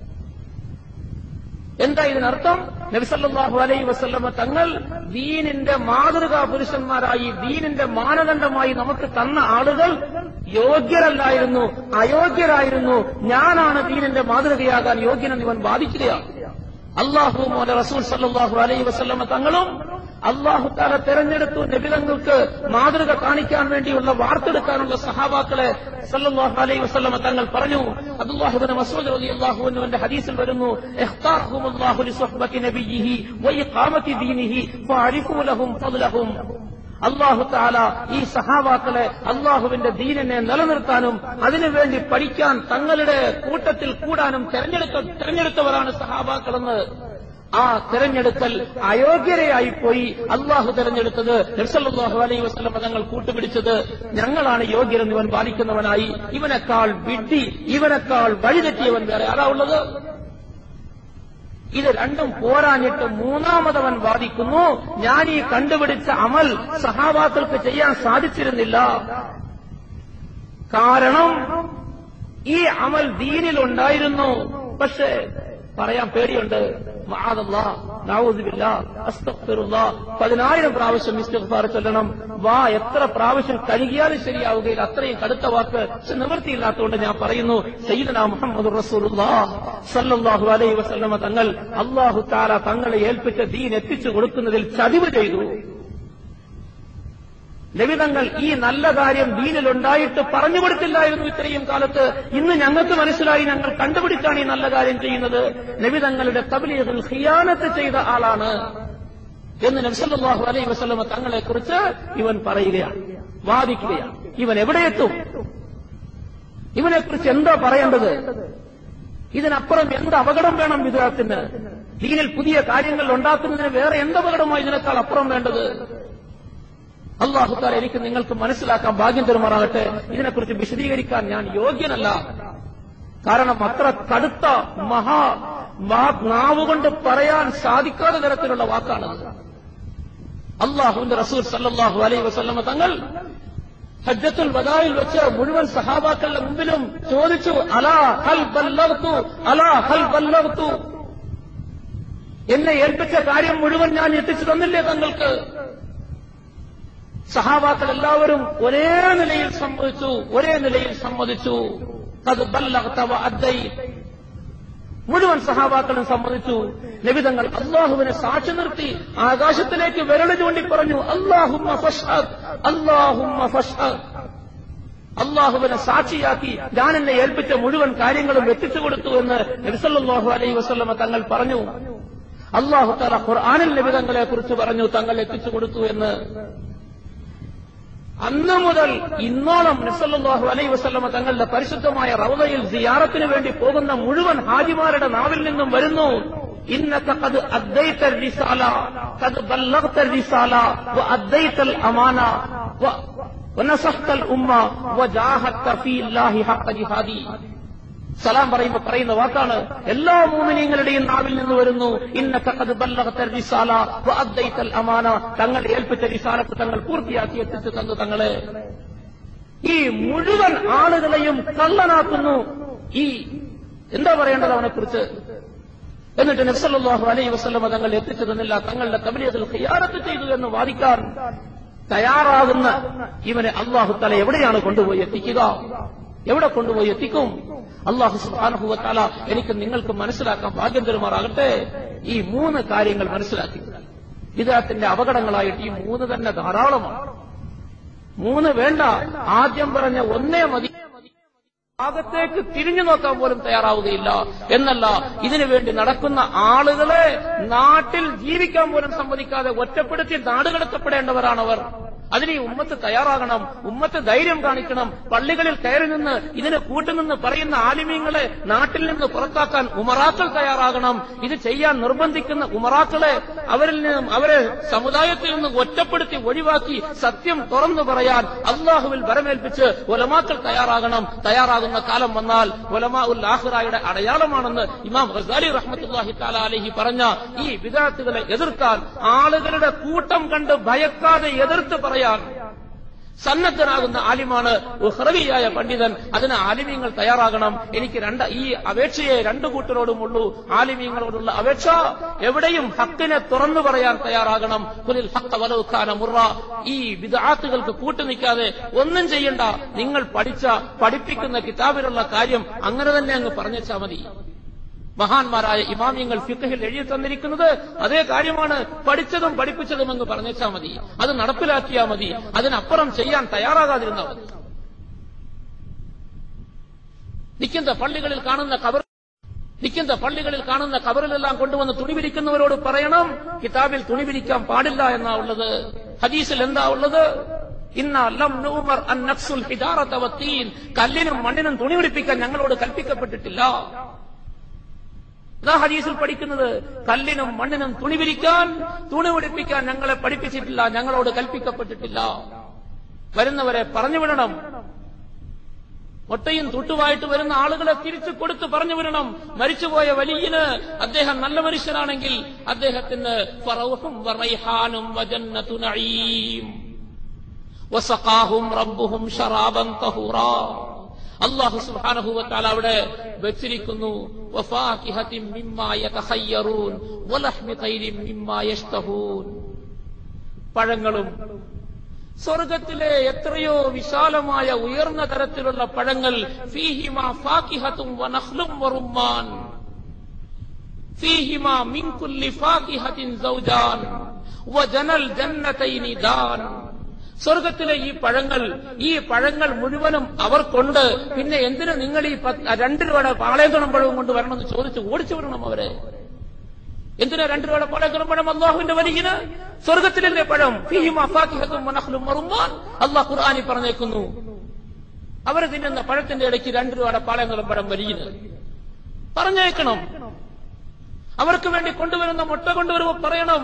[SPEAKER 2] എന്താ ഇതിനർത്ഥം? നബി സല്ലല്ലാഹു അലൈഹി വസല്ലമ തങ്ങൾ ദീനിന്റെ മാതൃകാ പുരുഷന്മാരായി, ദീനിന്റെ മാനദണ്ഡമായി നമുക്ക് തന്ന ആളുകൾ യോഗ്യരല്ലായിരുന്നു, അയോഗ്യരായിരുന്നു. ഞാനാണ് ദീനിന്റെ മാതൃകയാകാൻ യോഗ്യനെന്ന് ഇവൻ വാദിക്കുകയാണ്. അല്ലാഹുവും അവന്റെ റസൂൽ സല്ലല്ലാഹു അലൈഹി വസല്ലമ തങ്ങളും അല്ലാഹു തആല തെരഞ്ഞെടുത്തു നബിതങ്ങൾക്ക് മാതൃക കാണിക്കാൻ വേണ്ടിയുള്ള വാർത്തെടുക്കാനുള്ള സഹാബാക്കളെ സല്ലല്ലാഹു അലൈഹി വസല്ലമ തങ്ങൾ പറഞ്ഞു. അബ്ദുല്ലാഹി ഇബ്നു മസ്ഊദ് റളിയല്ലാഹു അൻഹുവിന്റെ ഹദീസിൽ വരുന്നു, ഇഖ്താറഹുമുല്ലാഹു ലിസുഹ്ബത്തി നബിയിഹി വഇഖാമത്തി ദീനിഹി ഫഅരിഫു ലഹും ഫദ്ലഹും. അല്ലാഹു തആല ഈ സഹാബാക്കളെ അല്ലാഹുവിന്റെ ദീനിനെ നിലനിർത്താനും അതിനുവേണ്ടി പഠിക്കാൻ തങ്ങളുടെ കൂട്ടത്തിൽ കൂടാനും തെരഞ്ഞെടുത്ത തെരഞ്ഞെടുത്തവരാണ് സഹാബാക്കളെന്ന്. ആ തെരഞ്ഞെടുക്കൽ അയോഗ്യരെയായിപ്പോയി. അള്ളാഹു തെരഞ്ഞെടുത്തത് നബി സല്ലല്ലാഹു അലൈഹി വസല്ലം തങ്ങൾ കൂട്ടുപിടിച്ചത് ഞങ്ങളാണ് യോഗ്യരെന്ന് ഇവൻ പാലിക്കുന്നവനായി. ഇവനേക്കാൾ വിഡ്ഢി, ഇവനേക്കാൾ വഴിതെറ്റിയവൻ വേറെ ആരാ ഉള്ളത്? ഇത് രണ്ടും പോരാഞ്ഞിട്ട് മൂന്നാമതവൻ വാദിക്കുന്നു, ഞാൻ ഈ കണ്ടുപിടിച്ച അമൽ സഹാബാക്കൾക്ക് ചെയ്യാൻ സാധിച്ചിരുന്നില്ല. കാരണം ഈ അമൽ ദീനിലുണ്ടായിരുന്നു, പക്ഷേ പറയാൻ പേടിയുണ്ട്. മഅദല്ലാഹ്, നഊദുബില്ലാഹ്, അസ്തഗ്ഫിറുല്ലാഹ്, പതിനായിരം പ്രാവശ്യം ഇസ്തിഗ്ഫാർ ചൊല്ലണം. വാ എത്ര പ്രാവശ്യം കഴുകിയാലും ശരിയാവുകയില്ല, അത്രയും കടുത്ത വാക്ക്. നിവൃത്തിയില്ലാത്തതുകൊണ്ട് ഞാൻ പറയുന്നു, സയ്യിദുനാ മുഹമ്മദുർ റസൂലുള്ളാഹ് സല്ലല്ലാഹു അലൈഹി വസല്ലമ തങ്ങൾ അല്ലാഹു തആല തങ്ങളെ ഏൽപ്പിച്ച ദീൻ എത്തിച്ചു കൊടുക്കുന്നതിൽ ചതിവ് ചെയ്തു. നബിതങ്ങൾ ഈ നല്ല കാര്യം ദീനിലുണ്ടായിട്ട് പറഞ്ഞു കൊടുത്തില്ലായിരുന്നു ഇത്രയും കാലത്ത്. ഇന്ന് ഞങ്ങൾക്ക് മനസ്സിലായി, ഞങ്ങൾ കണ്ടുപിടിച്ചാണ് ഈ നല്ല കാര്യം ചെയ്യുന്നത്. നബിതങ്ങളുടെ തബ്ലീഗിൽ ഖിയാനത്ത് ചെയ്ത ആളാണ് എന്ന് നബി സല്ലല്ലാഹു അലൈഹി വസല്ലമ തങ്ങളെ കുറിച്ച് ഇവൻ പറയുകയാണ്, വാദിക്കുകയാണ്. ഇവൻ എവിടെയെത്തും? ഇവനെക്കുറിച്ച് എന്താ പറയേണ്ടത്? ഇതിനപ്പുറം എന്ത് അപകടം വേണം വിദ്യാർത്ഥിന്? ദീനിൽ പുതിയ കാര്യങ്ങൾ ഉണ്ടാക്കുന്നതിന് വേറെ എന്ത് അപകടമായി ഇതിനേക്കാൾ അപ്പുറം വേണ്ടത്? അല്ലാഹു തആല എനിക്ക് നിങ്ങൾക്ക് മനസ്സിലാക്കാൻ ഭാഗ്യം തരുമാറാകട്ടെ. ഇതിനെക്കുറിച്ച് വിശദീകരിക്കാൻ ഞാൻ യോഗ്യനല്ല. കാരണം അത്ര കടുത്ത മഹാ നാവുകൊണ്ട് പറയാൻ സാധിക്കാത്ത തരത്തിലുള്ള വാക്കാണ്. അല്ലാഹുവിന്റെ റസൂൽ സല്ലല്ലാഹു അലൈഹി വസല്ലമ തങ്ങൾ ഹജ്ജത്തുൽ വദായിൽ വെച്ച് മുഴുവൻ സഹാബാക്കളുടെ മുമ്പിലും ചോദിച്ചു, അലാ ഹൽ ബല്ലഗ്തു, അലാ ഹൽ ബല്ലഗ്തു, എന്നെ ഏൽപ്പിച്ച കാര്യം മുഴുവൻ ഞാൻ എത്തിച്ചു തന്നില്ലേ തങ്ങൾക്ക്? സഹാബാക്കൾ എല്ലാവരും ഒരേ നിലയിൽ സമ്മതിച്ചു, ഒരേ നിലയിൽ സമ്മതിച്ചു. ഖദ് ബല്ലഗ്ത വഅദ്ദൈത, മുഴുവൻ സഹാബാക്കളും സമ്മതിച്ചു. നബിതങ്ങൾ അല്ലാഹുവിനെ സാക്ഷി നിർത്തി ആകാശത്തിലേക്ക് വിരൽ ചൂണ്ടി പറഞ്ഞു, അല്ലാഹുമ്മ ഫഷ്ഹദ്, അല്ലാഹുമ്മ ഫഷ്ഹദ്. അല്ലാഹുവിനെ സാക്ഷിയാക്കി ഞാൻ എന്നെ ഏൽപ്പിച്ച മുഴുവൻ കാര്യങ്ങളും എത്തിച്ചു കൊടുത്തു എന്ന് നബി സല്ലല്ലാഹു അലൈഹി വസല്ലമ തങ്ങൾ പറഞ്ഞു. അല്ലാഹു തആല ഖുർആനിൽ നബിതങ്ങളെ കുറിച്ച് പറഞ്ഞു, തങ്ങൾ എത്തിച്ചു കൊടുത്തു എന്ന്. അന്ന് മുതൽ ഇന്നോളം നബി സല്ലല്ലാഹു അലൈഹി വസല്ലമ തങ്ങളുടെ പരിശുദ്ധമായ റൗദയിൽ സിയാറത്തിന് വേണ്ടി പോകുന്ന മുഴുവൻ ഹാജിമാരുടെ നാവിൽ നിന്നും വരുന്നു, ഇന്നക ഖദ് അദ്ദൈത റിസാല, ഖദ് ബല്ലഗ്ത റിസാല വഅദ്ദൈതൽ അമാന വനസഹ്തൽ ഉമ്മ വജാഹദ്ത ഫീല്ലാഹി ഹഖ്ക ജിഹാദി. സലാം പറയുമ്പോൾ പറയുന്ന വാക്കാണ്. എല്ലാ മുഅ്മിനീങ്ങളുടെയും നാവിൽ നിന്ന് വരുന്നു, ഇന്നക ഖദ് ബല്ലഗ്ത റിസാല വഅദ്ദൈതൽ അമാന, തങ്ങൾ ഏൽപ്പിച്ച റിസാലത്ത് തങ്ങൾ പൂർത്തിയാക്കി എത്തിച്ചു തന്നു തങ്ങളെ. ഈ മുഴുവൻ ആളുകളെയും കള്ളനാക്കുന്നു. ഈ എന്താ പറയേണ്ടത് അവനെക്കുറിച്ച്? എന്നിട്ട് നബി സല്ലല്ലാഹു അലൈഹി വസല്ലം തങ്ങൾ എത്തിച്ചു തന്നില്ല, തങ്ങളുടെ തബ്ലീഗിൽ ഖിയാനത്ത് ചെയ്തു എന്ന് വാദിക്കാൻ തയ്യാറാകുന്ന ഇവനെ അല്ലാഹു തആല എവിടെയാണ് കൊണ്ടുപോയി എത്തിക്കുക? എവിടെ കൊണ്ടുപോയി എത്തിക്കും? അല്ലാഹു സുബ്ഹാനഹു വ തആല എനിക്ക് നിങ്ങൾക്ക് മനസ്സിലാക്കാൻ ഭാഗ്യം തരുമാറാകട്ടെ. ഈ മൂന്ന് കാര്യങ്ങൾ മനസ്സിലാക്കി ബിദ്അത്തിന്റെ അപകടങ്ങളായിട്ട് ഈ മൂന്ന് തന്നെ ധാരാളമാണ്. മൂന്ന് വേണ്ട, ആദ്യം പറഞ്ഞ ഒന്നേ മതി. ഭാഗത്തേക്ക് തിരിഞ്ഞു നോക്കാൻ പോലും തയ്യാറാവുകയില്ല എന്നല്ല, ഇതിനുവേണ്ടി നടക്കുന്ന ആളുകളെ നാട്ടിൽ ജീവിക്കാൻ പോലും സമ്മതിക്കാതെ ഒറ്റപ്പെടുത്തി നാടുകടത്തപ്പെടേണ്ടവരാണവർ. അതിന് ഈ ഉമ്മത്ത് തയ്യാറാകണം, ഉമ്മത്ത് ധൈര്യം കാണിക്കണം. പള്ളികളിൽ കയറി നിന്ന് ഇതിന് കൂട്ടുനിന്ന് പറയുന്ന ആലിമീങ്ങളെ നാട്ടിൽ നിന്ന് പുറത്താക്കാൻ ഉമറാക്കൾ തയ്യാറാകണം. ഇത് ചെയ്യാൻ നിർബന്ധിക്കുന്ന ഉമറാക്കളെ അവരിൽ നിന്നും അവരെ സമുദായത്തിൽ നിന്ന് ഒറ്റപ്പെടുത്തി ഒഴിവാക്കി സത്യം തുറന്നു പറയാൻ അള്ളാഹുവിൽ വരമേൽപ്പിച്ച് ഉലമാക്കൾ തയ്യാറാകണം. തയ്യാറാകുന്ന കാലം വന്നാൽ ഉലമാ ഉൽ ആഖിറയുടെ അടയാളമാണെന്ന് ഇമാം ഗസാലി റഹ്മത്തുള്ളാഹി തആല അലൈഹി പറഞ്ഞ ഈ ബിദ്അത്തുകളെ എതിർക്കാൻ ആളുകളുടെ കൂട്ടം കണ്ട് ഭയക്കാതെ എതിർത്ത് പറയാൻ സന്നദ്ധനാകുന്ന ആലിമാണ് ഉഖ്റവിയായ പണ്ഡിതൻ. അതിന് ആലിമീങ്ങൾ തയ്യാറാകണം. എനിക്ക് രണ്ട് ഈ അപേക്ഷയെ രണ്ടു കൂട്ടരോടുമുള്ളൂ. ആലിമീങ്ങളോടുള്ള അപേക്ഷ, എവിടെയും ഹക്കിനെ തുറന്നു പറയാൻ തയ്യാറാകണം. ഖുലിൽ ഹഖ്ഖ വലൗ കാന മുറ. ഈ ബിദ്അത്തുകൾക്ക് കൂട്ടുനിൽക്കാതെ ഒന്നും ചെയ്യണ്ട. നിങ്ങൾ പഠിച്ച പഠിപ്പിക്കുന്ന കിതാബിലുള്ള കാര്യം അങ്ങനെ തന്നെ അങ്ങ് പറഞ്ഞേച്ചാൽ മതി. മഹാന്മാരായ ഇമാമിയങ്ങൾ ഫിഖ്ഹിൽ എഴുതി തന്നിരിക്കുന്നത് അതേ കാര്യമാണ്. പഠിച്ചതും പഠിപ്പിച്ചതും എന്ന് പറഞ്ഞേച്ചാൽ മതി, അത് നടപ്പിലാക്കിയാൽ മതി. അതിനപ്പുറം ചെയ്യാൻ തയ്യാറാകാതിരുന്നാൽ മതി. നിൽക്കുന്ന പള്ളികളിൽ കാണുന്ന കബർ നിൽക്കുന്ന പള്ളികളിൽ കാണുന്ന കബറിലെല്ലാം കൊണ്ടുവന്ന് തുണി വിരിക്കുന്നവരോട് പറയണം, കിതാബിൽ തുണി വിരിക്കാൻ പാടില്ല എന്നാ ഉള്ളത്. ഹദീസിൽ എന്താ ഉള്ളത്? ഇന്നാ ലം നുമർ അൻ നഖ്സുൽ ഹിജാറത വത്തീൻ. കല്ലിനും മണ്ണിനും തുണി പിടിപ്പിക്കാൻ ഞങ്ങളോട് കൽപ്പിക്കപ്പെട്ടിട്ടില്ല. ഇതാ ഹദീസിൽ പഠിക്കുന്നത്. കല്ലിനും മണ്ണിനും തുണി വിരിക്കാൻ, തുണി പിടിപ്പിക്കാൻ ഞങ്ങളെ പഠിപ്പിച്ചിട്ടില്ല, ഞങ്ങളോട് കൽപ്പിക്കപ്പെട്ടിട്ടില്ല. വരുന്നവരെ പറഞ്ഞു വിടണം. ഒട്ടയും തുട്ടുവായിട്ട് വരുന്ന ആളുകളെ തിരിച്ചു കൊടുത്ത് പറഞ്ഞു വിടണം. മരിച്ചുപോയ വലിയന് അദ്ദേഹം നല്ല മനുഷ്യനാണെങ്കിൽ അദ്ദേഹത്തിന് ഫറൗഹും വറൈഹാനും വജന്നതു നഈം വസഖാഹും റബ്ബുഹും ശറാബൻ തഹൂറാ. അല്ലാഹു സുബ്ഹാനഹു വ തആല അവിടെ വെച്ചിരിക്കുന്നു, വഫാകിഹത്തിൻ മിമ്മാ യതഖയ്യറൂൻ വലഹ്മി തൈരിൻ മിമ്മാ യശ്തഹൂൻ. പഴങ്ങളും സ്വർഗത്തിലെ എത്രയോ വിശാലമായ ഉയർന്ന തരത്തിലുള്ള പഴങ്ങൾ. ഫീഹിമാ ഫാകിഹത്തും വനഖ്ലും വറുമ്മാൻ ഫീഹിമാ മിൻ കുല്ലി ഫാകിഹത്തിൻ സൗജാൻ വജനൽ ജന്നതൈനി ദാൻ. സ്വർഗത്തിലെ ഈ പഴങ്ങൾ ഈ പഴങ്ങൾ മുഴുവനും അവർക്കുണ്ട്. പിന്നെ എന്തിനു നിങ്ങൾ ഈ രണ്ട് രൂപയുടെ പാളയംകുളം പഴവും കൊണ്ട് വരണമെന്ന് ചോദിച്ച് ഓടിച്ചു വിടണം അവരെ? എന്തിനാ രണ്ട് രൂപയുടെ പാളയംകുളം പഴം? അല്ലാഹുവിന്റെ വലിയന് സ്വർഗത്തിലെ പഴം. ഫീഹിമാ ഫാകിഹത്തും വനഖ്ലും വറുമ്മാൻ. അല്ലാഹു ഖുർആനിൽ പറഞ്ഞേക്കുന്നു, അവർ തിന്നുന്ന പഴത്തിന്റെ ഇടയ്ക്ക് രണ്ട് രൂപയുടെ പാളയംകുളം പഴം വലിയന് പറഞ്ഞേക്കണം. അവർക്ക് വേണ്ടി കൊണ്ടുവരുന്ന മുട്ട കൊണ്ടുവരുമ്പോൾ പറയണം,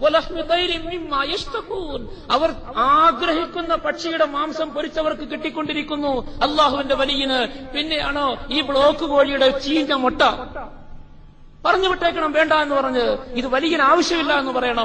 [SPEAKER 2] അവർ ആഗ്രഹിക്കുന്ന പക്ഷിയുടെ മാംസം പൊരിച്ചവർക്ക് കിട്ടിക്കൊണ്ടിരിക്കുന്നു അള്ളാഹുവിന്റെ വലിയന്. പിന്നെയാണോ ഈ ബ്ലോക്ക് കോഴിയുടെ ചീഞ്ഞ മുട്ട? പറഞ്ഞു വിട്ടേക്കണം വേണ്ട എന്ന് പറഞ്ഞ്. ഇത് വലിയന് ആവശ്യമില്ല എന്ന് പറയണം.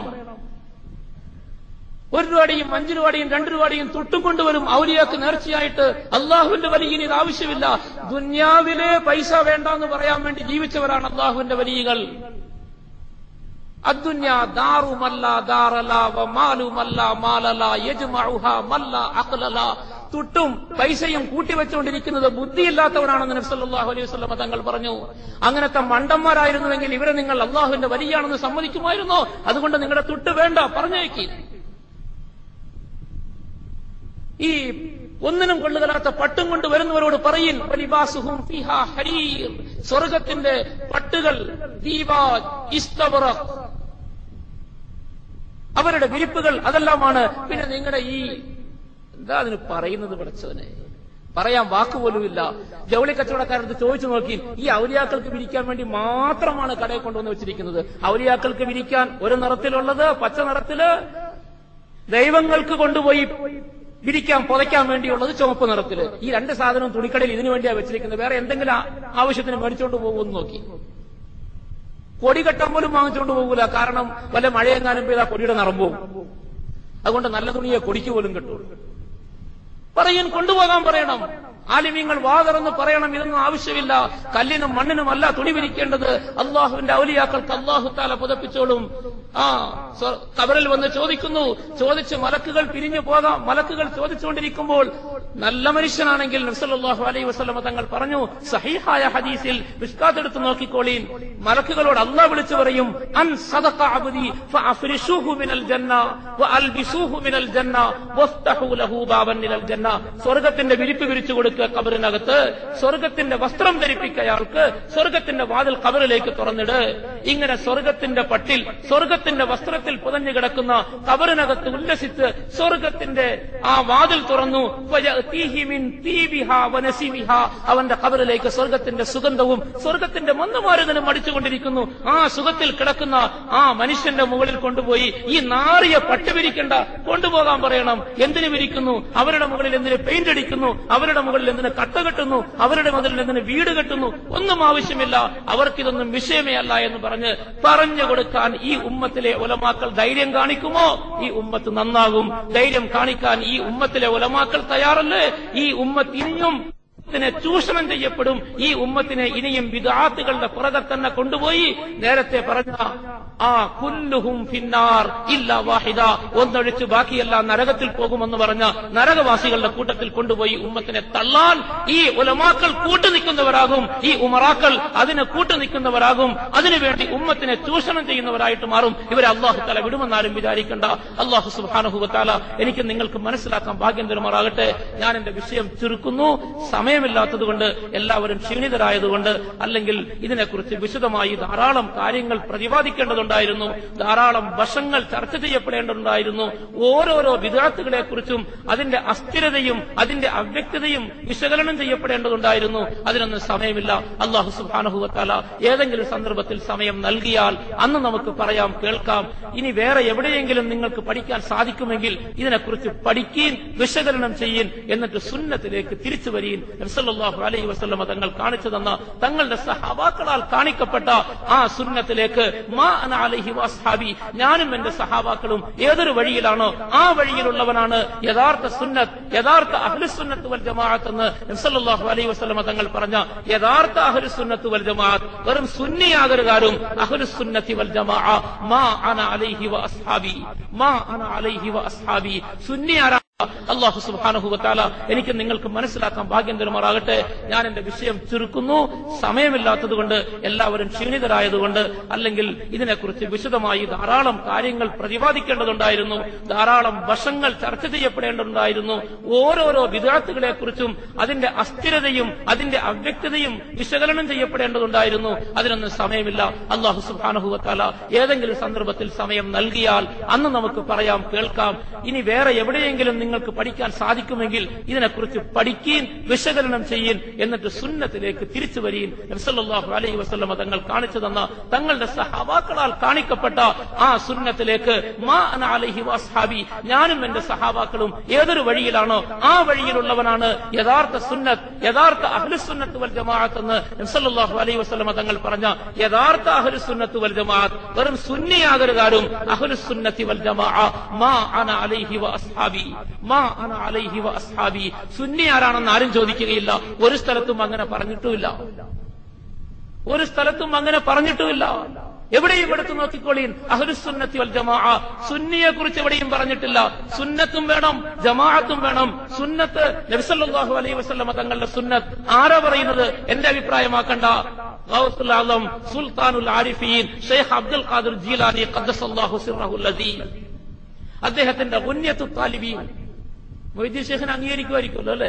[SPEAKER 2] ഒരു രൂപയുടെയും അഞ്ചു രൂപയുടെയും രണ്ടു രൂപയുടെയും തൊട്ടും കൊണ്ടുവരും ഔലിയാക്ക് നേർച്ചയായിട്ട്. അള്ളാഹുവിന്റെ വലിയന് ഇത് ആവശ്യമില്ല. ദുന്യാവിലെ പൈസ വേണ്ട എന്ന് പറയാൻ വേണ്ടി ജീവിച്ചവരാണ് അള്ളാഹുവിന്റെ വലിയകൾ. അദ്ദുന്യാ ദാറു മല്ലാ ദാറല വ മാലു മല്ലാ മാലല യജ്മഉഹാ മല്ലാ അഖ്ലല. തുട്ടും പൈസയും കൂട്ടിവെച്ചുകൊണ്ടിരിക്കുന്നത് ബുദ്ധിയില്ലാത്തവരാണെന്ന് നബി സല്ലല്ലാഹു അലൈഹി വസല്ലം തങ്ങൾ പറഞ്ഞു. അങ്ങനത്തെ മണ്ടന്മാരായിരുന്നുവെങ്കിൽ ഇവരെ നിങ്ങൾ അള്ളാഹുവിന്റെ വലിയാണെന്ന് സമ്മതിക്കുമായിരുന്നോ? അതുകൊണ്ട് നിങ്ങളുടെ തുട്ട് വേണ്ട, പറഞ്ഞേക്ക്. ഈ ഒന്നിനും കൊള്ളുകലാത്ത പട്ടും കൊണ്ട് വരുന്നവരോട് പറയിൻ, വലിബാസുഹും ഫീഹാ ഹരീർ. സ്വർഗത്തിന്റെ പട്ടുകൾ ദീബാജ് ഇസ്തബറഖ്, അവരുടെ വിരിപ്പുകൾ അതെല്ലാമാണ്. പിന്നെ നിങ്ങളുടെ ഈ എന്താ അതിന് പറയുന്നത്? പഠിച്ചവനെ പറയാൻ വാക്കുപോലുമില്ല. ജൗളി കച്ചവടക്കാരടുത്ത് ചോദിച്ചു നോക്കി, ഈ ഔലിയാക്കൾക്ക് വിരിക്കാൻ വേണ്ടി മാത്രമാണ് കടയിൽ കൊണ്ടുവന്ന് വെച്ചിരിക്കുന്നത്. ഔലിയാക്കൾക്ക് വിരിക്കാൻ ഒരു നിറത്തിലുള്ളത് പച്ച നിറത്തില്, ദൈവങ്ങൾക്ക് കൊണ്ടുപോയി വിരിക്കാൻ പുതയ്ക്കാൻ വേണ്ടിയുള്ളത് ചുവപ്പ് നിറത്തില്. ഈ രണ്ട് സാധനവും തുണിക്കടയിൽ ഇതിനു വേണ്ടിയാണ് വെച്ചിരിക്കുന്നത്. വേറെ എന്തെങ്കിലും ആവശ്യത്തിന് മേടിച്ചുകൊണ്ട് പോകുമെന്ന് നോക്കി. കൊടി കെട്ടാൻ പോലും വാങ്ങിച്ചുകൊണ്ട് പോകൂല. കാരണം വല്ല മഴയെങ്ങാനും പെയ്താ കൊടിയുടെ നിറം പോകും. അതുകൊണ്ട് നല്ല തുണിയെ കൊടിക്ക് പോലും കെട്ടു. പറയും, കൊണ്ടുപോകാൻ പറയണം. ആലിമീങ്ങൾ വാതറന്ന് പറയണം, ഇതൊന്നും ആവശ്യമില്ല, കല്ലിനും മണ്ണിനുമല്ല തുണി വിരിക്കേണ്ടത്, അള്ളാഹുവിന്റെ ഔലിയാക്കൾക്ക് അള്ളാഹു തആല പുതപ്പിച്ചോളും. ആ ഖബറിൽ വന്ന് ചോദിക്കുന്നു, ചോദിച്ച് മലക്കുകൾ പിരിഞ്ഞു പോകാം. മലക്കുകൾ ചോദിച്ചുകൊണ്ടിരിക്കുമ്പോൾ നല്ല മനുഷ്യനാണെങ്കിൽ നബി സല്ലല്ലാഹു അലൈഹി വസല്ലം തങ്ങൾ പറഞ്ഞു, സഹീഹായ ഹദീസിൽ മിസ്കാത്ത് എടുത്ത് നോക്കിക്കോളീൻ, മലക്കുകളോട് അള്ളാഹ് വിളിച്ചു പറയും, അൻ സദഖ അബ്ദി ഫഅഫ്രിശൂഹു മിനൽ ജന്ന വഅൽബിസൂഹു മിനൽ ജന്ന വഫ്തഹു ലഹു ബാബൻ മിനൽ ജന്ന. സ്വർഗ്ഗത്തിന്റെ വിരിപ്പ് വിരിച്ചു കൊടുക്കുക ഖബറിനകത്ത്, സ്വർഗ്ഗത്തിന്റെ വസ്ത്രം ധരിപ്പിക്കുക അയാൾക്ക്, സ്വർഗ്ഗത്തിന്റെ വാതിൽ ഖബറിലേക്ക് തുറന്നിട്. ഇങ്ങനെ സ്വർഗ്ഗത്തിന്റെ പട്ടിൽ, സ്വർഗ്ഗത്തിന്റെ വസ്ത്രത്തിൽ പുതഞ്ഞു കിടക്കുന്ന ഖബറിനകത്ത് ഉല്ലസിച്ച് സ്വർഗ്ഗത്തിന്റെ ആ വാതിൽ തുറന്നു. അവന്റെ ഖബറിലേക്ക് സ്വർഗ്ഗത്തിന്റെ സുഗന്ധവും സ്വർഗ്ഗത്തിന്റെ മന്ദമാരുതനും അടിച്ചുകൊണ്ടിരിക്കുന്നു. ആ സുഖത്തിൽ കിടക്കുന്ന ആ മനുഷ്യന്റെ മുകളിൽ കൊണ്ടുപോയി ഈ നാറിയ പട്ട് വിരിക്കണ്ട, കൊണ്ടുപോകാൻ പറയണം. എന്തിനു വിരിക്കുന്നു? അവരുടെ മുകളിൽ എന്തിന് പെയിന്റ് അടിക്കുന്നു? അവരുടെ മുകളിൽ എന്തിന് കട്ട കെട്ടുന്നു? അവരുടെ മുകളിൽ എന്തിന് വീട് കെട്ടുന്നു? ഒന്നും ആവശ്യമില്ല, അവർക്കിതൊന്നും വിഷയമേ അല്ല എന്ന് പറഞ്ഞ് പറഞ്ഞു കൊടുക്കാൻ ഈ ഉമ്മത്തിലെ ഉലമാക്കൾ ധൈര്യം കാണിക്കുമോ? ഈ ഉമ്മത്ത് നന്നാകും. ധൈര്യം കാണിക്കാൻ ഈ ഉമ്മത്തിലെ ഉലമാക്കൾ തയ്യാറല്ലേ? ഈ ഉമ്മത്ത് ഇനിയും ത്തിനെ ചൂഷണം ചെയ്യപ്പെടും. ഈ ഉമ്മത്തിനെ ഇനിയും ബിദ്അത്തുകളുടെ പുറകെ തന്നെ കൊണ്ടുപോയി നേരത്തെ പറഞ്ഞ ആ കുല്ലുഹും ഫിന്നാർ ഇല്ലാ വാഹിദ, ഒന്നൊഴിച്ച് ബാക്കിയെല്ലാം നരകത്തിൽ പോകുമെന്ന് പറഞ്ഞ നരകവാസികളുടെ കൂട്ടത്തിൽ കൊണ്ടുപോയി ഉമ്മത്തിനെ തള്ളാൻ ഈ ഉലമാക്കൾ കൂട്ടുനിൽക്കുന്നവരാകും. ഈ ഉമറാക്കൾ അതിന് കൂട്ടുനിൽക്കുന്നവരാകും. അതിനുവേണ്ടി ഉമ്മത്തിനെ ചൂഷണം ചെയ്യുന്നവരായിട്ട് മാറും. ഇവരെ അല്ലാഹു തആല വിടുമെന്നാരും വിചാരിക്കണ്ട. അല്ലാഹു സുബ്ഹാനഹു വ തആല എനിക്ക് നിങ്ങൾക്ക് മനസ്സിലാക്കാൻ ഭാഗ്യം തരുമാറാകട്ടെ. ഞാൻ എന്റെ വിഷയം ചുരുക്കുന്നു. സമയമില്ലാത്തതുകൊണ്ട്, എല്ലാവരും ക്ഷീണിതരായതുകൊണ്ട്, അല്ലെങ്കിൽ ഇതിനെക്കുറിച്ച് വിശദമായി ധാരാളം കാര്യങ്ങൾ പ്രതിപാദിക്കേണ്ടതുണ്ടായിരുന്നു, ധാരാളം വശങ്ങൾ ചർച്ച ചെയ്യപ്പെടേണ്ടതുണ്ടായിരുന്നു. ഓരോരോ വിദ്യാർത്ഥികളെ കുറിച്ചും അതിന്റെ അസ്ഥിരതയും അതിന്റെ അവ്യക്തതയും വിശകലനം ചെയ്യപ്പെടേണ്ടതുണ്ടായിരുന്നു. അതിനൊന്നും സമയമില്ല. അല്ലാഹു സുബ്ഹാനഹു വ തആല ഏതെങ്കിലും സന്ദർഭത്തിൽ സമയം നൽകിയാൽ അന്ന് നമുക്ക് പറയാം, കേൾക്കാം. ഇനി വേറെ എവിടെയെങ്കിലും നിങ്ങൾക്ക് പഠിക്കാൻ സാധിക്കുമെങ്കിൽ ഇതിനെക്കുറിച്ച് പഠിക്കീൻ, വിശകലനം ചെയ്യീൻ, എന്നിട്ട് സുന്നത്തിലേക്ക് തിരിച്ചു വരീൻ. നബി സല്ലല്ലാഹു അലൈഹി വസല്ലം തങ്ങൾ കാണിച്ചു തന്ന തങ്ങളുടെ സഹാബാക്കളാൽ കാണിക്കപ്പെട്ട ആ സുന്നത്തിലേക്ക് മാ അന അലൈഹി വഅസ്ഹാബി, ഞാനും എന്റെ സഹാബാക്കളും ഏതൊരു വഴിയിലാണോ ആ വഴിയിലുള്ളവനാണ് യഥാർത്ഥ സുന്നത്ത്, യഥാർത്ഥ അഹ്ലുസ് സുന്നത്ത് വൽ ജമാഅത്ത് എന്ന് നബി സല്ലല്ലാഹു അലൈഹി വസല്ലം തങ്ങൾ പറഞ്ഞ യഥാർത്ഥ അഹ്ലുസ് സുന്നത്ത് വൽ ജമാഅത്ത് വെറും സുന്നിയാകരുതാരും അഹ്ലുസ് സുന്നത്തി വൽ ജമാഅ മാ അന അലൈഹി വഅസ്ഹാബി, മാ അന അലൈഹി വഅസ്ഹാബി. സുന്നിയാരാ? അല്ലാഹു സുബ്ഹാനഹു വ തആല എനിക്ക് നിങ്ങൾക്ക് മനസ്സിലാക്കാൻ ഭാഗ്യം തരുമാറാകട്ടെ. ഞാൻ എന്റെ വിഷയം ചുരുക്കുന്നു. സമയമില്ലാത്തതുകൊണ്ട്, എല്ലാവരും ക്ഷീണിതരായതുകൊണ്ട്, അല്ലെങ്കിൽ ഇതിനെക്കുറിച്ച് വിശദമായി ധാരാളം കാര്യങ്ങൾ പ്രതിപാദിക്കേണ്ടതുണ്ടായിരുന്നു, ധാരാളം വശങ്ങൾ ചർച്ച ചെയ്യപ്പെടേണ്ടതുണ്ടായിരുന്നു. ഓരോരോ വിദ്യാർത്ഥികളെ കുറിച്ചും അതിന്റെ അസ്ഥിരതയും അതിന്റെ അവ്യക്തതയും വിശകലനം ചെയ്യപ്പെടേണ്ടതുണ്ടായിരുന്നു. അതിനൊന്നും സമയമില്ല. അല്ലാഹു സുബ്ഹാനഹു വ തആല ഏതെങ്കിലും സന്ദർഭത്തിൽ സമയം നൽകിയാൽ അന്ന് നമുക്ക് പറയാം, കേൾക്കാം. ഇനി വേറെ എവിടെയെങ്കിലും നിങ്ങൾക്ക് പഠിക്കാൻ സാധിക്കുമെങ്കിൽ ഇതിനെക്കുറിച്ച് പഠിക്കീൻ, വിശകലനം ചെയ്യീൻ, എന്നിട്ട് സുന്നത്തിലേക്ക് തിരിച്ചു വരീൻ. നബി സല്ലല്ലാഹു അലൈഹി വസല്ലം തങ്ങൾ കാണിച്ചു തന്ന തങ്ങളുടെ സഹാബാക്കളാൽ കാണിക്കപ്പെട്ട ആ സുന്നത്തിലേക്ക് മാ അന അലൈഹി വഅസ്ഹാബി, ഞാനും എന്റെ സഹാബാക്കളും ഏതൊരു വഴിയിലാണോ ആ വഴിയിലുള്ളവനാണ് യഥാർത്ഥ സുന്നത്ത്, യഥാർത്ഥ അഹ്ലുസ് സുന്നത്ത് വൽ ജമാഅത്ത് എന്ന് നബി സല്ലല്ലാഹു അലൈഹി വസല്ലം തങ്ങൾ പറഞ്ഞ യഥാർത്ഥ അഹ്ലുസ് സുന്നത്ത് വൽ ജമാഅത്ത് വെറും സുന്നിയാകരുതാരും അഹ്ലുസ് സുന്നത്തി വൽ ജമാഅ മാ അന അലൈഹി വഅസ്ഹാബി, മാ അന അലൈഹി വഅസ്ഹാബി. സുന്നി ആരാണെന്ന് ആരും ചോദിക്കുകയില്ല. ഒരു സ്ഥലത്തും അങ്ങനെ പറഞ്ഞിട്ടുമില്ല. ഒരു സ്ഥലത്തും അങ്ങനെ പറഞ്ഞിട്ടുമില്ല. എവിടെയും എടുത്തു നോക്കിക്കോളീൻ, അഹ്ലുസ് സുന്നത്തി വൽ ജമാഅ സുന്നിയെ കുറിച്ച് എവിടെയും പറഞ്ഞിട്ടില്ല. സുന്നത്തും വേണം, ജമാഅത്തും വേണം. സുന്നത്ത് നബി സല്ലല്ലാഹു അലൈഹി വസല്ലം തങ്ങളുടെ സുന്നത്ത് ആരാ പറയുന്നത്? എന്റെ അഭിപ്രായമാക്കണ്ട. ഗൗസുൽ ആലം സുൽത്താനുൽ ആരിഫീൻ ഷെയ്ഖ് അബ്ദുൽ ഖാദിർ ജീലാനി ഖദ്ദസല്ലാഹു സിർറഹുൽ അസീം, അദ്ദേഹത്തിന്റെ ഗുന്യത്തു താലിബീൻ. മൊയ്തീൻ ശൈഖിനെ അംഗീകരിക്കുമായിരിക്കുമല്ലോ അല്ലെ?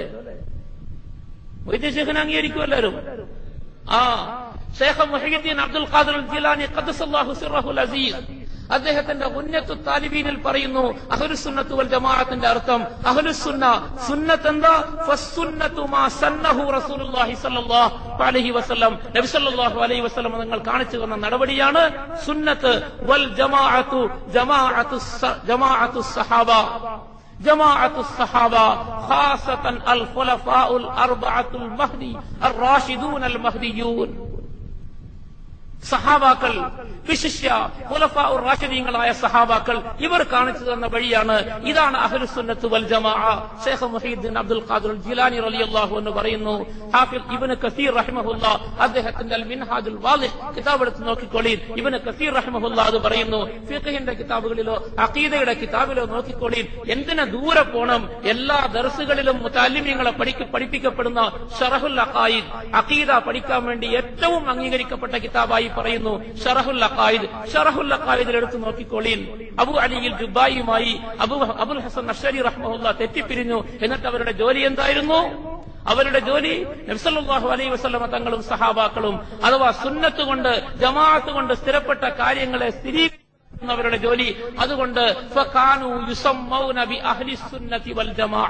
[SPEAKER 2] മൊയ്തീൻ ശൈഖിനെ അംഗീകരിക്കുമല്ലാരും. ആ ഷെയ്ഖ് മുഹയ്യിദ്ദീൻ അബ്ദുൽ ഖാദിർ ജീലാനി ഖദ്ദസല്ലാഹു സിർറഹുൽ അസീസ് അദ്ദേഹത്തിന്റെ ഗുന്യത്തു താലിബീനിൽ പറയുന്നു, അഹ്ലുസ് സുന്നത്ത് വൽ ജമാഅത്തിന്റെ അർത്ഥം അഹ്ലുസ് സുന്ന, സുന്നത്ത് എന്താ? ഫസ്സുന്നത്തു മാ സന്നഹു റസൂലുള്ളാഹി സ്വല്ലല്ലാഹു അലൈഹി വസല്ലം, നബി സല്ലല്ലാഹു അലൈഹി വസല്ലം നിങ്ങൾ കാണിച്ചു തന്ന നടപടിയാണ് സുന്നത്ത്. വൽ ജമാഅത്തു ജമാഅത്തു ജമാഅത്തു സഹാബ, ജമാഅത്തു സഹാബ ഖാസതൻ അൽ ഖുലഫാഉൽ അർബഅത്തുൽ മഹ്ദി അർ റാഷിദൂൻ അൽ മഹ്ദിയൂൻ. സഹാബാക്കൾ, വിശിഷ്യ ഖുലഫാഉർ റാഷിദീങ്ങളായ സഹാബാക്കൾ ഇവർ കാണിച്ചു തന്ന വഴിയാണ്. ഇതാണ് അഹ്ലുസ് സുന്നത്ത് വൽ ജമാഅ. ശൈഖ് മുഹീദ്ദീൻ അബ്ദുൽ ഖാദിർ ജിലാനി റളിയല്ലാഹു അൻഹു പറയുന്നു, ഹാഫിദ് ഇബ്നു കസീർ റഹിമഹുല്ലാ അദ്ദേഹത്തിന്റെ അൽ മിൻഹാജുൽ വാളിഹ് കിതാബ് എടുത്ത് നോക്കിക്കോളീൻ. ഇബ്നു കസീർ റഹിമഹുല്ലാ അത് പറയുന്നു, ഫിഖഹിന്റെ കിതാബുകളിലോ അഖീദയുടെ കിതാബിലോ നോക്കിക്കോളീൻ. എന്തിനാ ദൂരെ പോണം? എല്ലാ ദർസുകളിലും മുതഅല്ലിമീങ്ങളെ പഠിപ്പിക്കപ്പെടുന്ന ശറഹുൽ അഖായിദ്, അഖീദ പഠിക്കാൻ വേണ്ടി ഏറ്റവും അംഗീകരിക്കപ്പെട്ട കിതാബായി പറയുന്നു ശറഹുൽ അഖായിദ്. ശറഹുൽ അഖായിദിൽ എടുത്ത് നോക്കിക്കോളീൻ. അബു അലിയിൽ ജുബായിയുമായി അബു അബുൽ ഹസൻ അശ്ശരി റഹ്മഹുല്ലാ തെറ്റിപ്പിരിഞ്ഞു. എന്നിട്ട് അവരുടെ ജോലി എന്തായിരുന്നു? അവരുടെ ജോലി നബി സല്ലല്ലാഹു അലൈഹി വസല്ലമ തങ്ങളും സഹാബാക്കളും അഥവാ സുന്നത്ത് കൊണ്ട് ജമാഅത്ത് കൊണ്ട് സ്ഥിരപ്പെട്ട കാര്യങ്ങളെ സ്ഥിരീകരിക്കുന്ന അവരുടെ ജോലി. അതുകൊണ്ട് ഫകാനു യുസമ്മൗന ബി അഹ്ലിസ് സുന്നത്തി വൽ ജമാഅ.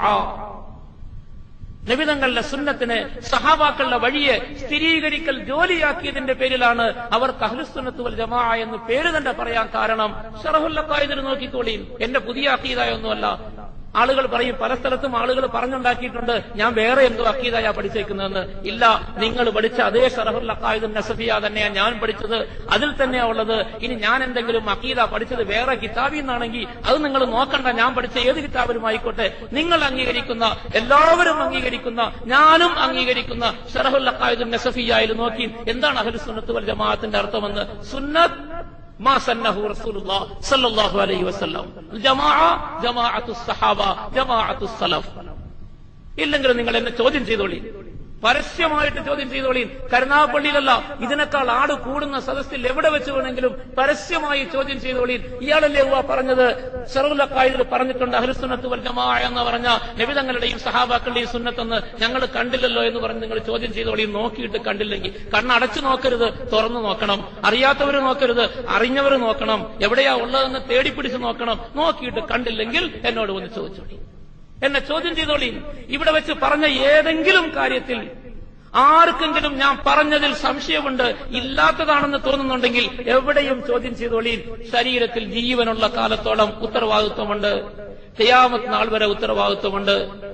[SPEAKER 2] നബിതങ്ങളുടെ സുന്നത്തിനെ സഹാബാക്കളുടെ വഴിയെ സ്ഥിരീകരിക്കൽ ജോലിയാക്കിയതിന്റെ പേരിലാണ് അവർക്ക് അഹ്ലുസ് സുന്നത്ത് വൽ ജമാഅ എന്ന് പേര് തന്നെ പറയാൻ കാരണം. ശറഹുൽ അഖായിദിൽ നോക്കിക്കോളീൻ. എന്റെ പുതിയ അഖീദയൊന്നുമല്ല. ആളുകൾ പറയും, പല സ്ഥലത്തും ആളുകൾ പറഞ്ഞുണ്ടാക്കിയിട്ടുണ്ട് ഞാൻ വേറെ എന്തോ അഖീദയാ പഠിച്ചേക്കുന്നതെന്ന്. ഇല്ല, നിങ്ങൾ പഠിച്ച അതേ ശറഹുൽ അഖായിദുൻ നസഫിയ തന്നെയാ ഞാൻ പഠിച്ചത്, അതിൽ തന്നെയാ ഉള്ളത്. ഇനി ഞാൻ എന്തെങ്കിലും അഖീദ പഠിച്ചത് വേറെ കിതാബിൽ നിന്നാണെങ്കിൽ അത് നിങ്ങൾ നോക്കണ്ട, ഞാൻ പഠിച്ച ഏത് കിതാബിലും ആയിക്കോട്ടെ. നിങ്ങൾ അംഗീകരിക്കുന്ന, എല്ലാവരും അംഗീകരിക്കുന്ന, ഞാനും അംഗീകരിക്കുന്ന ശറഹുൽ അഖായിദുൻ നസഫിയയിൽ നോക്കി എന്താണ് അഹ്ലുസ് സുന്നത്ത് വൽ ജമാഅത്തിന്റെ അർത്ഥമെന്ന്. സുന്നത്ത് മാ സന്നഹു റസൂലുള്ളാഹി സ്വല്ലല്ലാഹു അലൈഹി വസല്ലം, ജമാഅ ജമാഅത്തുസ് സഹാബ ജമാഅത്തുസ് സലഫ്. ഇല്ലെങ്കിൽ നിങ്ങൾ എന്നെ ചോദ്യം ചെയ്തോളി, പരസ്യമായിട്ട് ചോദ്യം ചെയ്തോളി. കരുനാഗപ്പള്ളിയിലല്ല, ഇതിനേക്കാൾ ആട് കൂടുന്ന സദസ്സിൽ എവിടെ വെച്ച് വേണമെങ്കിലും പരസ്യമായി ചോദ്യം ചെയ്തോളി. ഇയാളല്ലേ ഹുവ പറഞ്ഞത് ശറഹുൽ അഖായിദിൽ പറഞ്ഞിട്ടുണ്ട് അഹ്ലുസ് സുന്നത്ത് വൽ ജമാഅ എന്ന് പറഞ്ഞ നബിതങ്ങളുടെയും സഹാബാക്കളുടെയും സുന്നത്തെന്ന് ഞങ്ങൾ കണ്ടില്ലല്ലോ എന്ന് പറഞ്ഞ് നിങ്ങൾ ചോദ്യം ചെയ്തോളി. നോക്കിയിട്ട് കണ്ടില്ലെങ്കിൽ കണ്ണടച്ചു നോക്കരുത്, തുറന്നു നോക്കണം. അറിയാത്തവർ നോക്കരുത്, അറിഞ്ഞവർ നോക്കണം. എവിടെയാ ഉള്ളതെന്ന് തേടിപ്പിടിച്ച് നോക്കണം. നോക്കിയിട്ട് കണ്ടില്ലെങ്കിൽ എന്നോട് ഒന്ന് ചോദിച്ചോളി, എന്നെ ചോദ്യം ചെയ്തോളി. ഇവിടെ വെച്ച് പറഞ്ഞ ഏതെങ്കിലും കാര്യത്തിൽ ആർക്കെങ്കിലും ഞാൻ പറഞ്ഞതിൽ സംശയമുണ്ട്, ഇല്ലാത്തതാണെന്ന് തോന്നുന്നുണ്ടെങ്കിൽ എവിടെയും ചോദ്യം ചെയ്തോളി. ശരീരത്തിൽ ജീവനുള്ള കാലത്തോളം ഉത്തരവാദിത്വമുണ്ട്, ഖിയാമത്ത് നാൾ വരെ ഉത്തരവാദിത്വമുണ്ട്.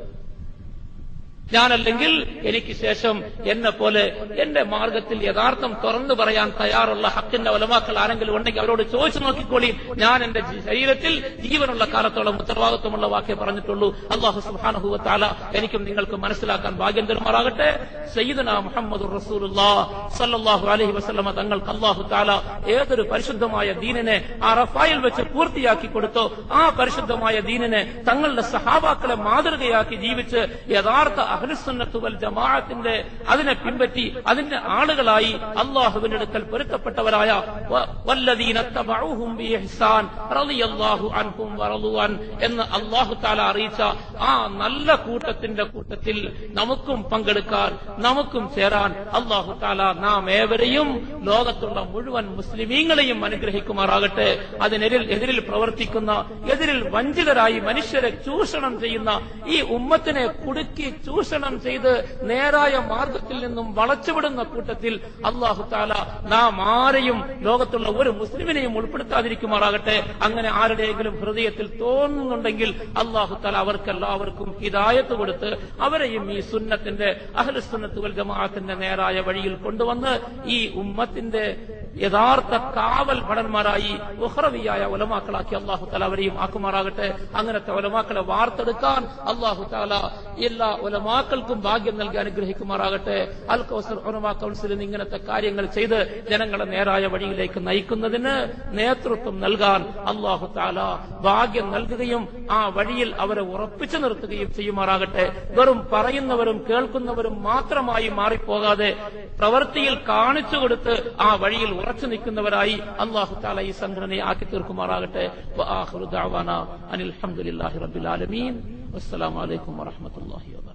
[SPEAKER 2] ഞാനല്ലെങ്കിൽ എനിക്ക് ശേഷം എന്നെ പോലെ എന്റെ മാർഗത്തിൽ യഥാർത്ഥം തുറന്നു പറയാൻ തയ്യാറുള്ള ഹക്കിന്റെ ഉലമാക്കൾ ആരെങ്കിലും ഉണ്ടെങ്കിൽ അവരോട് ചോദിച്ചു നോക്കിക്കോളി. ഞാൻ എന്റെ ശരീരത്തിൽ ജീവനുള്ള കാലത്തോളം ഉത്തരവാദിത്വമുള്ള വാക്കേ പറഞ്ഞിട്ടുള്ളൂ. അല്ലാഹു സുബ്ഹാനഹു വ തആല എനിക്കും നിങ്ങൾക്ക് മനസ്സിലാക്കാൻ ഭാഗ്യം തരുമാറാകട്ടെ. സയ്യിദുനാ മുഹമ്മദുർ റസൂലുള്ളാഹി സ്വല്ലല്ലാഹു അലൈഹി വസല്ലമ തങ്ങൾക്ക് അല്ലാഹു തആല ഏതൊരു പരിശുദ്ധമായ ദീനിനെ അറഫയിൽ വെച്ച് പൂർത്തിയാക്കി കൊടുത്തോ ആ പരിശുദ്ധമായ ദീനിനെ തങ്ങളുടെ സഹാബാക്കളെ മാതൃകയാക്കി ജീവിച്ച് യഥാർത്ഥ അഹ്ലുസ് സുന്നത്ത് വൽ ജമാഅത്തിന്റെ അതിനെ പിൻപറ്റി അതിന്റെ ആളുകളായി അല്ലാഹുവിന്റെ അടുക്കൽ പൊരുത്തപ്പെട്ടവരായ വല്ലദീന തബഉഹും ബിഇഹ്സാൻ റളിയല്ലാഹു അൻഹും വറളു അൻ എന്ന് അല്ലാഹു തആല അറിയിച്ച ആ നല്ല കൂട്ടത്തിന്റെ കൂട്ടത്തിൽ നമുക്കും പങ്കെടുക്കാൻ, നമുക്കും ചേരാൻ അല്ലാഹു തആല നാം ഏവരെയും ലോകത്തുള്ള മുഴുവൻ മുസ്ലിമീങ്ങളെയും അനുഗ്രഹിക്കുമാറാകട്ടെ. അതിനെതിരിൽ എതിരിൽ പ്രവർത്തിക്കുന്ന, എതിരിൽ വഞ്ചിതരായി മനുഷ്യരെ ചൂഷണം ചെയ്യുന്ന ഈ ഉമ്മത്തിനെ കുടുക്കി ചൂഷണം ചെയ്ത് നേരായ മാർഗത്തിൽ നിന്നും വളച്ചുവിടുന്ന കൂട്ടത്തിൽ അല്ലാഹു തആല നാം ആരെയും ലോകത്തുള്ള ഒരു മുസ്ലിമിനെയും ഉൾപ്പെടുത്താതിരിക്കുമാറാകട്ടെ. അങ്ങനെ ആരുടെയെങ്കിലും ഹൃദയത്തിൽ തോന്നുന്നുണ്ടെങ്കിൽ അല്ലാഹു തആല അവർക്കെല്ലാവർക്കും ഹിദായത്ത് കൊടുത്ത് അവരെയും ഈ സുന്നത്തിന്റെ അഹ്ലുസ് സുന്നത്ത് വൽ ജമാഅത്തിന്റെ നേരായ വഴിയിൽ കൊണ്ടുവന്ന് ഈ ഉമ്മത്തിന്റെ യഥാർത്ഥ കാവൽ ഭടന്മാരായി ഉഖ്റവിയായ ഉലമാക്കളാക്കി അല്ലാഹു തആല അവരെയും ആക്കുമാറാകട്ടെ. അങ്ങനത്തെ ഉലമാക്കളെ വാർത്തെടുക്കാൻ അല്ലാഹു തആല എല്ലാ ഉലമാക്കൾക്കും ഭാഗ്യം നൽകി അനുഗ്രഹിക്കുമാറാകട്ടെ. അൽ കൗസർ ഉലമാ കൗൺസിലിൽ ഇങ്ങനത്തെ കാര്യങ്ങൾ ചെയ്ത് ജനങ്ങളെ നേരായ വഴിയിലേക്ക് നയിക്കുന്നതിന് നേതൃത്വം നൽകാൻ അല്ലാഹു തആല ഭാഗ്യം നൽകുകയും ആ വഴിയിൽ അവരെ ഉറപ്പിച്ചു നിർത്തുകയും ചെയ്യുമാറാകട്ടെ. വെറും പറയുന്നവരും കേൾക്കുന്നവരും മാത്രമായി മാറിപ്പോകാതെ പ്രവൃത്തിയിൽ കാണിച്ചു കൊടുത്ത് ആ വഴിയിൽ ഉറച്ചു നിൽക്കുന്നവരായി അല്ലാഹു തആല ഈ സംഘടനയെ ആക്കി തീർക്കുമാറാകട്ടെ. വആഖിറു ദഅവാനാ അനിൽ ഹംദുലില്ലാഹി റബ്ബിൽ ആലമീൻ. വസ്സലാമു അലൈക്കും വറഹ്മത്തുള്ളാഹി വബറകാതുഹു.